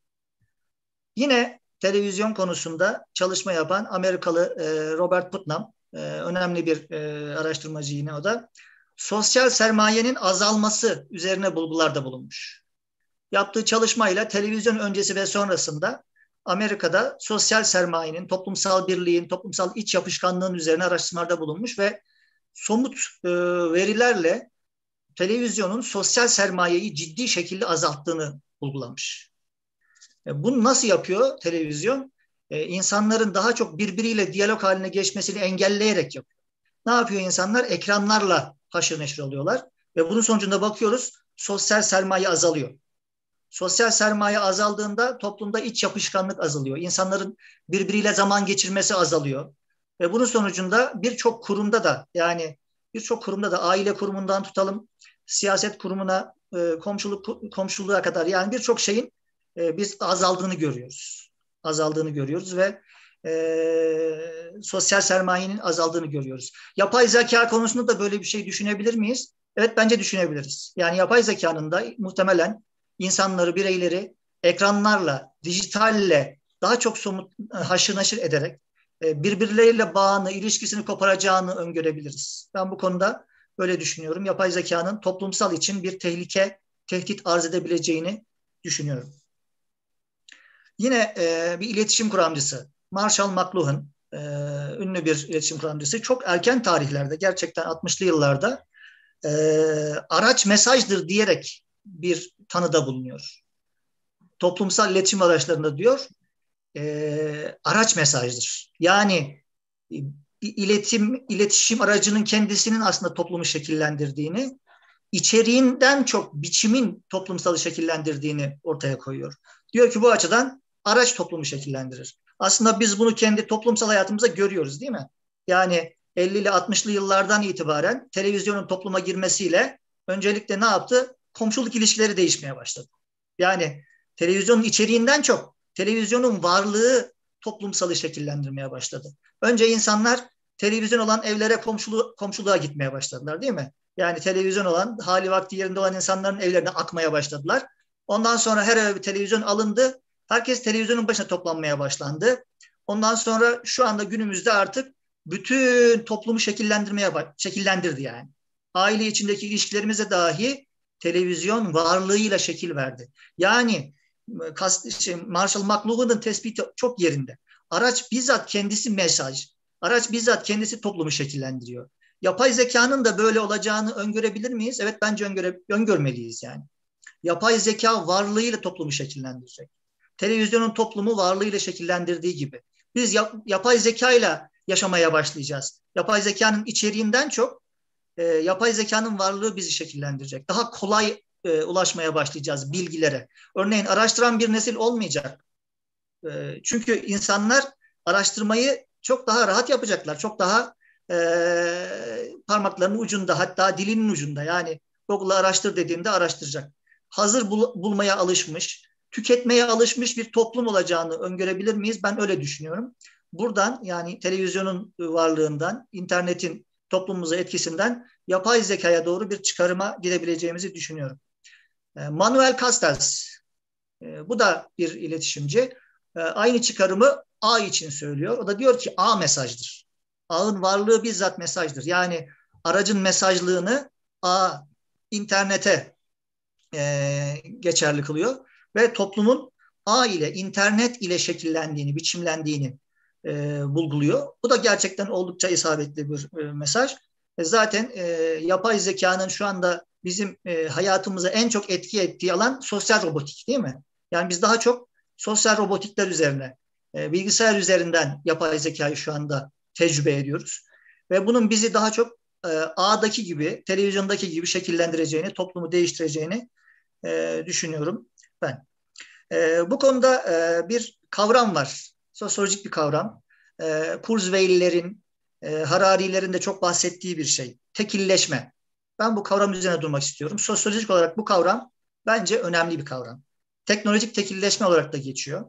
Speaker 17: Yine televizyon konusunda çalışma yapan Amerikalı Robert Putnam, önemli bir araştırmacı yine o da, sosyal sermayenin azalması üzerine bulgularda bulunmuş. Yaptığı çalışmayla televizyon öncesi ve sonrasında Amerika'da sosyal sermayenin, toplumsal birliğin, toplumsal iç yapışkanlığın üzerine araştırmalarda bulunmuş ve somut verilerle televizyonun sosyal sermayeyi ciddi şekilde azalttığını bulgulamış. Bunu nasıl yapıyor televizyon? İnsanların daha çok birbiriyle diyalog haline geçmesini engelleyerek yapıyor. Ne yapıyor insanlar? Ekranlarla haşır neşir oluyorlar ve bunun sonucunda bakıyoruz sosyal sermaye azalıyor. Sosyal sermaye azaldığında toplumda iç yapışkanlık azalıyor. İnsanların birbiriyle zaman geçirmesi azalıyor. Ve bunun sonucunda birçok kurumda da, yani birçok kurumda da, aile kurumundan tutalım siyaset kurumuna, komşuluğa kadar, yani birçok şeyin biz azaldığını görüyoruz. azaldığını görüyoruz ve sosyal sermayenin azaldığını görüyoruz. Yapay zeka konusunda da böyle bir şey düşünebilir miyiz? Evet, bence düşünebiliriz. Yani yapay zekanın da muhtemelen insanları, bireyleri ekranlarla, dijitalle daha çok somut haşır neşir ederek birbirleriyle bağını, ilişkisini koparacağını öngörebiliriz. Ben bu konuda böyle düşünüyorum. Yapay zekanın toplumsal için bir tehdit arz edebileceğini düşünüyorum. Yine bir iletişim kuramcısı, Marshall McLuhan, ünlü bir iletişim kuramcısı, çok erken tarihlerde, gerçekten 60'lı yıllarda araç mesajdır diyerek bir tanıda bulunuyor. Toplumsal iletişim araçlarında diyor, araç mesajdır. Yani iletişim aracının kendisinin aslında toplumu şekillendirdiğini, içeriğinden çok biçimin toplumsalı şekillendirdiğini ortaya koyuyor. Diyor ki bu açıdan araç toplumu şekillendirir. Aslında biz bunu kendi toplumsal hayatımızda görüyoruz, değil mi? Yani 50'li 60'lı yıllardan itibaren televizyonun topluma girmesiyle öncelikle ne yaptı? Komşuluk ilişkileri değişmeye başladı. Yani televizyonun içeriğinden çok televizyonun varlığı toplumsalı şekillendirmeye başladı. Önce insanlar televizyon olan evlere komşuluğa gitmeye başladılar, değil mi? Yani televizyon olan, hali vakti yerinde olan insanların evlerine akmaya başladılar. Ondan sonra her eve bir televizyon alındı. Herkes televizyonun başına toplanmaya başlandı. Ondan sonra şu anda günümüzde artık bütün toplumu şekillendirdi yani. Aile içindeki ilişkilerimize dahi televizyon varlığıyla şekil verdi. Yani Marshall McLuhan'ın tespiti çok yerinde. Araç bizzat kendisi mesaj. Araç bizzat kendisi toplumu şekillendiriyor. Yapay zekanın da böyle olacağını öngörebilir miyiz? Evet, bence öngörmeliyiz yani. Yapay zeka varlığıyla toplumu şekillendirecek. Televizyonun toplumu varlığıyla şekillendirdiği gibi. Biz yapay zekayla yaşamaya başlayacağız. Yapay zekanın içeriğinden çok yapay zekanın varlığı bizi şekillendirecek. Daha kolay ulaşmaya başlayacağız bilgilere. Örneğin araştıran bir nesil olmayacak. Çünkü insanlar araştırmayı çok daha rahat yapacaklar. Çok daha parmaklarının ucunda, hatta dilinin ucunda. Yani Google'a araştır dediğinde araştıracak. Hazır bulmaya alışmış, tüketmeye alışmış bir toplum olacağını öngörebilir miyiz? Ben öyle düşünüyorum. Buradan, yani televizyonun varlığından, internetin toplumumuza etkisinden yapay zekaya doğru bir çıkarıma gidebileceğimizi düşünüyorum. Manuel Castells, bu da bir iletişimci. Aynı çıkarımı ağ için söylüyor. O da diyor ki ağ mesajdır. Ağın varlığı bizzat mesajdır. Yani aracın mesajlığını ağ, internete geçerli kılıyor ve toplumun ağ ile, internet ile şekillendiğini, biçimlendiğini bulguluyor. Bu da gerçekten oldukça isabetli bir mesaj. Zaten yapay zekanın şu anda bizim hayatımıza en çok etki ettiği alan sosyal robotik, değil mi? Yani biz daha çok sosyal robotikler üzerine, bilgisayar üzerinden yapay zekayı şu anda tecrübe ediyoruz. Ve bunun bizi daha çok ağdaki gibi, televizyondaki gibi şekillendireceğini, toplumu değiştireceğini düşünüyorum ben. Bu konuda bir kavram var, sosyolojik bir kavram. Kurzweil'lerin, Harari'lerin de çok bahsettiği bir şey. Tekilleşme. Ben bu kavram üzerine durmak istiyorum. Sosyolojik olarak bu kavram bence önemli bir kavram. Teknolojik tekilleşme olarak da geçiyor.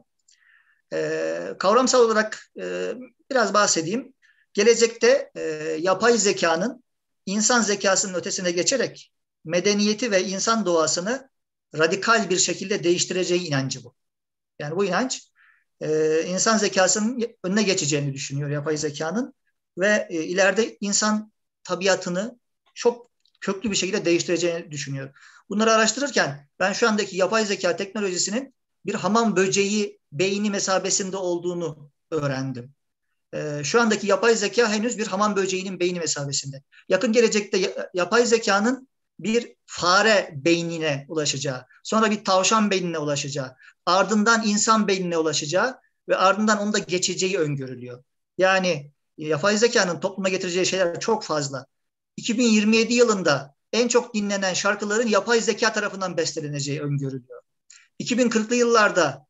Speaker 17: Kavramsal olarak biraz bahsedeyim. Gelecekte yapay zekanın insan zekasının ötesine geçerek medeniyeti ve insan doğasını radikal bir şekilde değiştireceği inancı bu. Yani bu inanç insan zekasının önüne geçeceğini düşünüyor yapay zekanın ve ileride insan tabiatını çok köklü bir şekilde değiştireceğini düşünüyor. Bunları araştırırken ben şu andaki yapay zeka teknolojisinin bir hamam böceği beyni mesabesinde olduğunu öğrendim. Şu andaki yapay zeka henüz bir hamam böceğinin beyni mesabesinde. Yakın gelecekte yapay zekanın bir fare beynine ulaşacağı, sonra bir tavşan beynine ulaşacağı, ardından insan beynine ulaşacağı ve ardından onu da geçeceği öngörülüyor. Yani yapay zekanın topluma getireceği şeyler çok fazla. 2027 yılında en çok dinlenen şarkıların yapay zeka tarafından besteleneceği öngörülüyor. 2040'lı yıllarda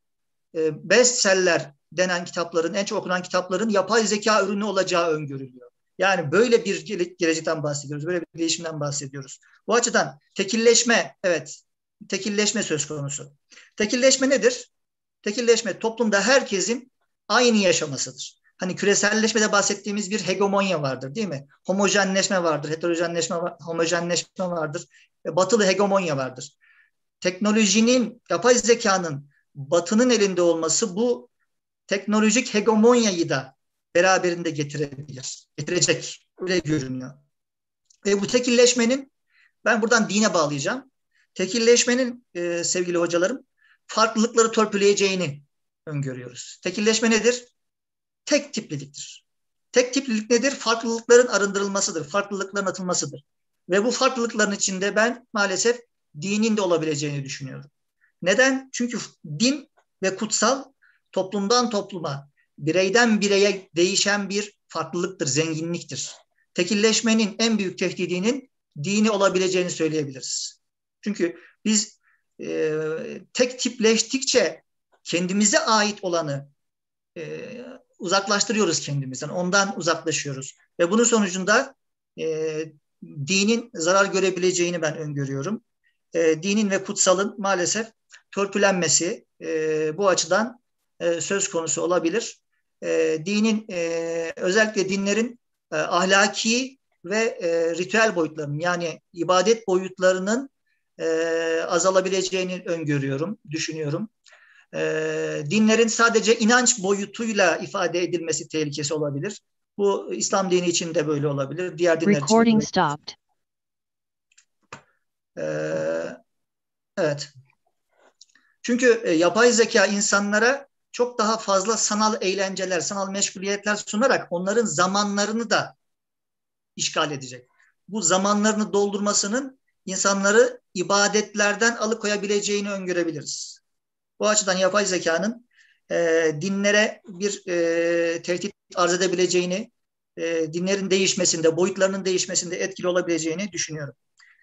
Speaker 17: bestseller denen kitapların, en çok okunan kitapların yapay zeka ürünü olacağı öngörülüyor. Yani böyle bir gelecekten bahsediyoruz, böyle bir değişimden bahsediyoruz. Bu açıdan tekilleşme, evet, tekilleşme söz konusu. Tekilleşme nedir? Tekilleşme toplumda herkesin aynı yaşamasıdır. Hani küreselleşmede bahsettiğimiz bir hegemonya vardır değil mi? Homojenleşme vardır, heterojenleşme, homojenleşme vardır, batılı hegemonya vardır. Teknolojinin, yapay zekanın batının elinde olması bu teknolojik hegemonyayı da beraberinde getirecek, öyle görünüyor. Ve bu tekilleşmenin, ben buradan dine bağlayacağım, tekilleşmenin sevgili hocalarım, farklılıkları törpüleyeceğini öngörüyoruz. Tekilleşme nedir? Tek tipliliktir. Tek tiplilik nedir? Farklılıkların arındırılmasıdır, farklılıkların atılmasıdır. Ve bu farklılıkların içinde ben maalesef dinin de olabileceğini düşünüyorum. Neden? Çünkü din ve kutsal toplumdan topluma, bireyden bireye değişen bir farklılıktır, zenginliktir. Tekilleşmenin en büyük tehdidinin dini olabileceğini söyleyebiliriz. Çünkü biz tek tipleştikçe kendimize ait olanı uzaklaştırıyoruz kendimizden, ondan uzaklaşıyoruz. Ve bunun sonucunda dinin zarar görebileceğini ben öngörüyorum. Dinin ve kutsalın maalesef törpülenmesi bu açıdan söz konusu olabilir. Dinin, özellikle dinlerin ahlaki ve ritüel boyutlarının, yani ibadet boyutlarının azalabileceğini öngörüyorum, düşünüyorum. Dinlerin sadece inanç boyutuyla ifade edilmesi tehlikesi olabilir. Bu İslam dini için de böyle olabilir. Diğer dinler için de böyle. Evet. Çünkü yapay zeka insanlara çok daha fazla sanal eğlenceler, sanal meşguliyetler sunarak onların zamanlarını da işgal edecek. Bu zamanlarını doldurmasının insanları ibadetlerden alıkoyabileceğini öngörebiliriz. Bu açıdan yapay zekanın dinlere bir tehdit arz edebileceğini, dinlerin değişmesinde, boyutlarının değişmesinde etkili olabileceğini düşünüyorum.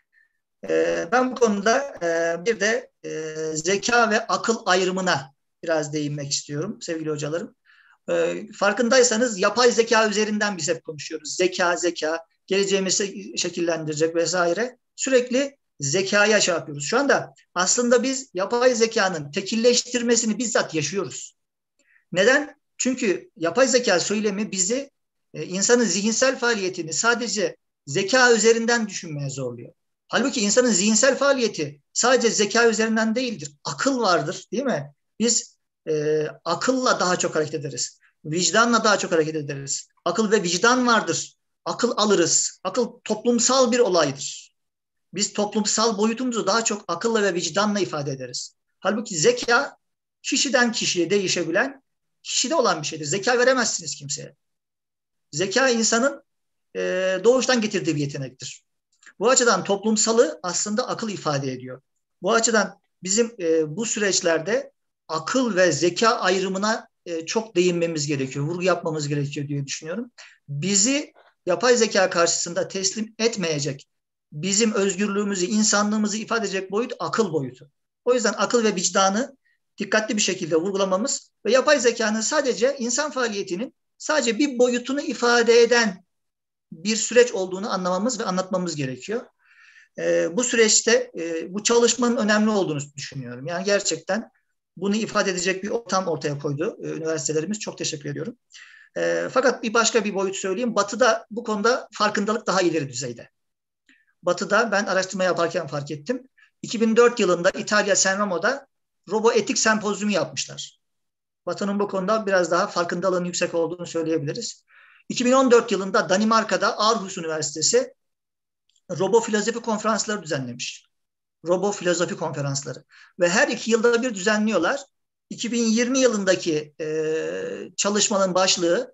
Speaker 17: Ben bu konuda bir de zeka ve akıl ayrımına biraz değinmek istiyorum sevgili hocalarım. Farkındaysanız yapay zeka üzerinden biz hep konuşuyoruz. Zeka, geleceğimizi şekillendirecek vesaire. Sürekli zekaya şey yapıyoruz. Şu anda aslında biz yapay zekanın tekilleştirmesini bizzat yaşıyoruz. Neden? Çünkü yapay zeka söylemi bizi insanın zihinsel faaliyetini sadece zeka üzerinden düşünmeye zorluyor. Halbuki insanın zihinsel faaliyeti sadece zeka üzerinden değildir. Akıl vardır, değil mi? Biz akılla daha çok hareket ederiz. Vicdanla daha çok hareket ederiz. Akıl ve vicdan vardır. Akıl alırız. Akıl toplumsal bir olaydır. Biz toplumsal boyutumuzu daha çok akılla ve vicdanla ifade ederiz. Halbuki zeka kişiden kişiye değişebilen, kişide olan bir şeydir. Zeka veremezsiniz kimseye. Zeka insanın doğuştan getirdiği bir yetenektir. Bu açıdan toplumsalı aslında akıl ifade ediyor. Bu açıdan bizim bu süreçlerde akıl ve zeka ayrımına çok değinmemiz gerekiyor, vurgu yapmamız gerekiyor diye düşünüyorum. Bizi yapay zeka karşısında teslim etmeyecek, bizim özgürlüğümüzü, insanlığımızı ifade edecek boyut akıl boyutu. O yüzden akıl ve vicdanı dikkatli bir şekilde vurgulamamız ve yapay zekanın sadece insan faaliyetinin sadece bir boyutunu ifade eden bir süreç olduğunu anlamamız ve anlatmamız gerekiyor. Bu süreçte bu çalışmanın önemli olduğunu düşünüyorum. Yani gerçekten bunu ifade edecek bir ortam ortaya koydu üniversitelerimiz. Çok teşekkür ediyorum. Fakat başka bir boyut söyleyeyim. Batı'da bu konuda farkındalık daha ileri düzeyde. Batı'da ben araştırma yaparken fark ettim. 2004 yılında İtalya Sanremo'da roboetik sempozyumu yapmışlar. Batı'nın bu konuda biraz daha farkındalığın yüksek olduğunu söyleyebiliriz. 2014 yılında Danimarka'da Aarhus Üniversitesi robo filozofi konferansları düzenlemiş. Robo filozofi konferansları. Ve her 2 yılda bir düzenliyorlar. 2020 yılındaki çalışmanın başlığı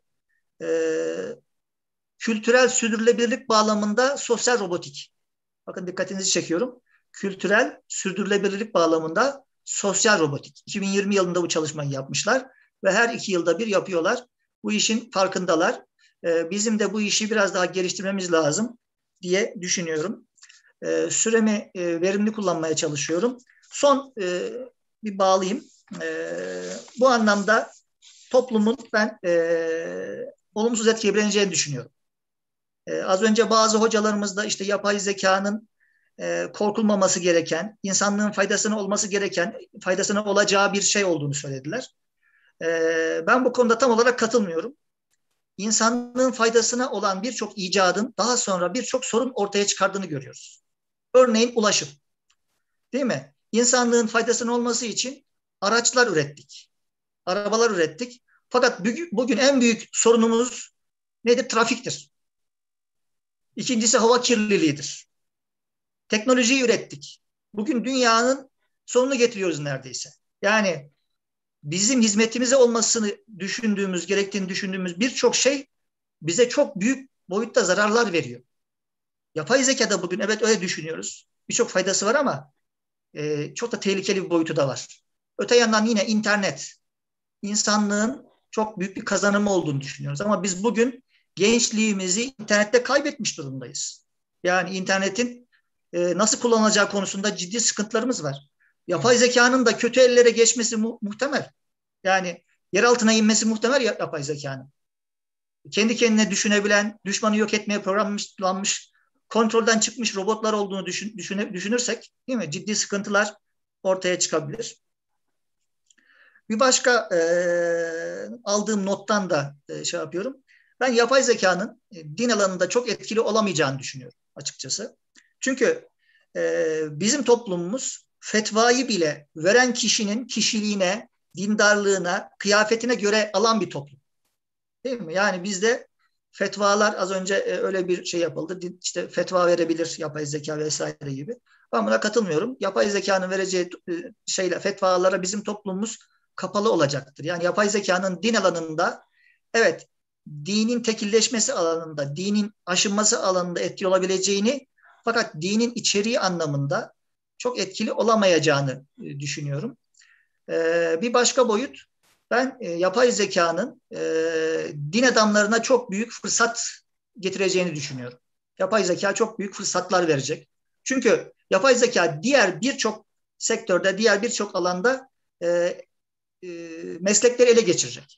Speaker 17: kültürel sürdürülebilirlik bağlamında sosyal robotik. Bakın dikkatinizi çekiyorum. Kültürel sürdürülebilirlik bağlamında sosyal robotik. 2020 yılında bu çalışmayı yapmışlar ve her 2 yılda bir yapıyorlar. Bu işin farkındalar. Bizim de bu işi biraz daha geliştirmemiz lazım diye düşünüyorum. Süremi verimli kullanmaya çalışıyorum. Son bir bağlayayım. Bu anlamda toplumun ben olumsuz etkileyebileceğini düşünüyorum. Az önce bazı hocalarımız da işte yapay zekanın korkulmaması gereken, insanlığın faydasına olması gereken, faydasına olacağı bir şey olduğunu söylediler. Ben bu konuda tam olarak katılmıyorum. İnsanlığın faydasına olan birçok icadın daha sonra birçok sorun ortaya çıkardığını görüyoruz. Örneğin ulaşım. Değil mi? İnsanlığın faydasına olması için araçlar ürettik. Arabalar ürettik. Fakat bugün en büyük sorunumuz nedir? Trafiktir. İkincisi hava kirliliğidir. Teknolojiyi ürettik. Bugün dünyanın sonunu getiriyoruz neredeyse. Yani bizim hizmetimize olmasını gerektiğini düşündüğümüz birçok şey bize çok büyük boyutta zararlar veriyor. Yapay zekada bugün evet öyle düşünüyoruz. Birçok faydası var ama çok da tehlikeli bir boyutu da var. Öte yandan yine internet, insanlığın çok büyük bir kazanımı olduğunu düşünüyoruz. Ama biz bugün gençliğimizi internette kaybetmiş durumdayız. Yani internetin nasıl kullanılacağı konusunda ciddi sıkıntılarımız var. Yapay zekanın da kötü ellere geçmesi muhtemel. Yani yer altına inmesi muhtemel yapay zekanın. Kendi kendine düşünebilen, düşmanı yok etmeye programlanmış, kontrolden çıkmış robotlar olduğunu düşünürsek, değil mi? Ciddi sıkıntılar ortaya çıkabilir. Bir başka aldığım nottan da şey yapıyorum. Ben yapay zekanın din alanında çok etkili olamayacağını düşünüyorum açıkçası. Çünkü bizim toplumumuz fetvayı bile veren kişinin kişiliğine, dindarlığına, kıyafetine göre alan bir toplum. Değil mi? Yani bizde fetvalar az önce öyle bir şey yapıldı. İşte fetva verebilir yapay zeka vesaire gibi. Ben buna katılmıyorum. Yapay zekanın vereceği fetvalara bizim toplumumuz kapalı olacaktır. Yani yapay zekanın din alanında evet dinin tekilleşmesi alanında, dinin aşınması alanında etkili olabileceğini fakat dinin içeriği anlamında çok etkili olamayacağını düşünüyorum. Bir başka boyut, ben yapay zekanın din adamlarına çok büyük fırsat getireceğini düşünüyorum. Yapay zeka çok büyük fırsatlar verecek. Çünkü yapay zeka diğer birçok sektörde, diğer birçok alanda meslekleri ele geçirecek.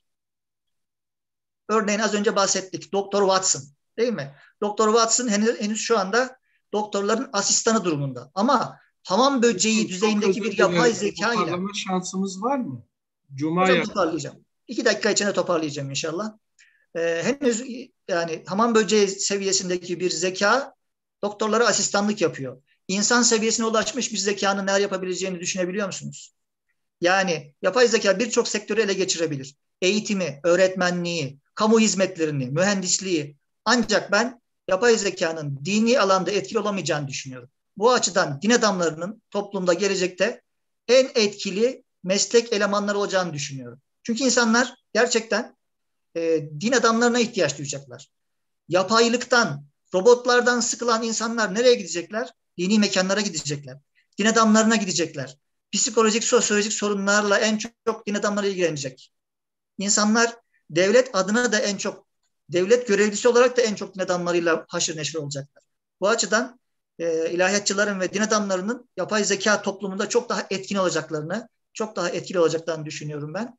Speaker 17: Örneğin az önce bahsettik. Doktor Watson, değil mi? Doktor Watson henüz şu anda doktorların asistanı durumunda. Ama hamam böceği düzeyindeki bir yapay zeka ile...
Speaker 12: Toparlama şansımız var mı?
Speaker 17: Hocam toparlayacağım. 2 dakika içinde toparlayacağım inşallah. Henüz yani hamam böceği seviyesindeki bir zeka doktorlara asistanlık yapıyor. İnsan seviyesine ulaşmış bir zekanın neler yapabileceğini düşünebiliyor musunuz? Yani yapay zeka birçok sektörü ele geçirebilir. Eğitimi, öğretmenliği, kamu hizmetlerini, mühendisliği. Ancak ben yapay zekanın dini alanda etkili olamayacağını düşünüyorum. Bu açıdan din adamlarının toplumda gelecekte en etkili meslek elemanları olacağını düşünüyorum. Çünkü insanlar gerçekten din adamlarına ihtiyaç duyacaklar. Yapaylıktan, robotlardan sıkılan insanlar nereye gidecekler? Dini mekanlara gidecekler. Din adamlarına gidecekler. Psikolojik, sosyolojik sorunlarla en çok din adamları ilgilenecek. İnsanlar devlet adına da en çok, devlet görevlisi olarak da en çok din adamlarıyla haşır neşir olacaklar. Bu açıdan ilahiyatçıların ve din adamlarının yapay zeka toplumunda çok daha etkin olacaklarını, çok daha etkili olacaklarını düşünüyorum ben.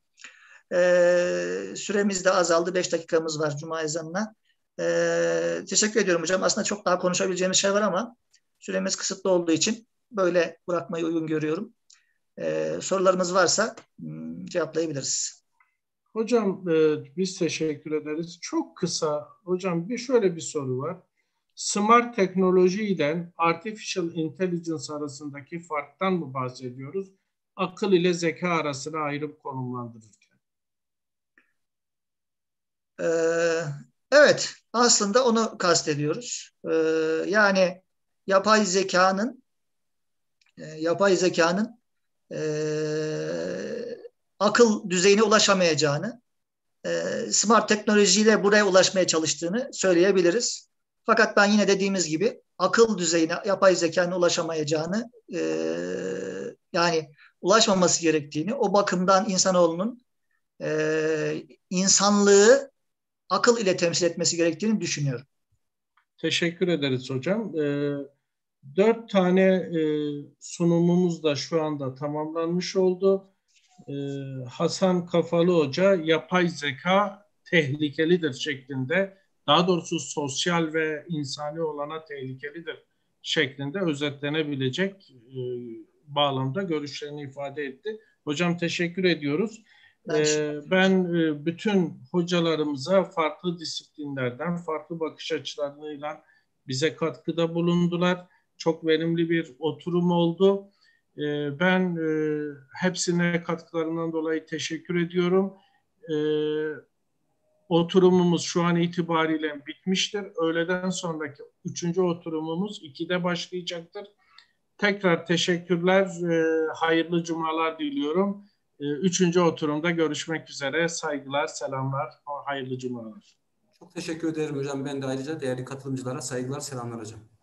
Speaker 17: Süremiz de azaldı. 5 dakikamız var Cuma ezanına. Teşekkür ediyorum hocam. Aslında çok daha konuşabileceğimiz şey var ama süremiz kısıtlı olduğu için böyle bırakmayı uygun görüyorum. Sorularımız varsa cevaplayabiliriz.
Speaker 12: Hocam biz teşekkür ederiz. Çok kısa hocam şöyle bir soru var. Smart teknoloji ile artificial intelligence arasındaki farktan mı bahsediyoruz? Akıl ile zeka arasına ayırıp konumlandırırken.
Speaker 17: Evet, aslında onu kastediyoruz. Yani yapay zekanın akıl düzeyine ulaşamayacağını, smart teknolojiyle buraya ulaşmaya çalıştığını söyleyebiliriz. Fakat ben yine dediğimiz gibi akıl düzeyine yapay zekanın ulaşamayacağını, yani ulaşmaması gerektiğini, o bakımdan insanoğlunun insanlığı akıl ile temsil etmesi gerektiğini düşünüyorum.
Speaker 12: Teşekkür ederiz hocam. 4 tane sunumumuz da şu anda tamamlanmış oldu. Hasan Kafalı Hoca yapay zeka tehlikelidir şeklinde, daha doğrusu sosyal ve insani olana tehlikelidir şeklinde özetlenebilecek bağlamda görüşlerini ifade etti. Hocam teşekkür ediyoruz. Ben bütün hocalarımıza farklı disiplinlerden, farklı bakış açılarıyla bize katkıda bulundular. Çok verimli bir oturum oldu. Ben hepsine katkılarından dolayı teşekkür ediyorum. Oturumumuz şu an itibariyle bitmiştir. Öğleden sonraki 3. oturumumuz 2'de başlayacaktır. Tekrar teşekkürler, hayırlı cumalar diliyorum. 3. oturumda görüşmek üzere. Saygılar, selamlar, hayırlı cumalar.
Speaker 9: Çok teşekkür ederim hocam. Ben de ayrıca değerli katılımcılara saygılar, selamlar hocam.